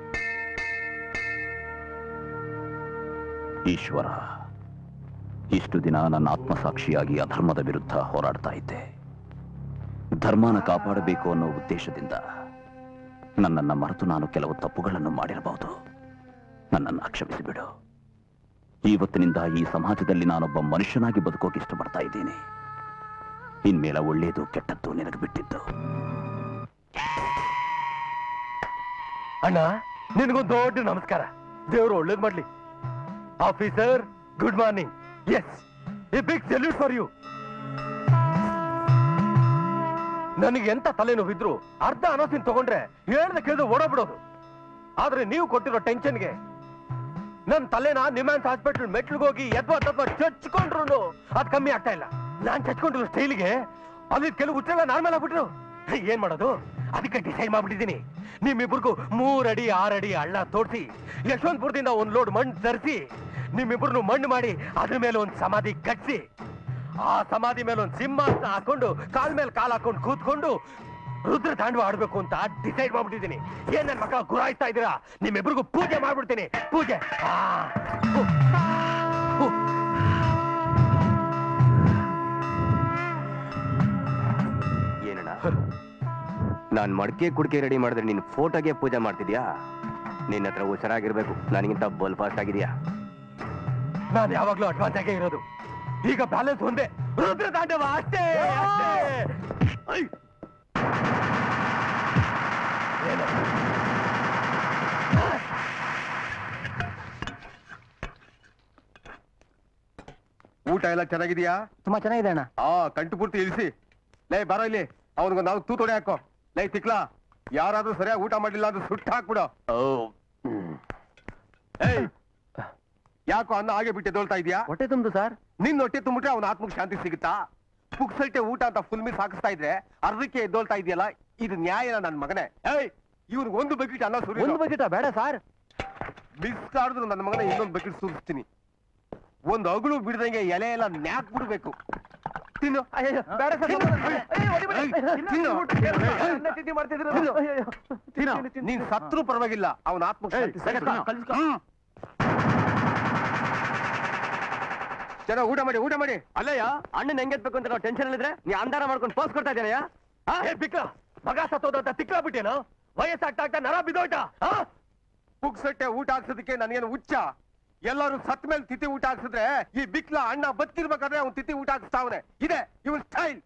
ಈಶ್ವರ, ಇಷ್ಟು ದಿನ ನನ್ನ ಆತ್ಮಸಾಕ್ಷಿಯಾಗಿ ಅಧರ್ಮದ ವಿರುದ್ಧ ಹೋರಾಡ್ತಾ ಇದ್ದೆ. ಧರ್ಮನ ಕಾಪಾಡಬೇಕು ಅನ್ನೋ ಉದ್ದೇಶದಿಂದ ನನ್ನನ್ನ ಮರೆತು ನಾನು ಕೆಲವು ತಪ್ಪುಗಳನ್ನು ಮಾಡಿರಬಹುದು. ನನ್ನನ್ನು ಕ್ಷಮಿಸಿಬಿಡು. ಇವತ್ತಿನಿಂದ ಈ ಸಮಾಜದಲ್ಲಿ ನಾನೊಬ್ಬ ಮನುಷ್ಯನಾಗಿ ಬದುಕೋಕೆ ಇಷ್ಟಪಡ್ತಾ ಇದ್ದೀನಿ. ಇನ್ಮೇಲೆ ಒಳ್ಳೆಯದು ಕೆಟ್ಟದ್ದು ನಿನಗೆ ಬಿಟ್ಟಿದ್ದು. ಅಣ್ಣ ನಿನಗೊಂದು ದೊಡ್ಡ ನಮಸ್ಕಾರ. ದೇವರು ಒಳ್ಳೇದ್ ಮಾಡ್ಲಿ. Officer good morning. Yes, a big salute for you. ನನಗೆ ಎಂತ ತಲೆನೋವಿದ್ರು ಅರ್ಧ ಅನೋಸಿನ್ ತಗೊಂಡ್ರೆ ಹೇಳ್ದೆ ಕೇಳಿದ್ರೆ ಓಡೋಗ್ಬಿಡೋದು. ಆದ್ರೆ ನೀವು ಕೊಟ್ಟಿರೋ ಟೆನ್ಷನ್ಗೆ ನನ್ ತಲೆನ ನಿಮ್ಯಾನ್ಸ್ ಹಾಸ್ಪಿಟಲ್ ಮೆಟ್ಲಿಗೆ ಹೋಗಿ ಎದ್ವಾ ಚಚ್ಕೊಂಡ್ರು ಅದ್ ಕಮ್ಮಿ ಆಗ್ತಾ ಇಲ್ಲ. ನಾನ್ ಚಚ್ಕೊಂಡಿರೋ ಸ್ಟೈಲ್ಗೆ ಅಲ್ಲಿ ಕೆಲವು ಹುಚ್ಚೆಲ್ಲ ನಾರ್ಮಲ್ ಆಗ್ಬಿಟ್ರು. ಏನ್ ಮಾಡೋದು? ಅದಕ್ಕೆ ಡಿಸೈಡ್ ಮಾಡ್ಬಿಟ್ಟಿದ್ದೀನಿ. ನಿಮ್ಮಿಬ್ರಿಗೂ 3 ಅಡಿ 6 ಅಡಿ ಹಳ್ಳ ತೋಡ್ಸಿ ಯಶವಂತಪುರದಿಂದ ಒಂದ್ ಲೋಡ್ ಮಣ್ಣು ತರಿಸಿ ನಿಮ್ಮಿಬ್ರು ಮಣ್ಣು ಮಾಡಿ ಅದ್ರ ಮೇಲೆ ಒಂದ್ ಸಮಾಧಿ ಕಟ್ಸಿ ಆ ಸಮಾಧಿ ಮೇಲೆ ಒಂದ್ ಸಿಂಹಾಸನ ಹಾಕೊಂಡು ಕಾಲ್ ಮೇಲೆ ಕಾಲ್ ಹಾಕೊಂಡು ಕೂತ್ಕೊಂಡು ರುದ್ರ ತಾಂಡವ ಆಡ್ಬೇಕು ಅಂತ ಡಿಸೈಡ್ ಮಾಡ್ಬಿಟ್ಟಿದ್ದೀನಿ. ಏನ್ ನನ್ ಮಕ್ಕಳ ಗುರಾಯಿಸ್ತಾ ಇದ್ದೀರಾ? ನಿಮ್ಮಿಬ್ರಿಗೂ ಪೂಜೆ ಮಾಡ್ಬಿಡ್ತೀನಿ. ಪೂಜೆ. ಏನಣ್ಣ, ನಾನ್ ಮಡಕೆ ಕುಡಿಕೆ ರೆಡಿ ಮಾಡಿದ್ರೆ ನಿನ್ ಫೋಟೋಗೆ ಪೂಜೆ ಮಾಡ್ತಿದ್ಯಾ? ನಿನ್ನ ಹತ್ರ ಹುಷಾರಾಗಿರ್ಬೇಕು. ನನಗಿಂತ ಬಲ್ ಫಾಸ್ಟ್ ಆಗಿದ್ಯಾ? ನಾನು ಯಾವಾಗ್ಲೂ ಅಡ್ವಾನ್ಸ್ ಆಗೇ ಇರೋದು. ಈಗ ಬ್ಯಾಲೆನ್ಸ್ ಒಂದೇ, ರುದ್ರ ತಾಂಡವ ಅಷ್ಟೇ. ಊಟ ಎಲ್ಲ ಚೆನ್ನಾಗಿದ್ಯಾ? ತುಂಬಾ ಚೆನ್ನಾಗಿದೆ ಅಣ್ಣ. ಕಂಟು ಪೂರ್ತಿ ಇಳಿಸಿ. ಲೇ ಬಾರೋ ಇಲ್ಲಿ, ಅವನಿಗೊಂದು ನಾವು ತೂತೊಡೆ ಹಾಕೋ. ಲೈ ತಿಕ್ಲಾ, ಯಾರಾದ್ರೂ ಸರಿಯಾಗಿ ಊಟ ಮಾಡ್ಲಿಲ್ಲ ಅಂದ್ರೆ ಸುಟ್ಟು ಹಾಕ್ಬಿಡು. ಏಯ್, ಯಾಕೋ ಅನ್ನ ಹಾಗೆ ಬಿಟ್ಟೆ ದೋಳ್ತಾ ಇದೆಯಾ? ಹೊಟ್ಟೆ ತುಂಬು ಸರ್. ನಿನ್ ಹೊಟ್ಟೆ ತುಂಬಿಟ್ರೆ ಅವನ ಆತ್ಮಕ್ಕೆ ಶಾಂತಿ ಸಿಗುತ್ತಾ? ಪುಕ್ಸಟ್ಟೆ ಊಟ ಅಂತ ಫುಲ್ ಮೀಸ್ ಹಾಕಿಸ್ತಾ ಇದ್ರೆ ಅರ್ಧಕ್ಕೆ ಎದ್ದೋಳ್ತಾ ಇದೆಯಲ್ಲ, ಇದು ನ್ಯಾಯ ನನ್ನ ಮಗನೇ. ಇವ್ರಿಗೆ ಒಂದು ಬಕೆಟ್ ಅನ್ನ ಸುರಿ. ಒಂದು ಬಕೆಟ ಬೇಡ ಸರ್. ಮಿಸ್ ಆಡಿದ್ರು ನನ್ನ ಮಗನ ಇನ್ನೊಂದು ಬಕೆಟ್ ಸುರಿಸ್ತೀನಿ. ಒಂದು ಅಗಳು ಬಿಡದಂಗೆ ಎಲೆ ಎಲ್ಲ ನ್ಯಾಕ್ ಬಿಡ್ಬೇಕು. ತಿನ್ನು. ಬೇಡ ಸರ್. ನೀನ್ ಸತ್ರು ಪರವಾಗಿಲ್ಲ, ಅವನ ಆತ್ಮ ಚೆನ್ನಾಗಿ ಊಟ ಮಾಡಿ ಊಟ ಮಾಡಿ. ಅಲ್ಲಯ್ಯ ಅಣ್ಣನ ಹೆಂಗೆತ್ಬೇಕು ಅಂತ ನಾವು ಟೆನ್ಷನ್ ಇದ್ರೆ ನೀ ಅಂಧಾರ ಮಾಡ್ಕೊಂಡು ಪೋಸ್ ಕೊಡ್ತಾ ಇದ್ದೀನಯ್ಯ. ಬಿಕ್ಲ ಮಗ ಸತ್ತೋದಂತ ತಿಕ್ಲಾ ಬಿಟ್ಟೇನೋ? ವಯಸ್ಸಾಗ್ತಾ ಆಗ್ತಾ ನರ ಬಿದ್ದೋಯ್ತಾ? ಪುಕ್ಸಟ್ಟೆ ಊಟ ಹಾಕ್ಸೋದಕ್ಕೆ ನನಗೇನು ಹುಚ್ಚ? ಎಲ್ಲರೂ ಸತ್ ಮೇಲೆ ತಿಥಿ ಊಟ ಹಾಕ್ಸಿದ್ರೆ ಈ ಬಿಕ್ಲ ಅಣ್ಣ ಬದುಕಿರ್ಬೇಕಾದ್ರೆ ಅವ್ನು ತಿಥಿ ಊಟ ಹಾಕಿಸ್ತಾವನೆ. ಇದೆ ಇವನ್ ಸ್ಟೈಲ್.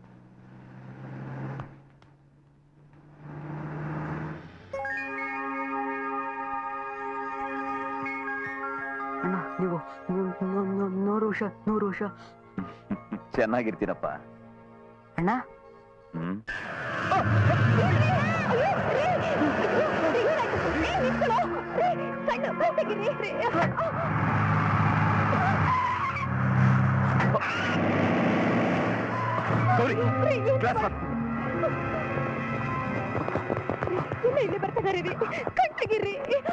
ಅಣ್ಣ ನೀವು 100 ವರ್ಷ ಚೆನ್ನಾಗಿರ್ತೀನಪ್ಪ ಅಣ್ಣ. ಇಲ್ಲಿ ಬರ್ತಿದಾರೆ ಕಟ್ಟಿಗಿರಿ.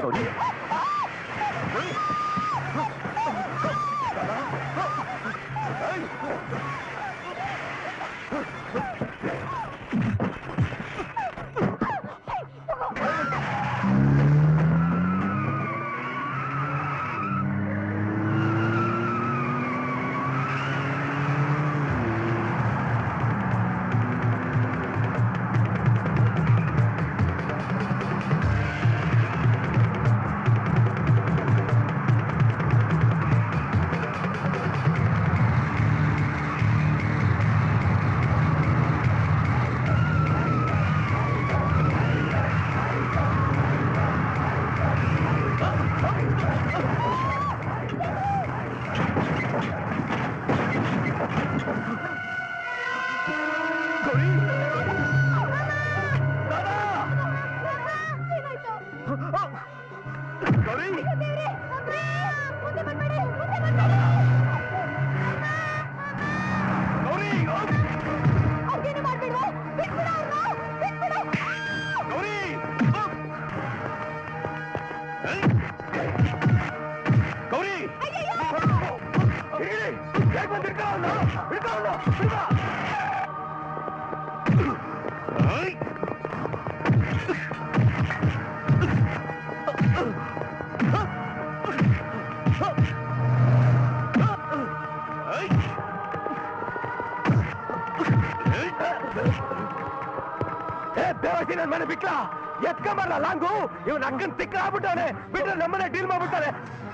ನನ್ ಮನೆ ಬಿಟ್ಲ ಎತ್ಕೊಂಬರ್ಲ ಲಾಂಗು. ಇವನ್ ಅಕ್ಕನ್ ತಿಕ್ಕ ಆಗ್ಬಿಟ್ಟವನೆ. ಬಿಟ್ರೆ ನಮ್ಮನೆ ಡೀಲ್ ಮಾಡ್ಬಿಟ್ಟಾನೆ.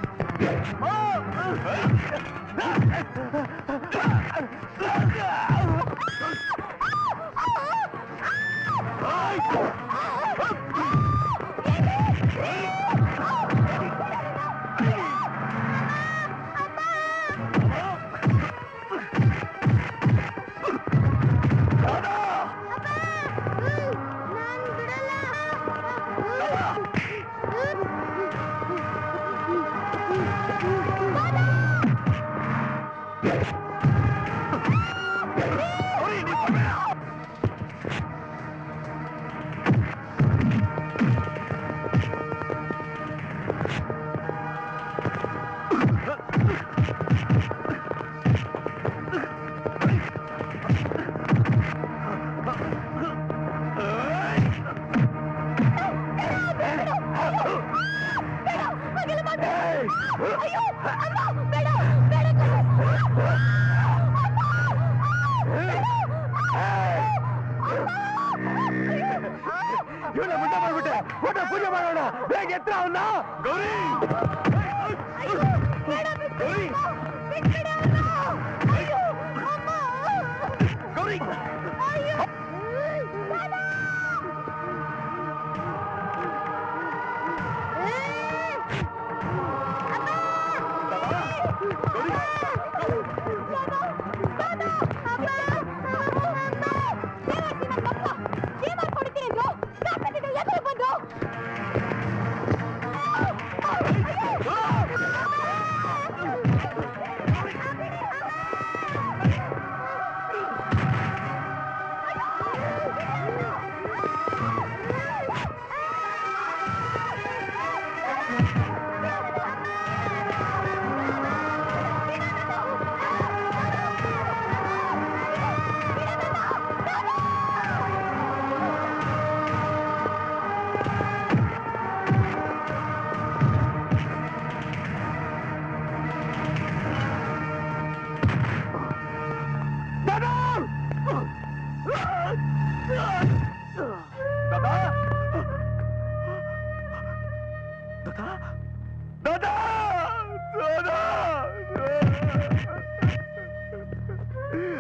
ಪೂಜೆ ಮಾಡೋಣ. ಬೇಗ ಎತ್ತರ ಅವನ್ನ. ಗೌರಿ ಗೌರಿ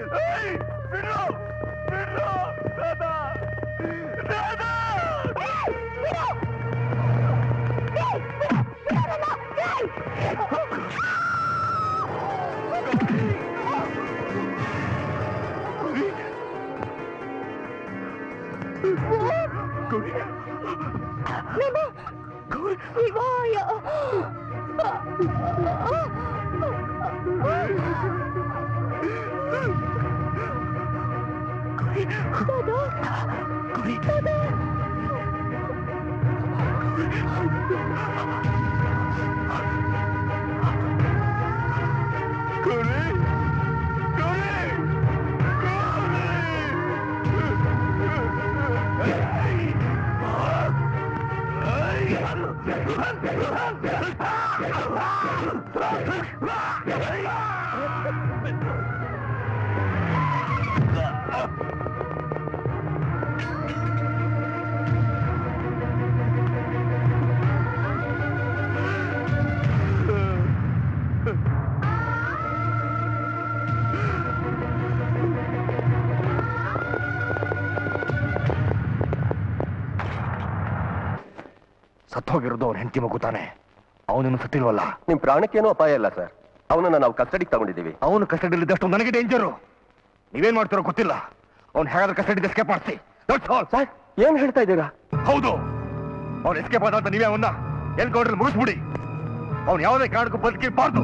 ಸತ್ತೋಗಿರೋದು ಅವ್ನ ಹೆಂಡತಿ ಮಗು ತಾನೆ, ಅವನನ್ನು ಸತ್ತಿಲ್ವಲ್ಲ. ನಿಮ್ ಪ್ರಾಣಕ್ಕೇನೂ ಅಪಾಯ ಇಲ್ಲ ಸರ್. ಅವನನ್ನ ನಾವು ಕಸ್ಟಡಿಗೆ ತಗೊಂಡಿದ್ದೀವಿ. ಅವನು ಕಸ್ಟಡಿಯಲ್ಲಿದ್ದಷ್ಟು ನನಗೆ ಡೇಂಜರು. ನೀವೇನ್ ಮಾಡ್ತಾರೋ ಗೊತ್ತಿಲ್ಲ. ಅವ್ನು ಹೇಗಾದ್ರೂ ಕಸ್ಟಡಿ ಎಸ್ಕೇಪ್ ಮಾಡಿಸಿ. ಸರ್ ಏನ್ ಹೇಳ್ತಾ ಇದ್ದೀರಾ? ಹೌದು, ಅವ್ನು ಎಸ್ಕೇಪ್ ಆದ ಅಂತ ನೀವೇ ಅವನ್ನ ಎನ್ಕೌಂಟ್ರಲ್ಲಿ ಮುಗಿಸ್ಬಿಡಿ. ಅವ್ನು ಯಾವುದೇ ಕಾರಣಕ್ಕೂ ಬದುಕಿರ್ಬಾರ್ದು.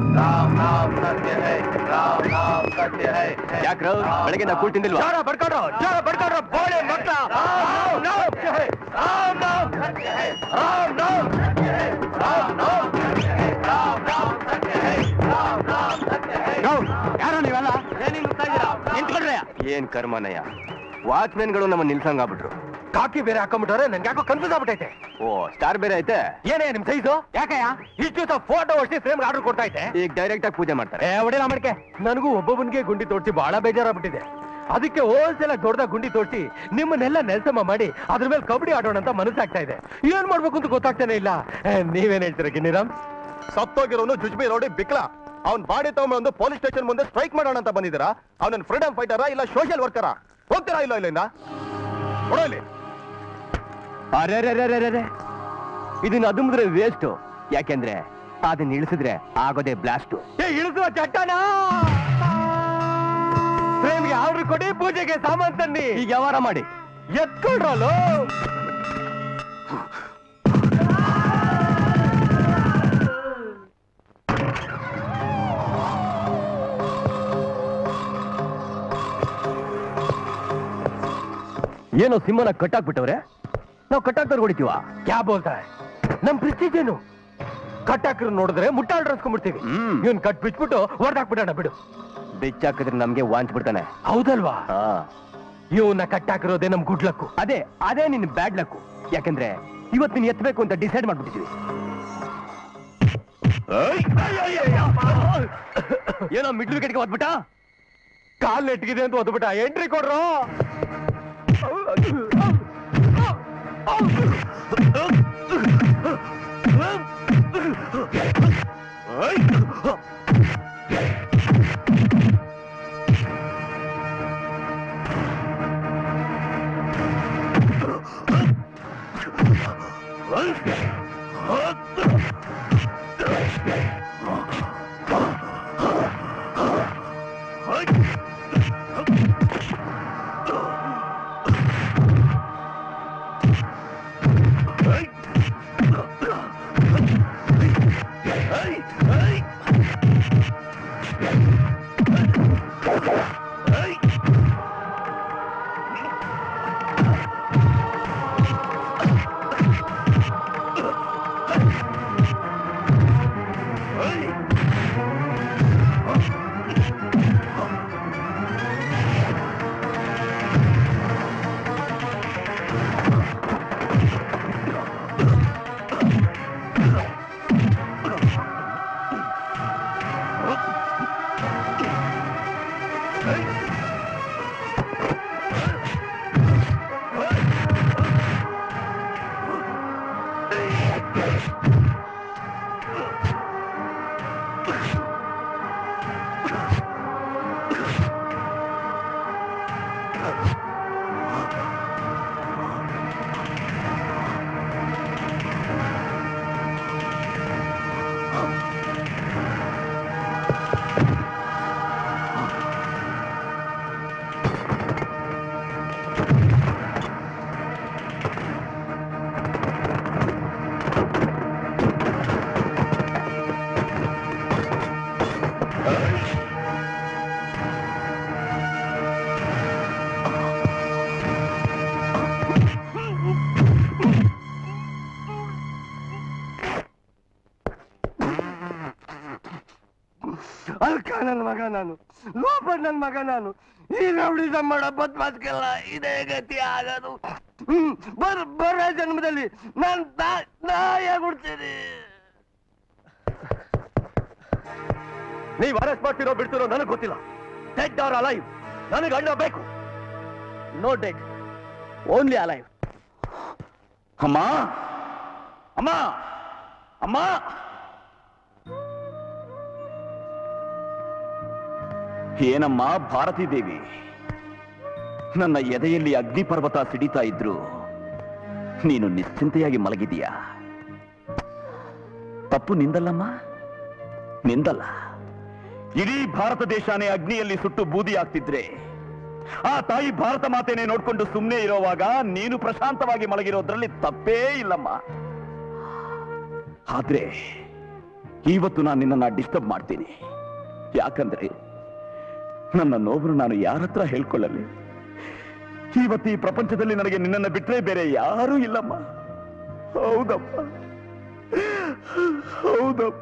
ಯಾಕ್ರ ಬೆಳಗ್ಗೆ ನಾವು ಕೂಳ್ತಿಂದಿಲ್ವಾ? ಜೋರ ಬಡ್ಕೊಂಡ್ರು ಬೋಳೆ ಮಕ್ಕಳ. ಯಾರೋ ನೀವೆಲ್ಲ ಏನ್ ಕರ್ಮನಯ್ಯ, ವಾಚ್ಮೆನ್ಗಳು ನಮ್ಮ ನಿಲ್ಸಂಗಾಗ್ಬಿಟ್ರು. ಕಾಕಿ ಬೇರೆ ಹಾಕೊಂಡ್ಬಿಟ್ರೆ ನನ್ಗೆ ಯಾಕೋ ಕನ್ಫ್ಯೂಸ್ ಆಗ್ಬಿಟ್ಟೈತೆ. ಓ ಸ್ಟಾರ್ ಬೇರೆ ಐತೆ. ಏನೇ ನಿಮ್ ಸೈಜು? ಯಾಕಯ್ಯ ಇಷ್ಟು ದಿವಸ ಫೋಟೋ ಹೊಡ್ಸಿ ಫ್ರೇಮ್ ಆರ್ಡರ್ ಕೊಡ್ತಾ ಐತೆ. ಈಗ ಡೈರೆಕ್ಟ್ ಆಗಿ ಪೂಜೆ ಮಾಡ್ತಾರೆ. ಹೊಡಿಲ್ಲ ಮಾಡ್ಕೆ. ನನಗೂ ಒಬ್ಬೊಬ್ಬನಿಗೆ ಗುಂಡಿ ತೋರಿಸಿ ಬಹಳ ಬೇಜಾರಾಗ್ಬಿಟ್ಟಿದೆ. ಅದಕ್ಕೆ ಹೋಲ್ಸೇಲ್ ದೊಡ್ಡದಾಗ ಗುಂಡಿ ತೋರಿಸಿ ನಿಮ್ಮನ್ನೆಲ್ಲ ನೆಲ್ಸಮ್ಮ ಮಾಡಿ ಅದ್ರ ಮೇಲೆ ಕಬಡ್ಡಿ ಆಡೋಣ ಅಂತ ಮನಸ್ಸಾಗ್ತಾ ಇದೆ. ಏನ್ ಮಾಡ್ಬೇಕು ಅಂತ ಗೊತ್ತಾಗ್ತಾನೆ ಇಲ್ಲ. ನೀವೇನ್ ಹೇಳ್ತೀರಾ ಗಿನ್ನಿರಾಮ್? ಸತ್ತೋಗಿರೋನು ಜುಜ್ಬಿ ನೋಡಿ ಬಿಕ್ಲಾ. ಅವ್ನ್ ಬಾಡಿ ತಗೊಂಡು ಪೊಲೀಸ್ ಸ್ಟೇಷನ್ ಮುಂದೆ ಸ್ಟ್ರೈಕ್ ಮಾಡೋಣ ಅಂತ ಬಂದಿದ್ದೀರಾ? ಅವನ ಫ್ರೀಡಮ್ ಫೈಟರಾ ಇಲ್ಲ ಸೋಷಿಯಲ್ ವರ್ಕರಾ? ಹೋಗ್ತೀರಾ ಇಲ್ಲ ಇಲ್ಲಿಂದ? ಕೊಡೋಲಿ. ಅರೆ ಇದನ್ನ ಅದುಮಿದ್ರೆ ವೇಸ್ಟ್. ಯಾಕೆಂದ್ರೆ ಅದನ್ನ ಇಳಿಸಿದ್ರೆ ಆಗೋದೇ ಬ್ಲಾಸ್ಟ್. ಇಳಿಸುವ ಚಟ್ಟನ ಫ್ರೇಮ್ಗೆ ಆರ್ಡರ್ ಕೊಡಿ, ಪೂಜೆಗೆ ಸಾಮಾನ್ ತನ್ನಿ. ಈಗ ವ್ಯವಹಾರ ಮಾಡಿ ಎತ್ಕೊಳ್ರಲ್ಲ. ಏನೋ ಸಿಂಹನ ಕಟ್ಟಾಕ್ಬಿಟ್ಟವ್ರೆ. ನಾವು ಕಟ್ಟಾಕ್ದವ್ರು ಹೊಡಿತೀವ? ಕ್ಯಾ ಬೋಲ್ತಾರೆ? ನಮ್ ಪ್ರಿಸ್ಟೀಜ್ ಏನು? ಕಟ್ಟಾಕ್ರು ನೋಡಿದ್ರೆ ಮುಟ್ಟಾಳ್ರು ಅನ್ಸ್ಕೊಂಡ್ಬಿಡ್ತೀವಿ. ಇವನ್ ಕಟ್ ಬಿಟ್ಬಿಟ್ಟು ಹೊಡೆದಾಕ್ಬಿಡೋಣ ಬಿಡು. ಬೆಚ್ಚಾಕಿದ್ರೆ ನಮ್ಗೆ ವಾಂಚ್ ಬಿಡ್ತಾನೆ. ಹೌದಲ್ವಾ? ಇವನ್ನ ಕಟ್ಟಾಕಿರೋದೇ ನಮ್ ಗುಡ್ ಲಕ್ಕು. ಅದೇ ನಿನ್ ಬ್ಯಾಡ್ ಲಕ್ಕು. ಯಾಕಂದ್ರೆ ಇವತ್ತು ನೀನ್ ಎತ್ತಬೇಕು ಅಂತ ಡಿಸೈಡ್ ಮಾಡ್ಬಿಟ್ಟಿದೀವಿ. ಏನೋ ಮಿಡ್ಲ್ ವಿಕೆಟ್ಗೆ ಓದ್ಬಿಟ್ಟ, ಕಾಲ್ ನೆಟ್ಗಿದೆ ಅಂತ ಓದ್ಬಿಟ್ಟ. ಎಂಟ್ರಿ ಕೊಡ್ರು. ಅಲ್ಕ ನನ್ನ ಮಗ ನಾನು, ಲೋಪರ್ ನನ್ನ ಮಗ ನಾನು. ಈ ರೌಡಿಸಂ ಮಾಡೋ ಬದ್ಮಾಸ್ಗೆಲ್ಲ ಇದೇ ಗತಿ ಆಗೋದು. ಬರ ಜನ್ಮದಲ್ಲಿ ನಾನು ನಾಯಾಗ್ಬಿಡ್ತೀನಿ. ನೀವು ಅರೆಸ್ಟ್ ಮಾಡ್ತಿರೋ ಬಿಡ್ತಿರೋ ನನಗೆ ಗೊತ್ತಿಲ್ಲ. ಡೆಡ್ ಆರ್ ಅಲೈವ್, ನನಗೆ ಅಣ್ಣ ಬೇಕು. No dead, only alive. ಅಮ್ಮ ಅಮ್ಮ ಅಮ್ಮ, ಏನಮ್ಮ ಭಾರತೀ ದೇವಿ, ನನ್ನ ಎದೆಯಲ್ಲಿ ಅಗ್ನಿ ಪರ್ವತ ಸಿಡಿತಾ ಇದ್ರು ನೀನು ನಿಶ್ಚಿಂತೆಯಾಗಿ ಮಲಗಿದೀಯಾ? ತಪ್ಪು ನಿಂದಲ್ಲಮ್ಮ, ನಿಂದಲ್ಲ. ಇಡೀ ಭಾರತ ದೇಶನೇ ಅಗ್ನಿಯಲ್ಲಿ ಸುಟ್ಟು ಬೂದಿ ಆಗ್ತಿದ್ರೆ ಆ ತಾಯಿ ಭಾರತ ಮಾತೆನೇ ನೋಡ್ಕೊಂಡು ಸುಮ್ಮನೆ ಇರೋವಾಗ ನೀನು ಪ್ರಶಾಂತವಾಗಿ ಮಲಗಿರೋದ್ರಲ್ಲಿ ತಪ್ಪೇ ಇಲ್ಲಮ್ಮ. ಆದ್ರೆ ಇವತ್ತು ನಾನು ನಿನ್ನನ್ನ ಡಿಸ್ಟರ್ಬ್ ಮಾಡ್ತೀನಿ. ಯಾಕಂದ್ರೆ ನನ್ನ ನೋವನ್ನು ನಾನು ಯಾರ ಹತ್ರ ಹೇಳ್ಕೊಳ್ಳಲಿ? ಇವತ್ತು ಈ ಪ್ರಪಂಚದಲ್ಲಿ ನನಗೆ ನಿನ್ನನ್ನು ಬಿಟ್ರೆ ಬೇರೆ ಯಾರೂ ಇಲ್ಲಮ್ಮ. ಹೌದಪ್ಪ, ಹೌದಪ್ಪ.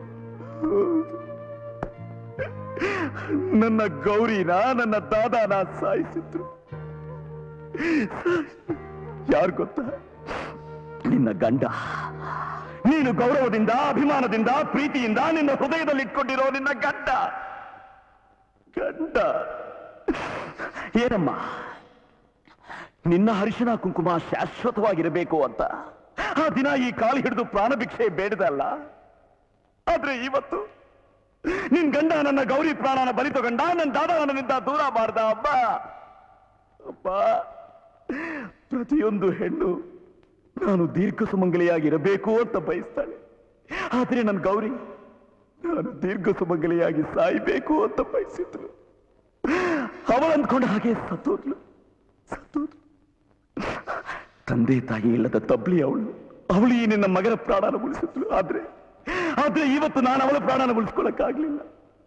ನನ್ನ ಗೌರಿನ, ನನ್ನ ದಾದಾನ ಸಾಯಿಸಿದ್ರು. ಯಾರು ಗೊತ್ತಾ? ನಿನ್ನ ಗಂಡ. ನೀನು ಗೌರವದಿಂದ, ಅಭಿಮಾನದಿಂದ, ಪ್ರೀತಿಯಿಂದ ನಿನ್ನ ಹೃದಯದಲ್ಲಿ ಇಟ್ಕೊಂಡಿರೋ ನಿನ್ನ ಗಂಡ. ಗಂಡ ಏನಮ್ಮ, ನಿನ್ನ ಹರಿಶಿನ ಕುಂಕುಮ ಶಾಶ್ವತವಾಗಿರಬೇಕು ಅಂತ ಆ ದಿನ ಈ ಕಾಲು ಹಿಡಿದು ಪ್ರಾಣ ಭಿಕ್ಷೆ ಬೇಡದಲ್ಲ. ಆದ್ರೆ ಇವತ್ತು ನಿನ್ ಗಂಡ ನನ್ನ ಗೌರಿ ಪ್ರಾಣನ ಬಲಿ ತಗೊಂಡ, ನನ್ನ ದಾದ ನನ್ನಿಂದ ದೂರ ಮಾಡ್ದ. ಅಬ್ಬ ಅಬ್ಬ, ಪ್ರತಿಯೊಂದು ಹೆಣ್ಣು ನಾನು ದೀರ್ಘ ಸುಮಂಗಲಿಯಾಗಿರಬೇಕು ಅಂತ ಬಯಸ್ತಾಳೆ. ಆದ್ರೆ ನನ್ನ ಗೌರಿ ನಾನು ದೀರ್ಘ ಸುಮಂಗಲಿಯಾಗಿ ಸಾಯ್ಬೇಕು ಅಂತ ಬಯಸಿದ್ರು. ಅವಳಂದ್ಕೊಂಡ ಹಾಗೆ ಸತ್ತೋದ್ಲು. ತಂದೆ ತಾಯಿ ಇಲ್ಲದ ತಬ್ಲಿ ಅವಳು ಈ ನಿನ್ನ ಮಗನ ಪ್ರಾಣನ ಉಳಿಸಿದ್ಲು. ಆದ್ರೆ ಇವತ್ತು ನಾನು ಅವಳ ಪ್ರಾಣನ ಉಳಿಸ್ಕೊಳಕ್ಕಾಗ್ಲಿಲ್ಲ.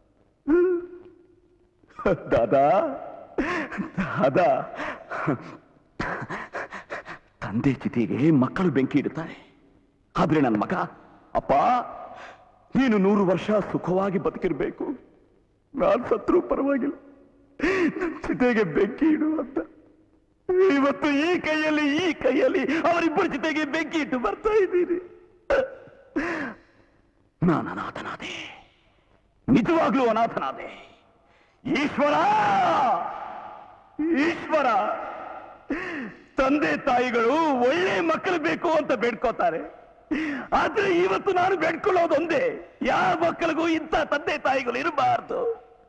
ದಾದಾ ದಾದಾ, ತಂದೆ ಚಿತೆಗೆ ಮಕ್ಕಳು ಬೆಂಕಿ ಇಡುತ್ತಾರೆ. ಆದ್ರೆ ನನ್ನ ಮಗ, ಅಪ್ಪ ನೀನು 100 ವರ್ಷ ಸುಖವಾಗಿ ಬದುಕಿರ್ಬೇಕು, ನಾನು ಸತ್ರು ಪರವಾಗಿಲ್ಲ, ನನ್ನ ಚಿತೆಗೆ ಬೆಂಕಿ ಇಡು ಅಂತ ಇವತ್ತು ಈ ಕೈಯಲ್ಲಿ ಅವರಿಬ್ಬರು ಚಿತೆಗೆ ಬೆಂಕಿ ಇಟ್ಟು ಬರ್ತಾ ಇದ್ದೀನಿ. ನಾನು ಅನಾಥನಾದೆ, ನಿಜವಾಗ್ಲೂ ಅನಾಥನಾದೆ. ಈಶ್ವರ, ಈಶ್ವರ, ತಂದೆ ತಾಯಿಗಳು ಒಳ್ಳೆ ಮಕ್ಕಳು ಬೇಕು ಅಂತ ಬೇಡ್ಕೋತಾರೆ. ಆದ್ರೆ ಇವತ್ತು ನಾನು ಬೇಡ್ಕೊಳ್ಳೋದೊಂದೇ, ಯಾವ ಮಕ್ಕಳಿಗೂ ಇಂಥ ತಂದೆ ತಾಯಿಗಳು ಇರಬಾರ್ದು.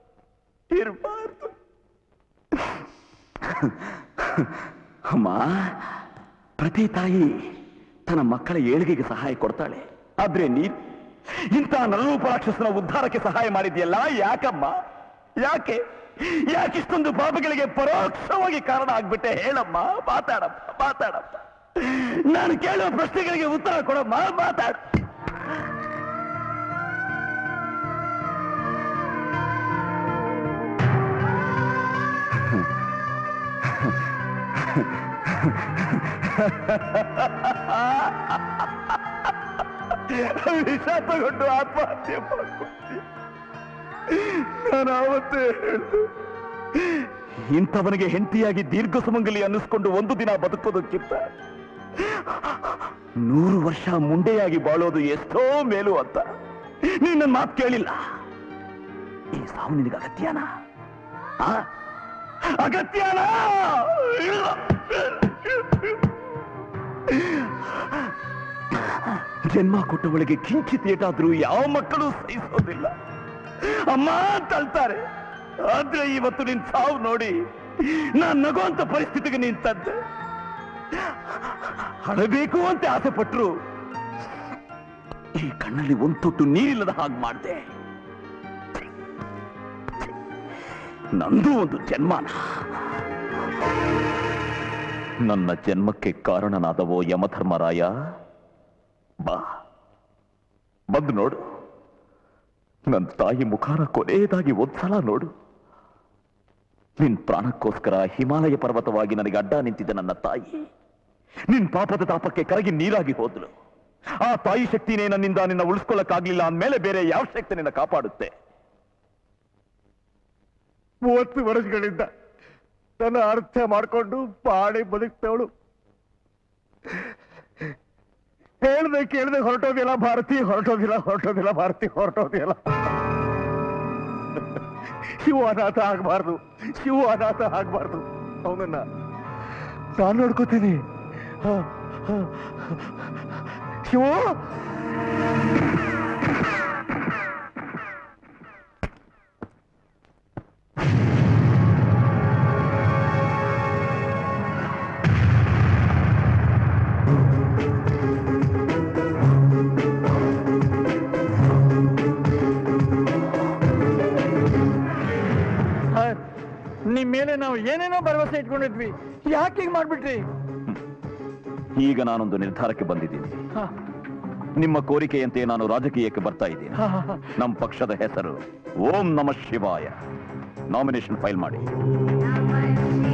ಅಮ್ಮ, ಪ್ರತಿ ತಾಯಿ ತನ್ನ ಮಕ್ಕಳ ಏಳಿಗೆಗೆ ಸಹಾಯ ಕೊಡ್ತಾಳೆ. ಆದ್ರೆ ನೀನು ಇಂಥ ನರರೂಪ ರಾಕ್ಷಸನ ಉದ್ಧಾರಕ್ಕೆ ಸಹಾಯ ಮಾಡಿದ್ಯಲ್ಲ, ಯಾಕಮ್ಮ? ಯಾಕಿಷ್ಟೊಂದು ಪಾಪಗಳಿಗೆ ಪರೋಕ್ಷವಾಗಿ ಕಾರಣ ಆಗ್ಬಿಟ್ಟೆ? ಹೇಳಮ್ಮ, ಮಾತಾಡಪ್ಪ. ನಾನು ಕೇಳುವ ಪ್ರಶ್ನೆಗಳಿಗೆ ಉತ್ತರ ಕೊಡಮ್ಮ, ಮಾತಾಡು. ವಿಷ ತಗೊಂಡು ಆತ್ಮಹತ್ಯೆ ಮಾಡ್ಕೊಳ್ತೀನಿ. ನಾನು ಆವತ್ತೇ ಹೇಳ್ದು, ಇಂಥವನಿಗೆ ಹೆಂಡತಿಯಾಗಿ ದೀರ್ಘ ಸುಮಂಗಲಿ ಅನ್ನಿಸ್ಕೊಂಡು ಒಂದು ದಿನ ಬದುಕೋದಕ್ಕಿಂತ 100 ವರ್ಷ ಮುಂಡೆಯಾಗಿ ಬಾಳೋದು ಎಷ್ಟೋ ಮೇಲು ಅಂತ. ನೀನ್ ನನ್ನ ಮಾತು ಕೇಳಿಲ್ಲ. ಈ ಸಾವು ನಿನಗೆ ಅಗತ್ಯನಾ? ಅಗತ್ಯನಾ? ಜನ್ಮ ಕೊಟ್ಟವಳಿಗೆ ಕಿಂಚಿತ್ ಏಟಾದ್ರೂ ಯಾವ ಮಕ್ಕಳು ಸಹಿಸೋದಿಲ್ಲ. ಅಮ್ಮ ಅಂತ ಅಳ್ತಾರೆ. ಆದ್ರೆ ಇವತ್ತು ನಿನ್ ಸಾವು ನೋಡಿ ನಾನ್ ನಗುವಂತ ಪರಿಸ್ಥಿತಿಗೆ ನಿಂತದ್ದೆ. ಹಣಬೇಕು ಅಂತ ಆಸೆ ಪಟ್ರು ಈ ಕಣ್ಣಲ್ಲಿ ಒಂದು ತೊಟ್ಟು ನೀರಿಲ್ಲದ ಹಾಗೆ ಮಾಡಿದೆ. ನಂದು ಒಂದು ಜನ್ಮನ. ನನ್ನ ಜನ್ಮಕ್ಕೆ ಕಾರಣನಾದವೋ ಯಮಧರ್ಮರಾಯ, ಬಾ ಬಂದು ನೋಡು. ನನ್ನ ತಾಯಿ ಮುಖಾನ ಕೊನೆಯದಾಗಿ ಒಂದ್ಸಲ ನೋಡು. ನಿನ್ ಪ್ರಾಣಕ್ಕೋಸ್ಕರ ಹಿಮಾಲಯ ಪರ್ವತವಾಗಿ ನನಗೆ ಅಡ್ಡ ನಿಂತಿದ್ದ ನನ್ನ ತಾಯಿ ನಿನ್ ಪಾಪದ ತಾಪಕ್ಕೆ ಕರಗಿ ನೀರಾಗಿ ಹೋದ್ಲು. ಆ ತಾಯಿ ಶಕ್ತಿನೇ ನನ್ನಿಂದ ನಿನ್ನ ಉಳಿಸ್ಕೊಳ್ಳಕ್ಕಾಗ್ಲಿಲ್ಲ ಅಂದ್ಮೇಲೆ ಬೇರೆ ಯಾವ ಶಕ್ತಿ ನಿನ್ನ ಕಾಪಾಡುತ್ತೆ? 30 ವರ್ಷಗಳಿಂದ ನನ್ನ ಅರ್ಥ ಮಾಡಿಕೊಂಡು ಪಾಡಿ ಬದುಕ್ತವಳು ಹೇಳ್ದೆ ಕೇಳ್ದೆ ಹೊರಟೋದಿಲ್ಲ ಭಾರತಿ, ಹೊರಟೋದಿಲ್ಲ ಭಾರತಿ, ಹೊರಟೋದಿಲ್ಲ. ಶಿವ ಅನಾಥ ಆಗ್ಬಾರ್ದು, ಅವನನ್ನ ನಾನು ನೋಡ್ಕೋತೀನಿ. ಶಿವ ನಿಮ್ ಮೇಲೆ ನಾವು ಏನೇನೋ ಭರವಸೆ ಇಟ್ಕೊಂಡಿದ್ವಿ, ಯಾಕೆ ಹೀಗೆ ಮಾಡ್ಬಿಟ್ರಿ? ಈಗ ನಾನೊಂದು ನಿರ್ಧಾರಕ್ಕೆ ಬಂದಿದ್ದೀನಿ. ನಿಮ್ಮ ಕೋರಿಕೆಯಂತೆ ನಾನು ರಾಜಕೀಯಕ್ಕೆ ಬರ್ತಾ ಇದ್ದೀನಿ. ನಮ್ಮ ಪಕ್ಷದ ಹೆಸರು ಓಂ ನಮಃ ಶಿವಾಯ. ನಾಮಿನೇಷನ್ ಫೈಲ್ ಮಾಡಿ.